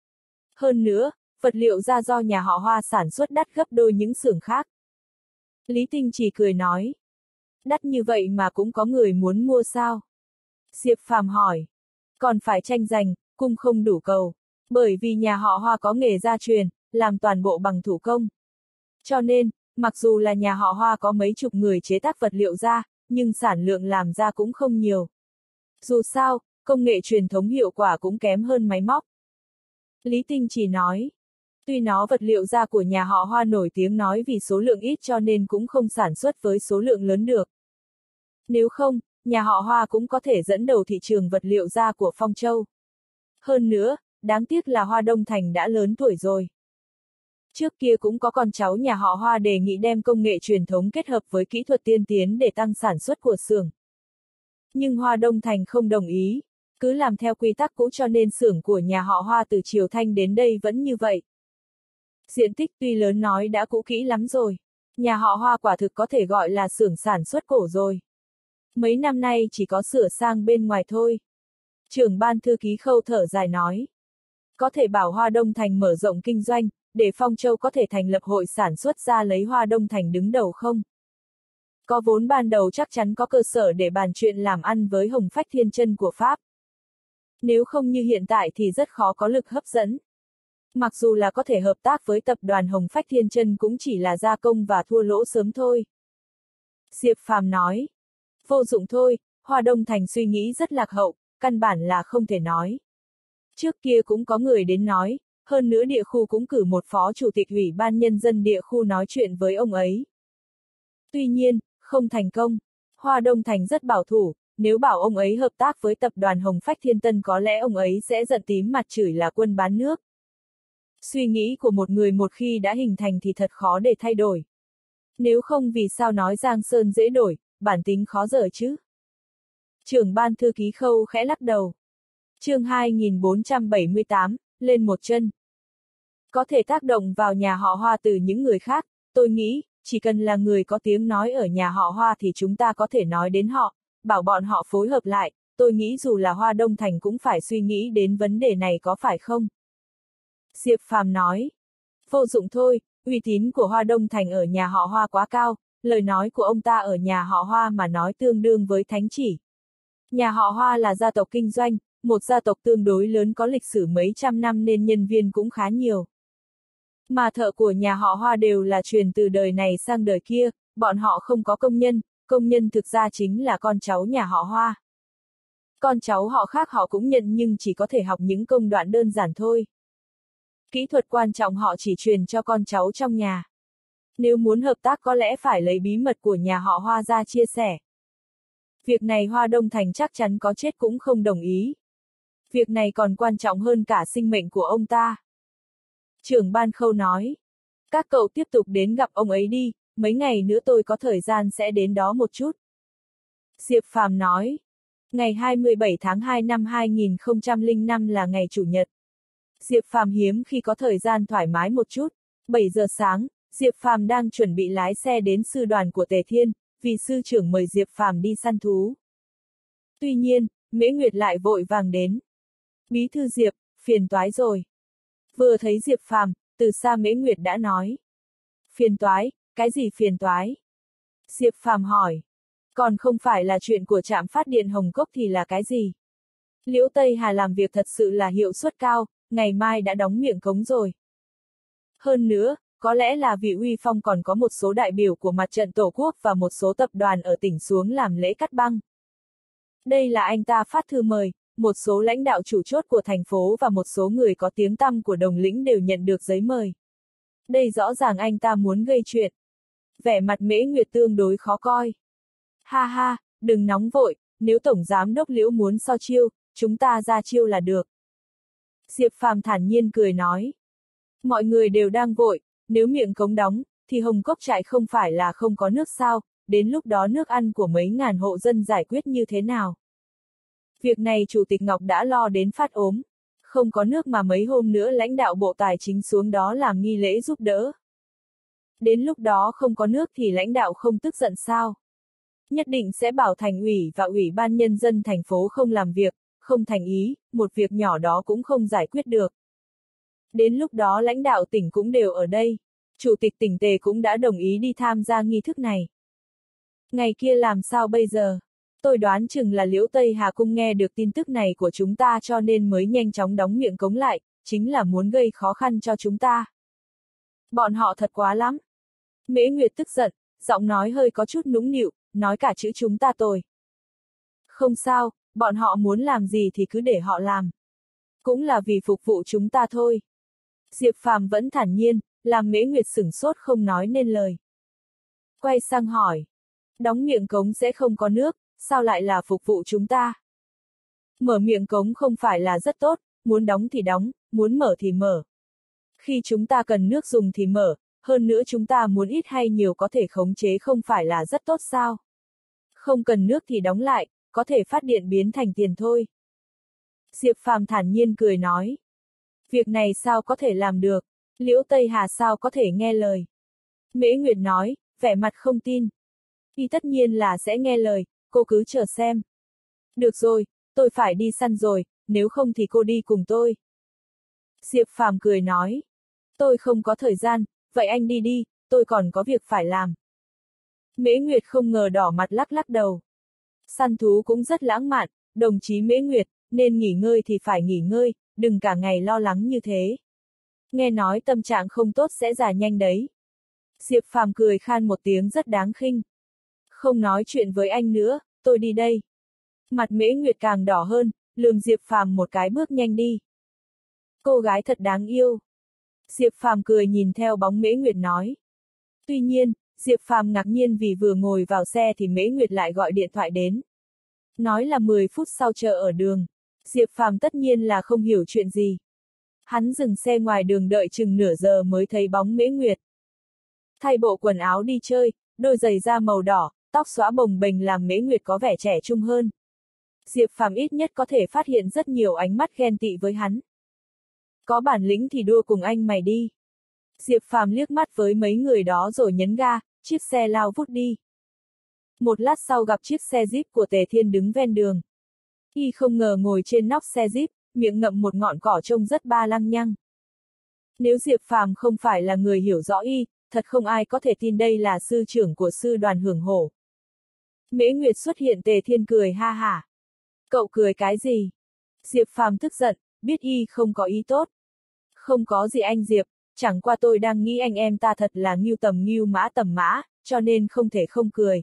Hơn nữa, vật liệu da do nhà họ Hoa sản xuất đắt gấp đôi những xưởng khác. Lý Tinh chỉ cười nói. Đắt như vậy mà cũng có người muốn mua sao? Diệp Phàm hỏi. Còn phải tranh giành, cung không đủ cầu. Bởi vì nhà họ Hoa có nghề gia truyền, làm toàn bộ bằng thủ công. Cho nên, mặc dù là nhà họ Hoa có mấy chục người chế tác vật liệu ra, nhưng sản lượng làm ra cũng không nhiều. Dù sao, công nghệ truyền thống hiệu quả cũng kém hơn máy móc. Lý Tinh chỉ nói. Tuy nó vật liệu da của nhà họ Hoa nổi tiếng nói vì số lượng ít cho nên cũng không sản xuất với số lượng lớn được. Nếu không, nhà họ Hoa cũng có thể dẫn đầu thị trường vật liệu da của Phong Châu. Hơn nữa, đáng tiếc là Hoa Đông Thành đã lớn tuổi rồi. Trước kia cũng có con cháu nhà họ Hoa đề nghị đem công nghệ truyền thống kết hợp với kỹ thuật tiên tiến để tăng sản xuất của xưởng. Nhưng Hoa Đông Thành không đồng ý, cứ làm theo quy tắc cũ cho nên xưởng của nhà họ Hoa từ Triều Thanh đến đây vẫn như vậy. Diện tích tuy lớn nói đã cũ kỹ lắm rồi. Nhà họ Hoa quả thực có thể gọi là xưởng sản xuất cổ rồi. Mấy năm nay chỉ có sửa sang bên ngoài thôi. Trưởng ban thư ký Khâu thở dài nói. Có thể bảo Hoa Đông Thành mở rộng kinh doanh, để Phong Châu có thể thành lập hội sản xuất ra lấy Hoa Đông Thành đứng đầu không? Có vốn ban đầu chắc chắn có cơ sở để bàn chuyện làm ăn với Hồng Phách Thiên Chân của Pháp. Nếu không như hiện tại thì rất khó có lực hấp dẫn. Mặc dù là có thể hợp tác với tập đoàn Hồng Phách Thiên Chân cũng chỉ là gia công và thua lỗ sớm thôi. Diệp Phàm nói. Vô dụng thôi, Hoa Đông Thành suy nghĩ rất lạc hậu, căn bản là không thể nói. Trước kia cũng có người đến nói, hơn nữa địa khu cũng cử một phó chủ tịch ủy ban nhân dân địa khu nói chuyện với ông ấy. Tuy nhiên, không thành công. Hoa Đông Thành rất bảo thủ, nếu bảo ông ấy hợp tác với tập đoàn Hồng Phách Thiên Tân có lẽ ông ấy sẽ giận tím mặt chửi là quân bán nước. Suy nghĩ của một người một khi đã hình thành thì thật khó để thay đổi. Nếu không vì sao nói Giang Sơn dễ đổi, bản tính khó dở chứ. Trưởng ban thư ký Khâu khẽ lắc đầu. Chương hai nghìn bốn trăm bảy mươi tám, lên một chân. Có thể tác động vào nhà họ Hoa từ những người khác, tôi nghĩ, chỉ cần là người có tiếng nói ở nhà họ Hoa thì chúng ta có thể nói đến họ, bảo bọn họ phối hợp lại, tôi nghĩ dù là Hoa Đông Thành cũng phải suy nghĩ đến vấn đề này có phải không? Diệp Phàm nói. Vô dụng thôi, uy tín của Hoa Đông Thành ở nhà họ Hoa quá cao, lời nói của ông ta ở nhà họ Hoa mà nói tương đương với thánh chỉ. Nhà họ Hoa là gia tộc kinh doanh, một gia tộc tương đối lớn có lịch sử mấy trăm năm nên nhân viên cũng khá nhiều. Mà thợ của nhà họ Hoa đều là truyền từ đời này sang đời kia, bọn họ không có công nhân, công nhân thực ra chính là con cháu nhà họ Hoa. Con cháu họ khác họ cũng nhận nhưng chỉ có thể học những công đoạn đơn giản thôi. Kỹ thuật quan trọng họ chỉ truyền cho con cháu trong nhà. Nếu muốn hợp tác có lẽ phải lấy bí mật của nhà họ Hoa ra chia sẻ. Việc này Hoa Đông Thành chắc chắn có chết cũng không đồng ý. Việc này còn quan trọng hơn cả sinh mệnh của ông ta. Trưởng ban Khâu nói. Các cậu tiếp tục đến gặp ông ấy đi, mấy ngày nữa tôi có thời gian sẽ đến đó một chút. Diệp Phàm nói. Ngày hai mươi bảy tháng hai năm hai nghìn không trăm lẻ năm là ngày Chủ nhật. Diệp Phàm hiếm khi có thời gian thoải mái một chút. bảy giờ sáng, Diệp Phàm đang chuẩn bị lái xe đến sư đoàn của Tề Thiên, vì sư trưởng mời Diệp Phàm đi săn thú. Tuy nhiên, Mễ Nguyệt lại vội vàng đến. Bí thư Diệp, phiền toái rồi. Vừa thấy Diệp Phàm, từ xa Mễ Nguyệt đã nói. Phiền toái, cái gì phiền toái? Diệp Phàm hỏi. Còn không phải là chuyện của trạm phát điện Hồng Cốc thì là cái gì? Liễu Tây Hà làm việc thật sự là hiệu suất cao, ngày mai đã đóng miệng cống rồi. Hơn nữa, có lẽ là vì Uy Phong còn có một số đại biểu của mặt trận Tổ quốc và một số tập đoàn ở tỉnh xuống làm lễ cắt băng. Đây là anh ta phát thư mời, một số lãnh đạo chủ chốt của thành phố và một số người có tiếng tăm của Đồng Lĩnh đều nhận được giấy mời. Đây rõ ràng anh ta muốn gây chuyện. Vẻ mặt Mễ Nguyệt tương đối khó coi. Ha ha, đừng nóng vội, nếu Tổng Giám đốc Liễu muốn so chiêu, chúng ta ra chiêu là được. Diệp Phàm thản nhiên cười nói. Mọi người đều đang vội, nếu miệng cống đóng, thì Hồng Cốc trại không phải là không có nước sao, đến lúc đó nước ăn của mấy ngàn hộ dân giải quyết như thế nào? Việc này Chủ tịch Ngọc đã lo đến phát ốm. Không có nước mà mấy hôm nữa lãnh đạo Bộ Tài chính xuống đó làm nghi lễ giúp đỡ. Đến lúc đó không có nước thì lãnh đạo không tức giận sao? Nhất định sẽ bảo thành ủy và ủy ban nhân dân thành phố không làm việc, không thành ý, một việc nhỏ đó cũng không giải quyết được. Đến lúc đó lãnh đạo tỉnh cũng đều ở đây. Chủ tịch tỉnh Tề cũng đã đồng ý đi tham gia nghi thức này. Ngày kia làm sao bây giờ? Tôi đoán chừng là Liễu Tây Hà Cung nghe được tin tức này của chúng ta cho nên mới nhanh chóng đóng miệng cống lại, chính là muốn gây khó khăn cho chúng ta. Bọn họ thật quá lắm. Mễ Nguyệt tức giận, giọng nói hơi có chút nũng nịu, nói cả chữ chúng ta tồi. Không sao, bọn họ muốn làm gì thì cứ để họ làm. Cũng là vì phục vụ chúng ta thôi. Diệp Phàm vẫn thản nhiên, làm Mễ Nguyệt sửng sốt không nói nên lời. Quay sang hỏi. Đóng miệng cống sẽ không có nước, sao lại là phục vụ chúng ta? Mở miệng cống không phải là rất tốt, muốn đóng thì đóng, muốn mở thì mở. Khi chúng ta cần nước dùng thì mở, hơn nữa chúng ta muốn ít hay nhiều có thể khống chế không phải là rất tốt sao? Không cần nước thì đóng lại, có thể phát điện biến thành tiền thôi. Diệp Phàm thản nhiên cười nói. Việc này sao có thể làm được? Liễu Tây Hà sao có thể nghe lời? Mễ Nguyệt nói, vẻ mặt không tin. Y tất nhiên là sẽ nghe lời, cô cứ chờ xem. Được rồi, tôi phải đi săn rồi, nếu không thì cô đi cùng tôi. Diệp Phàm cười nói. Tôi không có thời gian, vậy anh đi đi, tôi còn có việc phải làm. Mễ Nguyệt không ngờ đỏ mặt lắc lắc đầu. Săn thú cũng rất lãng mạn, đồng chí Mễ Nguyệt, nên nghỉ ngơi thì phải nghỉ ngơi, đừng cả ngày lo lắng như thế. Nghe nói tâm trạng không tốt sẽ già nhanh đấy. Diệp Phàm cười khan một tiếng rất đáng khinh. Không nói chuyện với anh nữa, tôi đi đây. Mặt Mễ Nguyệt càng đỏ hơn, lườm Diệp Phàm một cái bước nhanh đi. Cô gái thật đáng yêu. Diệp Phàm cười nhìn theo bóng Mễ Nguyệt nói. Tuy nhiên, Diệp Phàm ngạc nhiên vì vừa ngồi vào xe thì Mễ Nguyệt lại gọi điện thoại đến. Nói là mười phút sau chờ ở đường. Diệp Phàm tất nhiên là không hiểu chuyện gì. Hắn dừng xe ngoài đường đợi chừng nửa giờ mới thấy bóng Mễ Nguyệt. Thay bộ quần áo đi chơi, đôi giày da màu đỏ, tóc xõa bồng bềnh làm Mễ Nguyệt có vẻ trẻ trung hơn. Diệp Phàm ít nhất có thể phát hiện rất nhiều ánh mắt ghen tị với hắn. Có bản lĩnh thì đua cùng anh mày đi. Diệp Phàm liếc mắt với mấy người đó rồi nhấn ga, chiếc xe lao vút đi. Một lát sau gặp chiếc xe Jeep của Tề Thiên đứng ven đường. Y không ngờ ngồi trên nóc xe Jeep, miệng ngậm một ngọn cỏ trông rất ba lăng nhăng. Nếu Diệp Phàm không phải là người hiểu rõ Y, thật không ai có thể tin đây là sư trưởng của sư đoàn Hưởng Hổ. Mễ Nguyệt xuất hiện, Tề Thiên cười ha hả. Cậu cười cái gì? Diệp Phàm tức giận, biết Y không có ý tốt. Không có gì anh Diệp, chẳng qua tôi đang nghĩ anh em ta thật là ngưu tầm ngưu mã tầm mã, cho nên không thể không cười.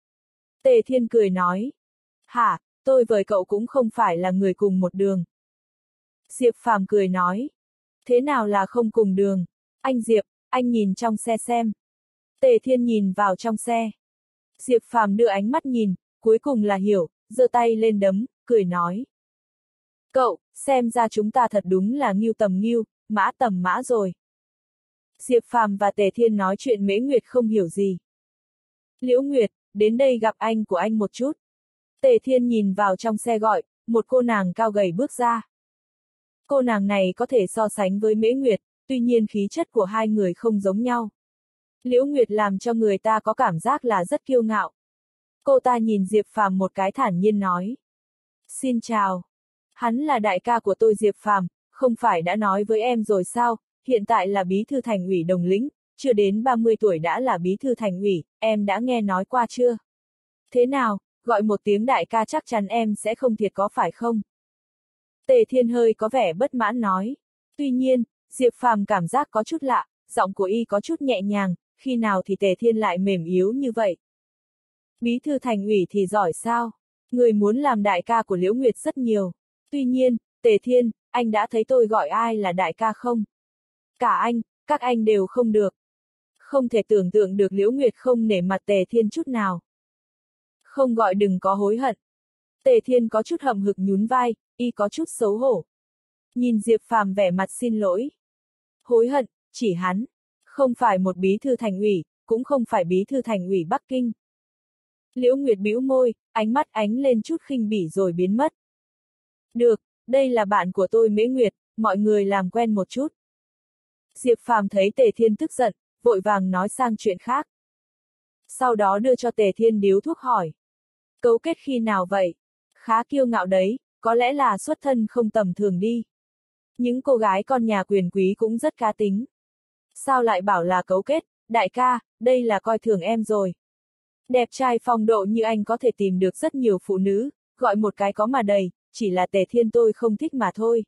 Tề Thiên cười nói. Hả, tôi với cậu cũng không phải là người cùng một đường. Diệp Phàm cười nói. Thế nào là không cùng đường? Anh Diệp, anh nhìn trong xe xem. Tề Thiên nhìn vào trong xe. Diệp Phàm đưa ánh mắt nhìn, cuối cùng là hiểu, giơ tay lên đấm, cười nói. Cậu, xem ra chúng ta thật đúng là ngưu tầm ngưu, mã tầm mã rồi. Diệp Phàm và Tề Thiên nói chuyện Mễ Nguyệt không hiểu gì. Liễu Nguyệt, đến đây gặp anh của anh một chút. Tề Thiên nhìn vào trong xe gọi, một cô nàng cao gầy bước ra. Cô nàng này có thể so sánh với Mễ Nguyệt, tuy nhiên khí chất của hai người không giống nhau. Liễu Nguyệt làm cho người ta có cảm giác là rất kiêu ngạo. Cô ta nhìn Diệp Phàm một cái thản nhiên nói. Xin chào. Hắn là đại ca của tôi Diệp Phàm, không phải đã nói với em rồi sao, hiện tại là bí thư thành ủy Đồng Lĩnh, chưa đến ba mươi tuổi đã là bí thư thành ủy, em đã nghe nói qua chưa? Thế nào, gọi một tiếng đại ca chắc chắn em sẽ không thiệt có phải không? Tề Thiên hơi có vẻ bất mãn nói. Tuy nhiên, Diệp Phàm cảm giác có chút lạ, giọng của Y có chút nhẹ nhàng, khi nào thì Tề Thiên lại mềm yếu như vậy? Bí thư thành ủy thì giỏi sao? Người muốn làm đại ca của Liễu Nguyệt rất nhiều. Tuy nhiên, Tề Thiên, anh đã thấy tôi gọi ai là đại ca không? Cả anh, các anh đều không được. Không thể tưởng tượng được Liễu Nguyệt không nể mặt Tề Thiên chút nào. Không gọi đừng có hối hận. Tề Thiên có chút hậm hực nhún vai, Y có chút xấu hổ. Nhìn Diệp Phàm vẻ mặt xin lỗi. Hối hận, chỉ hắn. Không phải một bí thư thành ủy, cũng không phải bí thư thành ủy Bắc Kinh. Liễu Nguyệt bĩu môi, ánh mắt ánh lên chút khinh bỉ rồi biến mất. Được, đây là bạn của tôi Mễ Nguyệt, mọi người làm quen một chút. Diệp Phàm thấy Tề Thiên tức giận, vội vàng nói sang chuyện khác. Sau đó đưa cho Tề Thiên điếu thuốc hỏi. Cấu kết khi nào vậy? Khá kiêu ngạo đấy, có lẽ là xuất thân không tầm thường đi. Những cô gái con nhà quyền quý cũng rất cá tính. Sao lại bảo là cấu kết, đại ca, đây là coi thường em rồi. Đẹp trai phong độ như anh có thể tìm được rất nhiều phụ nữ, gọi một cái có mà đầy, chỉ là Tề Thiên tôi không thích mà thôi.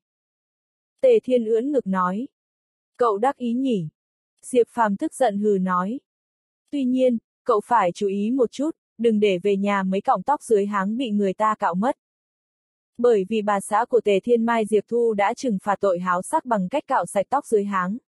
Tề Thiên ưỡn ngực nói. Cậu đắc ý nhỉ? Diệp Phàm tức giận hừ nói. Tuy nhiên, cậu phải chú ý một chút, đừng để về nhà mấy cọng tóc dưới háng bị người ta cạo mất. Bởi vì bà xã của Tề Thiên Mai Diệp Thu đã trừng phạt tội háo sắc bằng cách cạo sạch tóc dưới háng.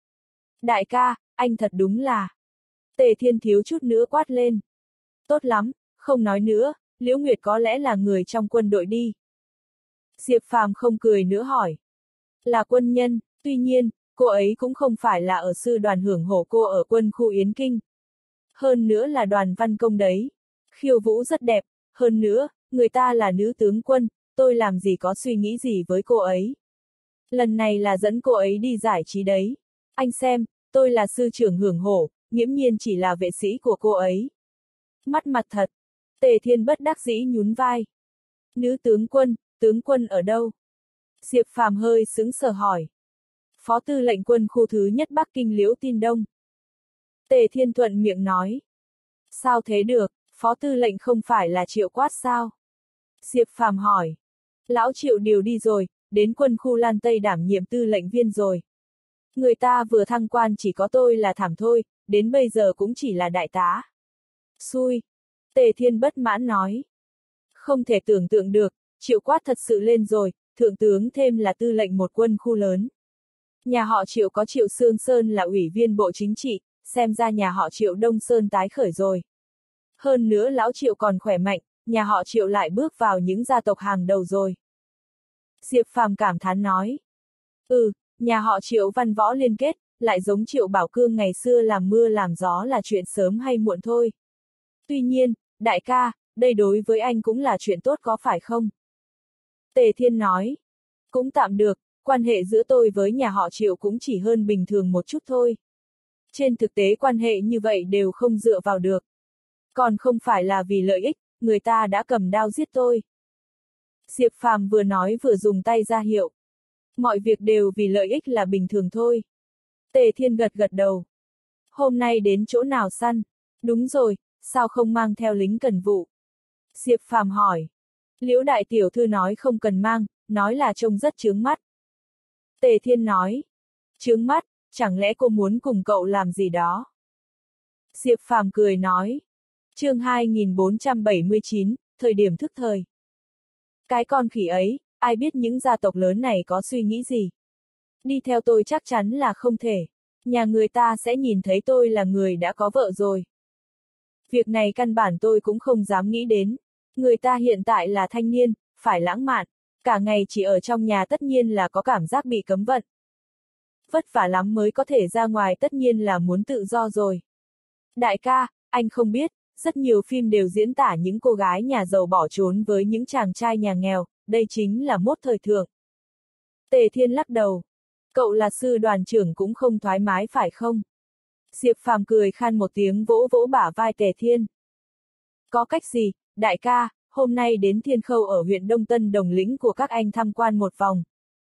Đại ca, anh thật đúng là. Tề Thiên thiếu chút nữa quát lên. Tốt lắm, không nói nữa, Liễu Nguyệt có lẽ là người trong quân đội đi. Diệp Phàm không cười nữa hỏi. Là quân nhân, tuy nhiên, cô ấy cũng không phải là ở sư đoàn hưởng hổ cô ở quân khu Yến Kinh. Hơn nữa là đoàn văn công đấy. Khiêu vũ rất đẹp, hơn nữa, người ta là nữ tướng quân, tôi làm gì có suy nghĩ gì với cô ấy. Lần này là dẫn cô ấy đi giải trí đấy. Anh xem, tôi là sư trưởng hưởng hổ, nghiễm nhiên chỉ là vệ sĩ của cô ấy. Mắt mặt thật. Tề Thiên bất đắc dĩ nhún vai. Nữ tướng quân, tướng quân ở đâu? Diệp Phàm hơi sững sờ hỏi. Phó tư lệnh quân khu thứ nhất Bắc Kinh Liễu Tin Đông. Tề Thiên thuận miệng nói. Sao thế được, phó tư lệnh không phải là Triệu Quát sao? Diệp Phàm hỏi. Lão Triệu điều đi rồi, đến quân khu Lan Tây đảm nhiệm tư lệnh viên rồi. Người ta vừa thăng quan chỉ có tôi là thảm thôi, đến bây giờ cũng chỉ là đại tá. Xui. Tề Thiên bất mãn nói. Không thể tưởng tượng được, Triệu Quát thật sự lên rồi, thượng tướng thêm là tư lệnh một quân khu lớn. Nhà họ Triệu có Triệu Sương Sơn là ủy viên bộ chính trị, xem ra nhà họ Triệu Đông Sơn tái khởi rồi. Hơn nữa lão Triệu còn khỏe mạnh, nhà họ Triệu lại bước vào những gia tộc hàng đầu rồi. Diệp Phàm cảm thán nói. Ừ, nhà họ Triệu văn võ liên kết, lại giống Triệu Bảo Cương ngày xưa làm mưa làm gió là chuyện sớm hay muộn thôi. Tuy nhiên, đại ca, đây đối với anh cũng là chuyện tốt có phải không? Tề Thiên nói. Cũng tạm được, quan hệ giữa tôi với nhà họ Triệu cũng chỉ hơn bình thường một chút thôi. Trên thực tế quan hệ như vậy đều không dựa vào được. Còn không phải là vì lợi ích, người ta đã cầm đao giết tôi. Diệp Phàm vừa nói vừa dùng tay ra hiệu. Mọi việc đều vì lợi ích là bình thường thôi. Tề Thiên gật gật đầu. Hôm nay đến chỗ nào săn? Đúng rồi, sao không mang theo lính cần vụ? Diệp Phàm hỏi. Liễu đại tiểu thư nói không cần mang, nói là trông rất chướng mắt. Tề Thiên nói. Chướng mắt, chẳng lẽ cô muốn cùng cậu làm gì đó? Diệp Phàm cười nói. Chương hai nghìn bốn trăm bảy mươi chín, thời điểm thức thời. Cái con khỉ ấy, ai biết những gia tộc lớn này có suy nghĩ gì? Đi theo tôi chắc chắn là không thể. Nhà người ta sẽ nhìn thấy tôi là người đã có vợ rồi. Việc này căn bản tôi cũng không dám nghĩ đến. Người ta hiện tại là thanh niên, phải lãng mạn. Cả ngày chỉ ở trong nhà tất nhiên là có cảm giác bị cấm vận. Vất vả lắm mới có thể ra ngoài tất nhiên là muốn tự do rồi. Đại ca, anh không biết, rất nhiều phim đều diễn tả những cô gái nhà giàu bỏ trốn với những chàng trai nhà nghèo, đây chính là mốt thời thượng. Tề Thiên lắc đầu. Cậu là sư đoàn trưởng cũng không thoải mái phải không? Diệp Phàm cười khan một tiếng vỗ vỗ bả vai Tề Thiên. Có cách gì, đại ca, hôm nay đến Thiên Khâu ở huyện Đông Tân Đồng Lĩnh của các anh tham quan một vòng.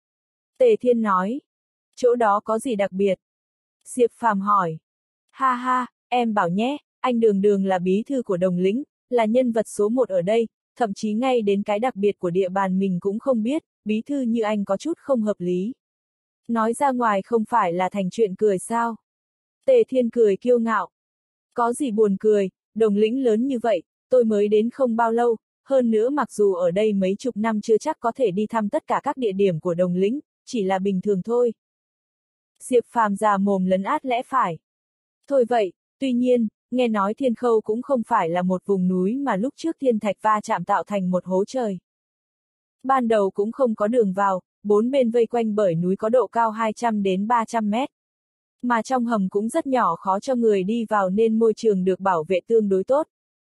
Tề Thiên nói. Chỗ đó có gì đặc biệt? Diệp Phàm hỏi. Ha ha, em bảo nhé, anh Đường Đường là bí thư của Đồng Lĩnh, là nhân vật số một ở đây, thậm chí ngay đến cái đặc biệt của địa bàn mình cũng không biết, bí thư như anh có chút không hợp lý. Nói ra ngoài không phải là thành chuyện cười sao? Tề Thiên cười kiêu ngạo. Có gì buồn cười, Đồng Lĩnh lớn như vậy, tôi mới đến không bao lâu, hơn nữa mặc dù ở đây mấy chục năm chưa chắc có thể đi thăm tất cả các địa điểm của Đồng Lĩnh, chỉ là bình thường thôi. Diệp Phàm già mồm lấn át lẽ phải. Thôi vậy, tuy nhiên, nghe nói Thiên Khâu cũng không phải là một vùng núi mà lúc trước thiên thạch va chạm tạo thành một hố trời. Ban đầu cũng không có đường vào, bốn bên vây quanh bởi núi có độ cao hai trăm đến ba trăm mét. Mà trong hầm cũng rất nhỏ khó cho người đi vào nên môi trường được bảo vệ tương đối tốt.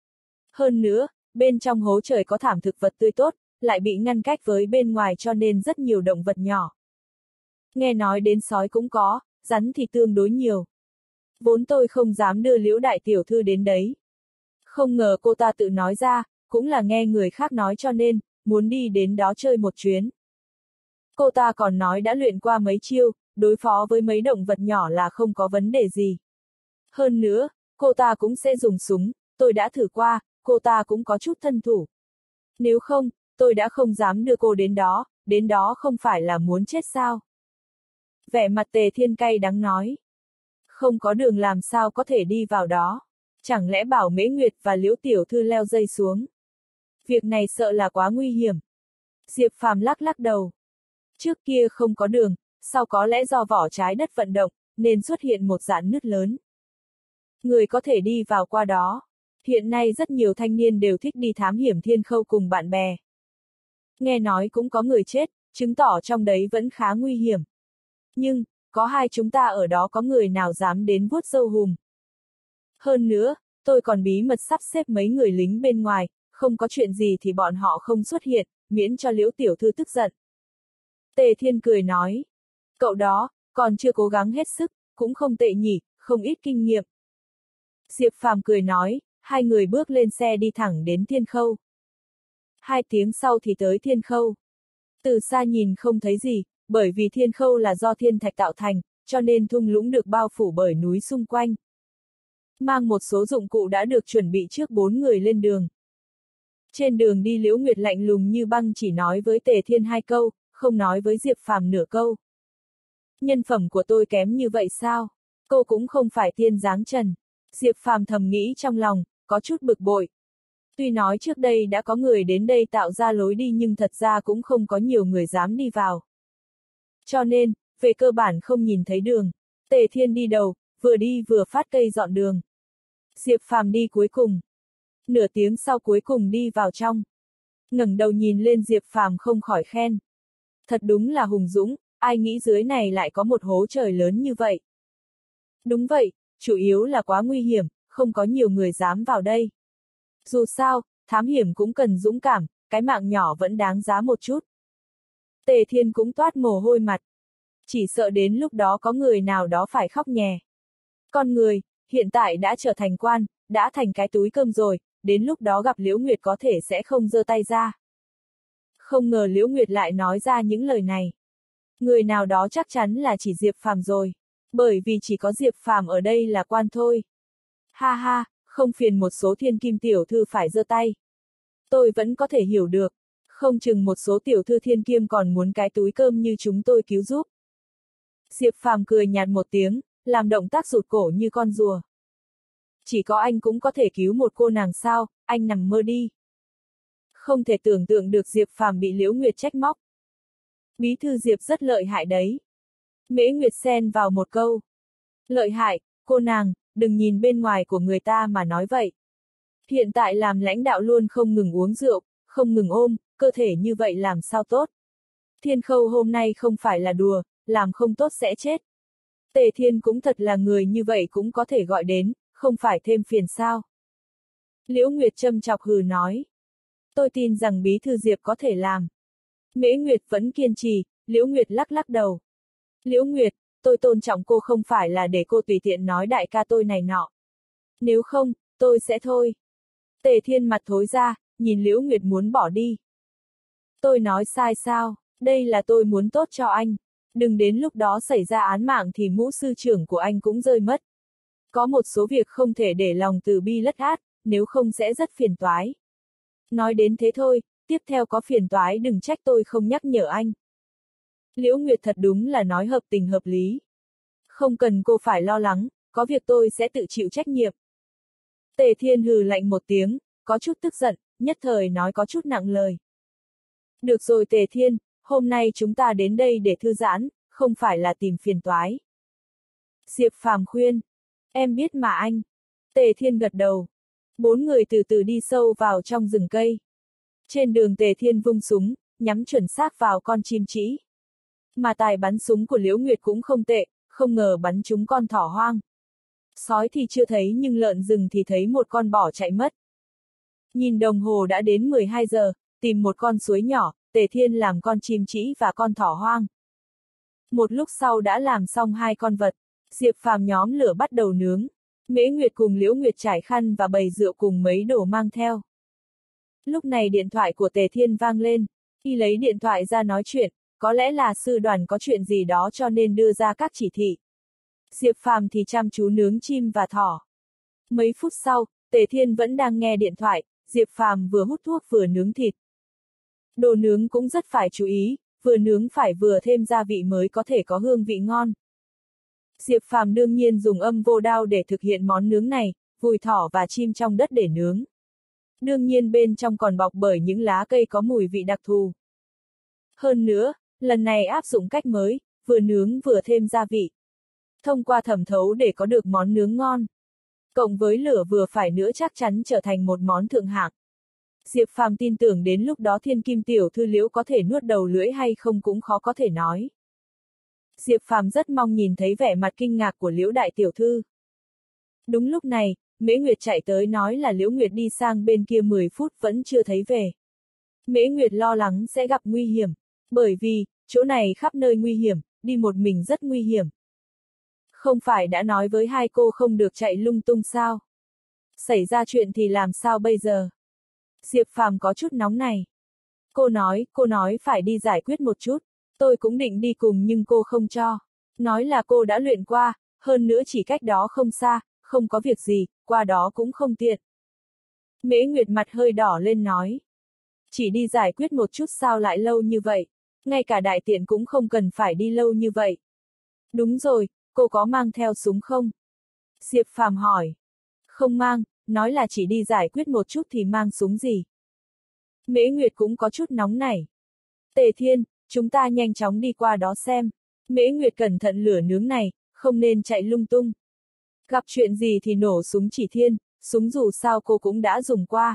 Hơn nữa, bên trong hố trời có thảm thực vật tươi tốt, lại bị ngăn cách với bên ngoài cho nên rất nhiều động vật nhỏ. Nghe nói đến sói cũng có, rắn thì tương đối nhiều. Vốn tôi không dám đưa Liễu đại tiểu thư đến đấy. Không ngờ cô ta tự nói ra, cũng là nghe người khác nói cho nên, muốn đi đến đó chơi một chuyến. Cô ta còn nói đã luyện qua mấy chiêu, đối phó với mấy động vật nhỏ là không có vấn đề gì. Hơn nữa, cô ta cũng sẽ dùng súng, tôi đã thử qua, cô ta cũng có chút thân thủ. Nếu không, tôi đã không dám đưa cô đến đó, đến đó không phải là muốn chết sao? Vẻ mặt Tề Thiên cay đắng nói. Không có đường làm sao có thể đi vào đó. Chẳng lẽ bảo Mễ Nguyệt và Liễu tiểu thư leo dây xuống? Việc này sợ là quá nguy hiểm. Diệp Phàm lắc lắc đầu. Trước kia không có đường, sau có lẽ do vỏ trái đất vận động, nên xuất hiện một rạn nứt lớn. Người có thể đi vào qua đó. Hiện nay rất nhiều thanh niên đều thích đi thám hiểm thiên khâu cùng bạn bè. Nghe nói cũng có người chết, chứng tỏ trong đấy vẫn khá nguy hiểm. Nhưng, có hai chúng ta ở đó có người nào dám đến vuốt râu hùm. Hơn nữa, tôi còn bí mật sắp xếp mấy người lính bên ngoài, không có chuyện gì thì bọn họ không xuất hiện, miễn cho Liễu tiểu thư tức giận. Tề Thiên cười nói. Cậu đó, còn chưa cố gắng hết sức, cũng không tệ nhỉ, không ít kinh nghiệm. Diệp Phàm cười nói, hai người bước lên xe đi thẳng đến Thiên Khâu. Hai tiếng sau thì tới Thiên Khâu. Từ xa nhìn không thấy gì, bởi vì Thiên Khâu là do thiên thạch tạo thành, cho nên thung lũng được bao phủ bởi núi xung quanh. Mang một số dụng cụ đã được chuẩn bị trước bốn người lên đường. Trên đường đi Liễu Nguyệt lạnh lùng như băng chỉ nói với Tề Thiên hai câu, không nói với Diệp Phàm nửa câu. Nhân phẩm của tôi kém như vậy sao? Cô cũng không phải tiên dáng trần. Diệp Phàm thầm nghĩ trong lòng, có chút bực bội. Tuy nói trước đây đã có người đến đây tạo ra lối đi nhưng thật ra cũng không có nhiều người dám đi vào. Cho nên, về cơ bản không nhìn thấy đường. Tề Thiên đi đầu, vừa đi vừa phát cây dọn đường. Diệp Phàm đi cuối cùng. Nửa tiếng sau cuối cùng đi vào trong. Ngẩng đầu nhìn lên Diệp Phàm không khỏi khen. Thật đúng là hùng dũng, ai nghĩ dưới này lại có một hố trời lớn như vậy. Đúng vậy, chủ yếu là quá nguy hiểm, không có nhiều người dám vào đây. Dù sao, thám hiểm cũng cần dũng cảm, cái mạng nhỏ vẫn đáng giá một chút. Tề Thiên cũng toát mồ hôi mặt. Chỉ sợ đến lúc đó có người nào đó phải khóc nhè. Con người, hiện tại đã trở thành quan, đã thành cái túi cơm rồi, đến lúc đó gặp Liễu Nguyệt có thể sẽ không giơ tay ra. Không ngờ Liễu Nguyệt lại nói ra những lời này. Người nào đó chắc chắn là chỉ Diệp Phàm rồi. Bởi vì chỉ có Diệp Phàm ở đây là quan thôi. Ha ha, không phiền một số thiên kim tiểu thư phải giơ tay. Tôi vẫn có thể hiểu được. Không chừng một số tiểu thư thiên kim còn muốn cái túi cơm như chúng tôi cứu giúp. Diệp Phàm cười nhạt một tiếng, làm động tác rụt cổ như con rùa. Chỉ có anh cũng có thể cứu một cô nàng sao, anh nằm mơ đi. Không thể tưởng tượng được Diệp Phàm bị Liễu Nguyệt trách móc. Bí thư Diệp rất lợi hại đấy. Mễ Nguyệt xen vào một câu. Lợi hại, cô nàng, đừng nhìn bên ngoài của người ta mà nói vậy. Hiện tại làm lãnh đạo luôn không ngừng uống rượu, không ngừng ôm, cơ thể như vậy làm sao tốt. Thiên Khâu hôm nay không phải là đùa, làm không tốt sẽ chết. Tề Thiên cũng thật là người như vậy cũng có thể gọi đến, không phải thêm phiền sao. Liễu Nguyệt châm chọc hừ nói. Tôi tin rằng bí thư Diệp có thể làm. Mễ Nguyệt vẫn kiên trì, Liễu Nguyệt lắc lắc đầu. Liễu Nguyệt, tôi tôn trọng cô không phải là để cô tùy tiện nói đại ca tôi này nọ. Nếu không, tôi sẽ thôi. Tề Thiên mặt thối ra, nhìn Liễu Nguyệt muốn bỏ đi. Tôi nói sai sao, đây là tôi muốn tốt cho anh. Đừng đến lúc đó xảy ra án mạng thì mũ sư trưởng của anh cũng rơi mất. Có một số việc không thể để lòng từ bi lất át, nếu không sẽ rất phiền toái. Nói đến thế thôi, tiếp theo có phiền toái đừng trách tôi không nhắc nhở anh. Liễu Nguyệt thật đúng là nói hợp tình hợp lý. Không cần cô phải lo lắng, có việc tôi sẽ tự chịu trách nhiệm. Tề Thiên hừ lạnh một tiếng, có chút tức giận, nhất thời nói có chút nặng lời. Được rồi Tề Thiên, hôm nay chúng ta đến đây để thư giãn, không phải là tìm phiền toái. Diệp Phàm khuyên. Em biết mà anh. Tề Thiên gật đầu. Bốn người từ từ đi sâu vào trong rừng cây. Trên đường Tề Thiên vung súng, nhắm chuẩn xác vào con chim trĩ. Mà tài bắn súng của Liễu Nguyệt cũng không tệ, không ngờ bắn trúng con thỏ hoang. Sói thì chưa thấy nhưng lợn rừng thì thấy một con bỏ chạy mất. Nhìn đồng hồ đã đến mười hai giờ, tìm một con suối nhỏ, Tề Thiên làm con chim trĩ và con thỏ hoang. Một lúc sau đã làm xong hai con vật, Diệp Phàm nhóm lửa bắt đầu nướng. Mễ Nguyệt cùng Liễu Nguyệt trải khăn và bày rượu cùng mấy đồ mang theo. Lúc này điện thoại của Tề Thiên vang lên, y lấy điện thoại ra nói chuyện, có lẽ là sư đoàn có chuyện gì đó cho nên đưa ra các chỉ thị. Diệp Phàm thì chăm chú nướng chim và thỏ. Mấy phút sau, Tề Thiên vẫn đang nghe điện thoại, Diệp Phàm vừa hút thuốc vừa nướng thịt. Đồ nướng cũng rất phải chú ý, vừa nướng phải vừa thêm gia vị mới có thể có hương vị ngon. Diệp Phàm đương nhiên dùng âm vô đao để thực hiện món nướng này, vùi thỏ và chim trong đất để nướng. Đương nhiên bên trong còn bọc bởi những lá cây có mùi vị đặc thù. Hơn nữa, lần này áp dụng cách mới, vừa nướng vừa thêm gia vị. Thông qua thẩm thấu để có được món nướng ngon. Cộng với lửa vừa phải nữa chắc chắn trở thành một món thượng hạng. Diệp Phàm tin tưởng đến lúc đó thiên kim tiểu thư Liễu có thể nuốt đầu lưỡi hay không cũng khó có thể nói. Diệp Phàm rất mong nhìn thấy vẻ mặt kinh ngạc của Liễu đại tiểu thư. Đúng lúc này, Mễ Nguyệt chạy tới nói là Liễu Nguyệt đi sang bên kia mười phút vẫn chưa thấy về. Mễ Nguyệt lo lắng sẽ gặp nguy hiểm, bởi vì, chỗ này khắp nơi nguy hiểm, đi một mình rất nguy hiểm. Không phải đã nói với hai cô không được chạy lung tung sao? Xảy ra chuyện thì làm sao bây giờ? Diệp Phàm có chút nóng này. Cô nói, cô nói phải đi giải quyết một chút. Tôi cũng định đi cùng nhưng cô không cho. Nói là cô đã luyện qua, hơn nữa chỉ cách đó không xa, không có việc gì, qua đó cũng không tiện. Mễ Nguyệt mặt hơi đỏ lên nói. Chỉ đi giải quyết một chút sao lại lâu như vậy? Ngay cả đại tiện cũng không cần phải đi lâu như vậy. Đúng rồi, cô có mang theo súng không? Diệp Phàm hỏi. Không mang, nói là chỉ đi giải quyết một chút thì mang súng gì? Mễ Nguyệt cũng có chút nóng nảy. Tề Thiên, chúng ta nhanh chóng đi qua đó xem. Mễ Nguyệt cẩn thận lửa nướng này, không nên chạy lung tung. Gặp chuyện gì thì nổ súng chỉ thiên, súng dù sao cô cũng đã dùng qua.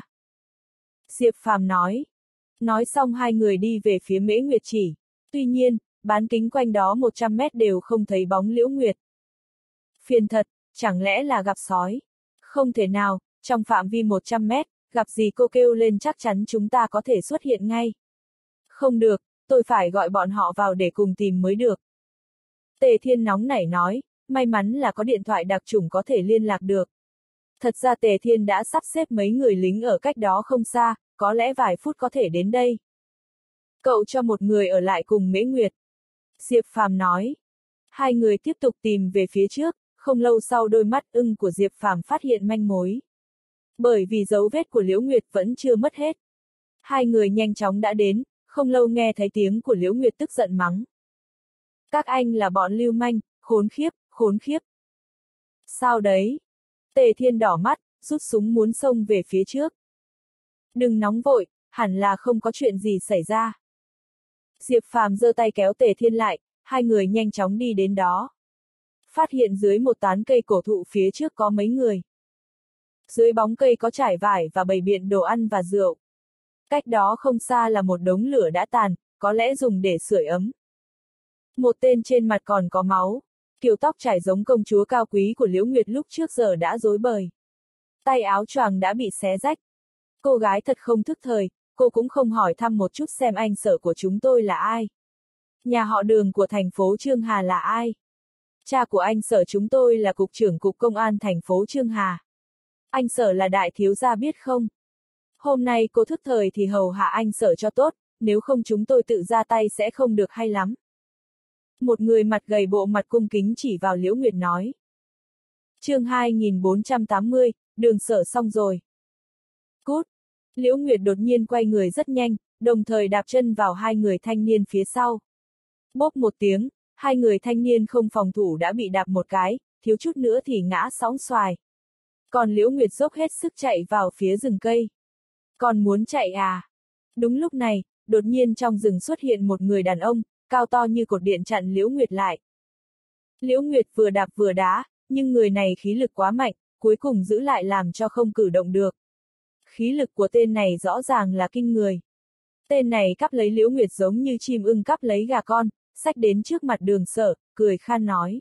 Diệp Phàm nói. Nói xong hai người đi về phía Mễ Nguyệt chỉ. Tuy nhiên, bán kính quanh đó một trăm mét đều không thấy bóng Liễu Nguyệt. Phiền thật, chẳng lẽ là gặp sói? Không thể nào, trong phạm vi một trăm mét, gặp gì cô kêu lên chắc chắn chúng ta có thể xuất hiện ngay. Không được, tôi phải gọi bọn họ vào để cùng tìm mới được. Tề Thiên nóng nảy nói, may mắn là có điện thoại đặc chủng có thể liên lạc được. Thật ra Tề Thiên đã sắp xếp mấy người lính ở cách đó không xa, có lẽ vài phút có thể đến đây. Cậu cho một người ở lại cùng Mễ Nguyệt. Diệp Phàm nói. Hai người tiếp tục tìm về phía trước, không lâu sau đôi mắt ưng của Diệp Phàm phát hiện manh mối. Bởi vì dấu vết của Liễu Nguyệt vẫn chưa mất hết. Hai người nhanh chóng đã đến, không lâu nghe thấy tiếng của Liễu Nguyệt tức giận mắng. Các anh là bọn lưu manh, khốn khiếp, khốn khiếp. Sao đấy? Tề Thiên đỏ mắt, rút súng muốn xông về phía trước. Đừng nóng vội, hẳn là không có chuyện gì xảy ra. Diệp Phàm giơ tay kéo Tề Thiên lại, hai người nhanh chóng đi đến đó. Phát hiện dưới một tán cây cổ thụ phía trước có mấy người. Dưới bóng cây có trải vải và bày biện đồ ăn và rượu. Cách đó không xa là một đống lửa đã tàn, có lẽ dùng để sưởi ấm. Một tên trên mặt còn có máu, kiểu tóc trải giống công chúa cao quý của Liễu Nguyệt lúc trước giờ đã rối bời. Tay áo choàng đã bị xé rách. Cô gái thật không thức thời, cô cũng không hỏi thăm một chút xem anh Sở của chúng tôi là ai. Nhà họ Đường của thành phố Trương Hà là ai? Cha của anh Sở chúng tôi là cục trưởng cục công an thành phố Trương Hà. Anh Sở là đại thiếu gia biết không? Hôm nay cô thức thời thì hầu hạ anh Sở cho tốt, nếu không chúng tôi tự ra tay sẽ không được hay lắm. Một người mặt gầy bộ mặt cung kính chỉ vào Liễu Nguyệt nói. Chương hai nghìn bốn trăm tám mươi, Đường Sở xong rồi. Cút! Liễu Nguyệt đột nhiên quay người rất nhanh, đồng thời đạp chân vào hai người thanh niên phía sau. Bốp một tiếng, hai người thanh niên không phòng thủ đã bị đạp một cái, thiếu chút nữa thì ngã sóng xoài. Còn Liễu Nguyệt dốc hết sức chạy vào phía rừng cây. Còn muốn chạy à? Đúng lúc này, đột nhiên trong rừng xuất hiện một người đàn ông, cao to như cột điện chặn Liễu Nguyệt lại. Liễu Nguyệt vừa đạp vừa đá, nhưng người này khí lực quá mạnh, cuối cùng giữ lại làm cho không cử động được. Khí lực của tên này rõ ràng là kinh người. Tên này cắp lấy Liễu Nguyệt giống như chim ưng cắp lấy gà con, xách đến trước mặt Đường Sở, cười khan nói.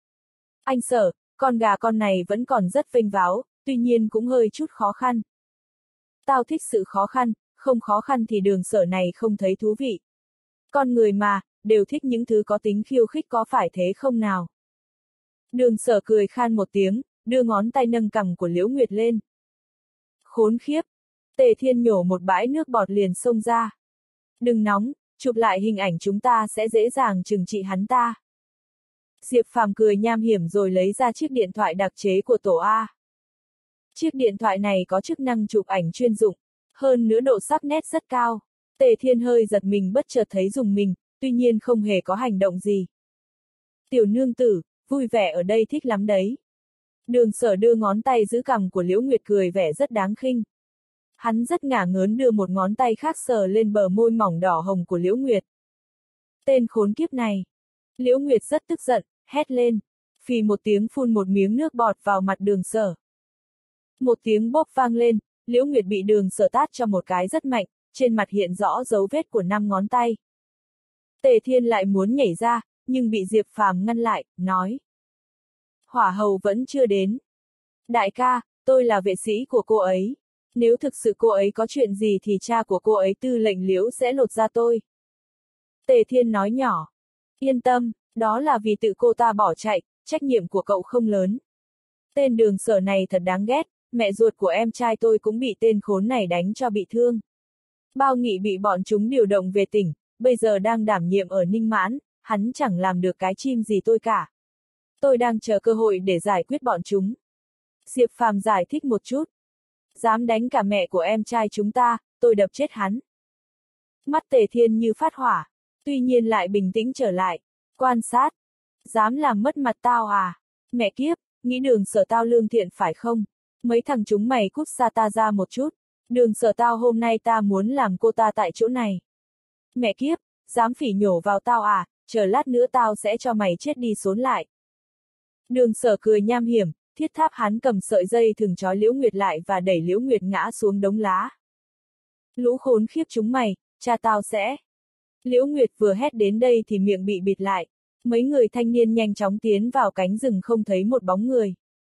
Anh Sở, con gà con này vẫn còn rất vênh váo, tuy nhiên cũng hơi chút khó khăn. Tao thích sự khó khăn, không khó khăn thì Đường Sở này không thấy thú vị. Con người mà, đều thích những thứ có tính khiêu khích có phải thế không nào? Đường Sở cười khan một tiếng, đưa ngón tay nâng cằm của Liễu Nguyệt lên. Khốn khiếp! Tề Thiên nhổ một bãi nước bọt liền xông ra. Đừng nóng, chụp lại hình ảnh chúng ta sẽ dễ dàng trừng trị hắn ta. Diệp Phàm cười nham hiểm rồi lấy ra chiếc điện thoại đặc chế của tổ A. Chiếc điện thoại này có chức năng chụp ảnh chuyên dụng, hơn nữa độ sắc nét rất cao. Tề Thiên hơi giật mình bất chợt thấy rùng mình, tuy nhiên không hề có hành động gì. Tiểu nương tử, vui vẻ ở đây thích lắm đấy. Đường Sở đưa ngón tay giữ cằm của Liễu Nguyệt cười vẻ rất đáng khinh. Hắn rất ngả ngớn đưa một ngón tay khác sờ lên bờ môi mỏng đỏ hồng của Liễu Nguyệt. Tên khốn kiếp này. Liễu Nguyệt rất tức giận, hét lên. Phì một tiếng phun một miếng nước bọt vào mặt Đường Sở. Một tiếng bốp vang lên, Liễu Nguyệt bị Đường Sở tát cho một cái rất mạnh, trên mặt hiện rõ dấu vết của năm ngón tay. Tề Thiên lại muốn nhảy ra, nhưng bị Diệp Phàm ngăn lại, nói. Hỏa hầu vẫn chưa đến. Đại ca, tôi là vệ sĩ của cô ấy. Nếu thực sự cô ấy có chuyện gì thì cha của cô ấy Tư lệnh Liễu sẽ lột ra tôi. Tề Thiên nói nhỏ. Yên tâm, đó là vì tự cô ta bỏ chạy, trách nhiệm của cậu không lớn. Tên Đường Sở này thật đáng ghét, mẹ ruột của em trai tôi cũng bị tên khốn này đánh cho bị thương. Bao Nghị bị bọn chúng điều động về tỉnh, bây giờ đang đảm nhiệm ở Ninh Mãn, hắn chẳng làm được cái chim gì tôi cả. Tôi đang chờ cơ hội để giải quyết bọn chúng. Diệp Phàm giải thích một chút. Dám đánh cả mẹ của em trai chúng ta, tôi đập chết hắn. Mắt Tề Thiên như phát hỏa, tuy nhiên lại bình tĩnh trở lại, quan sát. Dám làm mất mặt tao à? Mẹ kiếp, nghĩ Đường Sở tao lương thiện phải không? Mấy thằng chúng mày cút xa ta ra một chút. Đường Sở tao hôm nay ta muốn làm cô ta tại chỗ này. Mẹ kiếp, dám phỉ nhổ vào tao à, chờ lát nữa tao sẽ cho mày chết đi xốn lại. Đường Sở cười nham hiểm, thiết tháp hắn cầm sợi dây thừng trói Liễu Nguyệt lại và đẩy Liễu Nguyệt ngã xuống đống lá. Lũ khốn khiếp chúng mày, cha tao sẽ. Liễu Nguyệt vừa hét đến đây thì miệng bị bịt lại. Mấy người thanh niên nhanh chóng tiến vào cánh rừng không thấy một bóng người.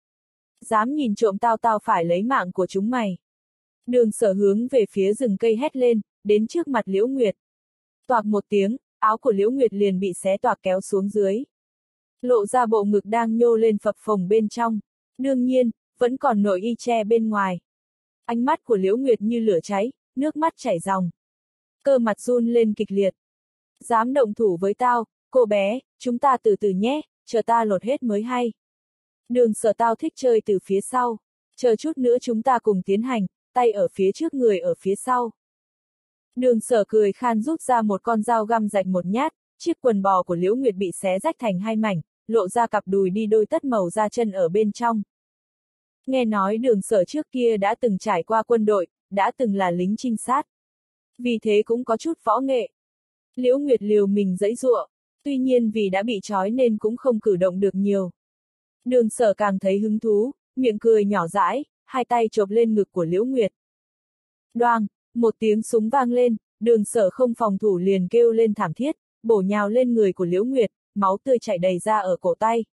Dám nhìn trộm tao tao phải lấy mạng của chúng mày. Đường Sở hướng về phía rừng cây hét lên, đến trước mặt Liễu Nguyệt. Toạc một tiếng, áo của Liễu Nguyệt liền bị xé toạc kéo xuống dưới. Lộ ra bộ ngực đang nhô lên phập phồng bên trong. Đương nhiên, vẫn còn nội y che bên ngoài. Ánh mắt của Liễu Nguyệt như lửa cháy, nước mắt chảy ròng. Cơ mặt run lên kịch liệt. Dám động thủ với tao, cô bé, chúng ta từ từ nhé, chờ ta lột hết mới hay. Đường Sở tao thích chơi từ phía sau. Chờ chút nữa chúng ta cùng tiến hành, tay ở phía trước người ở phía sau. Đường Sở cười khan rút ra một con dao găm rạch một nhát, chiếc quần bò của Liễu Nguyệt bị xé rách thành hai mảnh, lộ ra cặp đùi đi đôi tất màu da chân ở bên trong. Nghe nói Đường Sở trước kia đã từng trải qua quân đội, đã từng là lính trinh sát. Vì thế cũng có chút võ nghệ. Liễu Nguyệt liều mình giãy giụa, tuy nhiên vì đã bị trói nên cũng không cử động được nhiều. Đường Sở càng thấy hứng thú, miệng cười nhỏ dãi, hai tay chộp lên ngực của Liễu Nguyệt. Đoàng, một tiếng súng vang lên, Đường Sở không phòng thủ liền kêu lên thảm thiết, bổ nhào lên người của Liễu Nguyệt, máu tươi chảy đầy ra ở cổ tay.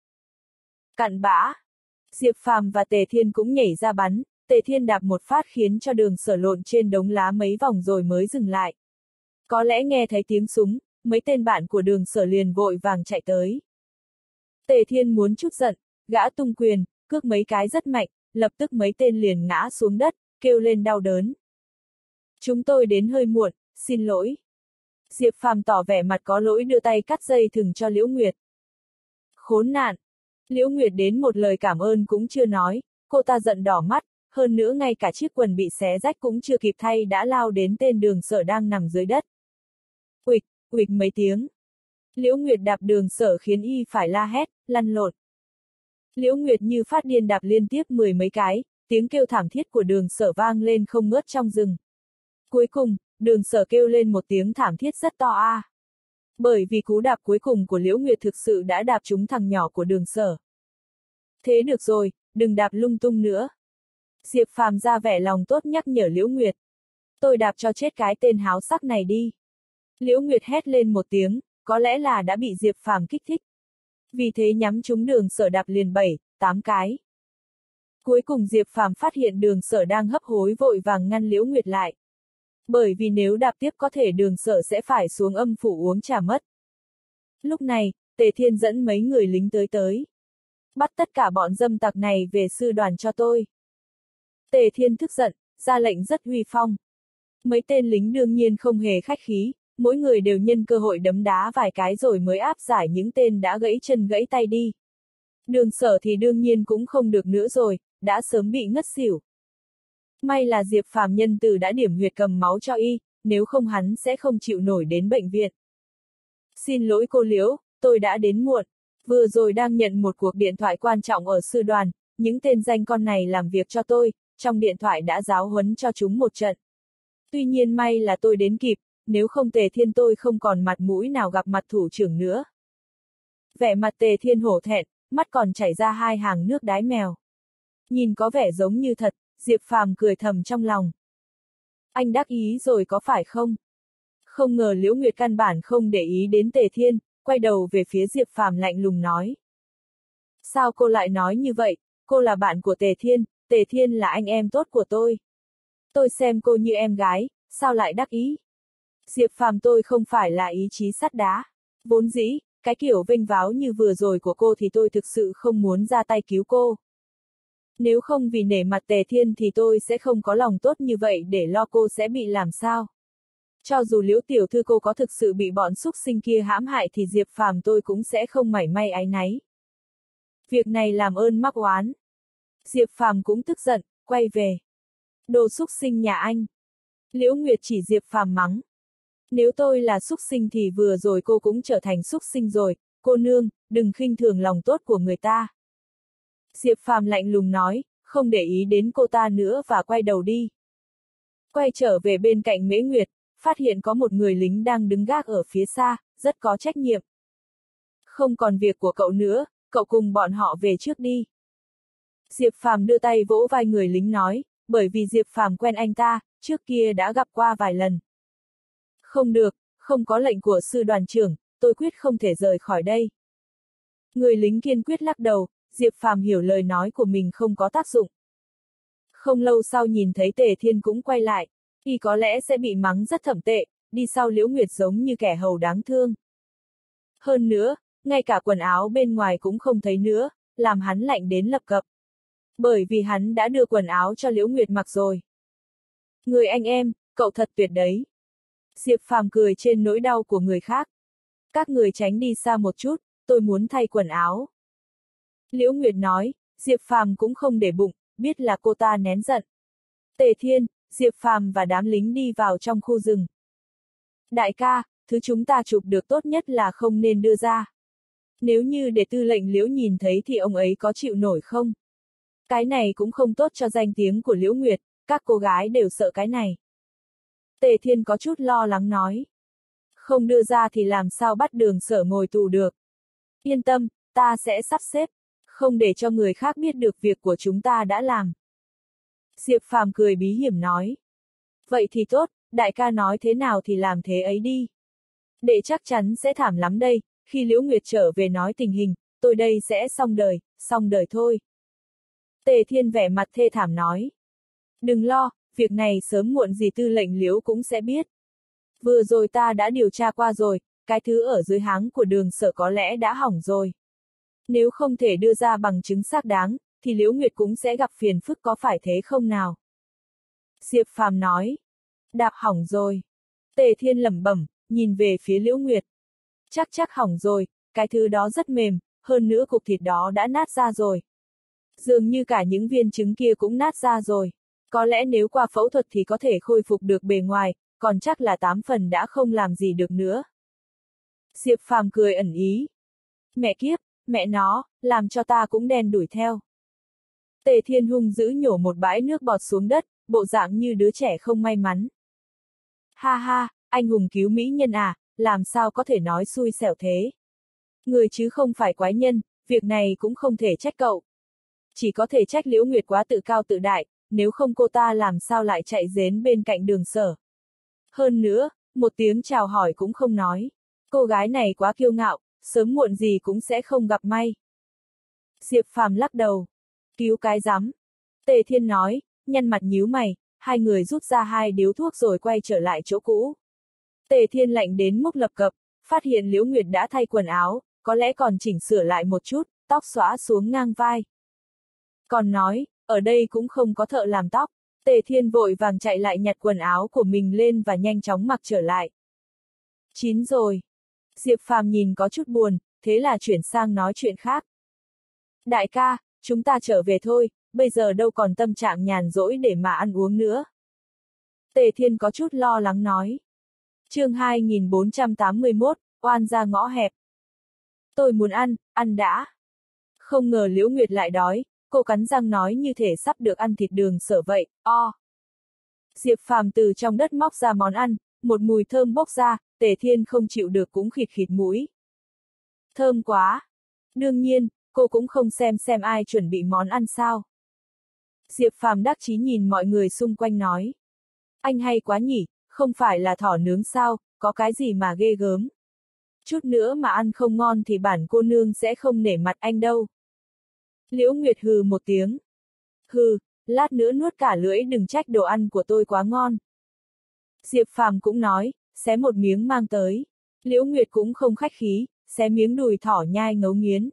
Cặn bã. Diệp Phàm và Tề Thiên cũng nhảy ra bắn, Tề Thiên đạp một phát khiến cho Đường Sở lộn trên đống lá mấy vòng rồi mới dừng lại. Có lẽ nghe thấy tiếng súng, mấy tên bạn của Đường Sở liền vội vàng chạy tới. Tề Thiên muốn chút giận, gã tung quyền, cước mấy cái rất mạnh, lập tức mấy tên liền ngã xuống đất, kêu lên đau đớn. Chúng tôi đến hơi muộn, xin lỗi. Diệp Phàm tỏ vẻ mặt có lỗi đưa tay cắt dây thừng cho Liễu Nguyệt. Khốn nạn. Liễu Nguyệt đến một lời cảm ơn cũng chưa nói, cô ta giận đỏ mắt, hơn nữa ngay cả chiếc quần bị xé rách cũng chưa kịp thay đã lao đến tên Đường Sở đang nằm dưới đất. Uịch, uịch mấy tiếng. Liễu Nguyệt đạp Đường Sở khiến y phải la hét, lăn lộn. Liễu Nguyệt như phát điên đạp liên tiếp mười mấy cái, tiếng kêu thảm thiết của Đường Sở vang lên không ngớt trong rừng. Cuối cùng, Đường Sở kêu lên một tiếng thảm thiết rất to a. À. Bởi vì cú đạp cuối cùng của Liễu Nguyệt thực sự đã đạp trúng thằng nhỏ của Đường Sở. Thế được rồi, đừng đạp lung tung nữa. Diệp Phàm ra vẻ lòng tốt nhắc nhở Liễu Nguyệt. Tôi đạp cho chết cái tên háo sắc này đi. Liễu Nguyệt hét lên một tiếng, có lẽ là đã bị Diệp Phàm kích thích. Vì thế nhắm trúng Đường Sở đạp liền bảy, tám cái. Cuối cùng Diệp Phàm phát hiện Đường Sở đang hấp hối vội vàng ngăn Liễu Nguyệt lại. Bởi vì nếu đạp tiếp có thể Đường Sở sẽ phải xuống âm phủ uống trà mất. Lúc này, Tề Thiên dẫn mấy người lính tới tới. Bắt tất cả bọn dâm tặc này về sư đoàn cho tôi. Tề Thiên tức giận, ra lệnh rất uy phong. Mấy tên lính đương nhiên không hề khách khí, mỗi người đều nhân cơ hội đấm đá vài cái rồi mới áp giải những tên đã gãy chân gãy tay đi. Đường Sở thì đương nhiên cũng không được nữa rồi, đã sớm bị ngất xỉu. May là Diệp Phàm nhân từ đã điểm huyệt cầm máu cho y, nếu không hắn sẽ không chịu nổi đến bệnh viện. Xin lỗi cô Liễu, tôi đã đến muộn. Vừa rồi đang nhận một cuộc điện thoại quan trọng ở sư đoàn, những tên danh con này làm việc cho tôi, trong điện thoại đã giáo huấn cho chúng một trận. Tuy nhiên may là tôi đến kịp, nếu không Tề Thiên tôi không còn mặt mũi nào gặp mặt thủ trưởng nữa. Vẻ mặt Tề Thiên hổ thẹn, mắt còn chảy ra hai hàng nước đái mèo. Nhìn có vẻ giống như thật, Diệp Phàm cười thầm trong lòng. Anh đắc ý rồi có phải không? Không ngờ Liễu Nguyệt căn bản không để ý đến Tề Thiên, quay đầu về phía Diệp Phàm lạnh lùng nói. Sao cô lại nói như vậy, cô là bạn của Tề Thiên, Tề Thiên là anh em tốt của tôi. Tôi xem cô như em gái, sao lại đắc ý? Diệp Phàm tôi không phải là ý chí sắt đá. Vốn dĩ, cái kiểu vênh váo như vừa rồi của cô thì tôi thực sự không muốn ra tay cứu cô. Nếu không vì nể mặt Tề Thiên thì tôi sẽ không có lòng tốt như vậy để lo cô sẽ bị làm sao. Cho dù Liễu tiểu thư cô có thực sự bị bọn xúc sinh kia hãm hại thì Diệp Phàm tôi cũng sẽ không mảy may áy náy. Việc này làm ơn mắc oán. Diệp Phàm cũng tức giận, quay về. Đồ xúc sinh nhà anh. Liễu Nguyệt chỉ Diệp Phàm mắng. Nếu tôi là xúc sinh thì vừa rồi cô cũng trở thành xúc sinh rồi, cô nương, đừng khinh thường lòng tốt của người ta. Diệp Phàm lạnh lùng nói, không để ý đến cô ta nữa và quay đầu đi. Quay trở về bên cạnh Mễ Nguyệt, phát hiện có một người lính đang đứng gác ở phía xa, rất có trách nhiệm. Không còn việc của cậu nữa, cậu cùng bọn họ về trước đi. Diệp Phàm đưa tay vỗ vai người lính nói, bởi vì Diệp Phàm quen anh ta, trước kia đã gặp qua vài lần. Không được, không có lệnh của sư đoàn trưởng, tôi quyết không thể rời khỏi đây. Người lính kiên quyết lắc đầu, Diệp Phàm hiểu lời nói của mình không có tác dụng. Không lâu sau nhìn thấy Tề Thiên cũng quay lại, y có lẽ sẽ bị mắng rất thậm tệ, đi sau Liễu Nguyệt giống như kẻ hầu đáng thương. Hơn nữa, ngay cả quần áo bên ngoài cũng không thấy nữa, làm hắn lạnh đến lập cập. Bởi vì hắn đã đưa quần áo cho Liễu Nguyệt mặc rồi. Người anh em, cậu thật tuyệt đấy. Diệp Phàm cười trên nỗi đau của người khác. Các người tránh đi xa một chút, tôi muốn thay quần áo. Liễu Nguyệt nói, Diệp Phàm cũng không để bụng, biết là cô ta nén giận. Tề Thiên, Diệp Phàm và đám lính đi vào trong khu rừng. Đại ca, thứ chúng ta chụp được tốt nhất là không nên đưa ra. Nếu như để tư lệnh Liễu nhìn thấy thì ông ấy có chịu nổi không? Cái này cũng không tốt cho danh tiếng của Liễu Nguyệt, các cô gái đều sợ cái này. Tề Thiên có chút lo lắng nói. Không đưa ra thì làm sao bắt Đường Sở ngồi tù được. Yên tâm, ta sẽ sắp xếp, không để cho người khác biết được việc của chúng ta đã làm. Diệp Phàm cười bí hiểm nói. Vậy thì tốt, đại ca nói thế nào thì làm thế ấy đi. Đệ chắc chắn sẽ thảm lắm đây, khi Liễu Nguyệt trở về nói tình hình, tôi đây sẽ xong đời, xong đời thôi. Tề Thiên vẻ mặt thê thảm nói. Đừng lo, việc này sớm muộn gì tư lệnh Liễu cũng sẽ biết. Vừa rồi ta đã điều tra qua rồi, cái thứ ở dưới háng của Đường Sở có lẽ đã hỏng rồi. Nếu không thể đưa ra bằng chứng xác đáng, thì Liễu Nguyệt cũng sẽ gặp phiền phức có phải thế không nào? Diệp Phàm nói. Đạp hỏng rồi. Tề Thiên lẩm bẩm, nhìn về phía Liễu Nguyệt. Chắc chắc hỏng rồi, cái thứ đó rất mềm, hơn nữa cục thịt đó đã nát ra rồi. Dường như cả những viên trứng kia cũng nát ra rồi. Có lẽ nếu qua phẫu thuật thì có thể khôi phục được bề ngoài, còn chắc là tám phần đã không làm gì được nữa. Diệp Phàm cười ẩn ý. Mẹ kiếp, mẹ nó, làm cho ta cũng đen đuổi theo. Tề Thiên hung dữ nhổ một bãi nước bọt xuống đất, bộ dạng như đứa trẻ không may mắn. Ha ha, anh hùng cứu mỹ nhân à, làm sao có thể nói xui xẻo thế. Người chứ không phải quái nhân, việc này cũng không thể trách cậu. Chỉ có thể trách Liễu Nguyệt quá tự cao tự đại, nếu không cô ta làm sao lại chạy đến bên cạnh Đường Sở. Hơn nữa, một tiếng chào hỏi cũng không nói. Cô gái này quá kiêu ngạo, sớm muộn gì cũng sẽ không gặp may. Diệp Phàm lắc đầu. Cứu cái rắm. Tề Thiên nói, nhăn mặt nhíu mày, hai người rút ra hai điếu thuốc rồi quay trở lại chỗ cũ. Tề Thiên lạnh đến mức lập cập, phát hiện Liễu Nguyệt đã thay quần áo, có lẽ còn chỉnh sửa lại một chút, tóc xõa xuống ngang vai. Còn nói, ở đây cũng không có thợ làm tóc. Tề Thiên vội vàng chạy lại nhặt quần áo của mình lên và nhanh chóng mặc trở lại. Chín rồi. Diệp Phàm nhìn có chút buồn, thế là chuyển sang nói chuyện khác. Đại ca, chúng ta trở về thôi, bây giờ đâu còn tâm trạng nhàn rỗi để mà ăn uống nữa. Tề Thiên có chút lo lắng nói. Chương hai nghìn bốn trăm tám mươi mốt, oan ra ngõ hẹp. Tôi muốn ăn, ăn đã. Không ngờ Liễu Nguyệt lại đói, cô cắn răng nói như thể sắp được ăn thịt Đường Sở vậy, o. Diệp Phàm từ trong đất móc ra món ăn, một mùi thơm bốc ra, Tề Thiên không chịu được cũng khịt khịt mũi. Thơm quá. Đương nhiên, cô cũng không xem xem ai chuẩn bị món ăn sao. Diệp Phàm đắc chí nhìn mọi người xung quanh nói. Anh hay quá nhỉ, không phải là thỏ nướng sao, có cái gì mà ghê gớm. Chút nữa mà ăn không ngon thì bản cô nương sẽ không nể mặt anh đâu. Liễu Nguyệt hừ một tiếng. Hừ, lát nữa nuốt cả lưỡi đừng trách đồ ăn của tôi quá ngon. Diệp Phàm cũng nói, xé một miếng mang tới. Liễu Nguyệt cũng không khách khí, xé miếng đùi thỏ nhai ngấu nghiến.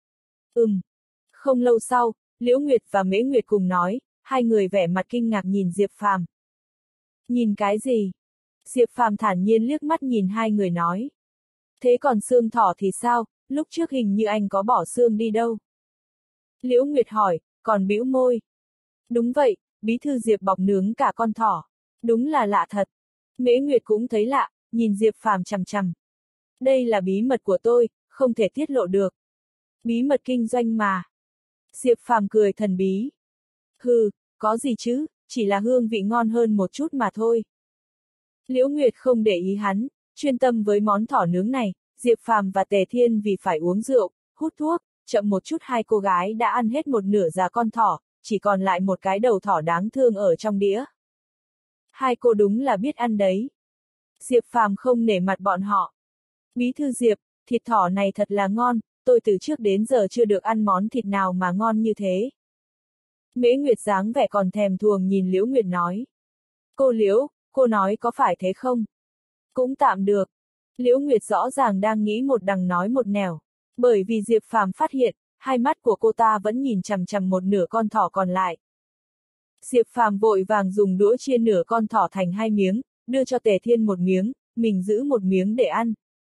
Ừm. Không lâu sau, Liễu Nguyệt và Mễ Nguyệt cùng nói, hai người vẻ mặt kinh ngạc nhìn Diệp Phàm. Nhìn cái gì? Diệp Phàm thản nhiên liếc mắt nhìn hai người nói. Thế còn xương thỏ thì sao, lúc trước hình như anh có bỏ xương đi đâu? Liễu Nguyệt hỏi, còn bĩu môi. Đúng vậy, bí thư Diệp bọc nướng cả con thỏ. Đúng là lạ thật. Mễ Nguyệt cũng thấy lạ, nhìn Diệp Phàm chằm chằm. Đây là bí mật của tôi, không thể tiết lộ được. Bí mật kinh doanh mà. Diệp Phàm cười thần bí. Hừ, có gì chứ, chỉ là hương vị ngon hơn một chút mà thôi. Liễu Nguyệt không để ý hắn, chuyên tâm với món thỏ nướng này. Diệp Phàm và Tề Thiên vì phải uống rượu, hút thuốc, chậm một chút hai cô gái đã ăn hết một nửa già con thỏ, chỉ còn lại một cái đầu thỏ đáng thương ở trong đĩa. Hai cô đúng là biết ăn đấy. Diệp Phàm không nể mặt bọn họ. Bí thư Diệp, thịt thỏ này thật là ngon, tôi từ trước đến giờ chưa được ăn món thịt nào mà ngon như thế. Mễ Nguyệt dáng vẻ còn thèm thuồng nhìn Liễu Nguyệt nói. Cô Liễu, cô nói có phải thế không? Cũng tạm được. Liễu Nguyệt rõ ràng đang nghĩ một đằng nói một nẻo. Bởi vì Diệp Phàm phát hiện, hai mắt của cô ta vẫn nhìn chằm chằm một nửa con thỏ còn lại. Diệp Phàm vội vàng dùng đũa chia nửa con thỏ thành hai miếng, đưa cho Tề Thiên một miếng, mình giữ một miếng để ăn.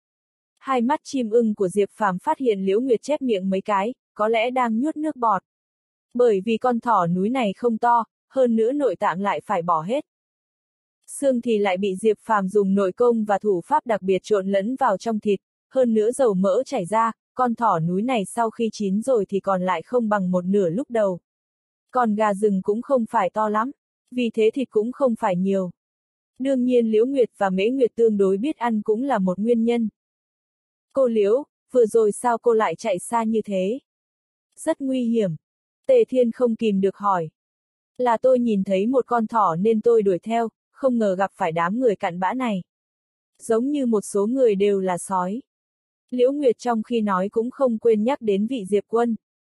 Hai mắt chim ưng của Diệp Phàm phát hiện Liễu Nguyệt chép miệng mấy cái, có lẽ đang nuốt nước bọt. Bởi vì con thỏ núi này không to, hơn nữa nội tạng lại phải bỏ hết. Xương thì lại bị Diệp Phàm dùng nội công và thủ pháp đặc biệt trộn lẫn vào trong thịt, hơn nữa dầu mỡ chảy ra, con thỏ núi này sau khi chín rồi thì còn lại không bằng một nửa lúc đầu. Còn gà rừng cũng không phải to lắm, vì thế thịt cũng không phải nhiều. Đương nhiên Liễu Nguyệt và Mễ Nguyệt tương đối biết ăn cũng là một nguyên nhân. Cô Liễu, vừa rồi sao cô lại chạy xa như thế? Rất nguy hiểm. Tề Thiên không kìm được hỏi. Là tôi nhìn thấy một con thỏ nên tôi đuổi theo, không ngờ gặp phải đám người cặn bã này. Giống như một số người đều là sói. Liễu Nguyệt trong khi nói cũng không quên nhắc đến vị Diệp Quân.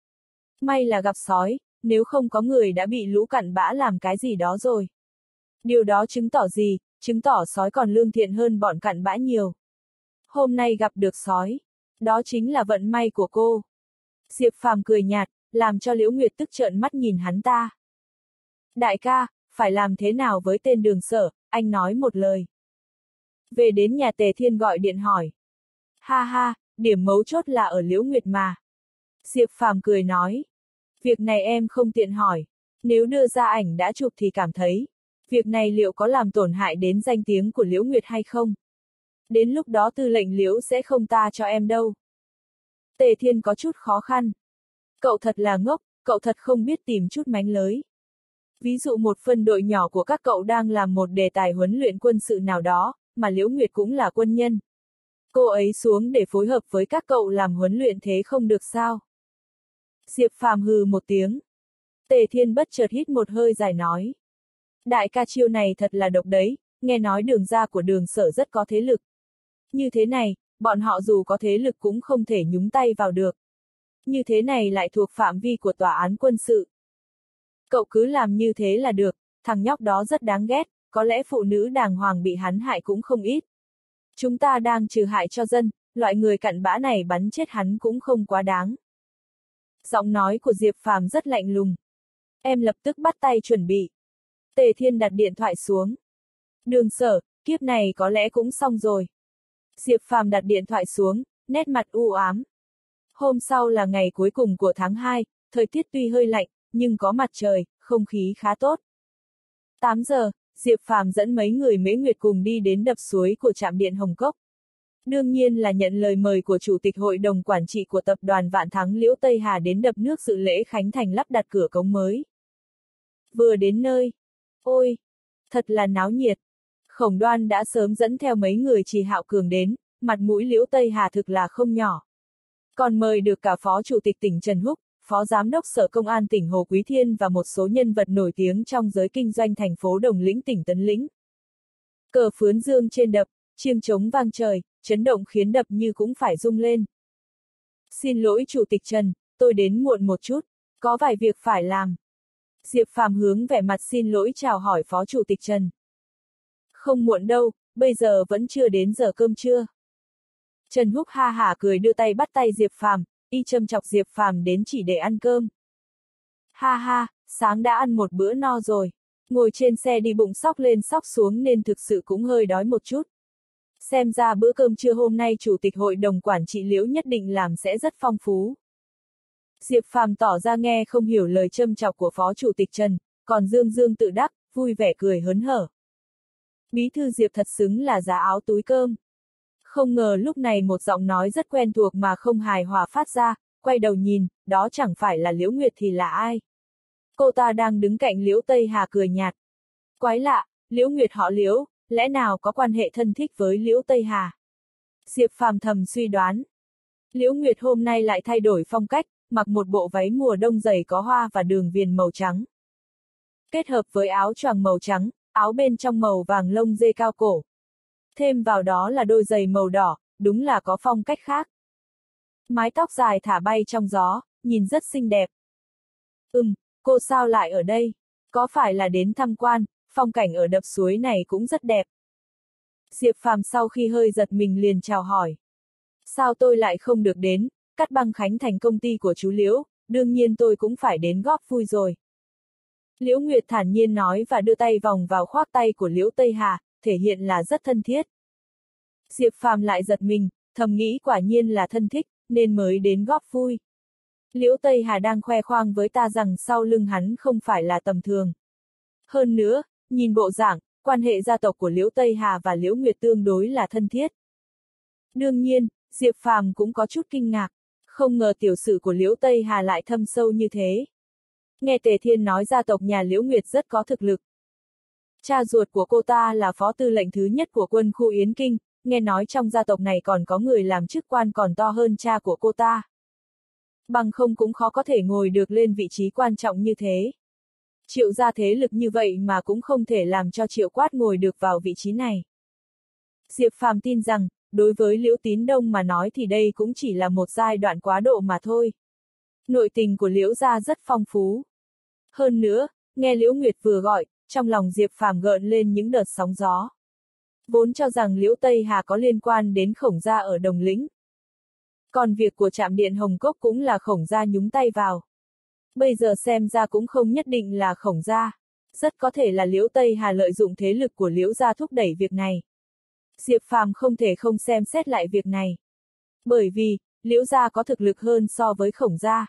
May là gặp sói, nếu không có người đã bị lũ cặn bã làm cái gì đó rồi. Điều đó chứng tỏ gì, chứng tỏ sói còn lương thiện hơn bọn cặn bã nhiều. Hôm nay gặp được sói, đó chính là vận may của cô. Diệp Phàm cười nhạt, làm cho Liễu Nguyệt tức trợn mắt nhìn hắn ta. Đại ca, phải làm thế nào với tên Đường Sở, anh nói một lời. Về đến nhà Tề Thiên gọi điện hỏi. Ha ha, điểm mấu chốt là ở Liễu Nguyệt mà. Diệp Phàm cười nói. Việc này em không tiện hỏi. Nếu đưa ra ảnh đã chụp thì cảm thấy. Việc này liệu có làm tổn hại đến danh tiếng của Liễu Nguyệt hay không? Đến lúc đó tư lệnh Liễu sẽ không tha cho em đâu. Tề Thiên có chút khó khăn. Cậu thật là ngốc, cậu thật không biết tìm chút mánh lới. Ví dụ một phân đội nhỏ của các cậu đang làm một đề tài huấn luyện quân sự nào đó, mà Liễu Nguyệt cũng là quân nhân. Cô ấy xuống để phối hợp với các cậu làm huấn luyện thế không được sao? Diệp Phàm hừ một tiếng. Tề Thiên bất chợt hít một hơi dài nói. Đại ca chiêu này thật là độc đấy, nghe nói Đường gia của Đường Sở rất có thế lực. Như thế này, bọn họ dù có thế lực cũng không thể nhúng tay vào được. Như thế này lại thuộc phạm vi của tòa án quân sự. Cậu cứ làm như thế là được, thằng nhóc đó rất đáng ghét, có lẽ phụ nữ đàng hoàng bị hắn hại cũng không ít. Chúng ta đang trừ hại cho dân, loại người cặn bã này bắn chết hắn cũng không quá đáng. Giọng nói của Diệp Phàm rất lạnh lùng. Em lập tức bắt tay chuẩn bị. Tề Thiên đặt điện thoại xuống. Đường Sở, kiếp này có lẽ cũng xong rồi. Diệp Phàm đặt điện thoại xuống, nét mặt u ám. Hôm sau là ngày cuối cùng của tháng hai, thời tiết tuy hơi lạnh, nhưng có mặt trời, không khí khá tốt. tám giờ, Diệp Phàm dẫn mấy người Mễ Nguyệt cùng đi đến đập suối của trạm điện Hồng Cốc. Đương nhiên là nhận lời mời của Chủ tịch Hội đồng Quản trị của tập đoàn Vạn Thắng Liễu Tây Hà đến đập nước dự lễ khánh thành lắp đặt cửa cống mới. Vừa đến nơi, ôi, thật là náo nhiệt. Khổng Đoan đã sớm dẫn theo mấy người Trì Hạo Cường đến, mặt mũi Liễu Tây Hà thực là không nhỏ. Còn mời được cả Phó Chủ tịch tỉnh Trần Húc, Phó Giám đốc Sở Công an tỉnh Hồ Quý Thiên và một số nhân vật nổi tiếng trong giới kinh doanh thành phố Đồng Lĩnh tỉnh Tấn Lĩnh. Cờ phướn dương trên đập, chiêng trống vang trời, chấn động khiến đập như cũng phải rung lên. Xin lỗi Chủ tịch Trần, tôi đến muộn một chút, có vài việc phải làm. Diệp Phàm hướng vẻ mặt xin lỗi chào hỏi Phó Chủ tịch Trần. Không muộn đâu, bây giờ vẫn chưa đến giờ cơm trưa. Trần Húc ha hả cười đưa tay bắt tay Diệp Phàm, y châm chọc Diệp Phàm đến chỉ để ăn cơm. Ha ha, sáng đã ăn một bữa no rồi, ngồi trên xe đi bụng xóc lên xóc xuống nên thực sự cũng hơi đói một chút. Xem ra bữa cơm trưa hôm nay Chủ tịch Hội đồng Quản trị Liễu nhất định làm sẽ rất phong phú. Diệp Phàm tỏ ra nghe không hiểu lời châm chọc của Phó Chủ tịch Trần, còn Dương Dương tự đắc, vui vẻ cười hớn hở. Bí thư Diệp thật xứng là giá áo túi cơm. Không ngờ lúc này một giọng nói rất quen thuộc mà không hài hòa phát ra, quay đầu nhìn, đó chẳng phải là Liễu Nguyệt thì là ai? Cô ta đang đứng cạnh Liễu Tây Hà cười nhạt. Quái lạ, Liễu Nguyệt họ Liễu, lẽ nào có quan hệ thân thích với Liễu Tây Hà? Diệp Phàm thầm suy đoán. Liễu Nguyệt hôm nay lại thay đổi phong cách, mặc một bộ váy mùa đông dày có hoa và đường viền màu trắng. Kết hợp với áo choàng màu trắng, áo bên trong màu vàng lông dê cao cổ. Thêm vào đó là đôi giày màu đỏ, đúng là có phong cách khác. Mái tóc dài thả bay trong gió, nhìn rất xinh đẹp. Ừm, cô sao lại ở đây? Có phải là đến tham quan, phong cảnh ở đập suối này cũng rất đẹp. Diệp Phàm sau khi hơi giật mình liền chào hỏi. Sao tôi lại không được đến, cắt băng khánh thành công ty của chú Liễu, đương nhiên tôi cũng phải đến góp vui rồi. Liễu Nguyệt thản nhiên nói và đưa tay vòng vào khoác tay của Liễu Tây Hà, thể hiện là rất thân thiết. Diệp Phàm lại giật mình, thầm nghĩ quả nhiên là thân thích, nên mới đến góp vui. Liễu Tây Hà đang khoe khoang với ta rằng sau lưng hắn không phải là tầm thường. Hơn nữa, nhìn bộ dạng, quan hệ gia tộc của Liễu Tây Hà và Liễu Nguyệt tương đối là thân thiết. Đương nhiên, Diệp Phàm cũng có chút kinh ngạc, không ngờ tiểu sử của Liễu Tây Hà lại thâm sâu như thế. Nghe Tề Thiên nói gia tộc nhà Liễu Nguyệt rất có thực lực. Cha ruột của cô ta là phó tư lệnh thứ nhất của quân khu Yến Kinh, nghe nói trong gia tộc này còn có người làm chức quan còn to hơn cha của cô ta. Bằng không cũng khó có thể ngồi được lên vị trí quan trọng như thế. Triệu gia thế lực như vậy mà cũng không thể làm cho Triệu Quát ngồi được vào vị trí này. Diệp Phàm tin rằng, đối với Liễu Tín Đông mà nói thì đây cũng chỉ là một giai đoạn quá độ mà thôi. Nội tình của Liễu gia rất phong phú. Hơn nữa, nghe Liễu Nguyệt vừa gọi, trong lòng Diệp Phàm gợn lên những đợt sóng gió. Vốn cho rằng Liễu Tây Hà có liên quan đến Khổng gia ở Đồng Lĩnh. Còn việc của trạm điện Hồng Cốc cũng là Khổng gia nhúng tay vào. Bây giờ xem ra cũng không nhất định là Khổng gia. Rất có thể là Liễu Tây Hà lợi dụng thế lực của Liễu gia thúc đẩy việc này. Diệp Phàm không thể không xem xét lại việc này. Bởi vì, Liễu gia có thực lực hơn so với Khổng gia.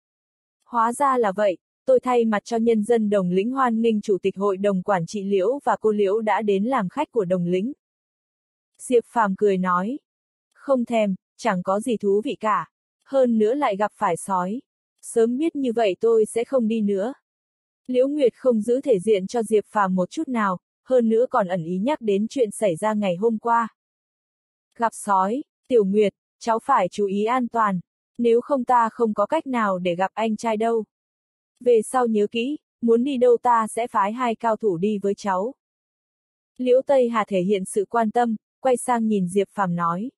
Hóa ra là vậy, tôi thay mặt cho nhân dân Đồng Lĩnh hoan nghênh Chủ tịch Hội đồng Quản trị Liễu và cô Liễu đã đến làm khách của Đồng Lĩnh. Diệp Phàm cười nói. Không thèm, chẳng có gì thú vị cả. Hơn nữa lại gặp phải sói. Sớm biết như vậy tôi sẽ không đi nữa. Liễu Nguyệt không giữ thể diện cho Diệp Phàm một chút nào, hơn nữa còn ẩn ý nhắc đến chuyện xảy ra ngày hôm qua. Gặp sói, Tiểu Nguyệt, cháu phải chú ý an toàn, nếu không ta không có cách nào để gặp anh trai đâu. Về sau nhớ kỹ, muốn đi đâu ta sẽ phái hai cao thủ đi với cháu. Liễu Tây Hà thể hiện sự quan tâm, quay sang nhìn Diệp Phàm nói.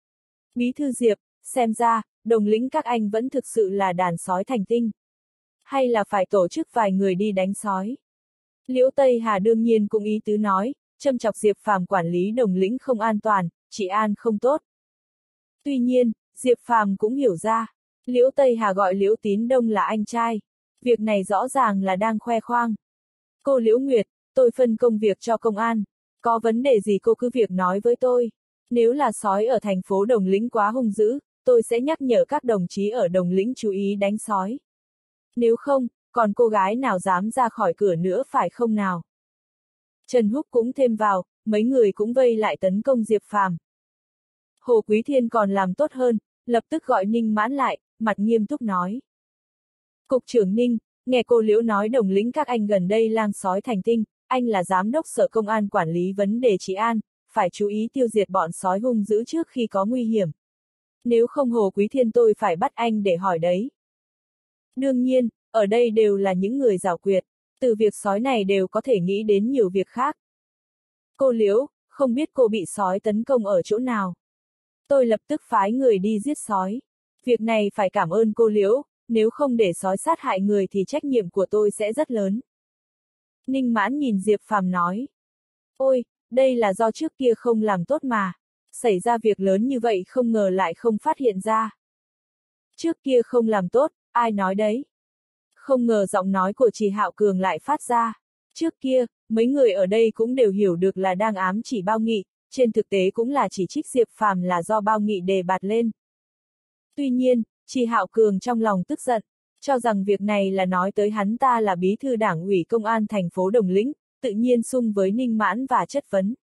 Bí thư Diệp, xem ra, Đồng Lĩnh các anh vẫn thực sự là đàn sói thành tinh. Hay là phải tổ chức vài người đi đánh sói. Liễu Tây Hà đương nhiên cũng ý tứ nói, châm chọc Diệp Phàm quản lý Đồng Lĩnh không an toàn, trị an không tốt. Tuy nhiên, Diệp Phàm cũng hiểu ra, Liễu Tây Hà gọi Liễu Tín Đông là anh trai. Việc này rõ ràng là đang khoe khoang. Cô Liễu Nguyệt, tôi phân công việc cho công an. Có vấn đề gì cô cứ việc nói với tôi. Nếu là sói ở thành phố Đồng Lĩnh quá hung dữ, tôi sẽ nhắc nhở các đồng chí ở Đồng Lĩnh chú ý đánh sói. Nếu không, còn cô gái nào dám ra khỏi cửa nữa phải không nào? Trần Húc cũng thêm vào, mấy người cũng vây lại tấn công Diệp Phàm. Hồ Quý Thiên còn làm tốt hơn, lập tức gọi Ninh Mãn lại, mặt nghiêm túc nói. Cục trưởng Ninh, nghe cô Liễu nói Đồng Lĩnh các anh gần đây lang sói thành tinh, anh là giám đốc sở công an quản lý vấn đề trị an, phải chú ý tiêu diệt bọn sói hung dữ trước khi có nguy hiểm. Nếu không Hồ Quý Thiên tôi phải bắt anh để hỏi đấy. Đương nhiên, ở đây đều là những người giảo quyệt, từ việc sói này đều có thể nghĩ đến nhiều việc khác. Cô Liễu, không biết cô bị sói tấn công ở chỗ nào? Tôi lập tức phái người đi giết sói. Việc này phải cảm ơn cô Liễu, nếu không để sói sát hại người thì trách nhiệm của tôi sẽ rất lớn. Ninh Mãn nhìn Diệp Phàm nói. Ôi, đây là do trước kia không làm tốt mà. Xảy ra việc lớn như vậy không ngờ lại không phát hiện ra. Trước kia không làm tốt, ai nói đấy? Không ngờ giọng nói của Trì Hạo Cường lại phát ra. Trước kia, mấy người ở đây cũng đều hiểu được là đang ám chỉ Bao Nghị, trên thực tế cũng là chỉ trích Diệp Phàm là do Bao Nghị đề bạt lên. Tuy nhiên, Trì Hạo Cường trong lòng tức giận, cho rằng việc này là nói tới hắn ta là bí thư đảng ủy công an thành phố Đồng Lĩnh, tự nhiên xung với Ninh Mãn và chất vấn.